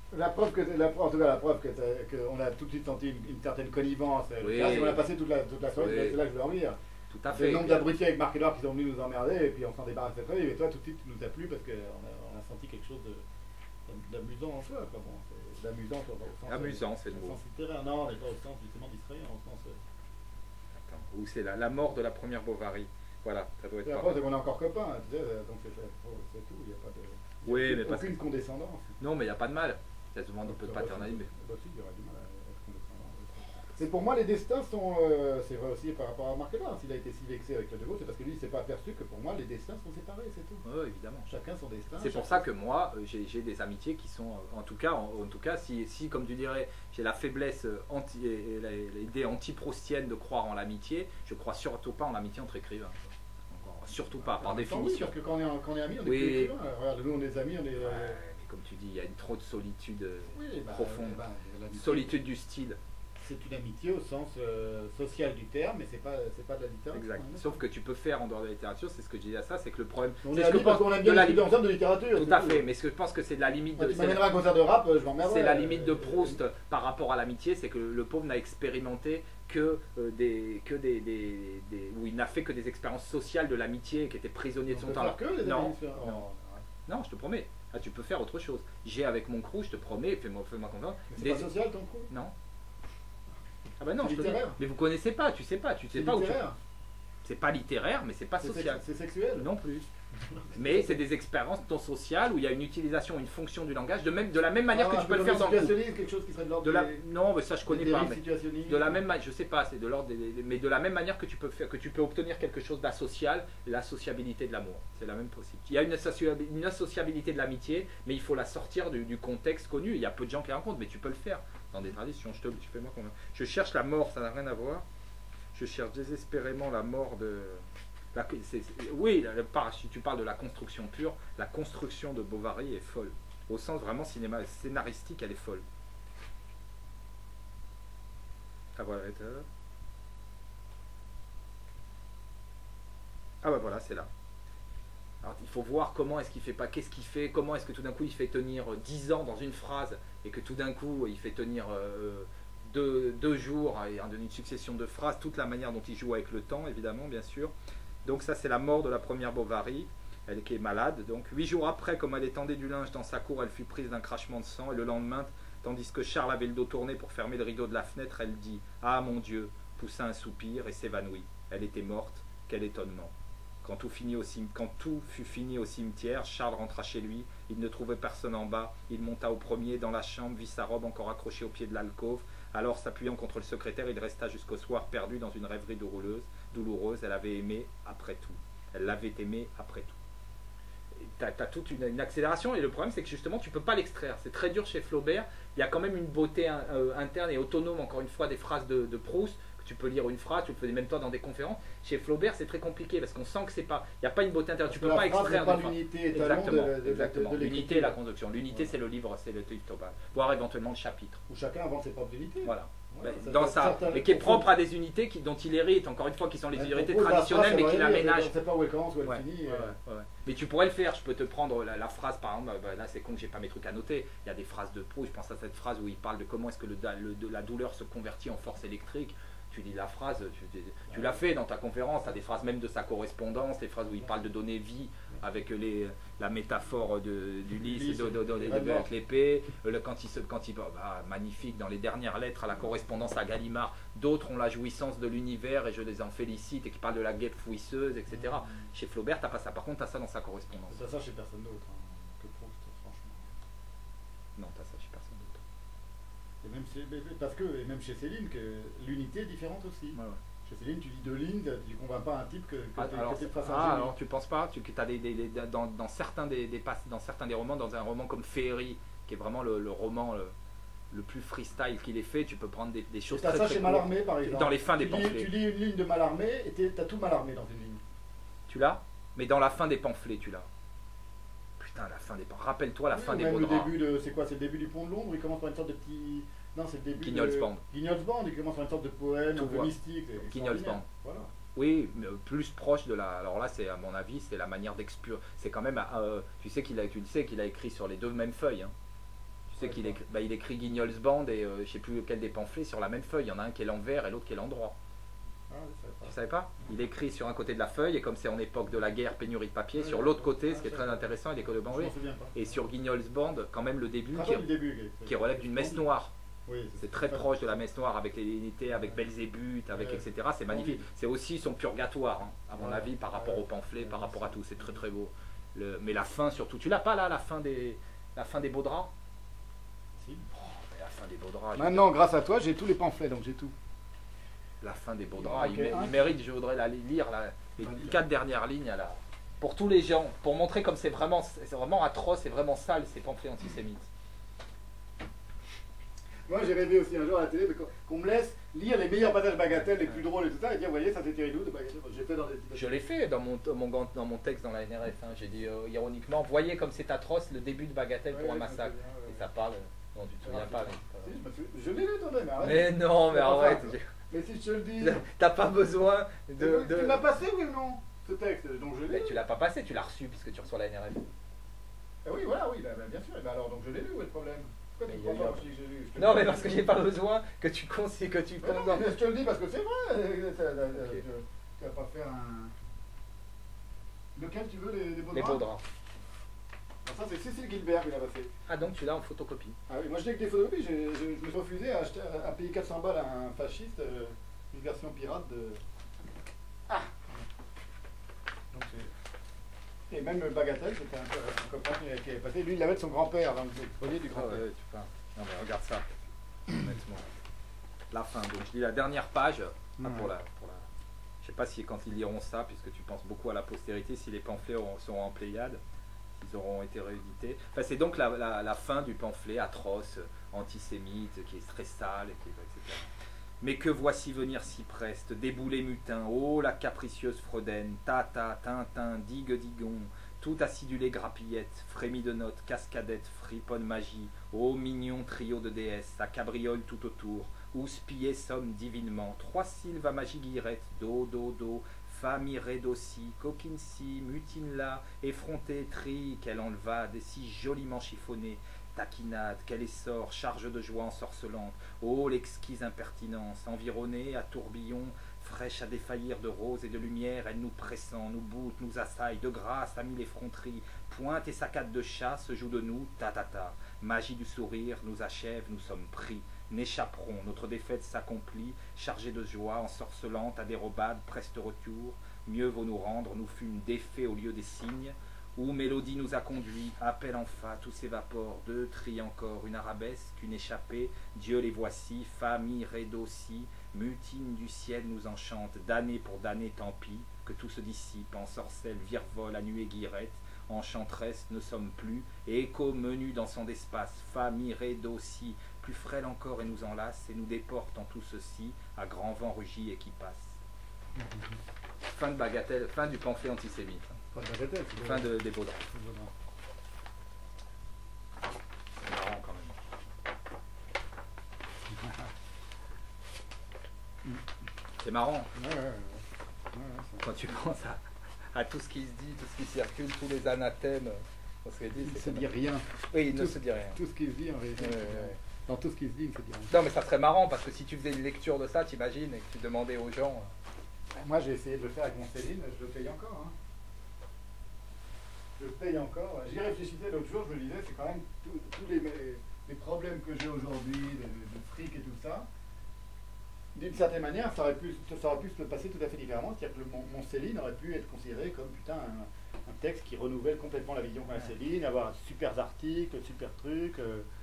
En tout cas, la preuve qu'on a tout de suite senti une certaine connivence. Oui. On a passé toute la soirée, Oui. c'est là que je veux en venir. Tout à Le fait. nombre d'abrutis avec Marc Edouard qui sont venus nous emmerder, et puis on s'en débarrasse très vite. Mais toi, tout de suite, tu nous as plu parce qu'on a senti quelque chose d'amusant en soi. Quoi. Bon, d'amusant au sens, Amusant, c'est le au mot. sens littéraire. Non, on n'est pas au sens justement distrayant, au sens. Attends, où c'est la mort de la première Bovary. Voilà, ça doit être Et par après, là. c'est qu'on est encore copains, tu sais, donc c'est tout. Il n'y a pas de. Oui, il y a mais parce aucune condescendance. Non, mais il n'y a pas de mal. Il y a souvent un peu de paternalisme. Bah, si, il y aura du mal à être condescendant. C'est pour moi, les destins sont. C'est vrai aussi par rapport à Marc Edouard. S'il a été si vexé avec le De Gaulle, c'est parce que lui, il ne s'est pas aperçu que pour moi, les destins sont séparés, c'est tout. Oui, évidemment. Chacun son destin. C'est pour ça que moi, j'ai des amitiés qui sont, en tout cas, si comme tu dirais, j'ai la faiblesse et l'idée anti-proustienne de croire en l'amitié, je crois surtout pas en l'amitié entre écrivains. Surtout pas, par définition. Parce que quand on est amis, on est Oui. plus écrivains. Regarde, nous, on est amis, on est. Ouais, mais comme tu dis, il y a une trop de solitude Oui, profonde. l'amitié, Solitude du style. c'est une amitié au sens social du terme, mais c'est pas de la littérature. Exact. hein, Sauf que tu peux faire en dehors de la littérature, c'est ce que je disais à ça, c'est que le problème. On c'est est ce que amis je parce pense qu'on aime de bien la les ensemble de littérature. Tout à fait, mais ce que je pense que c'est de la limite Quand de. tu m'amèneras à un concert de rap, je m'emmerderai. C'est la limite de Proust par rapport à l'amitié, c'est que le pauvre n'a expérimenté où il n'a fait que des expériences sociales de l'amitié, qui était prisonnier de son temps. Que les Non, amis, ça. non. Non, je te promets. Ah, tu peux faire autre chose. J'ai avec mon crew, je te promets, fais-moi confiance. Mais c'est des- pas social ton coup. Non. Ah bah non, C'est je te dis. littéraire. Mais vous connaissez pas, tu sais pas où tu. littéraire. C'est pas littéraire, mais c'est pas social. C'est sexuel. Non plus. Mais c'est des expériences non sociales où il y a une utilisation, une fonction du langage, de la même manière que tu peux le faire dans le couple. Quelque chose qui serait de l'ordre Non, mais ça je connais pas. Mais situationnistes. de la même manière, je sais pas, c'est de l'ordre mais de la même manière que tu peux obtenir quelque chose d'asocial, la sociabilité de l'amour, c'est la même possible. Il y a une associabilité de l'amitié, mais il faut la sortir du contexte connu. Il y a peu de gens qui la rencontrent, mais tu peux le faire dans des traditions. Tu fais-moi convaincre. Je cherche la mort, ça n'a rien à voir. Je cherche désespérément la mort de. Oui, si tu parles de la construction pure, la construction de Bovary est folle. Au sens vraiment scénaristique, elle est folle. Ah voilà, ah bah voilà, c'est là. Alors, il faut voir comment est-ce qu'il fait pas, qu'est-ce qu'il fait, comment est-ce que tout d'un coup il fait tenir 10 ans dans une phrase et que tout d'un coup il fait tenir 2 jours et une succession de phrases, toute la manière dont il joue avec le temps, évidemment, bien sûr. Donc ça c'est la mort de la première Bovary, elle qui est malade. Donc 8 jours après, comme elle étendait du linge dans sa cour, elle fut prise d'un crachement de sang et le lendemain, tandis que Charles avait le dos tourné pour fermer le rideau de la fenêtre, elle dit « Ah mon Dieu !» poussa un soupir et s'évanouit. Elle était morte, quel étonnement. Quand tout fut fini au cimetière, Charles rentra chez lui, il ne trouvait personne en bas, il monta au premier dans la chambre, vit sa robe encore accrochée au pied de l'alcôve, alors s'appuyant contre le secrétaire, il resta jusqu'au soir perdu dans une rêverie douloureuse, elle avait aimé après tout. Elle l'avait aimé après tout. Tu as toute une accélération et le problème c'est que justement tu peux pas l'extraire. C'est très dur chez Flaubert, il y a quand même une beauté interne et autonome encore une fois des phrases de Proust. Tu peux lire une phrase, tu le fais même toi dans des conférences. Chez Flaubert, c'est très compliqué parce qu'on sent que c'est pas, il n'y a pas une beauté intérieure. Tu peux pas extraire. Pas l'unité Exactement. L'unité et la construction. L'unité, Voilà. c'est le livre total. Voire éventuellement le chapitre. Où chacun invente ses propres unités. Voilà. Voilà, Dans ça, mais qui est propre à des unités dont il hérite. Encore une fois, qui sont les unités traditionnelles, mais qu'il aménage. On ne sait pas où elle commence, où elle Ouais, finit. ouais. Mais tu pourrais le faire. Je peux te prendre la phrase, par exemple. Là, c'est con que j'ai pas mes trucs à noter. Il y a des phrases de Proust. Je pense à cette phrase où il parle de comment est-ce que la douleur se convertit en force électrique. Tu lis la phrase, tu l'as fait dans ta conférence, tu as des phrases même de sa correspondance, les phrases où il parle de donner vie avec la métaphore d'Ulysse avec l'épée, magnifique dans les dernières lettres à la correspondance à Gallimard, d'autres ont la jouissance de l'univers et je les en félicite et qui parlent de la guêpe fouisseuse, etc. Chez Flaubert, tu n'as pas ça, par contre tu as ça dans sa correspondance. C'est ça chez personne d'autre que Proust, franchement. Non, tu as ça chez personne d'autre. Et même chez Céline, que l'unité est différente aussi. Ouais. Chez Céline, tu lis 2 lignes, tu ne convaincs pas un type que tu fasses un génie. Alors tu penses pas, tu as dans certains des romans, dans un roman comme Féerie, qui est vraiment le roman le plus freestyle qu'il ait fait, tu peux prendre des choses très très ça chez Mallarmé par exemple. Dans les fins des pamphlets. Tu lis une ligne de Mallarmé et tu as tout Mallarmé dans une ligne. Tu l'as? Mais dans la fin des pamphlets, tu l'as. Putain, la fin des pamphlets. Rappelle-toi la fin des même Baudras. le début c'est quoi? C'est le début du Pont de l'Ombre, il commence par une sorte de petit... Non, c'est le début Guignol's Band. Guignol's Band, il commence par une sorte de poème, un peu mystique. Guignol's Band. Voilà. Oui, mais plus proche de la... Alors là, c'est à mon avis, c'est la manière d'expur... C'est quand même... tu sais qu'il a écrit sur les 2 mêmes feuilles. Hein. Tu sais qu'il écrit, il écrit Guignols Band et je sais plus lequel des pamphlets sur la même feuille. Il y en a un qui est l'envers et l'autre qui est l'endroit. Ah, Tu savais pas? Il écrit sur un côté de la feuille et comme c'est en époque de la guerre, pénurie de papier, sur l'autre côté, ce qui est très intéressant, il est que le banlieue. Et sur Guignols Band, quand même le début, qui relève d'une messe noire. Oui, c'est très proche de la messe noire avec les divinités, avec Belzébuth, avec etc. C'est magnifique. C'est aussi son purgatoire, hein, à mon avis, par rapport au pamphlet, par rapport à tout. C'est très très beau. Mais la fin surtout, tu l'as pas là, la fin des beaux draps? Si. Mais la fin des beaux draps. Maintenant, grâce à toi, j'ai tous les pamphlets, donc j'ai tout. La fin des beaux draps, il mérite, je voudrais la lire, les 4 dernières lignes là. Pour tous les gens, pour montrer comme c'est vraiment atroce et vraiment sale ces pamphlets antisémites. Moi j'ai rêvé aussi un jour à la télé qu'on me laisse lire les meilleurs passages Bagatelle, les plus drôles et tout ça, et dire, vous voyez, ça c'est Thierry Lou de Bagatelle. J'ai fait dans des... Je l'ai fait dans mon texte dans la NRF, hein. J'ai dit ironiquement, voyez comme c'est atroce le début de Bagatelle pour un massacre. Et ça parle, non tu te souviens pas. Je l'ai lu ton mais arrête. Mais non, mais arrête. Mais si je te le dis... T'as pas besoin de... Tu l'as passé oui ou non, ce texte, donc je l'ai. Mais tu l'as pas passé, tu l'as reçu puisque tu reçois la NRF. Oui, voilà, oui, bien sûr, alors donc je l'ai lu, où est le problème? Non, mais parce que j'ai pas besoin que tu consignes, que tu... Mais je te le dis parce que c'est vrai. Tu vas pas faire un... Lequel tu veux, les beaux draps? Les beaux draps. Ça c'est Cécile Guilbert qui l'a passé. Ah donc tu l'as en photocopie? Ah oui, moi je l'ai avec des photocopies, je me suis refusé à payer 400 balles à un fasciste, une version pirate de... Ah. Donc et même Bagatelle, c'était un copain qui avait passé, lui il l'avait de son grand-père, dans le grenier du grand-père. Non mais regarde ça, honnêtement. La fin, donc je lis la dernière page, je sais pas si quand ils liront ça, puisque tu penses beaucoup à la postérité, si les pamphlets seront en Pléiade, ils auront été réédités. Enfin, c'est donc la fin du pamphlet atroce, antisémite, qui est très sale, etc. Mais que voici venir si preste, déboulé mutin, oh la capricieuse Fredaine, tata, tintin, digue-digon, tout acidulé grappillette, frémi de notes, cascadette, friponne magie, ô mignon trio de déesses, à cabriole tout autour, où spier somme divinement, 3 sylves à magie guirette, do, do, do, fa, mi, ré, do, si, coquine si, mutine là, effrontée, tri, qu'elle enleva, des si joliment chiffonnée, taquinade, quel essor, charge de joie ensorcelante, ô l'exquise impertinence, environnée à tourbillon, fraîche à défaillir de rose et de lumière, elle nous pressant, nous boute, nous assaille, de grâce à mille effronteries, pointe et saccade de chat se joue de nous, ta, magie du sourire nous achève, nous sommes pris, n'échapperons, notre défaite s'accomplit, chargée de joie, ensorcelante, à dérobade, preste retour, mieux vaut nous rendre, nous fûmes défaits au lieu des signes, où mélodie nous a conduits, appel en fa, tout s'évapore, 2 tris encore, une arabesque, une échappée, Dieu les voici, fa, mi, ré, do, si, mutine du ciel nous enchante, d'année pour d'année tant pis, que tout se dissipe, ensorcelle, virevole, à nuée guirette, enchanteresse ne sommes plus, et écho menu dans son espace, fa, mi, ré, do, si, plus frêle encore et nous enlace, et nous déporte en tout ceci, à grand vent rugit et qui passe. Fin de Bagatelle, fin du pamphlet antisémite. Fin des beaux draps. C'est marrant quand même. C'est marrant. Quand tu penses à tout ce qui se dit, tout ce qui circule, tous les anathèmes. Il ne se dit rien. Oui, il ne se dit rien. Tout ce qui se dit en réalité. Dans tout ce qui se dit, il ne se dit rien. Non, mais ça serait marrant parce que si tu faisais une lecture de ça, t'imagines, et que tu demandais aux gens. Moi, j'ai essayé de le faire avec mon Céline, je le paye encore. Hein. Je le paye encore. J'y réfléchissais l'autre jour, je me disais, c'est quand même tous les problèmes que j'ai aujourd'hui, de fric et tout ça. D'une certaine manière, ça aurait pu se passer tout à fait différemment. C'est-à-dire que mon Céline aurait pu être considéré comme un texte qui renouvelle complètement la vision qu'a Céline, avoir super articles, super trucs.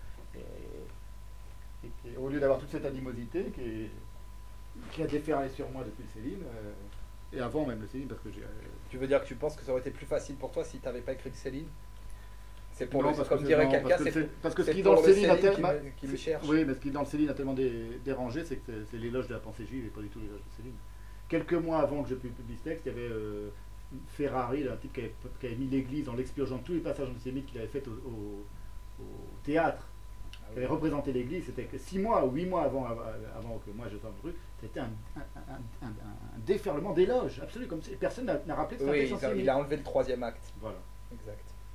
Et au lieu d'avoir toute cette animosité qui a déferlé sur moi depuis le Céline, et avant même le Céline, parce que j'ai... Tu veux dire que tu penses que ça aurait été plus facile pour toi si tu n'avais pas écrit le Céline? C'est pour non, le, comme dirait quelqu'un, parce que ce qui dans le Céline qui me cherche. Oui, mais ce qui dans le Céline a tellement dérangé, c'est que c'est l'éloge de la pensée juive et pas du tout l'éloge de Céline. Quelques mois avant que je publie ce texte, il y avait Ferrari, un type qui avait mis l'église en l'expurgeant de tous les passages antisémites qu'il avait fait au théâtre. Qui avait représenté l'église, c'était que 6 mois ou 8 mois avant que moi je tombe le truc, c'était un déferlement d'éloges, absolu, comme si personne n'a rappelé que c'était oui, il a enlevé le 3e acte. Voilà. Exact.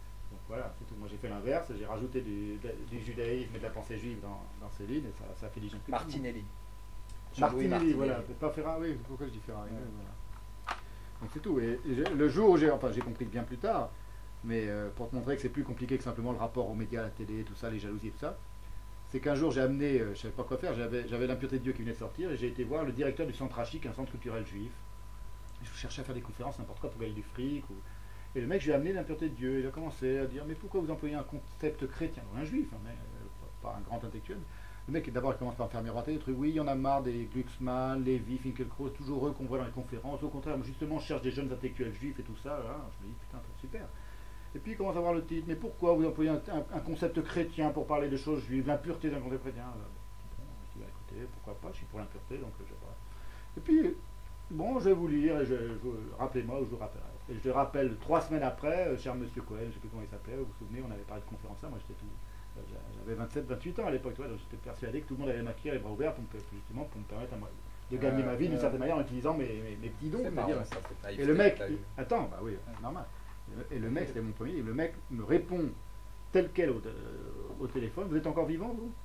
Voilà, c'est tout. Moi j'ai fait l'inverse, j'ai rajouté du judaïsme et de la pensée juive dans Céline et ça fait digestion. Martinelli. Martinelli, voilà, peut-être pas Ferrari, oui, pourquoi je dis Ferrari, voilà. Donc c'est tout. Et le jour où j'ai compris bien plus tard, mais pour te montrer que c'est plus compliqué que simplement le rapport aux médias, à la télé, tout ça, les jalousies et tout ça, c'est qu'un jour j'ai amené, je ne savais pas quoi faire, j'avais l'impureté de Dieu qui venait de sortir, et j'ai été voir le directeur du Centre Rachi, qui est un centre culturel juif. Je cherchais à faire des conférences, n'importe quoi, pour gagner du fric. Et le mec, je lui ai amené l'impureté de Dieu, et il a commencé à dire, mais pourquoi vous employez un concept chrétien, un juif, hein, mais pas un grand intellectuel. Le mec, d'abord, il commence par me faire miroiter des trucs, oui, il y en a marre des Glucksmann, Lévy, Finkielkraut, toujours eux qu'on voit dans les conférences. Au contraire, moi, justement, je cherche des jeunes intellectuels juifs et tout ça, là. Je me dis, putain, super. Et puis il commence à voir le titre, mais pourquoi vous employez un concept chrétien pour parler de choses juives, l'impureté d'un concept chrétien? Je dis, écoutez, pourquoi pas, je suis pour l'impureté, donc je sais pas. Et puis, bon, je vais vous lire, et rappelez-moi, ou je vous rappellerai. Et je le rappelle 3 semaines après, cher monsieur Cohen, je ne sais plus comment il s'appelait, vous vous souvenez, on avait parlé de conférence là, moi j'avais 27, 28 ans à l'époque, donc j'étais persuadé que tout le monde allait m'accueillir les bras ouverts pour me permettre à moi de gagner ma vie d'une certaine manière en utilisant mes petits dons. Et le mec, attends, bah oui, c'est normal. Et le mec, c'était mon premier, et le mec me répond tel quel au téléphone, vous êtes encore vivant, vous? Donc,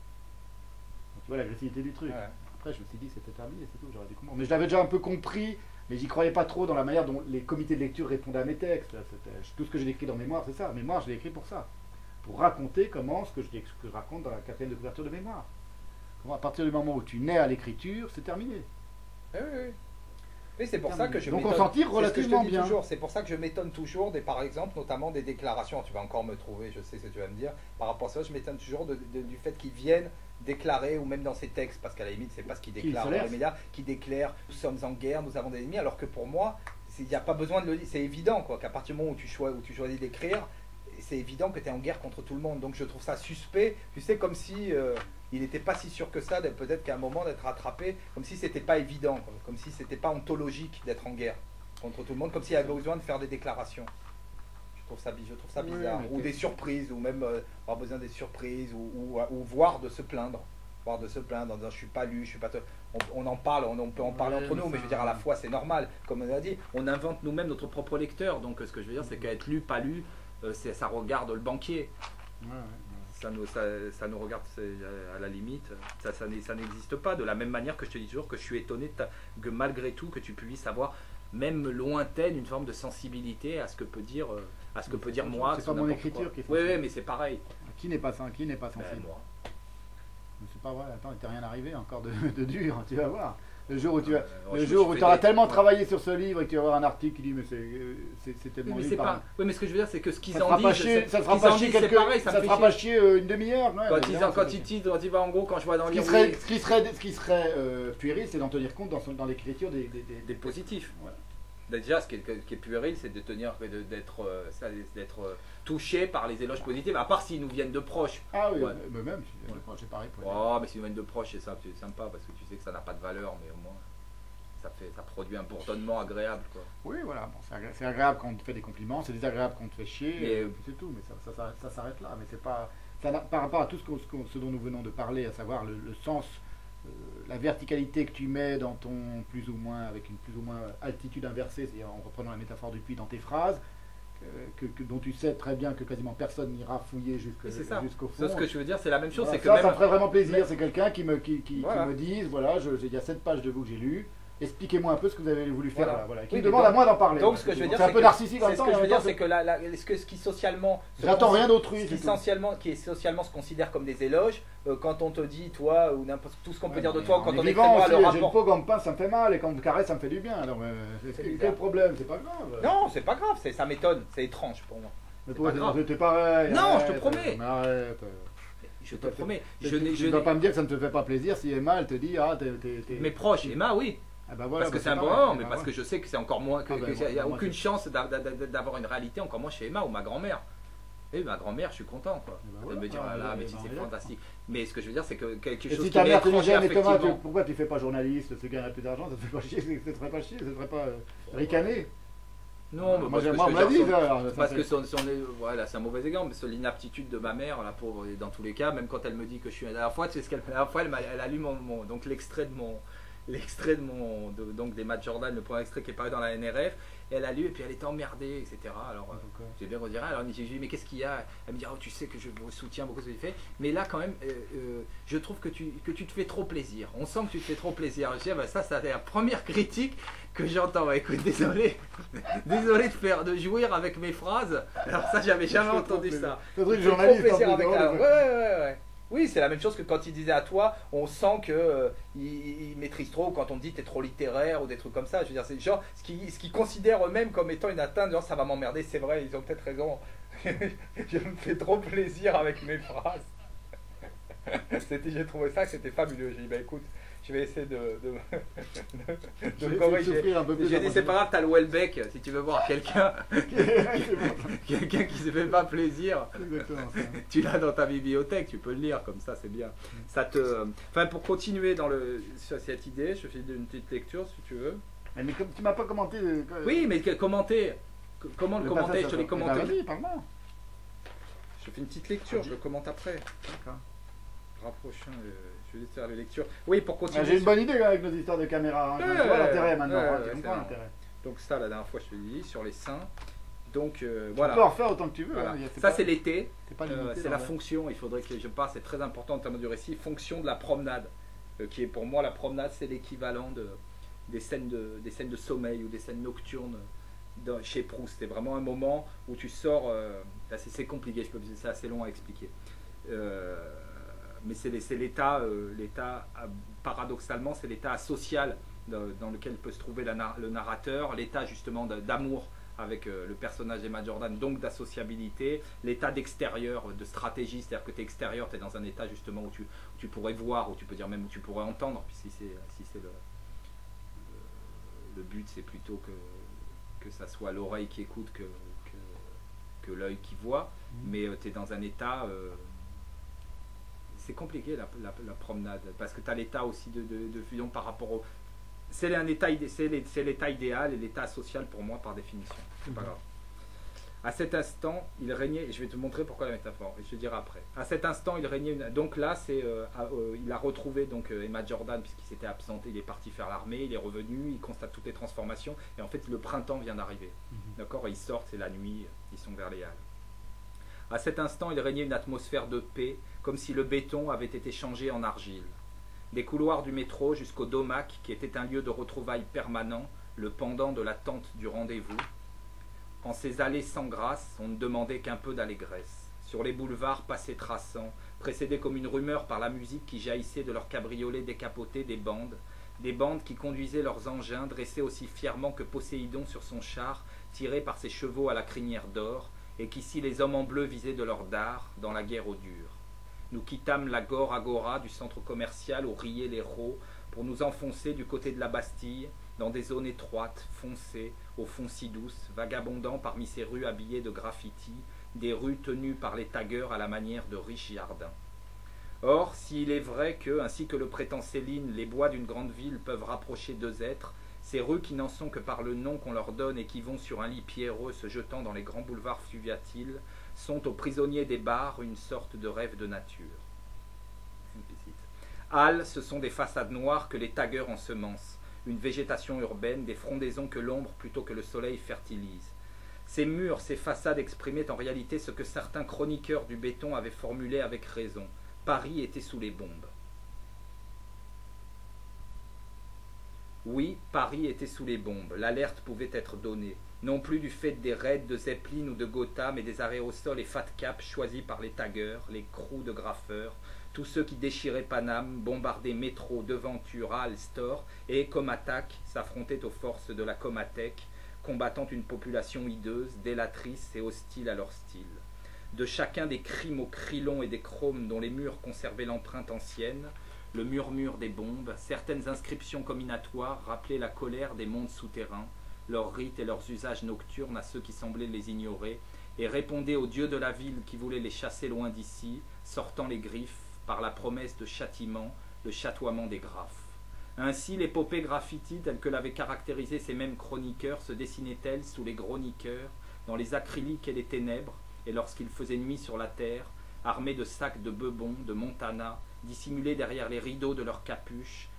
tu vois l'agressivité du truc. Ouais. Après, je me suis dit, c'était terminé, c'est tout, j'aurais dû comprendre. Mais je l'avais déjà un peu compris, mais j'y croyais pas trop dans la manière dont les comités de lecture répondaient à mes textes. Tout ce que j'ai écrit dans Mémoire, c'est ça. Mémoire, je l'ai écrit pour ça. Pour raconter comment ce que je raconte dans la 4e de couverture de Mémoire. Comment, à partir du moment où tu nais à l'écriture, c'est terminé. Oui, oui. Oui, c'est pour ça que je donc on s'en tire relativement bien. C'est pour ça que je m'étonne toujours, par exemple, notamment des déclarations. Tu vas encore me trouver, je sais ce que tu vas me dire. Par rapport à ça, je m'étonne toujours du fait qu'ils viennent déclarer, ou même dans ces textes, parce qu'à la limite, c'est pas ce qu'ils déclarent dans les médias, qui déclarent nous sommes en guerre, nous avons des ennemis, alors que pour moi, il n'y a pas besoin de le dire. C'est évident, quoi, qu'à partir du moment où tu choisis d'écrire, c'est évident que tu es en guerre contre tout le monde. Donc je trouve ça suspect. Tu sais, comme si il n'était pas si sûr que ça, peut-être qu'à un moment d'être rattrapé, comme si c'était pas évident, quoi. Comme si c'était pas ontologique d'être en guerre contre tout le monde, comme s'il y avait besoin de faire des déclarations. Je trouve ça bizarre. Oui, ou des surprises, ou même avoir besoin des surprises, ou voire de se plaindre. En disant je suis pas lu, je suis pas. On en parle, on peut en parler entre nous, mais je veux dire à la fois c'est normal. Comme on a dit, on invente nous-mêmes notre propre lecteur. Donc ce que je veux dire, c'est qu'être lu, pas lu, ça regarde le banquier. Ça nous regarde à la limite. Ça n'existe pas. De la même manière que je te dis toujours que je suis étonné que malgré tout que tu puisses avoir même lointaine une forme de sensibilité à ce que peut dire moi. C'est pas mon écriture qui est sensible. Oui, mais c'est pareil. Qui n'est pas sensible? Moi. C'est pas vrai, attends, il t'est rien arrivé encore de dur, tu vas voir. Le jour où tu auras tellement travaillé sur ce livre et que tu vas avoir un article qui dit mais c'est tellement oui, mais ce que je veux dire c'est que ce qu'ils en disent, ça ne fera pas chier une demi-heure. Quand il va en gros, quand je vois dans le livre, ce qui serait puéril, c'est d'en tenir compte dans l'écriture des positifs. Ouais. Déjà, ce qui est puéril, c'est d'être touché par les éloges positifs, à part s'ils nous viennent de proches. Ah oui, mais même s'ils viennent de proches, c'est pareil. Mais s'ils nous viennent de proches, c'est sympa, parce que tu sais que ça n'a pas de valeur, mais au moins, ça produit un bourdonnement agréable, quoi. Oui, voilà, bon, c'est agréable quand on te fait des compliments, c'est désagréable quand on te fait chier, c'est tout, mais ça s'arrête là. Mais c'est pas, par rapport à tout ce dont nous venons de parler, à savoir le sens, la verticalité que tu mets dans ton avec une plus ou moins altitude inversée, c'est-à-dire en reprenant la métaphore du puits dans tes phrases, dont tu sais très bien que quasiment personne n'ira fouiller jusqu'au fond. Ce que je veux dire, c'est la même chose. Voilà, c'est que ça me ferait vraiment plaisir. C'est quelqu'un qui me dise, voilà, il y a 7 pages de vous que j'ai lues. Expliquez-moi un peu ce que vous avez voulu faire là. Voilà. Qui me demande à moi d'en parler. Donc ce que je veux dire, c'est un peu narcissique en même temps. Ce que je veux dire, c'est que ce qui socialement, j'attends rien d'autrui. Qui socialement se considère comme des éloges, quand on te dit toi ou n'importe tout ce qu'on peut dire de toi, quand on écrit moi le rapport. J'ai une peau comme pain, ça me fait mal, et quand on me caresse, ça me fait du bien. Alors quel problème? C'est pas grave. Non, c'est pas grave. Ça m'étonne. C'est étrange pour moi. Mais toi, c'était pareil. Non, je te promets. Arrête. Je te promets. Je ne dois pas me dire que ça ne te fait pas plaisir si Emma elle te dit Mes proches, Emma, oui. Ah bah voilà, parce que c'est un bon moment, mais parce que je sais que c'est encore moins, qu'il n'y a aucune chance d'avoir une réalité, encore moins chez Emma ou ma grand-mère. Et ma grand-mère, je suis content, quoi. De me dire, mais si c'est fantastique. Mais ce que je veux dire, c'est que quelque chose qui ta mère te disait, mais Thomas, pourquoi tu fais pas journaliste, tu gagnes plus d'argent, ça te fait pas chier, ça te ferait pas chier, ça te ferait pas ricaner? Non, mais moi on me l'a dit, parce que voilà, c'est un mauvais exemple, mais l'inaptitude de ma mère, la pauvre, dans tous les cas, même quand elle me dit que je suis. La dernière fois, tu sais ce qu'elle a lu donc l'extrait de l'extrait donc des Mad Jordan, le premier extrait qui est paru dans la NRF. Et elle a lu et puis elle était emmerdée, etc. Alors, j'ai bien rediré. Alors, j'ai dit, mais qu'est-ce qu'il y a? Elle me dit, oh, tu sais que je vous soutiens beaucoup ce que tu fais. Mais là, quand même, je trouve que tu te fais trop plaisir. On sent que tu te fais trop plaisir. Je dis, ah, bah, ça, c'est la première critique que j'entends. Bah, écoute, désolé. Désolé de jouir avec mes phrases. Alors, ça, j'avais jamais entendu ça. C'est vrai, Je me fais trop plaisir avec la... Ouais. Oui, c'est la même chose que quand il disait à toi, on sent que il maîtrise trop, ou quand on dit t'es trop littéraire ou des trucs comme ça. Je veux dire, c'est genre ce qu'ils considèrent eux-mêmes comme étant une atteinte, genre ça va m'emmerder, c'est vrai, ils ont peut-être raison. Je me fais trop plaisir avec mes phrases. J'ai trouvé ça que c'était fabuleux. J'ai dit, bah écoute, je vais essayer de corriger. J'ai dit, c'est pas grave, t'as le Welbeck, si tu veux voir quelqu'un quelqu'un qui se fait pas plaisir, tu l'as dans ta bibliothèque, tu peux le lire comme ça, c'est bien. Ça te... Enfin, pour continuer sur cette idée, je fais une petite lecture si tu veux. Mais comme tu m'as pas commenté... Oui, mais commenter. Comment le commenter? Je te l'ai commenté. Vas-y, parle-moi. Je fais une petite lecture, je le commente après. D'accord. Rapprochons, je vais faire les lectures. Oui, pour continuer. J'ai une bonne idée avec nos histoires de caméra. Tu vois l'intérêt maintenant. Tu comprends l'intérêt. Donc ça, la dernière fois, je te l'ai dit, sur les seins. Donc voilà. Tu peux en faire autant que tu veux. Voilà. Hein. Ça, c'est l'été. C'est la fonction, il faudrait que je parle, c'est très important en termes du récit, fonction de la promenade. Qui est pour moi, la promenade, c'est l'équivalent des scènes de sommeil ou des scènes nocturnes chez Proust. C'est vraiment un moment où tu sors. C'est compliqué, c'est assez long à expliquer. Mais c'est l'état, paradoxalement, c'est l'état social dans lequel peut se trouver le narrateur, l'état justement d'amour avec le personnage d'Emma Jordan, donc d'associabilité, l'état d'extérieur, de stratégie, c'est-à-dire que tu es extérieur, tu es dans un état justement où tu pourrais voir, où tu peux dire même où tu pourrais entendre, puis si c'est le but, c'est plutôt que ça soit l'oreille qui écoute que l'œil qui voit, mais tu es dans un état... c'est compliqué la promenade, parce que tu as l'état aussi de fusion par rapport au... C'est l'état idéal et l'état social pour moi par définition. C'est pas grave. À cet instant, il régnait, et je vais te montrer pourquoi la métaphore, et je te dirai après. À cet instant, il régnait donc là, il a retrouvé donc Emma Jordan, puisqu'il s'était absenté, il est parti faire l'armée, il est revenu, il constate toutes les transformations, et en fait le printemps vient d'arriver. D'accord, et ils sortent, c'est la nuit, ils sont vers les Halles. À cet instant, il régnait une atmosphère de paix, comme si le béton avait été changé en argile. Des couloirs du métro jusqu'au Domac, qui était un lieu de retrouvailles permanent, le pendant de la tente du rendez-vous. En ces allées sans grâce, on ne demandait qu'un peu d'allégresse. Sur les boulevards passés traçants, précédés comme une rumeur par la musique qui jaillissait de leurs cabriolets décapotés des bandes qui conduisaient leurs engins, dressés aussi fièrement que Poséidon sur son char, tiré par ses chevaux à la crinière d'or, et qu'ici les hommes en bleu visaient de leur dard dans la guerre au dur. Nous quittâmes la gore agora du centre commercial où riaient les rots pour nous enfoncer du côté de la Bastille, dans des zones étroites, foncées, au fond si douces, vagabondant parmi ces rues habillées de graffitis, des rues tenues par les taggeurs à la manière de riches jardins. Or, s'il est vrai que, ainsi que le prétend Céline, les bois d'une grande ville peuvent rapprocher deux êtres, ces rues qui n'en sont que par le nom qu'on leur donne et qui vont sur un lit pierreux se jetant dans les grands boulevards fluviatiles, sont aux prisonniers des bars une sorte de rêve de nature. Halles, ce sont des façades noires que les taggeurs ensemencent, une végétation urbaine, des frondaisons que l'ombre plutôt que le soleil fertilise. Ces murs, ces façades exprimaient en réalité ce que certains chroniqueurs du béton avaient formulé avec raison. Paris était sous les bombes. Oui, Paris était sous les bombes. L'alerte pouvait être donnée. Non plus du fait des raids de Zeppelin ou de Gotha, mais des aérosols et fat caps choisis par les taggeurs, les crews de graffeurs, tous ceux qui déchiraient Paname, bombardaient métro, devanture, Halles, Store, et, comme attaque, s'affrontaient aux forces de la Comatec, combattant une population hideuse, délatrice et hostile à leur style. De chacun des crimes aux crilons et des chromes dont les murs conservaient l'empreinte ancienne, le murmure des bombes, certaines inscriptions combinatoires rappelaient la colère des mondes souterrains, leurs rites et leurs usages nocturnes à ceux qui semblaient les ignorer, et répondaient aux dieux de la ville qui voulaient les chasser loin d'ici, sortant les griffes par la promesse de châtiment, le chatoiement des graphes. Ainsi, l'épopée graffiti, telle que l'avaient caractérisée ces mêmes chroniqueurs, se dessinait-elle sous les chroniqueurs, dans les acryliques et les ténèbres, et lorsqu'il faisait nuit sur la terre, armés de sacs de Bebon, de Montana, dissimulés derrière les rideaux de leurs capuches,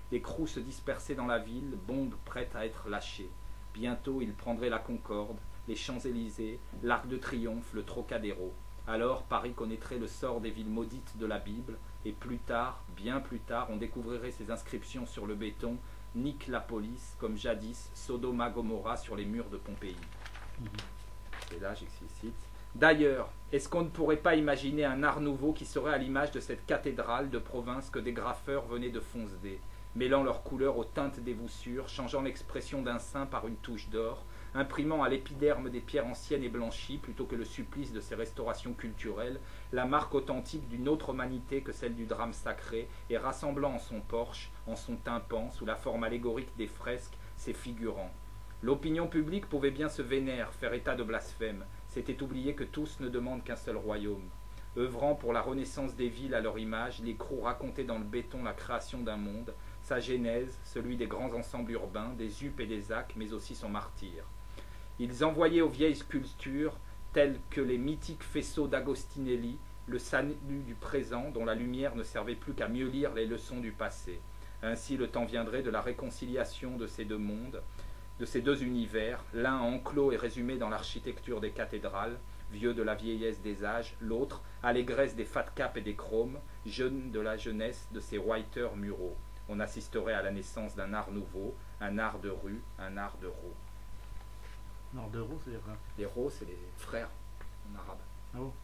L'écrou se dispersait dans la ville, bombes prêtes à être lâchées. Bientôt, ils prendraient la Concorde, les Champs-Élysées, l'Arc de Triomphe, le Trocadéro. Alors, Paris connaîtrait le sort des villes maudites de la Bible, et plus tard, bien plus tard, on découvrirait ces inscriptions sur le béton, nique la police, comme jadis Sodoma Gomorrha sur les murs de Pompéi. Et là, j'excite. D'ailleurs, est-ce qu'on ne pourrait pas imaginer un art nouveau qui serait à l'image de cette cathédrale de province que des graffeurs venaient de foncer, mêlant leurs couleurs aux teintes des voussures, changeant l'expression d'un saint par une touche d'or, imprimant à l'épiderme des pierres anciennes et blanchies, plutôt que le supplice de ces restaurations culturelles, la marque authentique d'une autre humanité que celle du drame sacré, et rassemblant en son porche, en son tympan, sous la forme allégorique des fresques, ses figurants. L'opinion publique pouvait bien se vénérer, faire état de blasphème. C'était oublier que tous ne demandent qu'un seul royaume. Œuvrant pour la renaissance des villes à leur image, l'écrou racontait dans le béton la création d'un monde, sa genèse, celui des grands ensembles urbains, des Up et des Ac, mais aussi son martyre. Ils envoyaient aux vieilles sculptures, telles que les mythiques faisceaux d'Agostinelli, le salut du présent dont la lumière ne servait plus qu'à mieux lire les leçons du passé. Ainsi le temps viendrait de la réconciliation de ces deux mondes, de ces deux univers, l'un enclos et résumé dans l'architecture des cathédrales, vieux de la vieillesse des âges, l'autre, allégresse des fat caps et des chromes, jeune de la jeunesse de ces whiters muraux. On assisterait à la naissance d'un art nouveau, un art de rue, un art de ro. Un art de ro, c'est-à-dire quoi? Les ro, c'est les frères en arabe. Ah bon?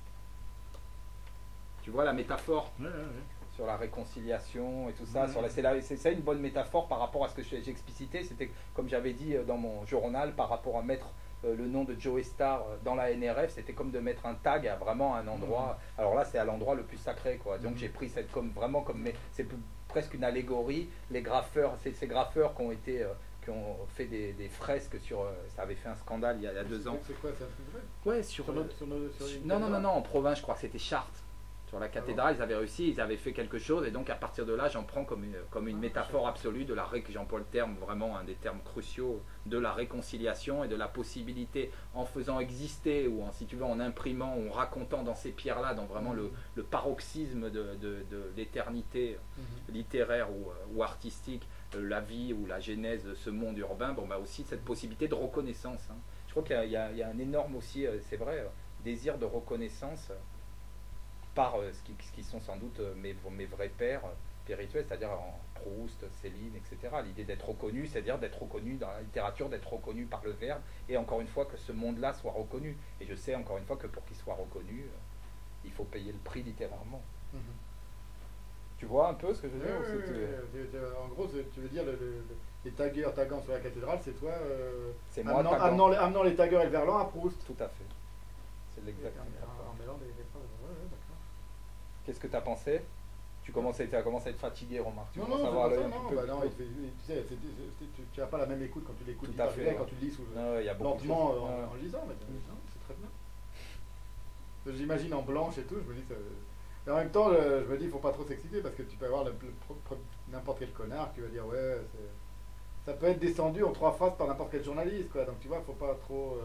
Tu vois la métaphore? Ouais. Sur la réconciliation et tout ça, c'est ça une bonne métaphore par rapport à ce que j'ai explicité. C'était comme j'avais dit dans mon journal par rapport à mettre le nom de Joe Star dans la NRF, c'était comme de mettre un tag à vraiment un endroit. Alors là, c'est à l'endroit le plus sacré, quoi. Donc j'ai pris cette vraiment comme, mais c'est presque une allégorie. Les graffeurs, ces graffeurs qui ont été qui ont fait des fresques sur. Ça avait fait un scandale il y a 2 ans. C'est quoi, c'est un truc vrai? Ouais, non, en province, je crois que c'était Chartres. Sur la cathédrale, ils avaient réussi, ils avaient fait quelque chose, et donc à partir de là, j'en prends comme une métaphore absolue de j'emploie le terme, vraiment un des termes cruciaux, de la réconciliation et de la possibilité, en faisant exister, ou en, si tu veux, en imprimant, ou en racontant dans ces pierres-là, dans vraiment le paroxysme de l'éternité littéraire ou artistique, la vie ou la genèse de ce monde urbain, bon, bah aussi cette possibilité de reconnaissance. Hein. Je crois qu'il y a un énorme aussi, c'est vrai, désir de reconnaissance par ce qui sont sans doute mes vrais pères spirituels, c'est-à-dire en Proust, Céline, etc. L'idée d'être reconnu, c'est-à-dire d'être reconnu dans la littérature, d'être reconnu par le verbe, et encore une fois que ce monde-là soit reconnu. Et je sais encore une fois que pour qu'il soit reconnu, il faut payer le prix littérairement. Tu vois un peu ce que je veux dire? En gros, tu veux dire les taggeurs taguant sur la cathédrale, c'est toi c'est moi amenant les taggeurs et le verlan à Proust. Tout à fait. C'est l'exact. En mêlant des phrases. D'accord. Qu'est-ce que tu as pensé? Tu as commencé à être fatigué, remarque. Non, tu sais, tu n'as pas la même écoute quand tu l'écoutes quand tu le lis lentement en le lisant, mais c'est très bien. J'imagine en blanche et tout, je me dis... Et en même temps, je me dis, il faut pas trop s'exciter parce que tu peux avoir n'importe quel connard qui va dire ouais, ça peut être descendu en 3 phrases par n'importe quel journaliste, quoi. Donc tu vois, faut pas trop,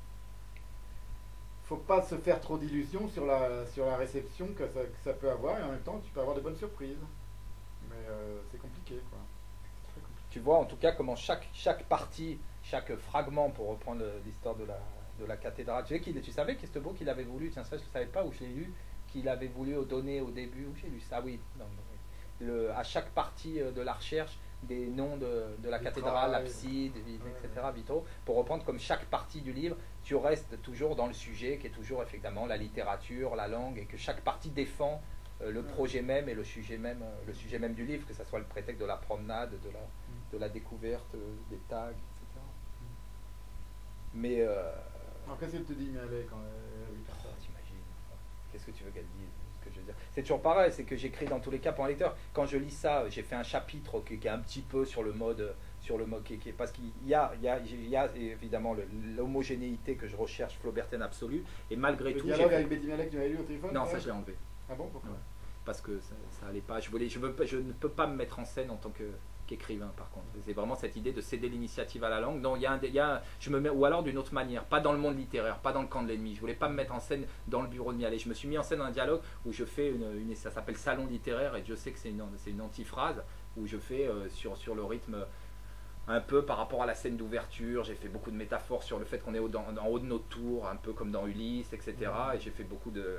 faut pas se faire trop d'illusions sur la réception que ça peut avoir, et en même temps, tu peux avoir de bonnes surprises. Mais c'est compliqué, quoi. C'est très compliqué. Tu vois, en tout cas, comment chaque partie, chaque fragment, pour reprendre l'histoire de la cathédrale, tu savais qu'Estebos qu'il avait voulu, tiens ça je ne savais pas où je l'ai lu, qu'il avait voulu donner au début, où j'ai lu ça, oui, à chaque partie de la recherche, des noms de la cathédrale, l'abside, etc., vitraux, pour reprendre comme chaque partie du livre, tu restes toujours dans le sujet, qui est toujours effectivement la littérature, la langue, et que chaque partie défend le projet même et le sujet même du livre, que ce soit le prétexte de la promenade, de la découverte des tags, etc. Mais... Alors qu'est-ce qu'elle te dit, Mialet, quand elle a vu tout ça? T'imagines, qu'est-ce que tu veux qu'elle dise? Ce que je veux dire, c'est toujours pareil, c'est que j'écris dans tous les cas pour un lecteur. Quand je lis ça, j'ai fait un chapitre qui est un petit peu sur le mode parce qu'il y a évidemment l'homogénéité que je recherche, flaubertaine absolue, et malgré tout... Le dialogue avec Betty Mialet que tu avais lu au téléphone? Non, ça je l'ai enlevé. Ah bon, pourquoi? Parce que ça allait pas. Je ne peux pas me mettre en scène en tant qu'écrivain, par contre. C'est vraiment cette idée de céder l'initiative à la langue. Non, je me mets, ou alors d'une autre manière, pas dans le monde littéraire, pas dans le camp de l'ennemi. Je voulais pas me mettre en scène dans le bureau de Mialet. Je me suis mis en scène dans un dialogue où je fais ça s'appelle salon littéraire, et je sais que c'est une antiphrase, où je fais sur le rythme un peu par rapport à la scène d'ouverture. J'ai fait beaucoup de métaphores sur le fait qu'on est en haut de notre tour, un peu comme dans Ulysse, etc. Et j'ai fait beaucoup de...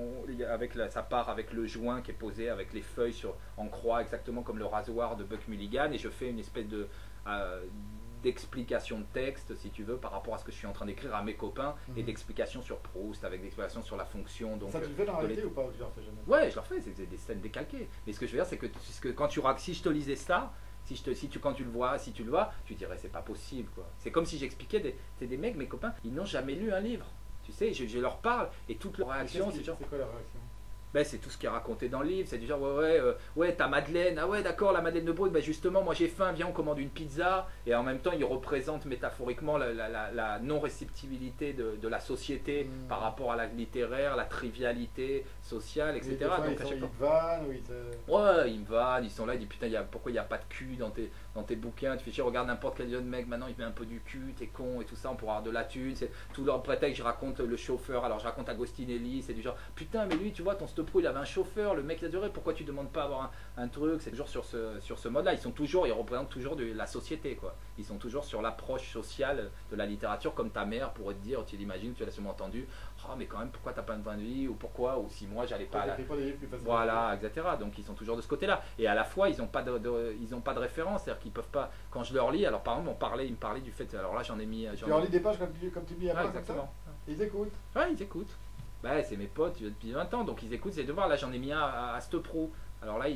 ça part avec le joint qui est posé avec les feuilles en croix, exactement comme le rasoir de Buck Mulligan, et je fais une espèce d'explication de texte, si tu veux, par rapport à ce que je suis en train d'écrire à mes copains, et d'explications sur Proust, avec des explications sur la fonction. Donc, ça, tu le fais dans la réalité ou pas? Tu le refais jamais? Ouais, je le refais, c'est des scènes décalquées. Mais ce que je veux dire, c'est que si je te lisais ça, quand tu le vois, tu dirais c'est pas possible, quoi. C'est comme si j'expliquais des mecs, mes copains, ils n'ont jamais lu un livre. Tu sais, je leur parle et toute leur réaction, c'est genre. C'est quoi la réaction? Ben, c'est tout ce qui est raconté dans le livre, c'est du genre ouais ta Madeleine, ah ouais d'accord la Madeleine de Proust, ben justement moi j'ai faim, viens on commande une pizza, et en même temps il représente métaphoriquement la non-réceptibilité de la société par rapport à la littéraire, la trivialité sociale, etc. Des fois, donc ils te vannent, ouais, ils me vannent, ils sont là, ils disent putain pourquoi il n'y a pas de cul dans tes bouquins, tu fais chier, regarde n'importe quel jeune mec maintenant il met un peu du cul, t'es con et tout ça, on pourra avoir de la thune, c'est tout leur prétexte, je raconte le chauffeur, alors je raconte Agostinelli, c'est du genre putain mais lui tu vois ton Stopro il avait un chauffeur, le mec il a duré, pourquoi tu demandes pas avoir un truc, c'est toujours sur ce mode là, ils représentent toujours la société, quoi. Ils sont toujours sur l'approche sociale de la littérature, comme ta mère pourrait te dire, tu l'imagines, tu l'as sûrement entendu, oh mais quand même pourquoi t'as pas de fin de vie, ou pourquoi, ou si moi j'allais pas à la... Voilà, etc. Donc ils sont toujours de ce côté là, et à la fois ils n'ont pas de référence, c'est-à-dire qu'ils peuvent pas, quand je leur lis, alors par exemple ils me parlaient du fait, alors là j'en ai mis... Tu leur lis des pages comme tu lis après, exactement. Ils écoutent. Ouais, ils écoutent. Bah, c'est mes potes depuis 20 ans, donc ils écoutent, c'est de voir. Là, j'en ai mis un à Stopro. Alors là,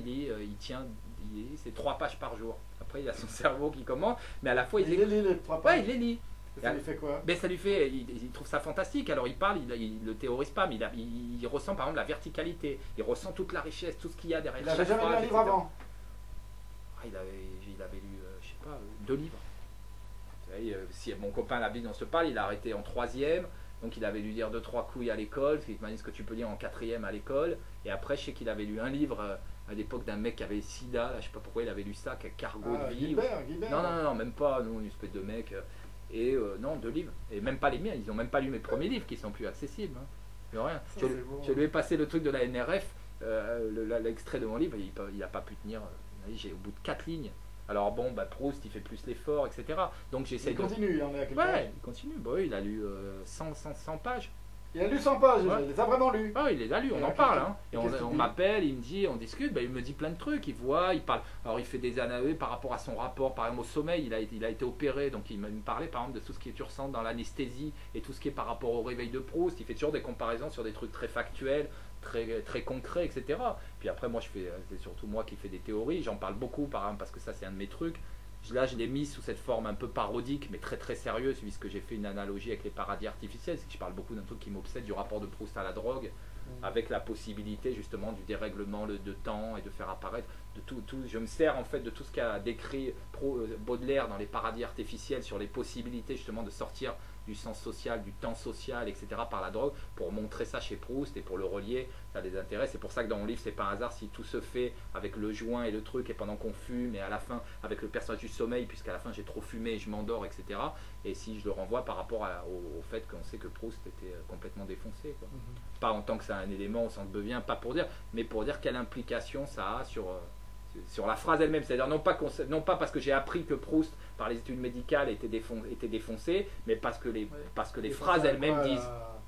c'est 3 pages par jour. Après, il a son cerveau qui commence, mais à la fois, il les lit les 3 pages. Ouais, il les lit. Et ça lui fait quoi? Ben, ça lui fait, il trouve ça fantastique. Alors il parle, il le théorise pas, mais il ressent par exemple la verticalité. Il ressent toute la richesse, tout ce qu'il y a derrière. Il n'avait jamais lu un livre avant. Il avait lu, je sais pas, 2 livres. Si mon copain là, on se parle, il a arrêté en 3e. Donc il avait dû lire 2-3 couilles à l'école, il m'a dit ce que tu peux lire en 4e à l'école. Et après, je sais qu'il avait lu un livre à l'époque d'un mec qui avait sida, là, je sais pas pourquoi il avait lu ça, Cargo de vie. Guibert. Non, même pas, nous, une espèce de mec. Et non, 2 livres. Et même pas les miens, ils ont même pas lu mes premiers livres qui sont plus accessibles. Hein. Rien. Je lui ai passé le truc de la NRF, l'extrait de mon livre, il n'a pas pu tenir. J'ai au bout de 4 lignes. Alors bon, Proust il fait plus l'effort, etc. Donc j'essaie de... continue, il en est à quel point? Ouais, il continue. Il a lu 100 pages. Il a lu 100 pages, ouais. Il les a vraiment lus. Ah, il les a lus, on en parle. Hein. Et on m'appelle, il me dit, on discute, il me dit plein de trucs, il voit, il parle. Alors il fait des analyses par rapport à son rapport, par exemple au sommeil, il a été opéré, donc il me parlait par exemple de tout ce qui est tu ressens dans l'anesthésie et tout ce qui est par rapport au réveil de Proust. Il fait toujours des comparaisons sur des trucs très factuels, très concret, etc. Puis après, moi, c'est surtout moi qui fais des théories. J'en parle beaucoup, par exemple, parce que ça, c'est un de mes trucs. Là, je l'ai mis sous cette forme un peu parodique, mais très très sérieuse, puisque j'ai fait une analogie avec les paradis artificiels. C'est que je parle beaucoup d'un truc qui m'obsède, du rapport de Proust à la drogue, avec la possibilité justement du dérèglement de temps et de faire apparaître de tout. Je me sers en fait de tout ce qu'a décrit Baudelaire dans les paradis artificiels sur les possibilités justement de sortir du sens social, du temps social, etc. par la drogue, pour montrer ça chez Proust et pour le relier, ça les intéresse. C'est pour ça que dans mon livre, c'est pas un hasard si tout se fait avec le joint et le truc, et pendant qu'on fume, et à la fin, avec le personnage du sommeil, puisqu'à la fin j'ai trop fumé et je m'endors, etc. Et si je le renvoie par rapport au fait qu'on sait que Proust était complètement défoncé, quoi. Pas en tant que c'est un élément au sens Beuvien, pas pour dire, mais pour dire quelle implication ça a sur la phrase elle-même, c'est-à-dire non pas parce que j'ai appris que Proust par les études médicales était défoncé, mais parce que les phrases elles-mêmes disent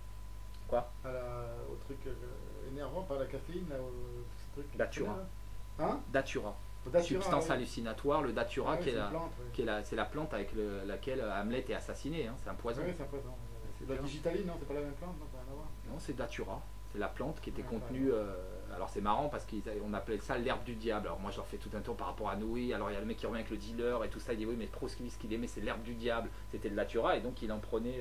quoi au truc énervant par la caféine là, ce truc Datura. Hein Datura. Substance hallucinatoire, le Datura c'est la plante avec laquelle Hamlet est assassiné, hein, c'est un poison. Oui, c'est un poison. C'est de la digitaline, non, c'est pas la même plante, non, ça n'a rien à voir. Non, c'est Datura. C'est la plante qui était contenue. Alors c'est marrant parce qu'on appelait ça l'herbe du diable. Alors moi je leur fais tout un tour par rapport à Noué. Alors il y a le mec qui revient avec le dealer et tout ça. Il dit oui, mais Proust ce qu'il aimait c'est l'herbe du diable. C'était le Datura et donc il en prenait.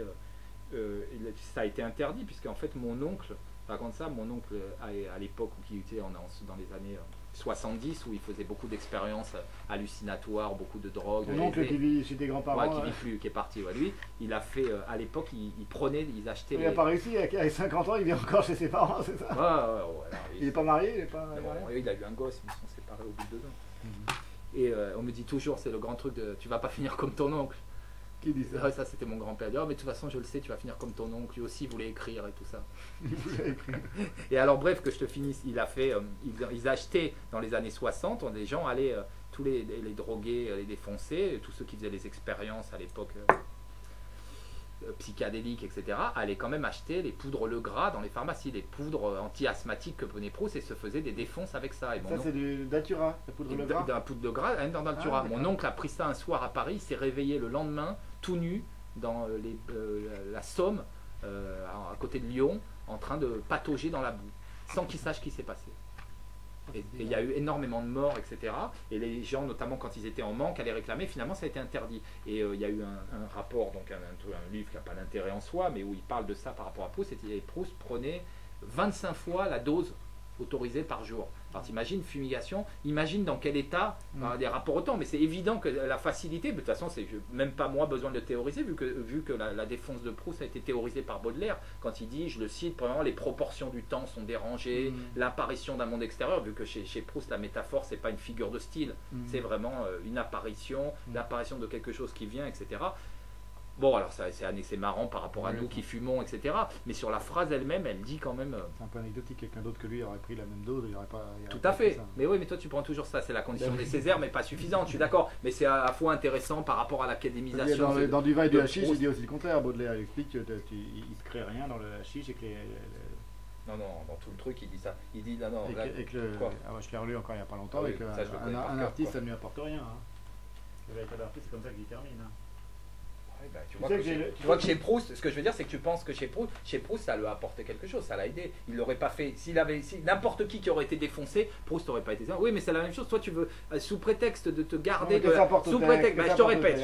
Ça a été interdit puisque en fait mon oncle, raconte ça, mon oncle à l'époque où il était dans les années 70 où il faisait beaucoup d'expériences hallucinatoires, beaucoup de drogue. Mon oncle qui vit chez tes grands-parents. Qui vit plus, qui est parti. Lui, il a fait à l'époque, ils achetaient. Il n'a pas réussi, à 50 ans, il vit encore chez ses parents, c'est ça? Ouais, il n'est pas marié, il est pas. Il a eu un gosse, mais ils sont séparés au bout de 2 ans. Et on me dit toujours, c'est le grand truc de tu vas pas finir comme ton oncle. Qui dit ça? Ça c'était mon grand-père. Mais de toute façon, je le sais, tu vas finir comme ton oncle. Lui aussi voulait écrire et tout ça. Il voulait écrire. Et alors, bref, que je te finisse, ils achetaient dans les années 60, les gens allaient tous les drogués, les défoncés, tous ceux qui faisaient les expériences à l'époque psychédéliques, etc., allaient quand même acheter les poudres Legras dans les pharmacies, les poudres anti-asthmatiques que prenait Proust et se faisaient des défonces avec ça. Et ça, c'est du Datura, la poudre Legras. De la poudre Legras, dans Datura. Mon oncle a pris ça un soir à Paris, il s'est réveillé le lendemain, tout nu, dans la Somme, à côté de Lyon, en train de patauger dans la boue, sans qu'il sache ce qui s'est passé. Et il y a eu énormément de morts, etc. Et les gens, notamment quand ils étaient en manque, allaient réclamer. Finalement, ça a été interdit. Et il y a eu un rapport, donc un livre qui n'a pas d'intérêt en soi, mais où il parle de ça par rapport à Proust. Et Proust prenait 25 fois la dose autorisée par jour. Alors t'imagines, fumigation, imagine dans quel état, des rapports au temps, mais c'est évident que la facilité, de toute façon, c'est même pas moi besoin de le théoriser, vu que la défense de Proust a été théorisée par Baudelaire, quand il dit, je le cite, premièrement, les proportions du temps sont dérangées, l'apparition d'un monde extérieur, vu que chez Proust, la métaphore, c'est pas une figure de style, c'est vraiment une apparition, l'apparition de quelque chose qui vient, etc. Bon, alors c'est marrant par rapport à nous qui fumons, etc. Mais sur la phrase elle-même, elle dit quand même... C'est un peu anecdotique, quelqu'un d'autre que lui aurait pris la même dose, il n'aurait pas... Tout à fait. Mais oui, mais toi tu prends toujours ça, c'est la condition des Césaires, mais pas suffisante, je suis d'accord. Mais c'est à la fois intéressant par rapport à l'académisation. Dans Du vin et du hashish, il dit aussi le contraire. Baudelaire, il explique qu'il ne se crée rien dans le hashish et que les... Non, dans tout le truc, il dit ça. Il dit, non, je l'ai relu encore il n'y a pas longtemps, oui, un artiste, ça ne lui apporte rien. Le véritable artiste, c'est comme ça qu'il termine. Bah, tu vois que chez Proust, ce que je veux dire, c'est que tu penses que chez Proust, ça lui a apporté quelque chose, ça l'a aidé. Il l'aurait pas fait. Si n'importe qui aurait été défoncé, Proust n'aurait pas été ça. Oui, mais c'est la même chose. Toi, tu veux, sous prétexte de te garder sous prétexte, je te répète,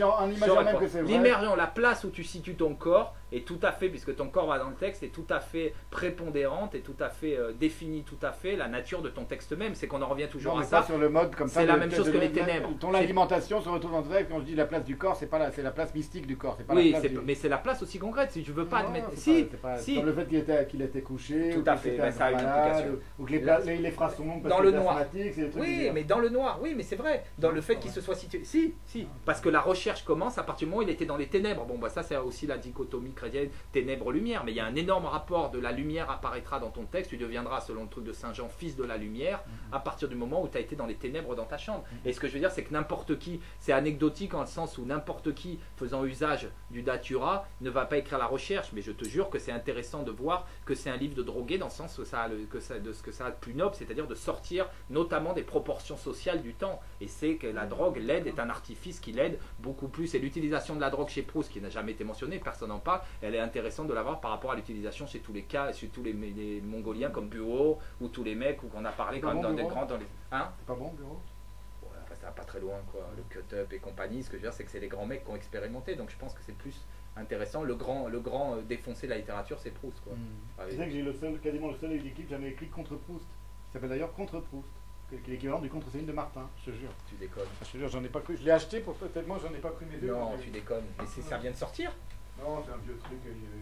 l'immersion, la place où tu situes ton corps est tout à fait, puisque ton corps va dans le texte, est tout à fait prépondérante et tout à fait définit tout à fait la nature de ton texte même. C'est qu'on en revient toujours à ça. Sur le mode comme ça. C'est la même chose que les ténèbres. Ton alimentation se retrouve dans le texte. Quand je dis la place du corps, c'est la place mystique du corps. Pas oui, mais c'est la place aussi concrète. Si tu veux pas admettre, si. Comme le fait qu'il était couché. Tout à fait. Ça a une implication. Ou que les phrases sont longues. Dans le noir. Oui, mais dans le noir. Oui, mais c'est vrai. Dans le fait qu'il se soit situé. Si. Parce que la recherche commence à partir du moment où il était dans les ténèbres. Bon, bah ça, c'est aussi la dichotomie chrétienne, ténèbres-lumière. Mais il y a un énorme rapport de la lumière apparaîtra dans ton texte. Tu deviendras, selon le truc de Saint Jean, fils de la lumière à partir du moment où tu as été dans les ténèbres dans ta chambre. Et ce que je veux dire, c'est que n'importe qui, c'est anecdotique en le sens où n'importe qui faisant usage du Datura ne va pas écrire la recherche. Mais je te jure que c'est intéressant de voir que c'est un livre de drogué dans le sens où de ce que ça a de plus noble, c'est-à-dire de sortir notamment des proportions sociales du temps. Et c'est que la drogue l'aide, est un artifice qui l'aide beaucoup plus. Et l'utilisation de la drogue chez Proust, qui n'a jamais été mentionnée, personne n'en parle, elle est intéressante de l'avoir par rapport à l'utilisation chez tous les cas, chez tous les Mongoliens comme Bureau, ou tous les mecs où qu'on a parlé quand même dans des grands... Hein, c'est pas bon, Bureau? Ça va pas très loin, quoi. Le cut-up et compagnie, ce que je veux dire, c'est que c'est les grands mecs qui ont expérimenté, donc je pense que c'est plus intéressant. Le grand défoncé de la littérature, c'est Proust, quoi. Tu sais que j'ai quasiment le seul équipe jamais écrit contre Proust. Il s'appelle d'ailleurs Contre Proust, qui est l'équivalent du Contre Céline de Martin, je te jure. Tu déconnes. Je te jure, j'en ai pas cru. Je l'ai acheté pour tellement j'en ai pas cru mes yeux. Non, tu déconnes. Mais ça vient de sortir? Non, c'est un vieux truc.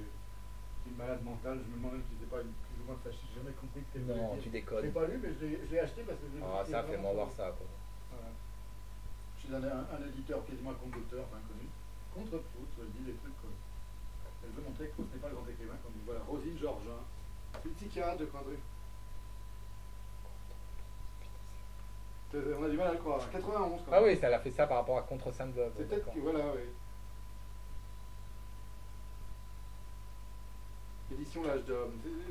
Une malade mentale. Je me demandais si c'était pas plus ou moins fâché. J'ai jamais compris que c'était. Non, tu déconnes. Je l'ai pas lu, mais je l'ai acheté parce que. Ah, ça, fais-moi voir ça, quoi. Je suis un éditeur quasiment un compte d'auteur, inconnu. Contre Proust, elle dit des trucs quoi. Elle veut montrer que Proust n'est pas le grand écrivain, comme voilà, Rosine Georgin. C'est une psychiatre de Coindru. On a du mal à le croire. 91 quand même. Ah oui, ça l'a fait ça par rapport à Contre Sainte-Veuve. C'est peut-être que voilà, oui. Édition L'Âge d'Homme.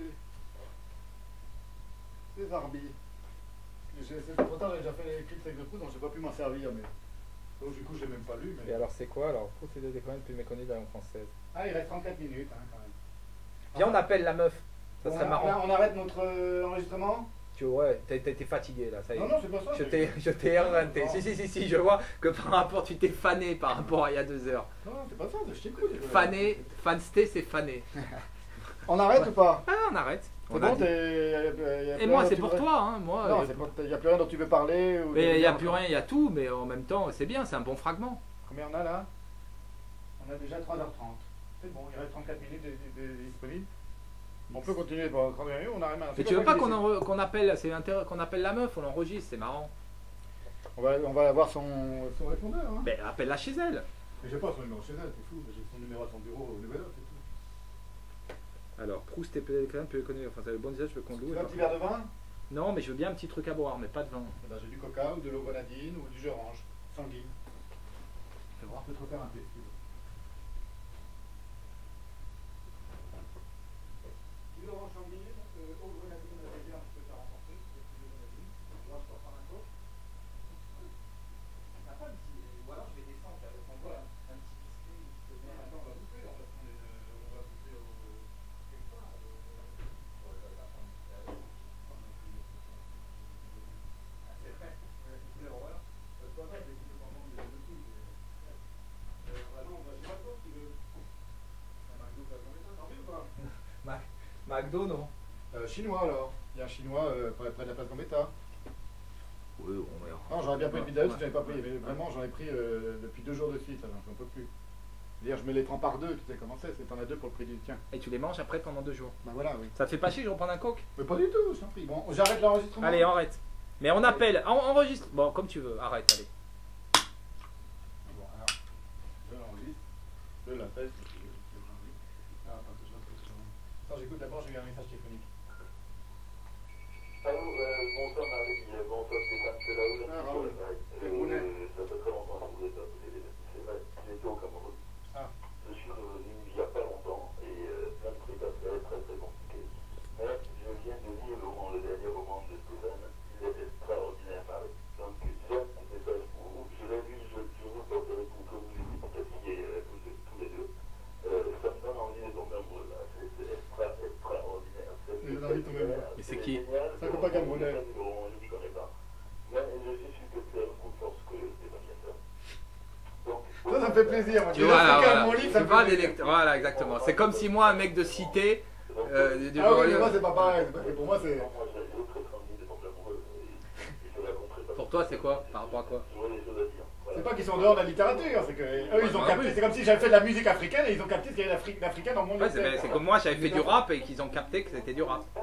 C'est Zarbi. Pourtant, j'ai déjà fait les écrits de texte de Proust, donc j'ai pas pu m'en servir, mais. Donc du coup, je l'ai même pas lu. Mais... Et alors, c'est quoi alors? Proust est des écrivains plus méconnus de la langue française. Ah, il reste 34 minutes, hein, quand même. Viens, on appelle la meuf. Ça serait marrant. On arrête notre enregistrement? Ouais, t'es fatigué là, ça y est. Non, non, c'est pas ça. Je t'ai éreinté. Si, je vois que par rapport, tu t'es fané par rapport à il y a 2 heures. Non, c'est pas ça, je t'écoute. Fané, fansté, c'est fané. On arrête ou pas? Ah, on arrête. C'est bon, et moi, c'est pour toi, hein. Moi, non, il n'y a plus rien dont tu veux parler. Mais il n'y a plus rien, il y a tout, mais en même temps, c'est bien, c'est un bon fragment. Combien on a là? On a déjà 3h30. C'est bon, il reste 34 minutes disponibles. On peut continuer pendant 30 minutes, on arrive à... Mais tu veux pas qu'on appelle, qu'on appelle la meuf, on l'enregistre, c'est marrant. On va avoir son répondeur. Hein. Mais appelle-la chez elle. Mais j'ai pas son numéro chez elle, c'est fou. J'ai son numéro à son bureau au Nouvel-Ordre, c'est tout. Alors, Proust est peut-être quand même plus connu. Enfin, ça a le bon usage, je veux qu'on loue. Un petit verre de vin? Non, mais je veux bien un petit truc à boire, mais pas de vin. Eh ben, j'ai du coca ou de l'eau grenadine ou du jus orange, sanguine. Je vais voir, je peux te refaire un thé si tu veux. Du orange sanguine, eau grenadine avec un petit peu faire renforcer, du jus grenadine. Tu vois, je peux reprendre un coke. Ou alors je vais descendre, on voit un petit biscuit. Non, attends, on va bouffer, on va prendre quelque part. C'est vrai. C'est horreur. C'est pas grave, j'ai coupé pendant de tout. Non, on va chez McDo si tu veux. Un McDo, t'as envie ou pas? McDo, non? Chinois alors. Il y a un chinois près de la place Gambetta. Oui, on verra. Non, j'aurais bien pris le vidéo si j'avais pas pris. Mais vraiment, j'en ai pris depuis 2 jours de suite, alors j'en peux plus. D'ailleurs, je me les prends par deux, tu sais comment c'est t'en as deux pour le prix du tien. Et tu les manges après pendant 2 jours. Bah voilà, oui. Ça te fait pas chier que je reprenne un coke? Mais pas du tout, je t'en prie. Bon, j'arrête l'enregistrement. Allez, arrête. Mais on appelle, enregistre. Bon, comme tu veux, arrête, allez. Bon, alors, je l'enregistre. Je l'appelle si tu veux. Ah, attends, je l'appelle. Attends, j'écoute d'abord, j'ai eu un message téléphonique. Allô, bonsoir Marie, bonsoir Stéphane, c'est Raoul. Ah, Raoul. C'est Brunet. Ça fait très longtemps que je vous ai pas posé des c'est vrai, j'étais au Cameroun. Ah. Je suis revenu il n'y a pas longtemps et plein de trucs à faire, très très compliqué. Mais je viens de lire le dernier roman de Stéphane, il est extraordinaire Marie. Donc j'ai un petit message pour vous, je l'ai lu, je vous porterai pour que vous lisiez pour t'assigner tous les deux. Ça me donne envie de tomber amoureux là, c'est extraordinaire. J'ai envie de tomber amoureux. Mais c'est qui? C'est un copain camerounais. Je n'y connais pas. Mais je suis sûr que c'est un coup de force que Stéphane vient faire. Donc, Ça me fait plaisir. Moi, Tu déjà, vois, c'est là, qu'un voilà. mon livre, Tu ça me parles fait des plaisir. lecteurs. Voilà, exactement. C'est comme si moi, un mec de cité. Ah oui, mais moi, c'est pas pareil. Parce que pour moi, c'est. moi, j'ai très envie de tomber amoureux et je la comprends pas. Pour toi, c'est quoi? Par rapport à quoi? J'aurais des choses à dire. Voilà. C'est pas qu'ils sont dehors de la littérature, c'est que eux ils ont bah capté, oui. c'est comme si j'avais fait de la musique africaine et ils ont capté ce qu'il y avait d'africain dans le monde Ouais, littéraire. c'est comme moi, j'avais fait du rap et qu'ils ont capté que c'était du rap. Ah,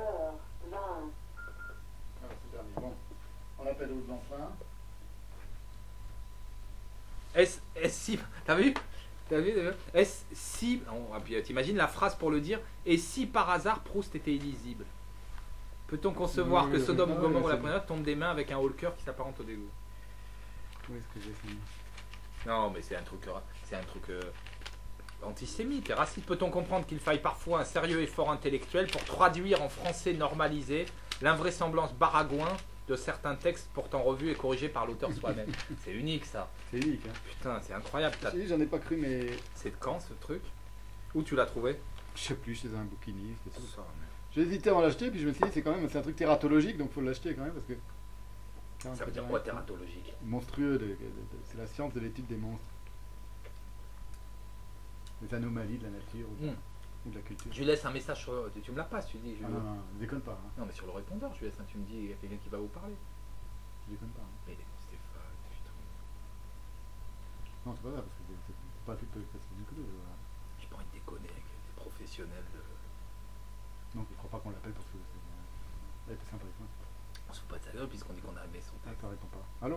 c'est dernier. Bon, on appelle aux enfants. Si, t'as vu? T'as vu? Est-ce si. Puis t'imagines la phrase pour le dire. Et si par hasard Proust était illisible? Peut-on concevoir Oui, que oui, Sodome oui, ou Gomorrhe oui, ou la c'est première tombe des mains avec un haut le cœur qui s'apparente au dégoût? Où est-ce que j'ai fini? Non, mais c'est un truc antisémite et raciste. Peut-on comprendre qu'il faille parfois un sérieux effort intellectuel pour traduire en français normalisé l'invraisemblance baragouin de certains textes pourtant revus et corrigés par l'auteur soi-même? C'est unique ça. C'est unique, hein. Putain, c'est incroyable. Si, j'en ai pas cru, mais. C'est de quand ce truc? Où tu l'as trouvé? Je sais plus, chez un bouquiniste et tout. Ça, J'ai hésité à en l'acheter, puis je me suis dit, c'est un truc tératologique, donc faut l'acheter quand même parce que. ça veut dire quoi tératologique? Monstrueux, c'est la science de l'étude des monstres. Des anomalies de la nature ou de la culture. Je lui laisse un message sur. Tu me la passes, tu dis. Ah non, non, déconne pas. Hein. Non, mais sur le répondeur, je lui laisse un. Tu me dis, il y a quelqu'un qui va vous parler. Je déconne pas. Hein. Mais Stéphane, putain. Non, c'est pas ça, parce que c'est pas tout facile du coup. Voilà. J'ai pas envie de déconner avec des professionnels de. Non, je crois pas qu'on l'appelle parce que elle était sympa avec moi. On se fout pas de sa gueule puisqu'on dit qu'on a aimé son Ah, texte. ça répond pas. Allô?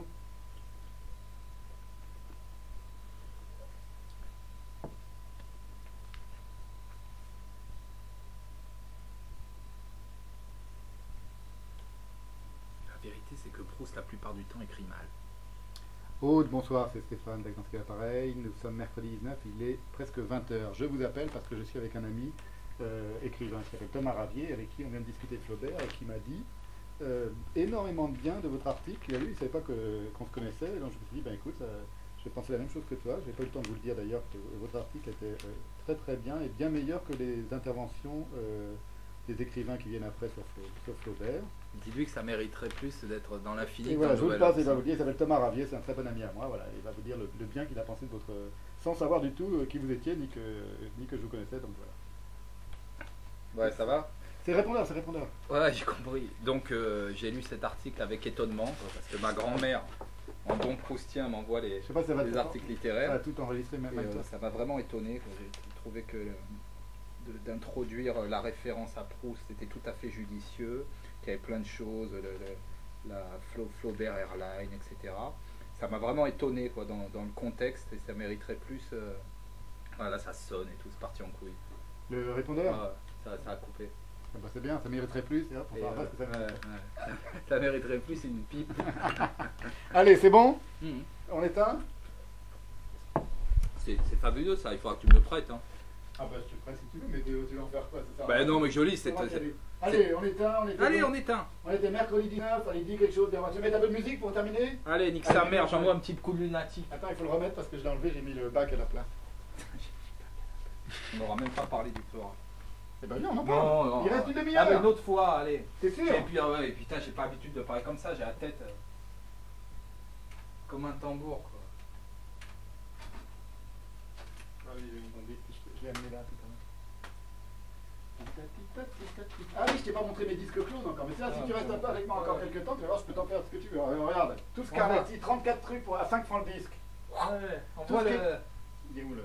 La vérité, c'est que Proust, la plupart du temps, écrit mal. Aude, bonsoir, c'est Stéphane d'Agdanski l'appareil. Nous sommes mercredi 19, il est presque 20h. Je vous appelle parce que je suis avec un ami écrivain qui s'appelle Thomas Ravier, avec qui on vient de discuter de Flaubert et qui m'a dit énormément de bien de votre article. Il a lu, il ne savait pas qu'on se connaissait, donc je me suis dit, ben écoute, je pensais la même chose que toi. Je n'ai pas eu le temps de vous le dire d'ailleurs, que votre article était très très bien et bien meilleur que les interventions des écrivains qui viennent après sur Flaubert. Dites-lui que ça mériterait plus d'être dans l'infini. Et voilà, je vous le passe, il va vous dire, il s'appelle Thomas Ravier, c'est un très bon ami à moi, voilà, il va vous dire le bien qu'il a pensé de votre... sans savoir du tout qui vous étiez, ni que je vous connaissais, donc voilà. Ouais, ça va? C'est répondeur, c'est répondeur. Ouais, j'ai compris. Donc j'ai lu cet article avec étonnement, parce que ma grand-mère, en bon proustien, m'envoie les Je sais pas si ça va articles Ça littéraires. va tout enregistrer, même Et, toi. ça m'a vraiment étonné. J'ai trouvé que d'introduire la référence à Proust, c'était tout à fait judicieux, qu'il y avait plein de choses, la Flaubert Airline, etc. Ça m'a vraiment étonné quoi, dans le contexte et ça mériterait plus. Voilà, ça sonne et tout, c'est parti en couille. Le répondeur Ça a coupé. Ah bah, c'est bien, ça mériterait plus. Et hop, on Et, s'en va, parce que ça mérite. ça mériterait plus une pipe. Allez, c'est bon? Mhm. On éteint? C'est fabuleux ça, il faudra que tu me le prêtes. Hein. Ah bah je te prête si tu veux, mais tu veux en faire quoi, c'est ça? Bah non, mais joli, c'est. Allez, on éteint, on éteint. Allez, on éteint. On était mercredi 19, allez, dis quelque chose. Tu veux mettre un peu de musique pour terminer? Allez, nique Allez, sa mère, allez. j'envoie un petit coup de lunatique. Attends, il faut le remettre parce que je l'ai enlevé, j'ai mis le bac à la place. On n'aura même pas parlé du peur. Eh ben non, on en parle. Il reste une demi-heure. Ah, mais une autre fois, allez. T'es sûr? Et puis, ah ouais, et putain, j'ai pas l'habitude de parler comme ça, j'ai la tête comme un tambour, quoi. Je l'ai amené là tout à l'heure. Ah oui, je t'ai pas montré mes disques clones encore, mais ça, si tu restes un peu avec moi encore quelques temps, tu vas voir, je peux t'en faire ce que tu veux. Regarde, tout ce Carletti, 34 trucs pour à 5 francs le disque. Ouais, on Tout voit ce qui- le. Il est où le...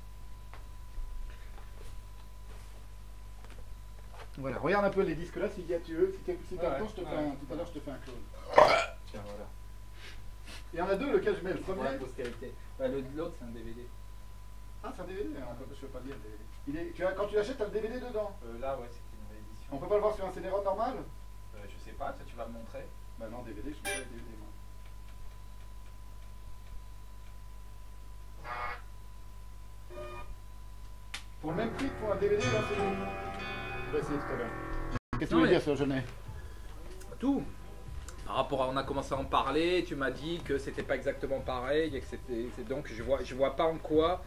Voilà, regarde un peu les disques là, si tu veux, si t'as le temps, je te fais tout à l'heure, je te fais un clone. Tiens, voilà. Il y en a deux, lequel je mets le Pour premier. la postérité. Bah, l'autre, c'est un DVD. Ah, c'est un DVD, hein, je peux pas dire le DVD. Quand tu l'achètes, t'as le DVD dedans. Là, ouais, c'était une réédition. On peut pas le voir sur un CD-ROM normal? Je sais pas, tu vas me montrer. Bah non, DVD, je mets pas les DVD moi. Pour le même prix que pour un DVD, là, c'est... On va essayer tout à l'heure. Qu'est-ce que tu Non, veux mais- dire sur Genet? Tout. Par rapport à, on a commencé à en parler, tu m'as dit que c'était pas exactement pareil et que donc je vois pas en quoi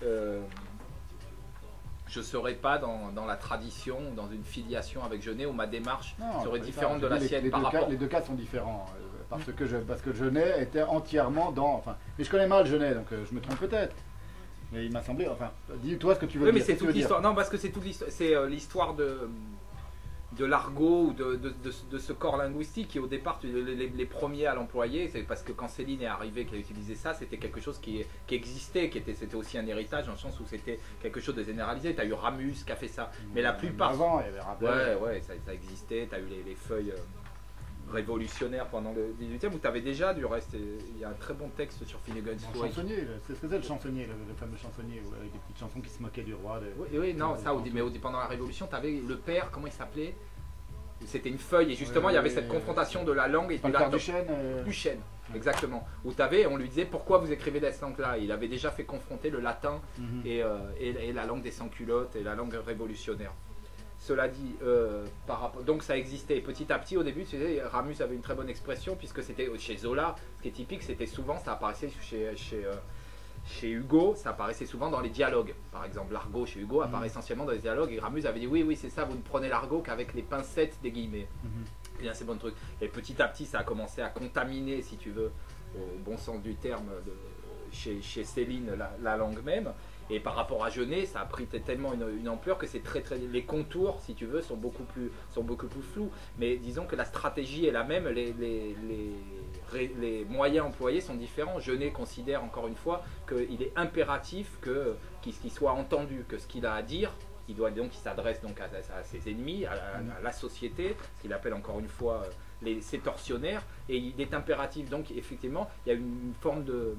je serais pas dans la tradition, dans une filiation avec Genet où ma démarche serait différente de la sienne par rapport. Les deux cas sont différents. Parce que Genet était entièrement dans... Enfin, mais je connais mal Genet, donc je me trompe peut-être. Mais il m'a semblé... Enfin, dis-toi ce que tu veux Oui, dire. mais c'est ce que tu toute veux dire. l'histoire. Non, parce que c'est toute l'histoire. C'est l'histoire de l'argot ou de ce corps linguistique qui au départ les premiers à l'employer, c'est parce que quand Céline est arrivée qu'elle a utilisé ça, c'était quelque chose qui existait, c'était aussi un héritage dans le sens où c'était quelque chose de généralisé. Tu as eu Ramus qui a fait ça, mais la plupart... Avant, il y avait Rabelais. Ouais, ça existait, tu as eu les feuilles révolutionnaires pendant le 18e où tu avais déjà du reste, il y a un très bon texte sur Finnegan's Le Wake. chansonnier, c'est ce que c'est le chansonnier, le fameux chansonnier, avec des petites chansons qui se moquaient du roi. Oui, non, ça, mais pendant la Révolution, tu avais le père, comment il s'appelait? C'était une feuille, et justement, il y avait cette confrontation de la langue et Pas du le père latin. Duchesne. Duchesne, exactement. Où t'avais, on lui disait pourquoi vous écrivez de cette langue-là. Il avait déjà fait confronter le latin et la langue des sans-culottes et la langue révolutionnaire. Cela dit, donc ça existait petit à petit. Au début, tu sais, Ramus avait une très bonne expression puisque c'était chez Zola, ce qui est typique, c'était souvent, ça apparaissait chez Hugo, ça apparaissait souvent dans les dialogues. Par exemple, l'argot chez Hugo apparaît essentiellement dans les dialogues et Ramus avait dit oui, c'est ça, vous ne prenez l'argot qu'avec les pincettes des guillemets. Et bien, c'est bon truc. Et petit à petit, ça a commencé à contaminer, si tu veux, au bon sens du terme, chez Céline, la langue même. Et par rapport à Genet, ça a pris tellement une ampleur que c'est les contours, si tu veux, sont beaucoup plus flous. Mais disons que la stratégie est la même, les moyens employés sont différents. Genet considère encore une fois qu'il est impératif qu'il soit entendu, que ce qu'il a à dire, il s'adresse donc à ses ennemis, à la société, ce qu'il appelle encore une fois ses tortionnaires, et il est impératif. Donc effectivement, il y a une forme de...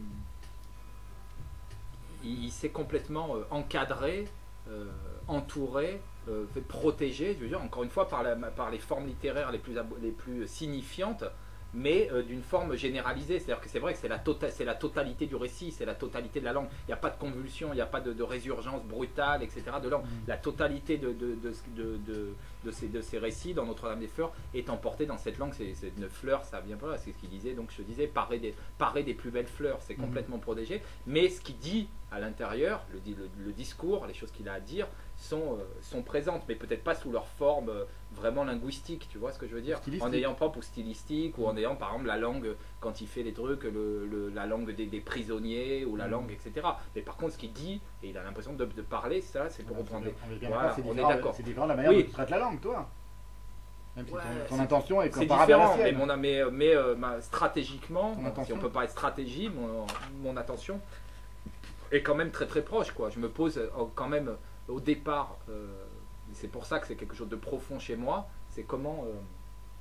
Il s'est complètement encadré, entouré, protégé, je veux dire, encore une fois, par les formes littéraires les plus signifiantes, mais d'une forme généralisée. C'est-à-dire que c'est vrai que c'est la totalité du récit, c'est la totalité de la langue. Il n'y a pas de convulsion, il n'y a pas de résurgence brutale, etc. de langue. La totalité de ces récits dans Notre-Dame-des-Fleurs est emportée dans cette langue. C'est une fleur, ça vient pas, c'est ce qu'il disait. Donc je disais, paré des plus belles fleurs, c'est complètement protégé. Mais ce qu'il dit à l'intérieur, le discours, les choses qu'il a à dire, sont présentes, mais peut-être pas sous leur forme vraiment linguistique, tu vois ce que je veux dire, en ayant propre ou stylistique, ou en ayant par exemple la langue, quand il fait des trucs, la langue des prisonniers, ou la langue, etc. Mais par contre, ce qu'il dit, et il a l'impression de parler, ça, c'est pour reprendre. Voilà, on est d'accord. C'est différent de la manière dont tu traites la langue, toi. Même si ton intention est c'est comparable à la différent, sienne. mais stratégiquement, si intention. on peut parler de stratégie, mon attention est quand même très très proche, quoi. Je me pose quand même au départ, c'est pour ça que c'est quelque chose de profond chez moi, c'est comment...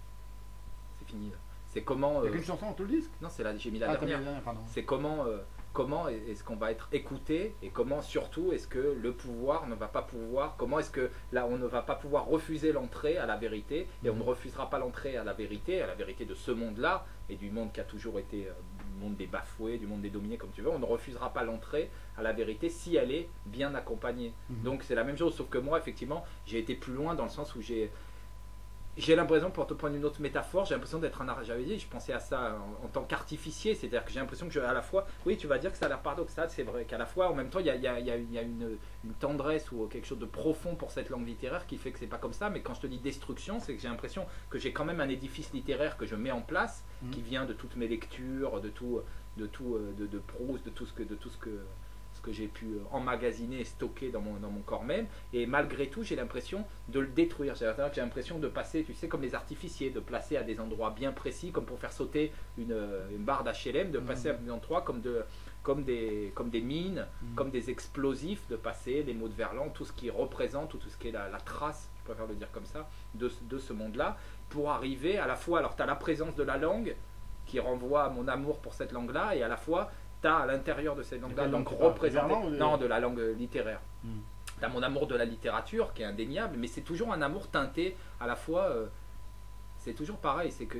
c'est fini là. C'est comment... Il n'y a qu'une chanson dans tout le disque? Non, j'ai mis la Ah, t'as mis dernière. la dernière, pardon. C'est comment comment est-ce qu'on va être écouté et comment surtout est-ce que le pouvoir ne va pas pouvoir, comment est-ce que là on ne va pas pouvoir refuser l'entrée à la vérité et on ne refusera pas l'entrée à la vérité de ce monde-là et du monde qui a toujours été du monde des bafoués, du monde des dominés comme tu veux, on ne refusera pas l'entrée à la vérité si elle est bien accompagnée. Donc c'est la même chose, sauf que moi effectivement j'ai été plus loin dans le sens où j'ai l'impression, pour te prendre une autre métaphore, j'ai l'impression d'être j'avais dit, je pensais à ça en tant qu'artificier, c'est-à-dire que j'ai l'impression que à la fois, oui tu vas dire que ça a l'air paradoxal, c'est vrai qu'à la fois en même temps il y a une tendresse ou quelque chose de profond pour cette langue littéraire qui fait que c'est pas comme ça, mais quand je te dis destruction, c'est que j'ai l'impression que j'ai quand même un édifice littéraire que je mets en place, qui vient de toutes mes lectures, de Proust, de tout ce que j'ai pu emmagasiner et stocker dans mon corps même, et malgré tout j'ai l'impression de le détruire. J'ai l'impression de passer, tu sais, comme les artificiers, de placer à des endroits bien précis, comme pour faire sauter une barre d'HLM, de passer à des endroits comme des mines, comme des explosifs, de passer des mots de Verlan, tout ce qui représente, tout ce qui est la trace, je préfère le dire comme ça, de ce monde-là, pour arriver à la fois, alors tu as la présence de la langue, qui renvoie à mon amour pour cette langue-là, et à la fois à l'intérieur de cette langue-là, donc représenté, non, de la langue littéraire. Tu as mon amour de la littérature qui est indéniable, mais c'est toujours un amour teinté à la fois, c'est toujours pareil, c'est que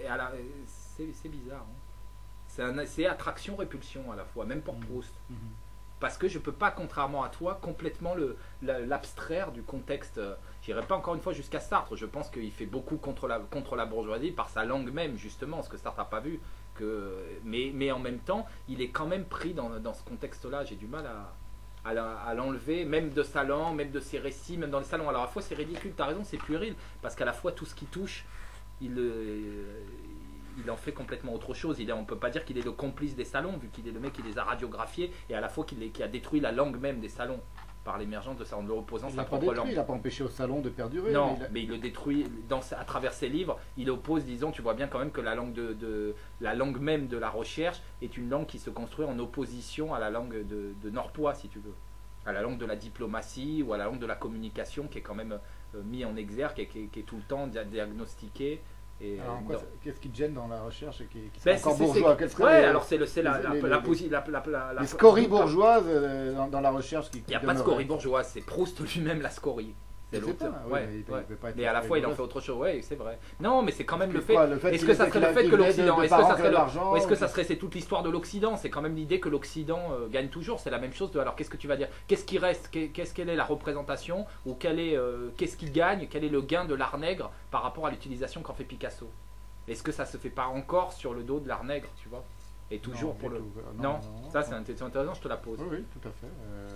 c'est bizarre. C'est attraction-répulsion à la fois, même pour Proust. Parce que je ne peux pas, contrairement à toi, complètement l'abstraire du contexte. J'irai pas encore une fois jusqu'à Sartre, je pense qu'il fait beaucoup contre la bourgeoisie par sa langue même, justement, ce que Sartre n'a pas vu. Mais en même temps, il est quand même pris dans ce contexte-là. J'ai du mal à l'enlever, même de sa langue, même de ses récits, même dans les salons. Alors à la fois c'est ridicule, tu as raison, c'est puéril, parce qu'à la fois tout ce qui touche, il en fait complètement autre chose. On ne peut pas dire qu'il est le complice des salons, vu qu'il est le mec qui les a radiographiés, et à la fois qui a détruit la langue même des salons, par l'émergence de ça, en le reposant sa propre langue. Il n'a pas empêché au salon de perdurer. Non, mais il le détruit à travers ses livres. Il oppose, disons, tu vois bien quand même que la langue même de la recherche est une langue qui se construit en opposition à la langue de Norpois, si tu veux, à la langue de la diplomatie ou à la langue de la communication, qui est quand même mis en exergue et qui est tout le temps diagnostiquée. Alors qu'est-ce qui te gêne dans la recherche et qui est encore bourgeois? Alors c'est les scories bourgeoises dans la recherche. Il n'y a pas de scorie bourgeoise, c'est Proust lui-même la scorie. C'est l'auteur. Mais à la fois il en fait autre chose, oui c'est vrai. Non mais c'est quand même le fait. Est-ce que ça serait le fait que l'Occident, est-ce que ça serait c'est toute l'histoire de l'Occident? C'est quand même l'idée que l'Occident gagne toujours, c'est la même chose. Alors qu'est-ce que tu vas dire? Qu'est-ce qui reste? Quelle est la représentation? Ou qu'est-ce qui gagne? Quel est le gain de l'art nègre par rapport à l'utilisation qu'en fait Picasso? Est-ce que ça se fait pas encore sur le dos de l'art nègre, tu vois? Et toujours pour le... Non, ça c'est intéressant, je te la pose. Oui, tout à fait.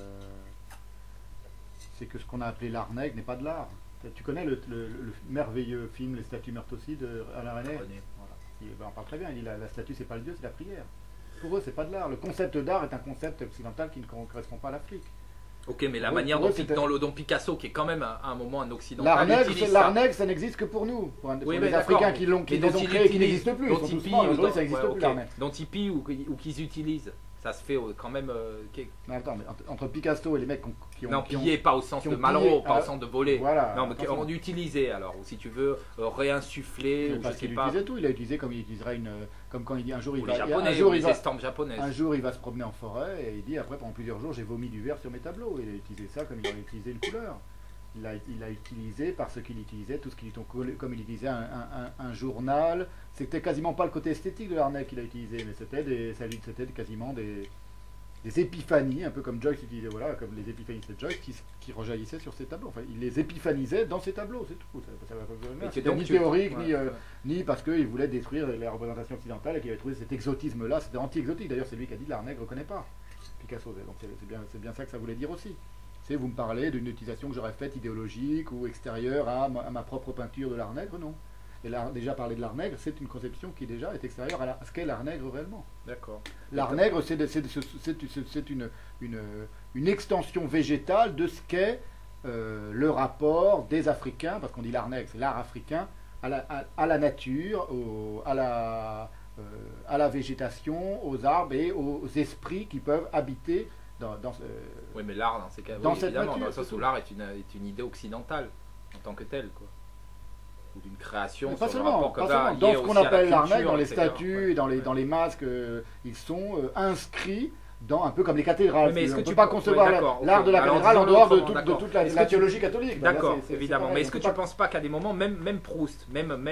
C'est que ce qu'on a appelé l'art nègre n'est pas de l'art. Tu connais le merveilleux film Les statues meurent aussi de Alain Resnais? Voilà. Il en parle très bien, il dit la statue c'est pas le dieu, c'est la prière. Pour eux c'est pas de l'art. Le concept d'art est un concept occidental qui ne correspond pas à l'Afrique. Ok, mais la manière dont Picasso, qui est quand même à un moment un occidental, l'art nègre ça n'existe que pour nous. Pour les Africains qui l'ont créé et qui n'existent plus. Aujourd'hui ça n'existe plus l'art nègre. Dont ils pillent ou qu'ils utilisent. Ça se fait quand même... Mais attends, mais entre Picasso et les mecs qui ont... Non, pillé, pas au sens de Malraux, pas au sens de voler. Voilà. Non, mais qui ont utilisé, alors, ou si tu veux, réinsuffler, ou parce je sais qu'il pas... utilisait tout, il a utilisé comme il utiliserait une... Comme quand il dit un jour il va... les estampes japonaises. Un jour il va se promener en forêt et il dit après pendant plusieurs jours j'ai vomi du verre sur mes tableaux. Il a utilisé ça comme il aurait utilisé une couleur. Il a utilisé parce qu'il utilisait tout ce qu'il comme il utilisait un journal. C'était quasiment pas le côté esthétique de l'art nègre qu'il a utilisé, mais c'était quasiment des épiphanies, un peu comme Joyce utilisait, voilà, comme les épiphanies de Joyce qui rejaillissaient sur ses tableaux. Enfin, il les épiphanisait dans ses tableaux, c'est tout. C'était ni théorique, ni parce qu'il voulait détruire les représentations occidentales et qu'il avait trouvé cet exotisme-là. C'était anti-exotique. D'ailleurs, c'est lui qui a dit l'art nègre ne reconnaît pas Picasso. Donc c'est bien ça que ça voulait dire aussi. Vous me parlez d'une utilisation que j'aurais faite idéologique ou extérieure à ma propre peinture de l'art nègre, non. Et déjà parler de l'art nègre, c'est une conception qui déjà est extérieure à ce qu'est l'art nègre réellement. D'accord. L'art nègre, c'est une extension végétale de ce qu'est le rapport des Africains, parce qu'on dit l'art nègre, c'est l'art africain, à la nature, à la végétation, aux arbres et aux esprits qui peuvent habiter oui, mais l'art, dans ces cas, dans cette évidemment, nature, dans le sens où l'art est une idée occidentale en tant que telle, quoi. Ou d'une création. Pas seulement, dans ce qu'on appelle l'art nègre, dans les statues et dans les masques, ils sont inscrits un peu comme les cathédrales. Oui, mais est-ce on que ne peut tu pas ouais, concevoir d'accord, l'art ok. de la Alors, cathédrale en disons-le dehors de autrement, toute d'accord. la Est-ce que tu- théologie catholique. Ben là, D'accord, c'est évidemment. pareil, Mais est-ce on que peut tu ne pas- penses pas qu'à des moments, même Proust,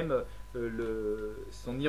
son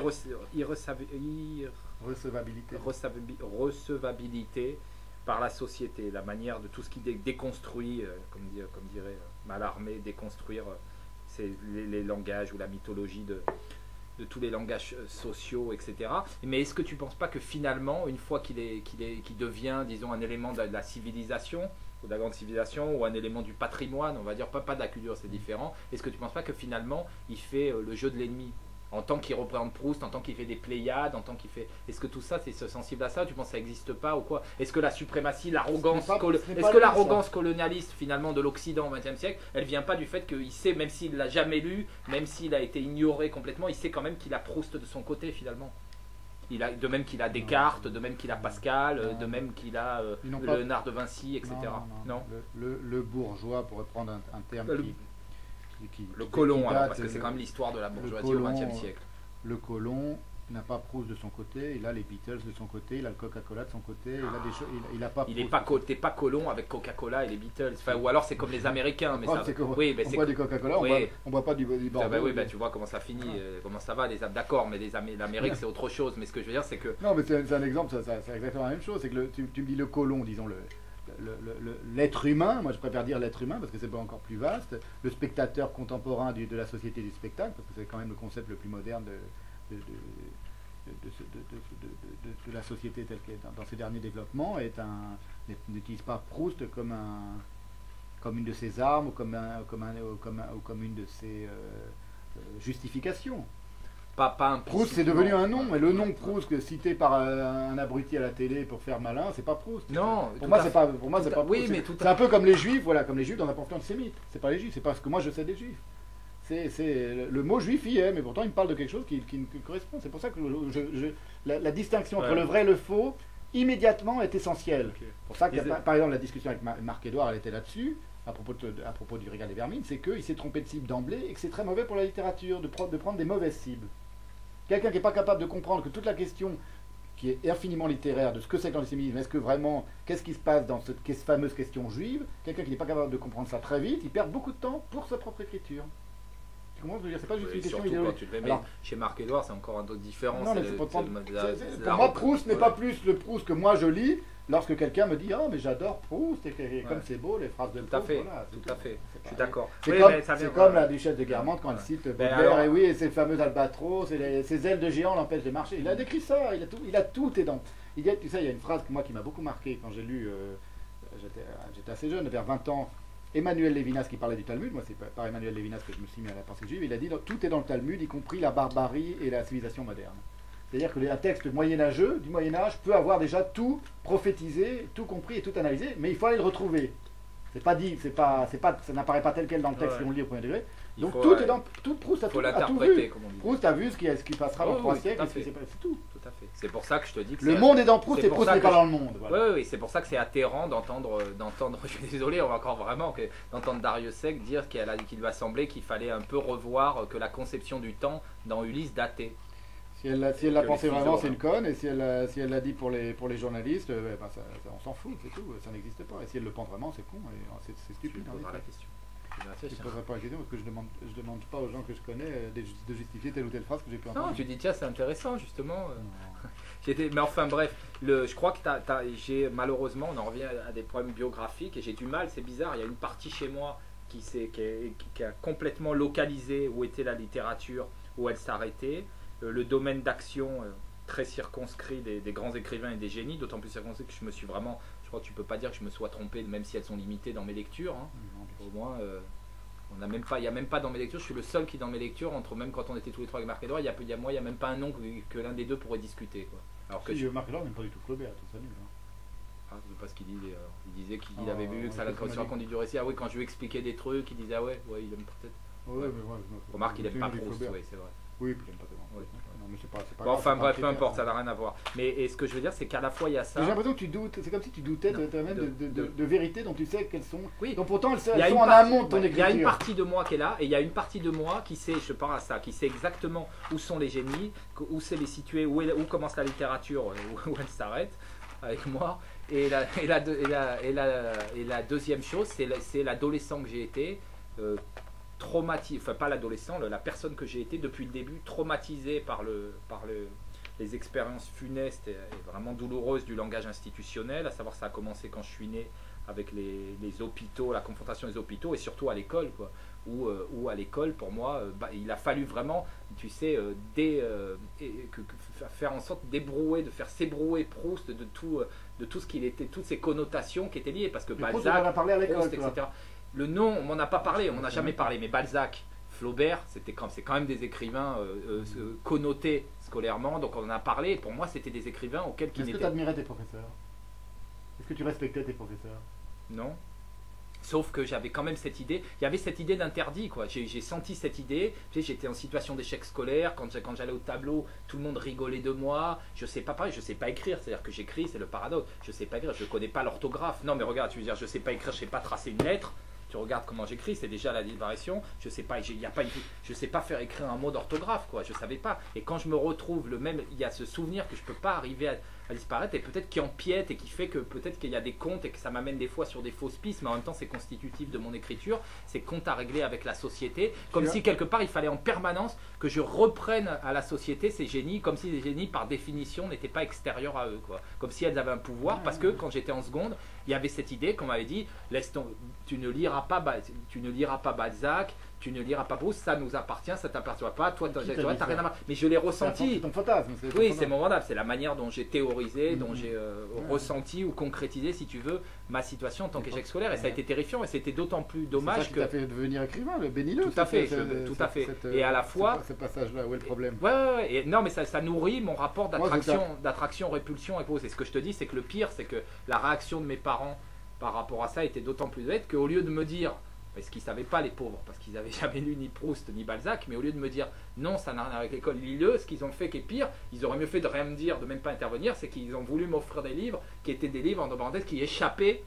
recevabilité par la société, la manière de tout ce qui déconstruit, comme dirait Mallarmé, déconstruire les langages ou la mythologie de tous les langages sociaux, etc. Mais est-ce que tu ne penses pas que finalement, une fois qu'il devient, disons, un élément de la civilisation, ou de la grande civilisation, ou un élément du patrimoine, on va dire, pas de la culture, c'est différent, est-ce que tu ne penses pas que finalement, il fait le jeu de l'ennemi en tant qu'il représente Proust, en tant qu'il fait des Pléiades, en tant qu'il fait... Est-ce que tout ça, c'est sensible à ça? Tu penses que ça n'existe pas ou quoi? Est-ce que la suprématie, l'arrogance... Est-ce que l'arrogance colonialiste, finalement, de l'Occident au XXe siècle, elle vient pas du fait qu'il sait, même s'il l'a jamais lu, même s'il a été ignoré complètement, il sait quand même qu'il a Proust de son côté, finalement? De même qu'il a Descartes, de même qu'il a Pascal, de même qu'il a Léonard de Vinci, etc. Non. Le bourgeois, pour reprendre un terme le colon, date, alors, parce que c'est quand même l'histoire de la bourgeoisie au XXe siècle. Le colon n'a pas Proust de son côté, il a les Beatles de son côté, il a le Coca-Cola de son côté, il a des choses, il a pas. T'es pas colon avec Coca-Cola et les Beatles, enfin, ou alors c'est comme les Américains, mais ça. Oui, mais on boit du Coca-Cola, on boit pas du Bordeaux. Oui, tu vois comment ça finit, comment ça va, d'accord, mais l'Amérique c'est autre chose. Mais ce que je veux dire, c'est que. Non, mais c'est un exemple, c'est exactement la même chose. C'est que tu me dis le colon, disons l'être humain, moi je préfère dire l'être humain parce que c'est pas encore plus vaste, le spectateur contemporain de la société du spectacle, parce que c'est quand même le concept le plus moderne de la société telle qu'elle est dans ses derniers développements, n'utilise pas Proust comme une de ses armes ou comme une de ses justifications. Pas Proust c'est devenu un nom, et le nom Proust cité par un abruti à la télé pour faire malin, c'est pas Proust. Non, pour moi c'est pas Proust. Oui, mais c'est un peu comme les Juifs, voilà, comme les Juifs dans la portion antisémite. C'est pas les Juifs, c'est pas ce que moi je sais des Juifs. Le mot juif y est, mais pourtant il me parle de quelque chose qui correspond. C'est pour ça que la distinction entre le vrai et le faux immédiatement est essentielle. Okay. Pour ça que par exemple la discussion avec Marc-Édouard, elle était là-dessus. À propos du Régal des Vermines, c'est qu'il s'est trompé de cible d'emblée et que c'est très mauvais pour la littérature de prendre des mauvaises cibles. Quelqu'un qui n'est pas capable de comprendre que toute la question qui est infiniment littéraire de ce que c'est que l'antisémitisme, est-ce que vraiment, qu'est-ce qui se passe dans cette fameuse question juive, quelqu'un qui n'est pas capable de comprendre ça très vite, il perd beaucoup de temps pour sa propre écriture. Tu comprends ce que je veux dire? C'est pas juste une question idéologique. Alors, chez Marc-Édouard, c'est encore un autre différent. Non, pour moi, Proust n'est pas plus le Proust que moi je lis lorsque quelqu'un me dit « Ah, mais j'adore Proust, et comme c'est beau, les phrases de Proust. » Tout à fait, je suis d'accord. C'est comme la duchesse de Guermantes quand elle cite Baudelaire, et oui, et c'est le fameux albatros, ses ailes de géant l'empêchent de marcher. Il a décrit ça, il a tout est dans. Tu sais, il y a une phrase qui m'a beaucoup marqué quand j'ai lu, j'étais assez jeune, vers 20 ans, Emmanuel Lévinas qui parlait du Talmud. Moi c'est par Emmanuel Lévinas que je me suis mis à la pensée juive. Il a dit tout est dans le Talmud, y compris la barbarie et la civilisation moderne. C'est-à-dire que un texte moyenâgeux du Moyen-Âge peut avoir déjà tout prophétisé, tout compris et tout analysé, mais il faut aller le retrouver. C'est pas dit, ça n'apparaît pas tel quel dans le texte si on le lit au premier degré. Donc Proust a tout vu. Proust a vu ce qui passera dans 3 siècles, c'est tout. Tout à fait. C'est pour ça que je te dis que le monde est dans Proust et Proust n'est pas dans le monde. Voilà. Oui, c'est pour ça que c'est atterrant d'entendre, je suis désolé, on va encore vraiment d'entendre Dariussec dire qu'il lui a semblé qu'il fallait un peu revoir que la conception du temps dans Ulysse datait. Si elle l'a pensé vraiment, c'est une conne, et si elle l'a dit pour les journalistes, on s'en fout, c'est tout, ça n'existe pas. Et si elle le pense vraiment, c'est con, c'est stupide. Tu poseras la question. Je ne poserai pas la question parce que je demande pas aux gens que je connais de justifier telle ou telle phrase que j'ai pu entendre. Non, tu dis tiens, c'est intéressant justement. Mais enfin bref, je crois que j'ai malheureusement, on en revient à des problèmes biographiques et j'ai du mal, c'est bizarre, il y a une partie chez moi qui a complètement localisé où était la littérature, où elle s'arrêtait. Le domaine d'action très circonscrit des grands écrivains et des génies, d'autant plus circonscrit que je me suis vraiment, je crois que tu peux pas dire que je me sois trompé, même si elles sont limitées dans mes lectures. Hein. Au moins, il n'y a même pas dans mes lectures, je suis le seul qui dans mes lectures, même quand on était tous les trois avec Marc-Édouard, il y a même pas un nom que l'un des deux pourrait discuter. Quoi. Alors que Marc-Édouard n'aime pas du tout Flaubert, tout ça nul. Ah, je sais pas ce qu'il disait. Il disait qu'il avait vu que ça sur la conduite du récit. Ah oui, quand je lui expliquais des trucs, il disait ah ouais, il aime peut-être. Remarque qu'il aime pas Proust, oui, c'est vrai. Oui, puis il aime pas tellement. Oui. Non, mais c'est pas bon, enfin bref, peu importe, ça n'a rien à voir. Mais ce que je veux dire, c'est qu'à la fois il y a ça. J'ai l'impression que tu doutes, c'est comme si tu doutais de vérités dont tu sais qu'elles sont. Oui. Donc pourtant elles sont en amont de ton écriture. Il y a une partie de moi qui est là, et il y a une partie de moi qui sait, je parle à ça, qui sait exactement où sont les génies, où c'est les situés, où commence la littérature, où elle s'arrête. avec moi. Et la deuxième chose, c'est l'adolescent que j'ai été, traumatisé, enfin pas l'adolescent, la personne que j'ai été depuis le début, traumatisé par les expériences funestes et vraiment douloureuses du langage institutionnel, à savoir ça a commencé quand je suis né avec les hôpitaux, la confrontation des hôpitaux et surtout à l'école, quoi. Où à l'école, pour moi, il a fallu vraiment, tu sais, faire en sorte de faire s'ébrouer Proust de tout ce qu'il était, toutes ces connotations qui étaient liées, parce que Proust, Balzac, on en a parlé à l'école, Proust, toi. etc. Le nom, on m'en a pas parlé, on m'en a jamais parlé, mais Balzac, Flaubert, c'est quand même des écrivains connotés scolairement, donc on en a parlé. Pour moi, c'était des écrivains auxquels qui Est-ce que tu n'étaient admirais tes professeurs? Est-ce que tu respectais tes professeurs? non. Sauf que j'avais quand même cette idée, il y avait cette idée d'interdit, quoi. J'ai senti cette idée, tu sais, j'étais en situation d'échec scolaire, quand j'allais au tableau, tout le monde rigolait de moi, je sais pas pareil, je sais pas écrire, c'est-à-dire que j'écris, c'est le paradoxe, je sais pas écrire, je connais pas l'orthographe. Non mais regarde, tu veux dire, je sais pas écrire, je sais pas tracer une lettre, tu regardes comment j'écris, c'est déjà la disparition, je sais pas, je sais pas faire écrire un mot d'orthographe, quoi, je savais pas. Et quand je me retrouve il y a ce souvenir que je peux pas arriver à disparaître et peut-être qui empiète et qui fait que peut-être qu'il y a des comptes et que ça m'amène des fois sur des fausses pistes, mais en même temps c'est constitutif de mon écriture, c'est compte à régler avec la société, comme si quelque part il fallait en permanence que je reprenne à la société ces génies, comme si les génies par définition n'étaient pas extérieurs à eux, quoi. Comme si elles avaient un pouvoir, parce que quand j'étais en seconde, il y avait cette idée qu'on m'avait dit, tu ne liras pas Balzac, tu ne liras pas Proust, ça nous appartient, ça t'appartient pas, toi t'as rien à voir. Mais je l'ai ressenti. C'est ton fantasme. Oui, c'est mon fantasme, c'est la manière dont j'ai théorisé, dont j'ai ressenti ou concrétisé, si tu veux, ma situation en tant qu'échec scolaire. Et ça a été terrifiant, et c'était d'autant plus dommage que. Ça t'a fait devenir écrivain, le bénileux. Tout à fait, tout à fait. Et à la fois. Ce passage-là, où est le problème? Ouais. Et non, mais ça nourrit mon rapport d'attraction-répulsion avec Proust. Et ce que je te dis, c'est que le pire, c'est que la réaction de mes parents par rapport à ça était d'autant plus nette qu'au lieu de me dire. Parce qu'ils ne savaient pas, les pauvres, parce qu'ils n'avaient jamais lu ni Proust ni Balzac, mais au lieu de me dire non, ça n'a rien à voir avec l'école, lis-le, ce qu'ils ont fait qui est pire, ils auraient mieux fait de rien me dire, de même pas intervenir, c'est qu'ils ont voulu m'offrir des livres qui étaient des livres en parenthèse qui échappaient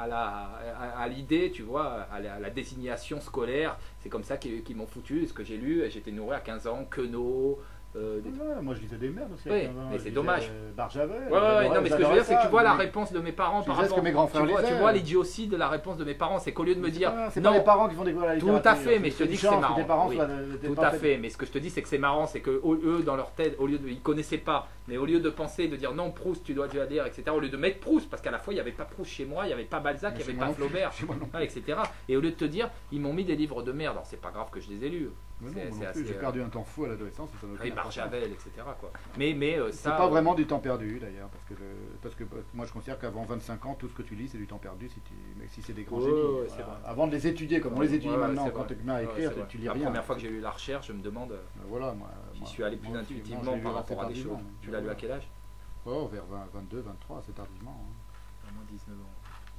à l'idée, tu vois, à la désignation scolaire. C'est comme ça qu'ils m'ont foutu, ce que j'ai lu, et j'étais nourri à 15 ans, Queneau. Moi je lisais des merdes aussi. Oui, mais c'est dommage. Barjavel. Non, mais ce que je veux dire, c'est que tu vois la réponse de mes parents par rapport. Que mes grands frères tu vois l'idiotie de la réponse de mes parents, c'est qu'au lieu de me dire. C'est pas les parents qui font découvrir la littérature. Tout à fait, mais je te dis que c'est marrant. Tout à fait, mais ce que je te dis, c'est que c'est marrant, c'est que eux, dans leur tête, ils connaissaient pas, mais au lieu de penser, de dire non, Proust, tu dois lire, etc., au lieu de mettre Proust, parce qu'à la fois, il n'y avait pas Proust chez moi, il n'y avait pas Balzac, il n'y avait pas Flaubert, etc. Et au lieu de te dire, ils m'ont mis des livres de merde, alors c'est pas grave que je les ai lus. J'ai perdu un temps fou à l'adolescence. Et Barjavel, etc. quoi. Mais ça. C'est pas vraiment du temps perdu d'ailleurs, parce que moi je considère qu'avant 25 ans, tout ce que tu lis c'est du temps perdu si c'est des grands génies. Avant de les étudier comme on les étudie maintenant, quand tu te mets à écrire, tu lis rien. La première fois que j'ai lu la recherche, je me demande. J'y suis allé plus intuitivement par rapport à des choses. Tu l'as lu à quel âge? Vers 22, 23, c'est tardivement. Vraiment 19 ans.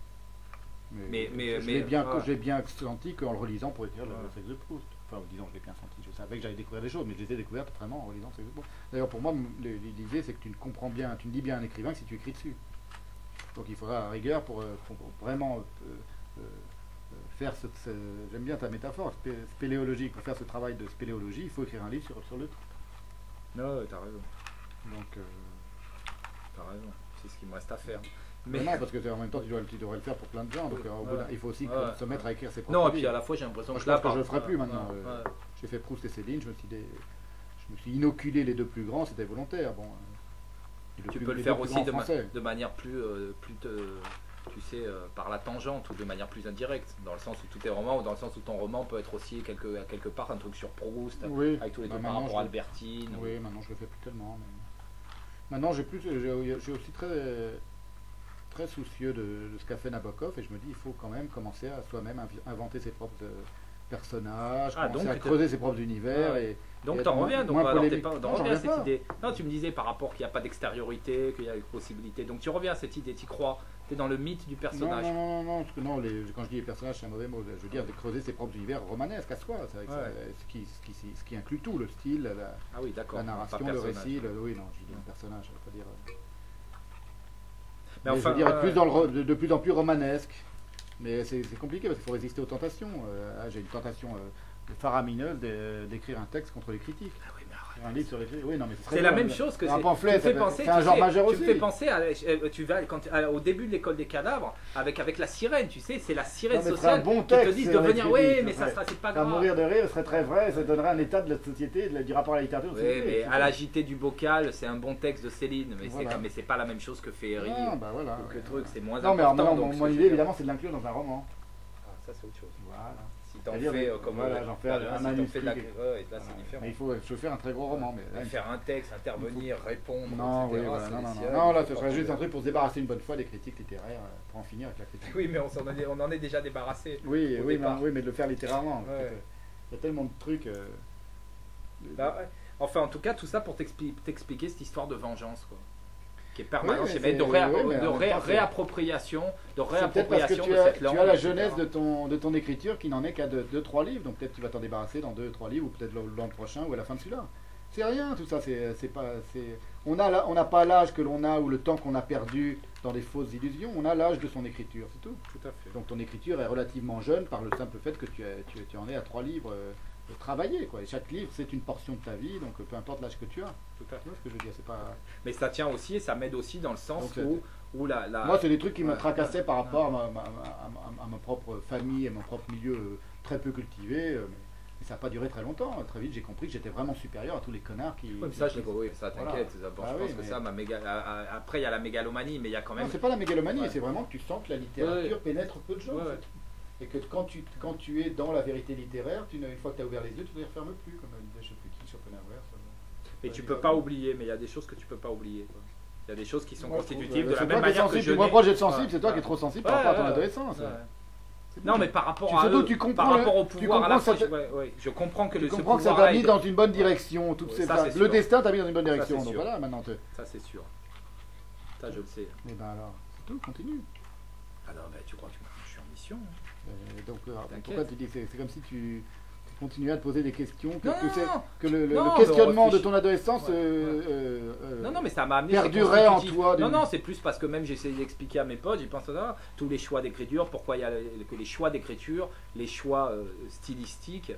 Mais j'ai bien senti qu'en le relisant pour écrire le sexe de Proust. Enfin, disons, je l'ai bien senti. Je savais que j'allais découvrir des choses, mais je les ai découvertes vraiment en relisant le sexe de Proust. D'ailleurs, pour moi, l'idée, c'est que tu ne comprends bien, tu ne lis bien un écrivain que si tu écris dessus. Donc il faudra à rigueur pour vraiment faire j'aime bien ta métaphore spéléologique. Pour faire ce travail de spéléologie, il faut écrire un livre sur le truc. Non, t'as raison. Donc, t'as raison. C'est ce qu'il me reste à faire. Mais non, parce que en même temps, tu devrais le faire pour plein de gens. Donc, il faut aussi se mettre à écrire ses propres livres. Non, et puis à la fois, j'ai l'impression que je ne le ferai plus maintenant. J'ai fait Proust et Céline, je me suis inoculé les deux plus grands, c'était volontaire. Bon, tu peux le faire aussi de manière plus tu sais, par la tangente ou de manière plus indirecte, dans le sens où tous tes romans, ou dans le sens où ton roman peut être aussi quelque part un truc sur Proust, avec tous les trucs par rapport à Albertine. Oui, maintenant je le fais plus tellement. Mais... Maintenant j'ai aussi très soucieux de ce qu'a fait Nabokov, et je me dis il faut quand même commencer à soi-même inventer ses propres personnages, commencer à creuser ses propres univers. Donc t'en reviens, à cette idée. Non, tu me disais par rapport qu'il n'y a pas d'extériorité, qu'il y a une possibilité. Donc tu reviens à cette idée, tu crois, tu es dans le mythe du personnage. Non, parce que quand je dis les personnages, c'est un mauvais mot. Je veux dire de creuser ses propres univers romanesques à soi, ce qui inclut tout, le style, la narration, le récit. Oui, non, je dis un personnage, je ne veux pas dire. Mais enfin, je veux dire de plus en plus romanesque. Mais c'est compliqué parce qu'il faut résister aux tentations. J'ai une tentation faramineuse d'écrire un texte contre les critiques. Ah oui, mais arrête. Un livre sur les clés. Oui, non, mais C'est la même chose que un c'est. pamphlet. Tu me fais ça- penser, C'est un tu genre sais, majeur tu aussi. me fais penser tu vas au début de l'école des cadavres avec la sirène, tu sais, c'est la sirène Non, mais c'est sociale un bon qui te texte, dit c'est de un venir, écrit, oui, c'est mais ça vrai. sera, c'est pas À grave. mourir de rire, ce serait très vrai, ça donnerait un état de la société, du rapport à la littérature. de la Oui, société, mais c'est à la tout. JT du bocal, c'est un bon texte de Céline, mais Voilà. c'est pas la même chose que Féerie Ah, bah voilà. ou que truc, c'est moins Non, mais important. alors, donc, mon ce que je idée, veux dire- évidemment, c'est de l'inclure dans un roman. Ah, ça c'est autre chose. Voilà. Si t'en C'est-à-dire, fais comme voilà, j'en fais un si t'en fais de manuscrit. la et là c'est différent. Mais je veux faire un très gros roman. Mais là, Faire un texte, intervenir, répondre, non, oui, etc. voilà, c'est non, des non, sirènes, non, là, il ce faut serait pas juste un tomber. truc pour se débarrasser une bonne fois des critiques littéraires, pour en finir avec la critique. Oui, mais on en est déjà débarrassé. Oui, au oui, départ. oui, mais de le faire littéralement. Ouais. Il y a tellement de trucs. Bah, ouais. Enfin, en tout cas, tout ça pour t'expliquer cette histoire de vengeance, quoi. Qui est permanente, Oui, mais mais de, c'est- oui, mais en même temps, c'est- réappropriation, C'est peut-être parce que de tu as, cette langue. tu as la etc. jeunesse de ton écriture qui n'en est qu'à 2-3 livres, donc peut-être tu vas t'en débarrasser dans 2-3 livres, ou peut-être l'an prochain, ou à la fin de celui-là. C'est rien, tout ça, c'est pas... On n'a pas l'âge que l'on a, ou le temps qu'on a perdu dans des fausses illusions, on a l'âge de son écriture, c'est tout. Tout à fait. Donc ton écriture est relativement jeune par le simple fait que tu en es à 3 livres travaillés, quoi. Et chaque livre, c'est une portion de ta vie, donc peu importe l'âge que tu as. Tout à fait. Tu vois ce que je veux dire, c'est pas... Mais ça tient aussi et ça m'aide aussi dans le sens Donc, où la. Moi, c'est des trucs qui me Ouais. tracassaient par rapport à ma propre famille et mon propre milieu très peu cultivé. Mais ça n'a pas duré très longtemps. Très vite, j'ai compris que j'étais vraiment supérieur à tous les connards qui. Ouais, mais ça, oui, ça Voilà. t'inquiète. Bon, Ah je oui, pense que mais- ça, après, il y a la mégalomanie, mais il y a quand même. Non, c'est pas la mégalomanie, Ouais. c'est vraiment que tu sens que la littérature pénètre peu de gens. Ouais, en fait. ouais. Et que quand tu es dans la vérité littéraire, une fois que tu as ouvert les yeux, tu ne les refermes plus, comme disait je sais plus qui, Schopenhauer. Et tu peux pas oublier, mais il y a des choses que tu peux pas oublier, quoi. Il y a des choses qui sont constitutives de la C'est même toi qui es manière que sensible, je moi, n'ai- quand j'ai sensible, Ouais. c'est toi qui es trop sensible par rapport à ton Ouais, adolescence. ouais. C'est Non, tout. mais par rapport Tu- à surtout, eux, tu par comprends rapport au tu pouvoir, à la comprends fois, que je comprends que Tu ce comprends que ça pouvoir t'a mis dans une bonne direction. Oui, ça, c'est Le sûr. destin t'a mis dans une bonne Ça, direction. c'est Donc sûr. voilà, maintenant. Ça, c'est sûr. Ça, je le sais. Et ben alors, c'est tout, continue. Ah non, mais tu crois que je suis en mission, hein. Donc T'inquiète. pourquoi tu dis c'est comme si tu continuais à te poser des questions, Non, que le non, questionnement mais de ton adolescence Ouais, Non, mais ça m'a amené. perdurait c'est en constitutif. toi. Non, non, c'est plus parce que même j'essaie d'expliquer à mes potes, j'y pense à tous les choix d'écriture, pourquoi il y a que les choix d'écriture, les choix stylistiques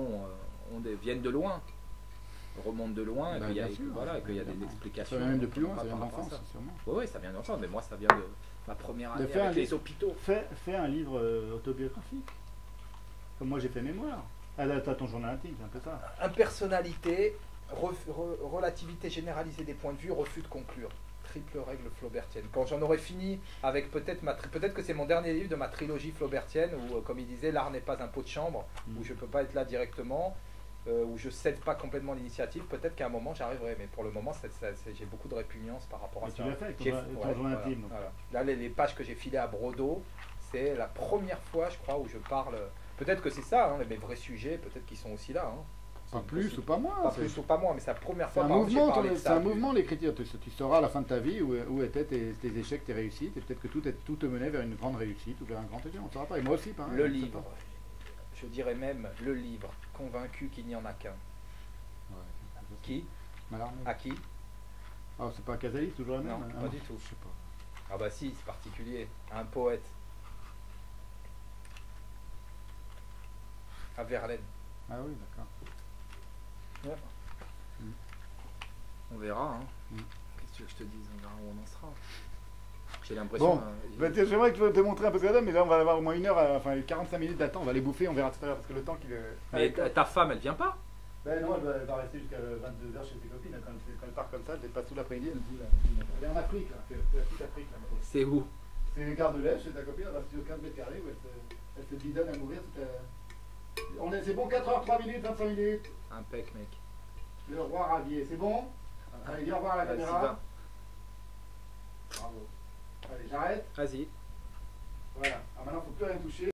viennent de loin, remontent de loin, et Bah, qu'il y a, bien sûr, voilà, qu'il y a des évidemment. explications. Ça vient même de plus loin, par ça vient de rapport à l'enfance, ça. sûrement. Oui, ça vient de l'enfance, mais moi ça vient de ma première De année faire avec un les livre. hôpitaux. Fais un livre autobiographique. Comme moi j'ai fait mémoire. Ah, t'as ton journal intime, c'est un peu ça. Impersonnalité, relativité généralisée des points de vue, refus de conclure. Triple règle flaubertienne. Quand j'en aurai fini avec peut-être que c'est mon dernier livre de ma trilogie flaubertienne où, comme il disait, l'art n'est pas un pot de chambre, où je peux pas être là directement, où je cède pas complètement l'initiative. Peut-être qu'à un moment j'arriverai, mais pour le moment j'ai beaucoup de répugnance par rapport à Et ça. tu l'as fait avec ton J'ai- ton journal voilà, intime. donc. voilà. Là, les pages que j'ai filées à Brodo, c'est la première fois, je crois, où je parle. Peut-être que c'est ça, hein, mes vrais sujets, peut-être qu'ils sont aussi là. Hein. Pas C'est plus possible. ou pas moins. Pas c'est- plus ou pas moins, mais c'est la première C'est fois un par exemple, j'ai mouvement, parlé de c'est ça. un mouvement l'écriture. Tu sauras à la fin de ta vie où étaient tes échecs, tes réussites, et peut-être que tout te menait vers une grande réussite ou vers un grand échec. On ne saura pas. Et moi aussi, pareil. Le on ne sait livre, pas. je dirais même le livre, convaincu qu'il n'y en a qu'un. Ouais, Qui Mallarmé. À qui Ah, c'est pas un Casalis, toujours la même Non, hein? pas du tout. Je sais pas. Ah bah si, c'est particulier. Un poète. À Verlaine. Ah oui, d'accord. On verra. Hein. Mm. Qu'est-ce que tu veux que je te dise? On verra où on en sera. J'ai l'impression. Bon, bah, tiens, j'aimerais que je te montrer un peu ce que mais là on va avoir au moins 1 heure, enfin 45 minutes d'attente, on va les bouffer, on verra tout à l'heure, parce que le temps qu'il Mais ta femme, elle vient pas? Ben non, elle va rester jusqu'à 22h chez ses copines, quand elle part comme ça, elle passe tout l'après-midi, elle est en Afrique, là, c'est la petite Afrique, là. C'est où? C'est Gare de l'Est, chez ta copine, elle va sur 15 mètres carrés, où elle se bidonne à mourir. C'est bon, 4h, 3 minutes, 25 minutes. Impec, mec. Le roi Ravier, c'est bon? Allez, viens voir à la Vas-y, caméra. va. Bravo. Allez, j'arrête. Vas-y. Voilà. Alors maintenant, il ne faut plus rien toucher.